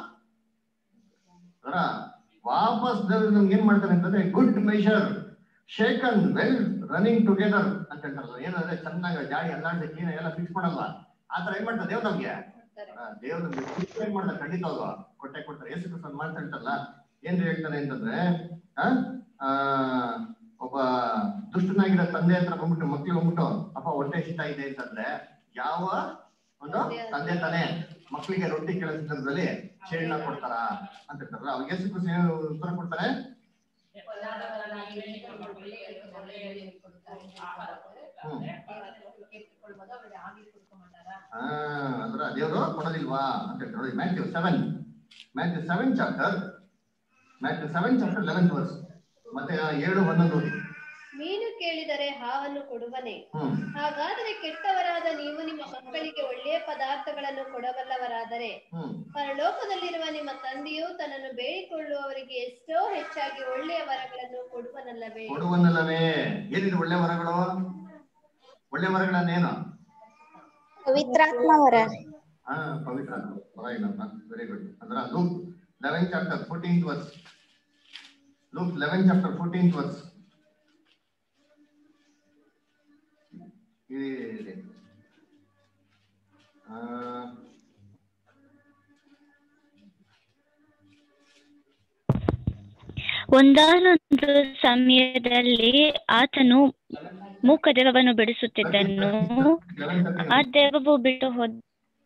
ವಾಪಸ್ ದೇವ್ರು ನಮ್ಗೆ ಏನ್ ಮಾಡ್ತಾರೆ ಅಂತಂದ್ರೆ good measure shaken well running together ಅಂತ ಹೇಳ್ತಾರಲ್ಲ. ಏನಂದ್ರೆ ಚೆನ್ನಾಗಿ ಜಾಡಿ ಅಲ್ಲಾಡ್ಸಿ ಕ್ಲೀನ್ ಎಲ್ಲ ಫಿಕ್ಸ್ ಮಾಡಲ್ವಾ, ಆತರ ಏನ್ ಮಾಡ್ತಾರೆ ದೇವ್ರ ನಮ್ಗೆ. ದೇವ್ರ ನಮ್ಗೆ ಏನ್ ಮಾಡ್ತಾರೆ ಖಂಡಿತವಾಗ ಕೊಡ್ತಾರೆ. ಯೇಸು ಕ್ರಿಸ್ತ ಮಾತು ಹೇಳ್ತಾರಲ್ಲ, ಏನ್ ಹೇಳ್ತಾರೆ ಅಂತಂದ್ರೆ ಒಬ್ಬ ದುಷ್ಟನಾಗಿರೋ ತಂದೆ ಹತ್ರ ಬಂದ್ಬಿಟ್ಟು ಮಕ್ಳಿಗೆ ಬಂದ್ಬಿಟ್ಟು ಅಪ್ಪ ಹೊಟ್ಟೆ ಹಸಿತಾ ಇದೆ ಅಂತಂದ್ರೆ ಯಾವ ಒಂದು ತಂದೆ ತಾನೇ ಮಕ್ಕಳಿಗೆ ರೊಟ್ಟಿ ಕೇಳೋ ಸಂದರ್ಭದಲ್ಲಿ ಚೇಳ್ನ ಕೊಡ್ತಾರ ಅಂತ ಹೇಳ್ತಾರ. ಅವಾಗ ಯೇಸು ಕ್ರಿಸ್ತ ಏನು ಉತ್ತರ ಕೊಡ್ತಾರೆ, ಅಂದ್ರೆ ದೇವರು ಕೊಡೋದಿಲ್ವಾ ಅಂತ ಹೇಳಿ ನೋಡಿ. ಮ್ಯಾಥ್ಯೂ 7 ಚಾಪ್ಟರ್ 11th ವರ್ಸ್ ಮತ್ತೆ 7:11 ಓದಿ. ಮೀನು ಕೇಳಿದರೆ ಹಾವನ್ನು ಕೊಡುವನೆ? ಹಾಗಾದರೆ ಕೆಟ್ಟವರಾದ ನೀವು ನಿಮ್ಮ ಮಕ್ಕಳಿಗೆ ಒಳ್ಳೆಯ ಪದಾರ್ಥಗಳನ್ನು ಕೊಡಬಲ್ಲವರಾದರೆ ಪರಲೋಕದಲ್ಲಿರುವ ನಿಮ್ಮ ತಂದೆಯು ತನ್ನನ್ನು ಬೇಡಿಕೊಳ್ಳುವವರಿಗೆ ಎಷ್ಟೋ ಹೆಚ್ಚಾಗಿ ಒಳ್ಳೆಯ ವರಗಳನ್ನು ಕೊಡುವನಲ್ಲವೇ? ಏನಿದೆ ಒಳ್ಳೆ ವರಗಳು? ಒಳ್ಳೆ ವರಗಳನ್ನೇನು? ಪವಿತ್ರಾತ್ಮ ವರ. ಪವಿತ್ರಾತ್ಮ ವರ ಇಲ್ಲ. Very good. ಅಂದ್ರೆ Luke 11 chapter 14th verse. Luke 11 chapter 14th verse. ಒಂದಾನೊಂದು ಸಮಯದಲ್ಲಿ ಆತನು ಮೂಕ ದೆವ್ವವನ್ನು ಬಿಡಿಸುತ್ತಿದ್ದನು. ಆ ದೆವ್ವವು ಬಿಟ್ಟು ಹೋದ.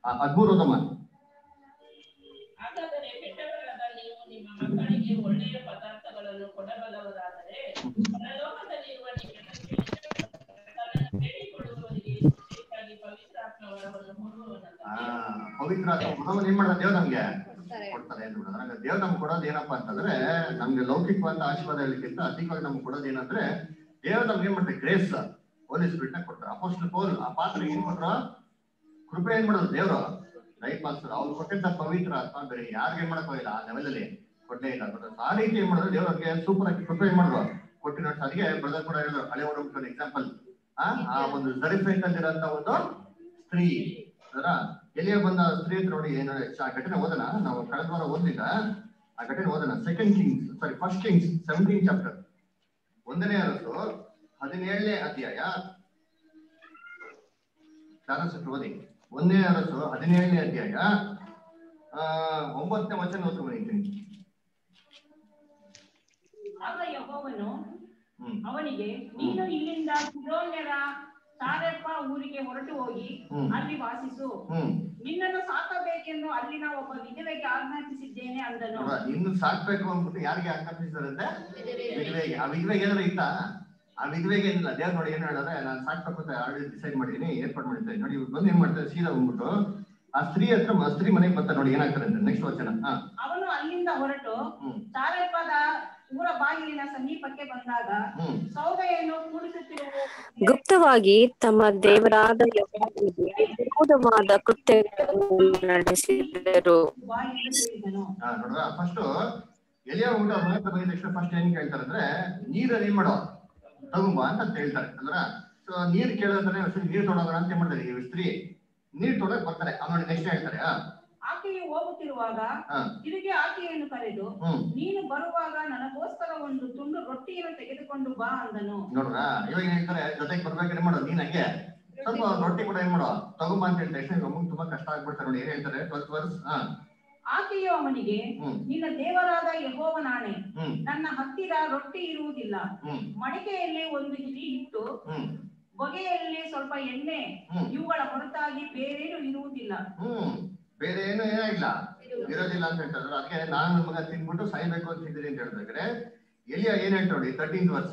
ಹಾಗಾದರೆ ಕೆಟ್ಟವರಾದ ನೀವು ನಿಮ್ಮ ಮಕ್ಕಳಿಗೆ ಒಳ್ಳೆಯ ಪದಾರ್ಥಗಳನ್ನು ಕೊಡಬಲ್ಲವರಾದರೆ ಪರಲೋಕದಲ್ಲಿರುವ ನಿಮ್ಮ ತಂದೆಯು ಬೇಡಿಕೊಳ್ಳುವವರಿಗೆ ಹೆಚ್ಚಾಗಿ ಪವಿತ್ರಾತ್ಮ ವರವನ್ನು ಕೊಡುವನಲ್ಲವೇ? ಪವಿತ್ರಾತ್ಮ ವರವನ್ನು ಏನ್ ಮಾಡೋದು? ದೇವ್ರು ನಮ್ಗೆ ಕೊಡ್ತಾರೆ ಅಂತ ಹೇಳಿದ್ರೆ ದೇವ್ರು ನಮ್ಗೆ ಕೊಡೋದು ಏನಪ್ಪಾ ಅಂತಂದ್ರೆ, ನಮ್ಗೆ ಲೌಕಿಕವಾದ ಆಶೀರ್ವಾದ ಹೇಳಕ್ಕಿಂತ ಅಧಿಕವಾಗಿ ನಮ್ಗೆ ಕೊಡೋದು ಏನಂದ್ರೆ, ದೇವ್ರು ನಮ್ಗೆ ಏನ್ ಮಾಡ್ತಾರೆ? ಗ್ರೇಸ್, ಹೋಲಿ ಸ್ಪಿರಿಟ್ ನ ಕೊಡ್ತಾರೆ. ಅಪೊಸ್ಟಲ್ ಪೌಲ್ ಆ ಪಾತ್ರೆ ಏನ್ ಕೊಟ್ರು? ಕೃಪೆ ಏನ್ ಮಾಡೋದು? ದೇವ್ರು ಲೈಫ್ ಮಾಡ್ತಾರೆ. ಅವ್ರು ಕೊಟ್ಟಿದ್ದ ಪವಿತ್ರ ಆತ್ಮ ಬೇರೆ ಯಾರಿಗೆ ಮಾಡಕ್ ಹೋಗಿಲ್ಲ, ಆ ಲೆವೆಲ್ ಅಲ್ಲಿ ಕೊಟ್ಟೇ ಇಲ್ಲ. ಆ ರೀತಿ ಏನ್ ಮಾಡಿದ್ರು ದೇವ್ರಿಗೆ ಸೂಪರ್ ಆಗಿ ಕೃಪೆ ಏನ್ ಮಾಡಿದ್ರು ಕೊಟ್ಟಿರೋ. ಅದಕ್ಕೆ ಬ್ರದರ್ ಕೂಡ ಹೇಳಿದ್ರು, ಹಳೆ ಒಂದು ಎಕ್ಸಾಂಪಲ್, ಆ ಒಂದು ಜರಿಫೇಟ್ ಅಲ್ಲಿರೋಂತ ಒಂದು ಸ್ತ್ರೀ ಅದರ ಎಲ್ಲಿಯ ಬಂದ ಸ್ತ್ರೀ ಅಂತ ನೋಡಿ ಏನು ಆ ಘಟನೆ ಓದೋಣ. ನಾವು ಕಳೆದ ವಾರ ಓದ್ಲಿಲ್ಲ, ಆ ಘಟನೆ ಓದೋಣ. ಫಸ್ಟ್ ಕಿಂಗ್ಸ್ 17 ಚಾಪ್ಟರ್ 1ನೇ ಅರಸು 17ನೇ ಅಧ್ಯಾಯ. ಓದಿ 1ನೇ ಅರಸು 17ನೇ ಅಧ್ಯಾಯ 9ನೇ ವಚನ ಓದ್ಕೊಂಡಿದ್ದೀನಿ. ಆಗ ಯೆಹೋವನು ಅವನಿಗೆ, ನೀನು ಇಲ್ಲಿಂದ ಸಿದೋನ್ಯರ ಸಾರೆಪ್ಪ ಊರಿಗೆ ಹೊರಟು ಹೋಗಿ ಅಲ್ಲಿ ವಾಸಿಸು. ನಿನ್ನನ್ನು ಸಾಕಬೇಕೆಂದು ಅಲ್ಲಿನ ಒಬ್ಬ ವಿಧವೆಗೆ ಆಜ್ಞಾಪಿಸಿದ್ದೇನೆ ಅಂದನು. ಇನ್ನು ಸಾಕ್ಬೇಕು ಅಂದ್ಬಿಟ್ಟು ಯಾರಿಗೆ ಆಜ್ಞಾಪಿಸಿದಾರಂತೆ? ವಿಧವೆಗೆ. ಆ ವಿಧವೆಗೆ ಏನಾದ್ರು ಇತ್ತಾ? ಆ ವಿಧವೆಗೆ ಏನಿಲ್ಲ. ದೇವ್ರು ನೋಡಿ ಏನ್ ಹೇಳಿದ್ರೆ, ನಾನು ಸಾಕ್ಬೇಕು ಅಂತ ಆಲ್ರೆಡಿ ಡಿಸೈಡ್ ಮಾಡಿದೀನಿ, ಏರ್ಪಾಡು ಮಾಡಿದ್ದೇನೆ. ನೋಡಿ ಇವ್ರು ಬಂದು ಏನ್ ಮಾಡ್ತಾರೆ? ಸೀದಾ ಹೋಗ್ಬಿಟ್ಟು ಆ ಸ್ತ್ರೀ ಮನೆಗೆ ಬರ್ತಾರೆ. ನೋಡಿ ಏನಾಗ್ತಾರೆ ಅಂತ ನೆಕ್ಸ್ಟ್ ವಚನ. ಅವನು ಅಲ್ಲಿಂದ ಹೊರಟು ಸಾರೆಪ್ಪದ ಊರ ಬಾಗಿಲಿನ ಸಮೀಪಕ್ಕೆ ಬಂದಾಗ ಸೌದೆಯನ್ನು ಕೂಡಿಸುತ್ತಿರುವ ಗುಪ್ತವಾಗಿ ತಮ್ಮ ದೇವರಾದ ಯೆಹೋವನಿಗೆ ವಿರೋಧವಾದ ಕೃತ್ಯಗಳನ್ನು ನಡೆಸಿದರು. ನೋಡ್ರ, ಫಸ್ಟ್ ಎಲ್ಲಿಯ ಊಟ ಮನೆ ಬಂದಿದ ತಕ್ಷಣ ಫಸ್ಟ್ ಏನ್ ಕೇಳ್ತಾರೆ ಅಂದ್ರೆ, ನೀರಲ್ಲಿ ಏನ್ ಮಾಡೋ ತಗೊಂಬ ಅಂತ ಹೇಳ್ತಾರೆ. ಅಂದ್ರ ಸೊ ನೀರ್ ಕೇಳೋದ್ರೆ ನೀರ್ ತೊಡೋಣ ಅಂತ ಏನ್ ಮಾಡ್ತಾರೆ? ಈ ಸ್ತ್ರೀ ನೀರ್ ತೊಡಕ್ ಬರ್ತಾರೆ. ನೋಡಿ ನೆಕ್ಸ್ಟ್ ಹೇಳ್ತಾರೆ, ಆಕೆಯು ಹೋಗುತ್ತಿರುವಾಗ ತಿರುಗಿ ಆಕೆಯನ್ನು ಕರೆದು, ನೀನು ಬರುವಾಗ ನನಗೋಸ್ಕರ ಒಂದು ತುಂಡು ರೊಟ್ಟಿಯನ್ನು ತೆಗೆದುಕೊಂಡು ಬಾ ಅಂದನು. ನೋಡ್ರ, ಇವಾಗ ಏನ್ ಹೇಳ್ತಾರೆ? ಜೊತೆಗೆ ಬರ್ಬೇಕಾದ್ರೆ ಮಾಡೋ ನೀನ್ ಹಂಗೆ ಸ್ವಲ್ಪ ರೊಟ್ಟಿ ಕೂಡ ಏನ್ ಮಾಡೋ ತಗೊಂಬ ಅಂತ ಹೇಳ್ತಾರೆ. ನಮಗ್ ತುಂಬಾ ಕಷ್ಟ ಆಗ್ಬಿಡ್ತಾರೆ. ನೋಡಿ ಏನ್ ಹೇಳ್ತಾರೆ 12th ವರ್ಸ್. ಆಕೆಯು ಅವನಿಗೆ, ನಿನ್ನ ದೇವರಾದ ಯೆಹೋವನಾಣೆ, ನನ್ನ ಹತ್ತಿರ ರೊಟ್ಟಿ ಇರುವುದಿಲ್ಲ. ಮಡಿಕೆಯಲ್ಲಿ ಒಂದು ಹಿಡಿ ಹಿಟ್ಟು, ಬೊಗೆಯಲ್ಲಿ ಸ್ವಲ್ಪ ಎಣ್ಣೆ, ಇವುಗಳ ಹೊರತಾಗಿ ಬೇರೇನು ಇರುವುದಿಲ್ಲ. ಬೇರೆ ಏನು ಏನಾಗಿಲ್ಲ, ಇರೋದಿಲ್ಲ ಅಂತ ಹೇಳ್ತಾರೆ. ಅದಕ್ಕೆ ನಾನು ನನ್ನ ಮಗ ತಿನ್ಬಿಟ್ಟು ಸಾಯ್ಬೇಕು ಅಂತ ಇದ್ದೀನಿ ಅಂತ ಹೇಳ್ಬೇಕಾದ್ರೆ ಎಲಿಯ ಏನ್ ಹೇಳ್ತಾ ನೋಡಿ 13th ವರ್ಸ್.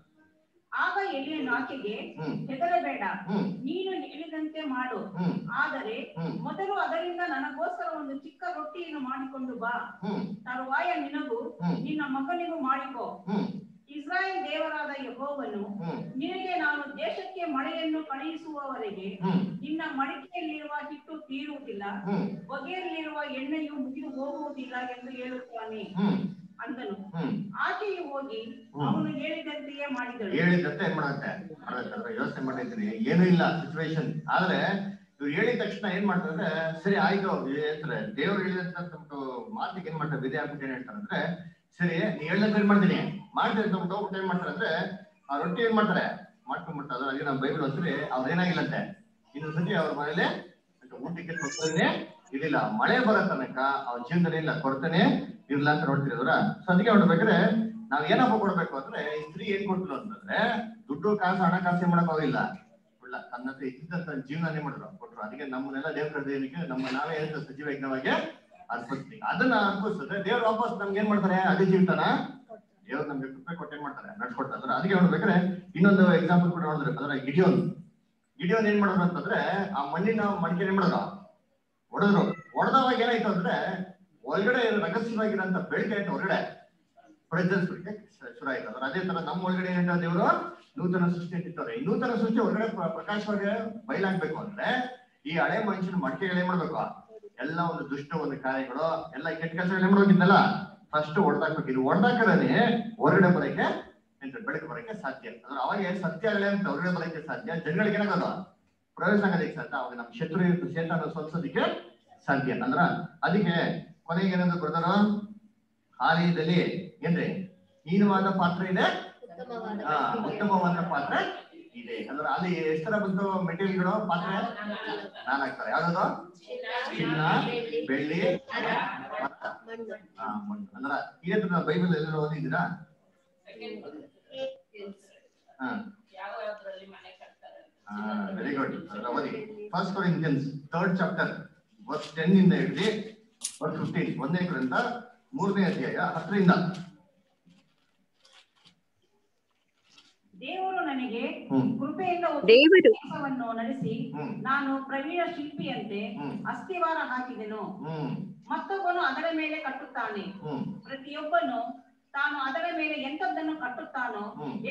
ಆಗ ಎಲಿಯನು ಆಕೆಗೆ, ಹೆದರಬೇಡ, ನೀನು ಹೇಳಿದಂತೆ ಮಾಡು. ಆದರೆ ಮೊದಲು ಅದರಿಂದ ನನಗೋಸ್ಕರ ಒಂದು ಚಿಕ್ಕ ರೊಟ್ಟಿಯನ್ನು ಮಾಡಿಕೊಂಡು ಬಾ. ತರುವಾಯ ನಿನಗೂ ನಿನ್ನ ಮಗನಿಗೂ ಮಾಡಿಕೋ. ಇಸ್ರಾಯೇಲ್ ದೇವರಾದ ಯೆಹೋವನು ನಿನಗೆ ನಾನು ದೇಶಕ್ಕೆ ಮಳೆಯನ್ನು ಕಳುಹಿಸುವವರೆಗೆ ನಿನ್ನ ಮಡಿಕೆಯಲ್ಲಿರುವ ಹಿಟ್ಟು ತೀರುವುದಿಲ್ಲ, ಬಗೆಯಲ್ಲಿರುವ ಎಣ್ಣೆಯು ಮುಗಿದು ಹೋಗುವುದಿಲ್ಲ ಎಂದು ಹೇಳುತ್ತಾನೆ ಅಂದನು. ಆಕೆಯು ಹೋಗಿ ಅವನು ಹೇಳಿದಂತೆಯೇ ಮಾಡಿದಳು. ಹೇಳಿದಂತೆ ಏನ್ ಮಾಡತ್ತೆ? ಯೋಚನೆ ಮಾಡಿದ್ದೀನಿ, ಏನೂ ಇಲ್ಲ ಸಿಚುವೇಶನ್. ಆದ್ರೆ ಇವ್ರು ಹೇಳಿದ ತಕ್ಷಣ ಏನ್ ಮಾಡ್ತಾರೆ? ಸರಿ ಆಯ್ತು ಹೇಳ್ತಾರೆ. ದೇವ್ರು ಹೇಳಿದಂತ ಮಾತಿಗೆ ಏನ್ ಮಾಡ್ತಾರೆ? ವಿಧಿ ಆಗ್ಬಿಟ್ಟು ಏನ್ ಹೇಳ್ತಾರೆ ಅಂದ್ರೆ, ಸರಿ ನೀ ಹೇಳ್ದಂತ ಏನ್ ಮಾಡ್ತೀನಿ ಮಾಡ್ತಾರೆ ಅಂತ ಹೋಗ್ಬಿಟ್ಟು ಏನ್ ಮಾಡ್ತಾರೆ ಅಂದ್ರೆ, ಆ ರೊಟ್ಟಿ ಏನ್ ಮಾಡ್ತಾರೆ ಮಾಡ್ಕೊಂಡ್ಬಿಡ್ತಾರೆ. ಅದೇ ನಮ್ಮ ಬೈಬಲ್ ಅಂತಾರೆ ಅವ್ರ ಏನಾಗಿಲ್ಲಂತೆ, ಇನ್ನೊಂದ್ಸತಿ ಅವ್ರ ಮನೇಲಿ ಊಟಕ್ಕೆ ಕೊಡ್ತಾನೆ ಇದಿಲ್ಲ, ಮಳೆ ಬರೋ ತನಕ ಅವ್ರ ಜೀವನದಲ್ಲಿ ಇಲ್ಲ ಕೊಡ್ತಾನೆ ಇರ್ಲ ಅಂತ ನೋಡ್ತಿರೋದ್ರ. ಸೊ ಅದಕ್ಕೆ ನೋಡ್ಬೇಕಾದ್ರೆ ನಾವ್ ಏನಪ್ಪ ಕೊಡ್ಬೇಕು ಅಂದ್ರೆ, ಈ ಸ್ತ್ರೀ ಏನ್ ಕೊಡ್ತಿಲ್ಲ ಅಂತಂದ್ರೆ ದುಡ್ಡು ಕಾಸು ಹಣಕಾಸು ಮಾಡಕ್ ಹೋಗಿಲ್ಲ, ಇಲ್ಲ ತನ್ನ ಹತ್ರ ಇದ್ದಂತ ಜೀವನನೇ ಮಾಡಿದ್ರು ಕೊಟ್ರು. ಅದಕ್ಕೆ ನಮ್ಮನ್ನೆಲ್ಲ ದೇವ್ರ ಏನಕ್ಕೆ ನಮ್ಮ ನಾವೇ ಸಜೀವ ಯಜ್ಞವಾಗಿ ಅರ್ಪಿಸ್ತೀವಿ. ಅದನ್ನ ಅರ್ಪಿಸಿದ್ರೆ ದೇವ್ರು ವಾಪಸ್ ನಮ್ಗೆ ಏನ್ ಮಾಡ್ತಾರೆ? ಅದೇ ಜೀವಿತನ ದೇವ್ರು ನಮ್ಗೆ ಕೃಪೆ ಕೊಟ್ಟು ಏನ್ ಮಾಡ್ತಾರೆ? ನಡ್ಸ್ಕೊಡ್ತಾರೆ. ಅದಕ್ಕೆ ನೋಡ್ಬೇಕಾದ್ರೆ ಇನ್ನೊಂದು ಎಕ್ಸಾಂಪಲ್ ಕೂಡ ನೋಡಿದ್ರೆ, ಅದರ ಗಿಡಿಯೋನ್ ಏನ್ ಮಾಡೋದು ಅಂತಂದ್ರೆ ಆ ಮಣ್ಣಿನ ಮಡಿಕೆ ಏನ್ ಮಾಡಿದ್ರು, ಹೊಡೆದ್ರು. ಹೊಡೆದವಾಗ ಏನಾಯ್ತು ಅಂದ್ರೆ ಒಳಗಡೆ ರಹಸ್ಯವಾಗಿರೋಂಥ ಬೆಳಗ್ಗೆ ಆಯ್ತು, ಹೊರಗಡೆ ಪ್ರಜ್ವಲಿಸ್ಬಿಟ್ಟೆ ಶುರು ಆಯ್ತು. ಅಂದ್ರೆ ಅದೇ ತರ ನಮ್ಮ ಒಳಗಡೆ ಏನಂತ ದೇವರು ನೂತನ ಸೃಷ್ಟಿ ಅಂತಿರ್ತಾರೆ. ಈ ನೂತನ ಸೃಷ್ಟಿ ಹೊರಗಡೆ ಪ್ರಕಾಶವಾಗಿ ಬಯಲಾಗ್ಬೇಕು ಅಂದ್ರೆ ಈ ಹಳೆ ಮನುಷ್ಯನ ಮಡಿಕೆಗಳು ಏನ್ ಮಾಡ್ಬೇಕು, ಎಲ್ಲ ಒಂದು ದುಷ್ಟ ಒಂದು ಕಾರ್ಯಗಳು ಎಲ್ಲ ಕೆಟ್ಟ ಕೆಲಸಗಳು ಏನ್ ಮಾಡೋಗಿದ್ದಲ್ಲ ಫಸ್ಟ್ ಹೊಡೆದಾಕ್ಬೇಕು. ಇದು ಹೊಡೆದಾಕರೇ ಹೊರಗಡೆ ಬರೋಕೆ ಬೆಳಕು ಬರೋಕೆ ಸಾಧ್ಯ. ಅಂದ್ರೆ ಅವಾಗ ಸತ್ಯಗಳೇ ಅಂತ ಹೊರಗಡೆ ಬರೋಕೆ ಸಾಧ್ಯ, ಜನಗಳಿಗೆ ಏನಾಗೋದು ಪ್ರಯೋಜನ ಆಗೋದಕ್ಕೆ ಸಾಧ್ಯ. ಅವಾಗ ನಮ್ಮ ಶತ್ರು ಶೇತಾನ ಸೋಲ್ಸೋದಿಕ್ಕೆ ಸಾಧ್ಯ. ಅಂದ್ರ ಅದಕ್ಕೆ ಕೊನೆಗೆ ಏನಂದ್ರೆ ಬ್ರದರ್, ಆಲಯದಲ್ಲಿ ಏನ್ರಿ ಹೀನವಾದ ಪಾತ್ರೆ ಇದೆ, ಉತ್ತಮವಾದ ಪಾತ್ರೆ ಇದೆ. ಅಂದ್ರೆ ಅಲ್ಲಿ ಎಷ್ಟರ ಬಂತು ಮೆಟೀರಿಯಲ್ಗಳು ಪಾತ್ರೆ ನಾನ್ ಹಾಕ್ತಾರೆ. ಯಾವ್ದು? ಚಿನ್ನ, ಬೆಳ್ಳಿ, ಮಣ್ಣು. ಅಂದ್ರ ಇದೇ ಬೈಬಲ್ ಎಲ್ಲ ಓದಿದ್ದೀರಾ? Very good. ಓದಿ first Corinthians 3rd chapter verse 10 ಇಂದ ಹಿಡಿದು verse 15. 1ನೇ ಕೊರಿಂಥ 3ನೇ ಅಧ್ಯಾಯ 10ರಿಂದ. ದೇವರು ನನಗೆ ಕೃಪೆಯಿಂದ ಕೆಲಸವನ್ನು ನಡೆಸಿ ನಾನು ಪ್ರವೀಣ ಶಿಲ್ಪಿಯಂತೆ ಅಸ್ಥಿವಾರ ಹಾಕಿದೆನು, ಮತ್ತೊಬ್ಬನು ಅದರ ಮೇಲೆ ಕಟ್ಟುತ್ತಾನೆ. ಪ್ರತಿಯೊಬ್ಬನು ತಾನು ಅದರ ಮೇಲೆ ಎಂತದ್ದನ್ನು ಕಟ್ಟುತ್ತಾನೋ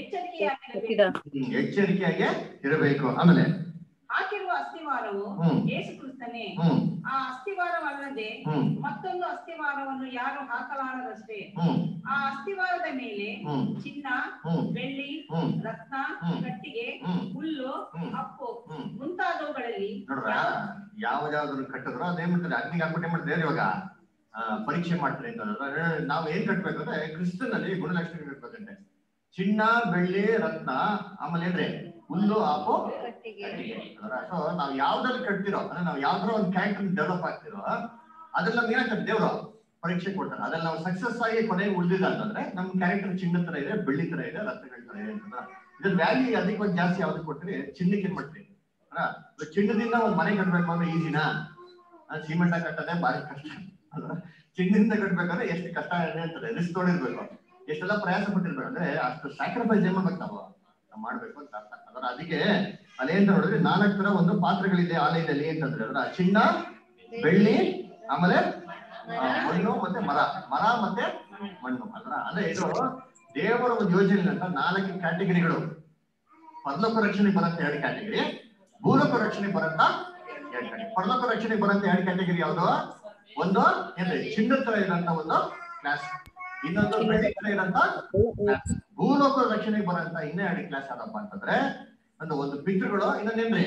ಎಚ್ಚರಿಕೆಯಾಗಿ ಇರಬೇಕು. ಆಮೇಲೆ ಹಾಕಿರುವ ಅಸ್ಥಿವಾರವು ಯೇಸು ಕ್ರಿಸ್ತನೇ. ಆ ಅಸ್ಥಿವಾರವಲ್ಲದೆ ಮತ್ತೊಂದು ಅಸ್ಥಿವಾರವನ್ನು ಯಾರು ಹಾಕಲಾರದಷ್ಟೇ. ಆ ಅಸ್ಥಿವಾರದ ಮೇಲೆ ಚಿನ್ನ, ಬೆಳ್ಳಿ, ರತ್ನ, ಕಟ್ಟಿಗೆ, ಹುಲ್ಲು, ಅಪ್ಪು ಮುಂತಾದವುಗಳಲ್ಲಿ ಯಾವ್ದಾದ್ರು ಕಟ್ಟಿದ್ರು ಅದೇನ್ ಮಾಡ್ತಾರೆ, ಅಗ್ನಿಗೆ ಹಾಕ್ಬಿಟ್ಟು ಏನ್ ಮಾಡ್ತಾರೆ ಇವಾಗ ಪರೀಕ್ಷೆ ಮಾಡ್ತಾರೆ ಅಂತಂದ್ರೆ ನಾವ್ ಏನ್ ಕಟ್ಬೇಕಂದ್ರೆ ಕ್ರಿಸ್ತನಲ್ಲಿ ಗುಣಲಕ್ಷಣ ಇರ್ಬೇಕಂತೆ. ಚಿನ್ನ, ಬೆಳ್ಳಿ, ರತ್ನ, ಆಮೇಲೆ ಏನ್ರಿ ಹುಲ್ಲು, ಆಪು, ಕಟ್ಟಿಗೆ. ಸೊ ನಾವ್ ಯಾವ್ದ್ರಲ್ಲಿ ಕಟ್ತಿರೋ ಅಂದ್ರೆ ನಾವ್ ಯಾವ್ದಾರ ಒಂದು ಕ್ಯಾರೆಕ್ಟರ್ ಡೆವಲಪ್ ಆಗ್ತಿರೋ ಅದ್ರಲ್ಲಿ ನಮ್ಗೆ ಏನಾಗ್ತದೆ ದೇವ್ರು ಪರೀಕ್ಷೆ ಕೊಡ್ತಾರೆ. ಅದ್ರಲ್ಲಿ ನಾವು ಸಕ್ಸಸ್ ಆಗಿ ಕೊನೆಗೆ ಉಳಿದಿಲ್ಲ ಅಂತಂದ್ರೆ ನಮ್ ಕ್ಯಾರೆಕ್ಟರ್ ಚಿನ್ನ ತರ ಇದೆ, ಬೆಳ್ಳಿ ತರ ಇದೆ, ರತ್ನಗಳ ತರ ಇದೆ ಅಂತಂದ್ರ ಇದ್ರ ವ್ಯಾಲ್ಯೂ ಅದಕ್ಕೆ ಜಾಸ್ತಿ ಯಾವ್ದು ಕೊಡ್ತೀರಿ, ಚಿನ್ನಕ್ಕೆ ಏನ್ ಮಾಡ್ತೀವಿ. ಚಿನ್ನದಿಂದ ಒಂದ್ ಮನೆ ಕಟ್ಬೇಕು ಅಂದ್ರೆ ಈಸಿನಾ? ಸಿಮೆಂಟ್ ಕಟ್ಟೋದೇ ಬಾರಿ ಕಷ್ಟ. ಚಿನ್ನದಿಂದ ಕಟ್ಬೇಕಾದ್ರೆ ಎಷ್ಟು ಕಷ್ಟ ಇದೆ ಅಂತಾರೆ, ರಿಸ್ಕ್ ತೊಗೊಂಡಿರ್ಬೇಕು, ಎಷ್ಟೆಲ್ಲ ಪ್ರಯಾಸ ಪಟ್ಟಿರ್ಬೇಕು. ಅಂದ್ರೆ ಅಷ್ಟು ಸ್ಯಾಕ್ರಿಫೈಸ್ ಏನ್ ಮಾಡ್ಬೇಕು ನಾವು ಮಾಡ್ಬೇಕು ಅಂತ ಅರ್ಥ. ಅಂದ್ರೆ ಅದಕ್ಕೆ ಅಲ್ಲಿ ಅಂತ ನೋಡಿದ್ರೆ 4 ತರ ಒಂದು ಪಾತ್ರೆಗಳಿದೆ ಆಲಯದಲ್ಲಿ ಅಂತಂದ್ರೆ ಅದ್ರ ಚಿನ್ನ, ಬೆಳ್ಳಿ, ಆಮೇಲೆ ಮಣ್ಣು ಮತ್ತೆ ಮರ ಮತ್ತೆ ಮಣ್ಣು. ಅಂದ್ರೆ ಇದು ದೇವರ ಒಂದು ಯೋಜನೆ ಅಂತ 4 ಕ್ಯಾಟಗರಿಗಳು. ಪರಲೋಕ ರಕ್ಷಣೆಗೆ ಬರಂತ 2 ಕ್ಯಾಟಗರಿ, ಭೂಲೋಕ ರಕ್ಷಣೆಗೆ ಬರಂತ 2 ಕ್ಯಾಟಗರಿ. ಪರಲೋಕ ರಕ್ಷಣೆಗೆ ಬರಂತ 2 ಕ್ಯಾಟಗರಿ ಯಾವ್ದು? ಒಂದು ಏನ್ರಿ ಚಿನ್ನ ತರ ಇರೋಂತ ಒಂದು ಕ್ಲಾಸ್, ಇನ್ನೊಂದು ಬೆಳ್ಳಿ ತರ ಇರೋಂತ ಕ್ಲಾಸ್. ಭೂಲೋಕ ರಕ್ಷಣೆಗೆ ಬರಂತ ಇನ್ನೂ 2 ಕ್ಲಾಸ್ ಯಾರಪ್ಪ ಅಂತಂದ್ರೆ ಒಂದು ಪಿತೃಗಳು, ಇನ್ನೊಂದೇನ್ರಿ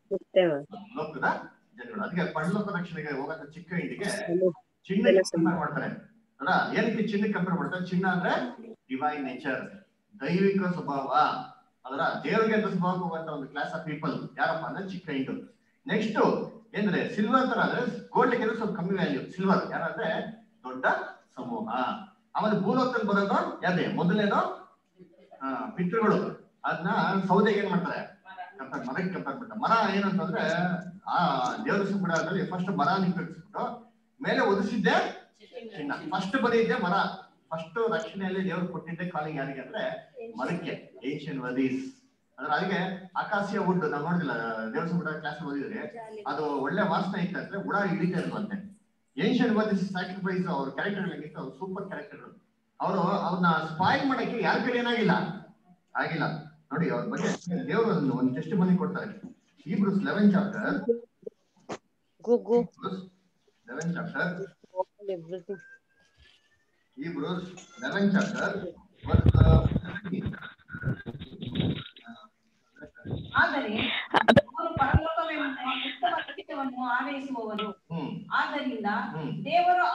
ಲೋಕದ ಜನಗಳು. ಅದಕ್ಕೆ ಪರಲೋಕ ರಕ್ಷಣೆಗೆ ಹೋಗಂತ ಚಿಕ್ಕ ಹಿಂಡಿಗೆ ಚಿನ್ನಕ್ಕೆ ಕಂಪೇರ್ ಮಾಡ್ತಾರೆ. ಏನಕ್ಕೆ ಚಿನ್ನಕ್ಕೆ ಕಂಪೇರ್ ಮಾಡ್ತಾರೆ? ಚಿನ್ನ ಅಂದ್ರೆ ಡಿವೈನ್ ನೇಚರ್, ದೈವಿಕ ಸ್ವಭಾವ. ಅದರ ದೇವರಿಗೆ ಅಂತ ಸ್ವಭಾವ ಹೋಗುವಂತ ಒಂದು ಕ್ಲಾಸ್ ಆಫ್ ಪೀಪಲ್ ಯಾರಪ್ಪ ಅಂದ್ರೆ ಚಿಕ್ಕ ಹಿಂಡು. ನೆಕ್ಸ್ಟ್ ಏನ್ರೆ ಸಿಲ್ವರ್ ತರ ಅಂದ್ರೆ ಗೋಲ್ಡ್ ಗೆ ಸ್ವಲ್ಪ ಕಮ್ಮಿ ವ್ಯಾಲ್ಯೂ. ಸಿಲ್ವರ್ ಯಾರಂದ್ರೆ ದೊಡ್ಡ ಸಮೂಹ. ಆಮೇಲೆ ಭೂಲೋಕದಲ್ಲಿ ಬರೋದು ಯಾರೇ ಮೊದಲನೇದು ಪಿತೃಗಳು. ಅದನ್ನ ಸೌದೆಗೆ ಏನ್ ಮಾಡ್ತಾರೆ ಕಂಪೇರ್, ಮರಕ್ಕೆ ಕಂಪೇರ್ ಮಾಡ್ತಾರೆ. ಮರ ಏನಂತಂದ್ರೆ ಆ ದೇವರ ಸಂಬಳದಲ್ಲಿ ಫಸ್ಟ್ ಮರ ನಿಂತಿಸ್ಬಿಟ್ಟು ಮೇಲೆ ಒದಿಸಿದ್ದೆ ಚಿನ್ನ. ಫಸ್ಟ್ ಬಂದಿದ್ದೆ ಮರ. ಫಸ್ಟ್ ರಕ್ಷಣೆಯಲ್ಲಿ ದೇವರು ಕೊಟ್ಟಿದ್ದೆ ಕಾಲಿಂಗ್ ಯಾರಿಗೆ ಅಂದ್ರೆ ಮರಕ್ಕೆ, ಏನ್ಷಿಯನ್ ವದೀಸ್. ಅಂದ್ರೆ ಅದಕ್ಕೆ ಆಕಾಶೀಯ ವುಡ್ ನಾವು ನೋಡಿದಿಲ್ಲ ದೇವರ ಸಂಬಳ ಕ್ಲಾಸ್ ಓದಿದ್ರೆ ಅದು ಒಳ್ಳೆ ವಾಸನೆ ಇತ್ತು ಅಂದ್ರೆ ಹುಳ ಹಿಡಿತಾ ಇರುವಂತೆ. ಏನ್ಷಿಯನ್ ವದೀಸ್ ಸ್ಯಾಕ್ರಿಫೈಸ್ ಅವ್ರ ಕ್ಯಾರೆಕ್ಟರ್ ಆಗಿತ್ತು, ಅವ್ರು ಸೂಪರ್ ಕ್ಯಾರೆಕ್ಟರ್. ಅವರು ಅವ್ರನ್ನ ಸ್ಪಾಯಿಲ್ ಮಾಡಕ್ಕೆ ಯಾರ ಕೈಲಿ ಏನಾಗಿಲ್ಲ ಆಗಿಲ್ಲ. ನೋಡಿ ಅವ್ರ ಬಗ್ಗೆ ದೇವರು ಒಂದು ಟೆಸ್ಟ್ ಮನಿ ಕೊಡ್ತಾರೆ. Hebrews 11th chapter 11th chapter Hebrews 11th chapter verse 17. ಆದರೆ ಅವರು ಪರಲೋಕವೆಂಬ ಉತ್ತಮ ರಕ್ಷಣೆಯನ್ನು ಆರೈಸುವವರು. ಆದ್ದರಿಂದ ದೇವರು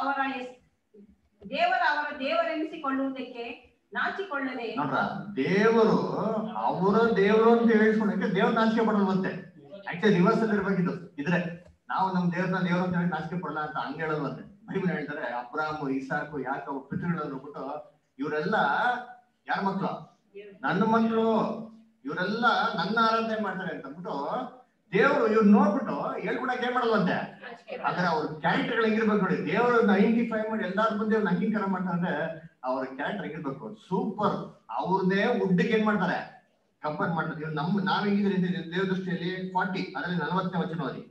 ಅವರ ದೇವರೆನಿಸಿಕೊಳ್ಳುವುದಕ್ಕೆ ನಾಚಿಕೊಳ್ಳದೆ. ನೋಡ್ರ, ದೇವರು ಅವರ ದೇವರು ಅಂತ ಹೇಳಿಸ್ಕೊಂಡಕ್ಕೆ ದೇವ್ರ ನಾಚಿಕೆ ಪಡಲ್ವಂತೆ. ಆಕ್ಚುಲಿ ರಿವರ್ಸ್ ಅಲ್ಲಿ ಇರ್ಬೇಕಿದ್ದು. ಇದ್ರೆ ನಾವು ನಮ್ ದೇವ್ರನ್ನ ದೇವ್ರ ಅಂತ ಹೇಳಿ ನಾಚಿಕೆ ಪಡಲ್ಲ ಅಂತ ಹಂಗ ಹೇಳಲ್ವಂತೆ. ಬೈಬಲ್ ಹೇಳ್ತಾರೆ ಅಬ್ರಾಹ್ಮ, ಇಸಾಕು, ಯಾಕೋಬ ಪಿತೃಗಳನ್ನು ನೋಡ್ಬಿಟ್ಟು ಇವರೆಲ್ಲ ಯಾರ ಮಕ್ಳು? ನನ್ನ ಮಕ್ಳು, ಇವರೆಲ್ಲ ನನ್ನ ಆರಾಧನೆ ಮಾಡ್ತಾರೆ ಅಂತ ಅಂದ್ಬಿಟ್ಟು ದೇವರು ಇವ್ರು ನೋಡ್ಬಿಟ್ಟು ಹೇಳ್ಕೊಡಕ್ ಏನ್ ಮಾಡಲ್ವಂತೆ. ಆದ್ರೆ ಅವ್ರ ಕ್ಯಾರೆಕ್ಟರ್ ಹೆಂಗಿರ್ಬೇಕು ನೋಡಿ. ದೇವರು 95 ಮಾಡಿ ಎಲ್ಲಾರ ಮುಂದೆ ಅವ್ರನ್ನ ಅಂಗೀಕಾರ ಮಾಡ್ತಾರೆ. ಅವ್ರ ಕ್ಯಾರೆಕ್ಟರ್ ಹೆಂಗಿರ್ಬೇಕು? ಸೂಪರ್. ಅವ್ರನ್ನೇ ಉಡ್ಡಿಗೆ ಏನ್ ಮಾಡ್ತಾರೆ? ಕಂಪೇರ್ ಮಾಡ್ತಾರೆ. ನಾವ್ ಹೆಂಗಿದ್ರೆ ದೇವ್ರ ದೃಷ್ಟಿಯಲ್ಲಿ 40 ಅದರಲ್ಲಿ 40ನೇ ವಚನ ಓದಿ.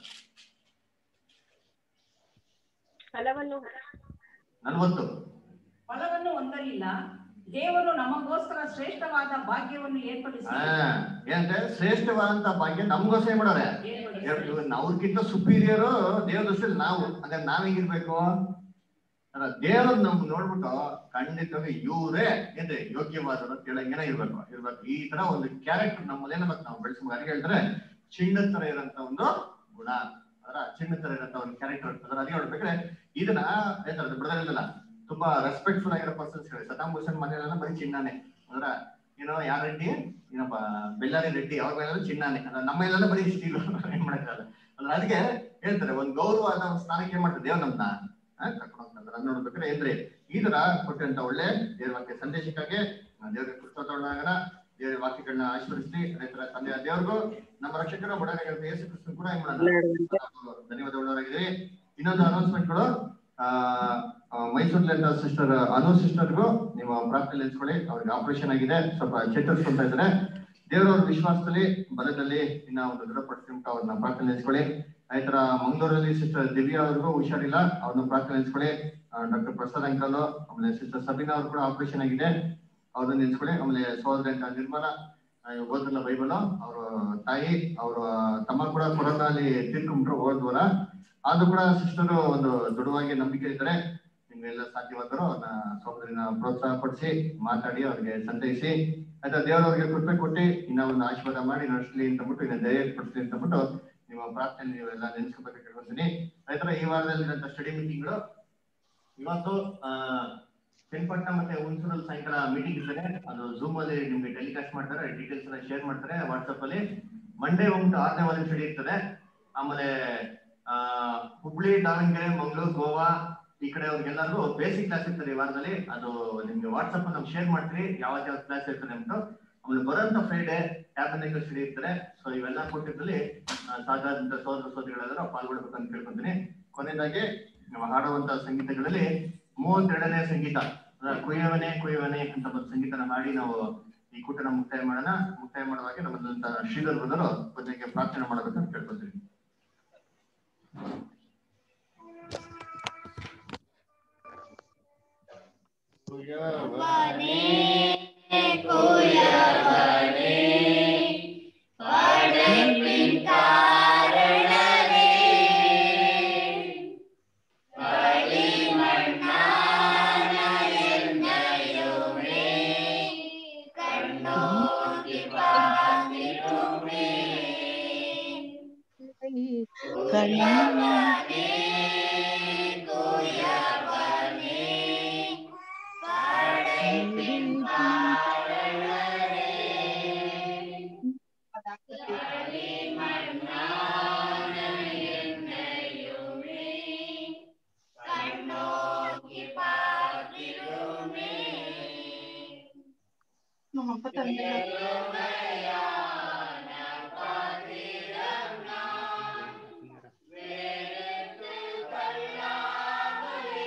40 ಫಲವನ್ನು ಹೊಂದಲಿಲ್ಲ, ದೇವರು ನಮಗೋಸ್ಕರ ಶ್ರೇಷ್ಠವಾದ ಭಾಗ್ಯವನ್ನು ಏರ್ಪಡಿಸಿ. ಏನಂದ್ರೆ ಶ್ರೇಷ್ಠವಾದಂತ ಭಾಗ್ಯ ನಮ್ಗೋಸ್ಕರ ಮಾಡೋರೆ. ಅವ್ರಿಗಿಂತ ಸುಪೀರಿಯರು ದೇವ್ರ ದೃಷ್ಟಿಯಲ್ಲಿ ನಾವು. ಅಂದ್ರೆ ನಾವ್ ಹೆಂಗಿರ್ಬೇಕು, ದೇವರು ನಮ್ಗೆ ನೋಡ್ಬಿಟ್ಟು ಖಂಡಿತವಾಗಿ ಇವರೇ ಏನ್ರಿ ಯೋಗ್ಯವಾದವರು ಕೆಳಗಿನ ಇರ್ಬೇಕು. ಈ ತರ ಒಂದು ಕ್ಯಾರೆಕ್ಟರ್ ನಮ್ಮಲ್ಲೇನ ನಾವು ಬೆಳೆಸ್ಬೇಕು. ಅದಕ್ಕೆ ಹೇಳ್ತಾರೆ ಚಿನ್ನದ ತರ ಇರೋಂತ ಒಂದು ಗುಣ, ಅದರ ಚಿನ್ನದ ತರ ಇರೋಂತ ಒಂದು ಕ್ಯಾರೆಕ್ಟರ್ ಇರ್ತದೆ. ಅದಕ್ಕೆ ಹೇಳ್ಬೇಕ್ರೆ ಇದನ್ನ ಹೇಳ್ತಾರೆ ಬಿಡದಲ್ಲ, ತುಂಬಾ ರೆಸ್ಪೆಕ್ಟ್ಫುಲ್ ಆಗಿರೋ ಪರ್ಸನ್ಸ್ ಹೇಳಿ. ಸದಾಮ್ ಹುಸೇನ್ ಮನೆಯಲ್ಲ ಬರೀ ಚಿನ್ನನೇ, ಅದರ ಏನೋ ಯಾರ ರೆಡ್ಡಿ ಏನಪ್ಪ ಬೆಲ್ಲಾರಿ ರೆಡ್ಡಿ ಅವ್ರ ಮೇಲೆ ಚಿನ್ನನೇ, ನಮ್ಮ ಮೇಲೆಲ್ಲ ಬರೀ ಸ್ಟೀಲ್ ಏನ್ ಮಾಡಕ್ಕಾಗಲ್ಲ. ಅಂದ್ರೆ ಅದಕ್ಕೆ ಹೇಳ್ತಾರೆ ಒಂದು ಗೌರವವಾದ ಒಂದು ಸ್ಥಾನಕ್ಕೆ ಏನ್ ಮಾಡ್ತಾರೆ ದೇವ್ ನಮ್ನ ಕರ್ಕೊಂಡು ಹೋಗ್ತಾರೆ. ಅದ್ ನೋಡ್ಬೇಕ್ರೆ ಏನ್ರಿ ಈ ತರ ಕೊಟ್ಟಂತ ಒಳ್ಳೆ ದೇವ್ರ ವಾಕ್ಯ ಸಂದೇಶಕ್ಕಾಗಿ ದೇವ್ರಿಗೆ ಕೃತಜ್ಞರಾಗೋಣ. ದೇವ್ರ ವಾಕ್ಯಗಳನ್ನ ಆಶೀರ್ವದಿಸಿ ಅದೇ ತರ ತಂದೆಯ ದೇವ್ರಿಗೂ ನಮ್ಮ ರಕ್ಷಕರ ಒಡನಾಗಿರೋ ಯೇಸು ಕ್ರಿಸ್ತನ್ ಕೂಡ ಏನ್ ಮಾಡೋಣ ಧನ್ಯವಾದಗಳಾಗಿದ್ದೀವಿ. ಇನ್ನೊಂದು ಅನೌನ್ಸ್ಮೆಂಟ್ಗಳು, ಮೈಸೂರಿನ ಸಿಸ್ಟರ್ ಅನು ಸಿಸ್ಟರ್ಗೂ ನೀವು ಪ್ರಾರ್ಥನೆ ನೆನೆಸ್ಕೊಳ್ಳಿ. ಅವ್ರಿಗೆ ಆಪರೇಷನ್ ಆಗಿದೆ, ಸ್ವಲ್ಪ ಚೇತರಿಸ್ಕೊಳ್ತಾ ಇದ್ದಾರೆ. ದೇವರವ್ರ ವಿಶ್ವಾಸದಲ್ಲಿ ಬಲದಲ್ಲಿ ಇನ್ನ ಒಂದು ದೃಢಪಡಿಸ್ಕೊಂಡ್ಬಿಟ್ಟು ಅವ್ರನ್ನ ಪ್ರಾರ್ಥನೆ ನೆನೆಸ್ಕೊಳ್ಳಿ. ಅದೇ ತರ ಮಂಗಳೂರಲ್ಲಿ ಸಿಸ್ಟರ್ ದಿವ್ಯಾ ಅವ್ರಿಗೂ ಹುಷಾರಿಲ್ಲ, ಅವ್ರನ್ನ ಪ್ರಾರ್ಥನೆ ನೆನೆಸ್ಕೊಳ್ಳಿ. ಡಾಕ್ಟರ್ ಪ್ರಸಾದ್ ಅಂಕಲ್, ಆಮೇಲೆ ಸಿಸ್ಟರ್ ಸಬೀನಾ ಅವ್ರು ಕೂಡ ಆಪರೇಷನ್ ಆಗಿದೆ, ಅವ್ರನ್ನ ನೆನೆಸ್ಕೊಳ್ಳಿ. ಆಮೇಲೆ ಸಹೋದರ ನಿರ್ಮಲ ಓದಲ್ಲ ಬೈಬಲ್, ಅವ್ರ ತಾಯಿ ಅವ್ರ ತಮ್ಮ ಕೂಡ ಕೊರೋನಾಲಿ ತೀರ್ಕೊಂಡ್ರು ಹೋದ್ವರ. ಆದ್ರೂ ಕೂಡ ಸಿಸ್ಟರ್ ಒಂದು ದೃಢವಾಗಿ ನಂಬಿಕೆ ಇದ್ದಾರೆ. ನಿಮ್ಗೆಲ್ಲ ಸಾಧ್ಯವಾದರೂ ಅವ್ರನ್ನ ಸಹೋದರಿನ ಪ್ರೋತ್ಸಾಹ ಪಡಿಸಿ ಮಾತಾಡಿ ಅವ್ರಿಗೆ ಸಂತೈಸಿ ಆಯ್ತಾ ದೇವರವ್ರಿಗೆ ಕೃಪೆ ಕೊಟ್ಟು ಇನ್ನ ಒಂದು ಆಶೀರ್ವಾದ ಮಾಡಿ ನಡೆಸಲಿ ಅಂತ ಬಿಟ್ಟು ಇನ್ನ ಧೈರ್ಯ ಪಡಿಸಲಿ ಅಂತ ಬಿಟ್ಟು ನಿಮ್ಮ ಪ್ರಾರ್ಥನೆ ನೀವೆಲ್ಲ ನೆನೆಸ್ಕೋಬೇಕು ಕೇಳ್ಕೊತೀನಿ. ಅದೇ ತರ ಈ ವಾರದಲ್ಲಿರುವಂತ ಸ್ಟಡಿ ಮೀಟಿಂಗ್ಗಳು ಇವತ್ತು ಚನ್ನಪಟ್ಟಣ ಮತ್ತೆ ಹುಣಸೂರಲ್ಲಿ ಸಾಯಂಕಾಲ ಮೀಟಿಂಗ್ ಇರ್ತದೆ. ಅದು ಝೂಮ್ ಅಲ್ಲಿ ನಿಮ್ಗೆ ಟೆಲಿಕಾಸ್ಟ್ ಮಾಡ್ತಾರೆ, ಡೀಟೇಲ್ಸ್ ಎಲ್ಲ ಶೇರ್ ಮಾಡ್ತಾರೆ ವಾಟ್ಸಪ್ ಅಲ್ಲಿ. ಮಂಡೇ ಹೋಗ್ಬಿಟ್ಟು 6ನೇ ವಾರ ಸ್ಟಡಿ ಇರ್ತದೆ. ಆಮೇಲೆ ಹುಬ್ಳಿ, ದಾವಣಗೆರೆ, ಮಂಗಳೂರು, ಗೋವಾ ಈ ಕಡೆ ಅವ್ರಿಗೆಲ್ಲರಿಗೂ ಬೇಸಿಕ್ ಕ್ಲಾಸ್ ಇರ್ತದೆ ಈ ವಾರದಲ್ಲಿ. ಅದು ನಿಮ್ಗೆ ವಾಟ್ಸಪ್ ನಾವು ಶೇರ್ ಮಾಡ್ತೀವಿ ಯಾವ ಕ್ಲಾಸ್ ಇರ್ತದೆ ಅಂತ. ಆಮೇಲೆ ಬರೋಂತ ಫ್ರೈಡೆ ಟ್ಯಾಬರ್ನಕಲ್ ಸ್ಟಡಿ ಇರ್ತಾರೆ. ಸೊ ಇವೆಲ್ಲ ಕೊಟ್ಟಿದ್ರಲ್ಲಿ ಸಾಧಾರಣ ಸೋದರ ಸೋದರಿಗಳಾದ್ರೂ ಪಾಲ್ಗೊಳ್ಬೇಕು ಅಂತ ಕೇಳ್ಕೊಂತೀನಿ. ಕೊನೆಯದಾಗಿ ನಾವು ಹಾಡುವಂತ ಸಂಗೀತಗಳಲ್ಲಿ 32ನೇ ಸಂಗೀತ ಕುಯ್ಯವನೇ ಕುಯ್ಯವನೇ ಅಂತ ಒಂದು ಸಂಗೀತನ ಹಾಡಿ ನಾವು ಈ ಕೂಟನ ಮುಕ್ತಾಯ ಮಾಡೋಣ. ಮುಕ್ತಾಯ ಮಾಡುವಾಗ ನಮ್ಮದಂತ ಶ್ರೀಧರ್ ಬಂದರು ಕೊನೆಗೆ ಪ್ರಾರ್ಥನೆ ಮಾಡಬೇಕು ಅಂತ ಕೇಳ್ಕೊತೀವಿ. ಕುಯ್ಯವನೇ ಕುಯ್ಯವನೇ ಪಡೆಪಿನ್ ಕಾರಣನೇ കളിമണ്ണാന എന്നയുമേ കണ്ണോക്കി പാർത്തിടുമേ കുയ്യവനേ കുയ്യവനേ പടൈപ്പിൻ കാരണനേ കളിമണ്ണാന എന്നയുമേ കണ്ണോക്കി പാർത്തിടുമേ ഉയരുകയാന പാതിരം ഞാൻ വേരത്തു തള്ളാമലേ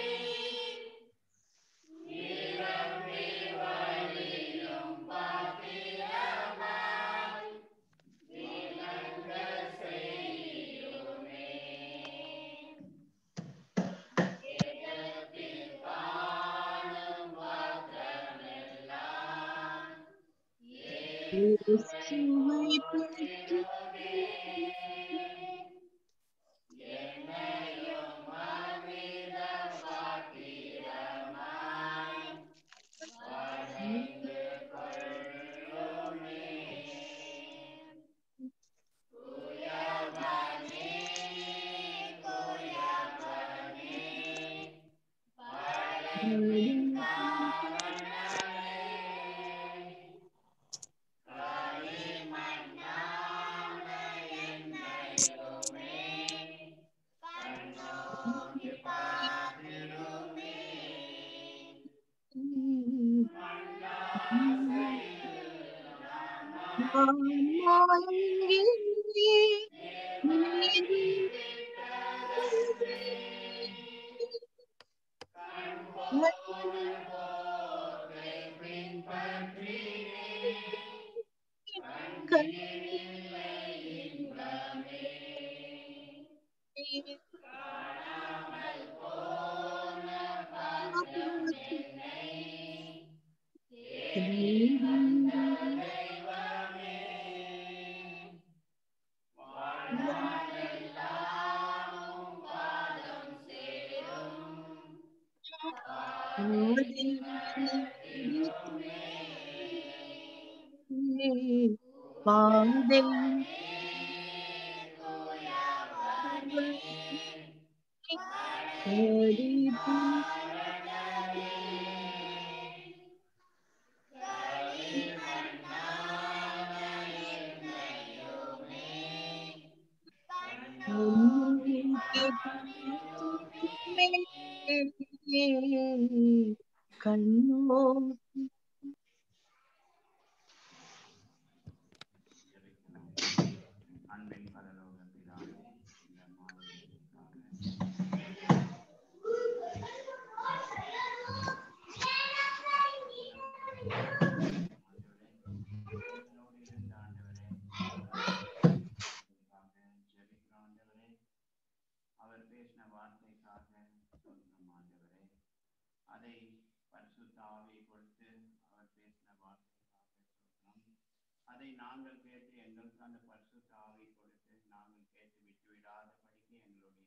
നിറമേ വഴിയും പാതിരമായി വിളങ്ക செய்யுமே எதற்கில் காணும் பாத்திரமெல்லாம் இயேசுவை பற்றிடுமே என்னையும் அமிர்த பாத்திரமாய் வளைந்து கொள்ளுமே குயவனே குயவனே படைப்பின் காரணனே களிமண்ணான என்னையுமே கண்ணோக்கி பார்த்திடுமே கண்ணோ அன்பின் பரலோக பிதாவே, இந்த மாதத்திற்காக எங்களோடு இருந்த ஆண்டவரே, ஜெபிக்கிறோம் ஆண்டவரே. அவர் பேசின வார்த்தைக்காக சொல்லும் ஆண்டவரே, அதை பரிசுத்த ஆவியை கொடுத்து அவர் பேசின வார்த்தைக்காக சொல்லும். அதை நாங்கள் கேட்டு எங்களுக்கு அந்த பரிசுத்த ஆவியை கொடுத்து நாங்கள் கேட்டு விட்டுவிடாதபடிக்கு எங்களுடைய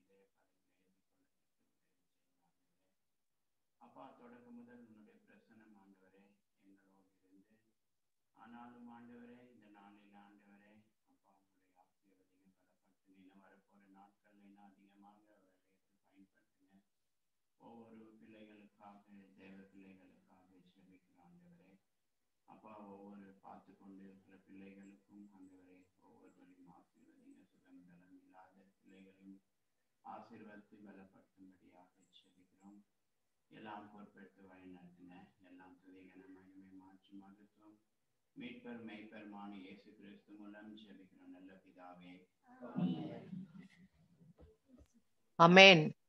அப்பா, தொடக்க முதல் உன்னுடைய பிரசன்னம் ஆண்டவரே எங்களோடு இருந்து, ஆனாலும் ஆண்டவரே இந்த நாளில் ஆண்டவரே அப்பா உங்களுடைய ஆசீர்வாதங்களை பலப்படுத்தின வரப்போற நாட்கள் இன்னும் அதிகமாக அவர்களை பயன்படுத்தின ஒவ்வொரு பிள்ளைகளுக்காக தேவ பிள்ளைகளுக்காக ஜெபிக்கிற ஆண்டவரே அப்பா, ஒவ்வொரு பார்த்து கொண்டு இருக்கிற பிள்ளைகளுக்கும் ஆண்டவரே ஒவ்வொருவரையும் ஆசீர்வதிங்க. சுதந்திரம் இல்லாத பிள்ளைகளையும் ஆசீர்வதித்து பலப்படுத்தும்படியாக ஜெபிக்கிறோம். எல்லாம் பொறுப்பெடுத்து வழி நடத்தின எல்லாம் துதிகன மகிமை மாற்றி மகத்துவம் மீட்பர் மெய்ப்பெருமான இயேசு கிறிஸ்து மூலம் ஜெபிக்கிறோம் நல்ல பிதாவே. ஆமென்.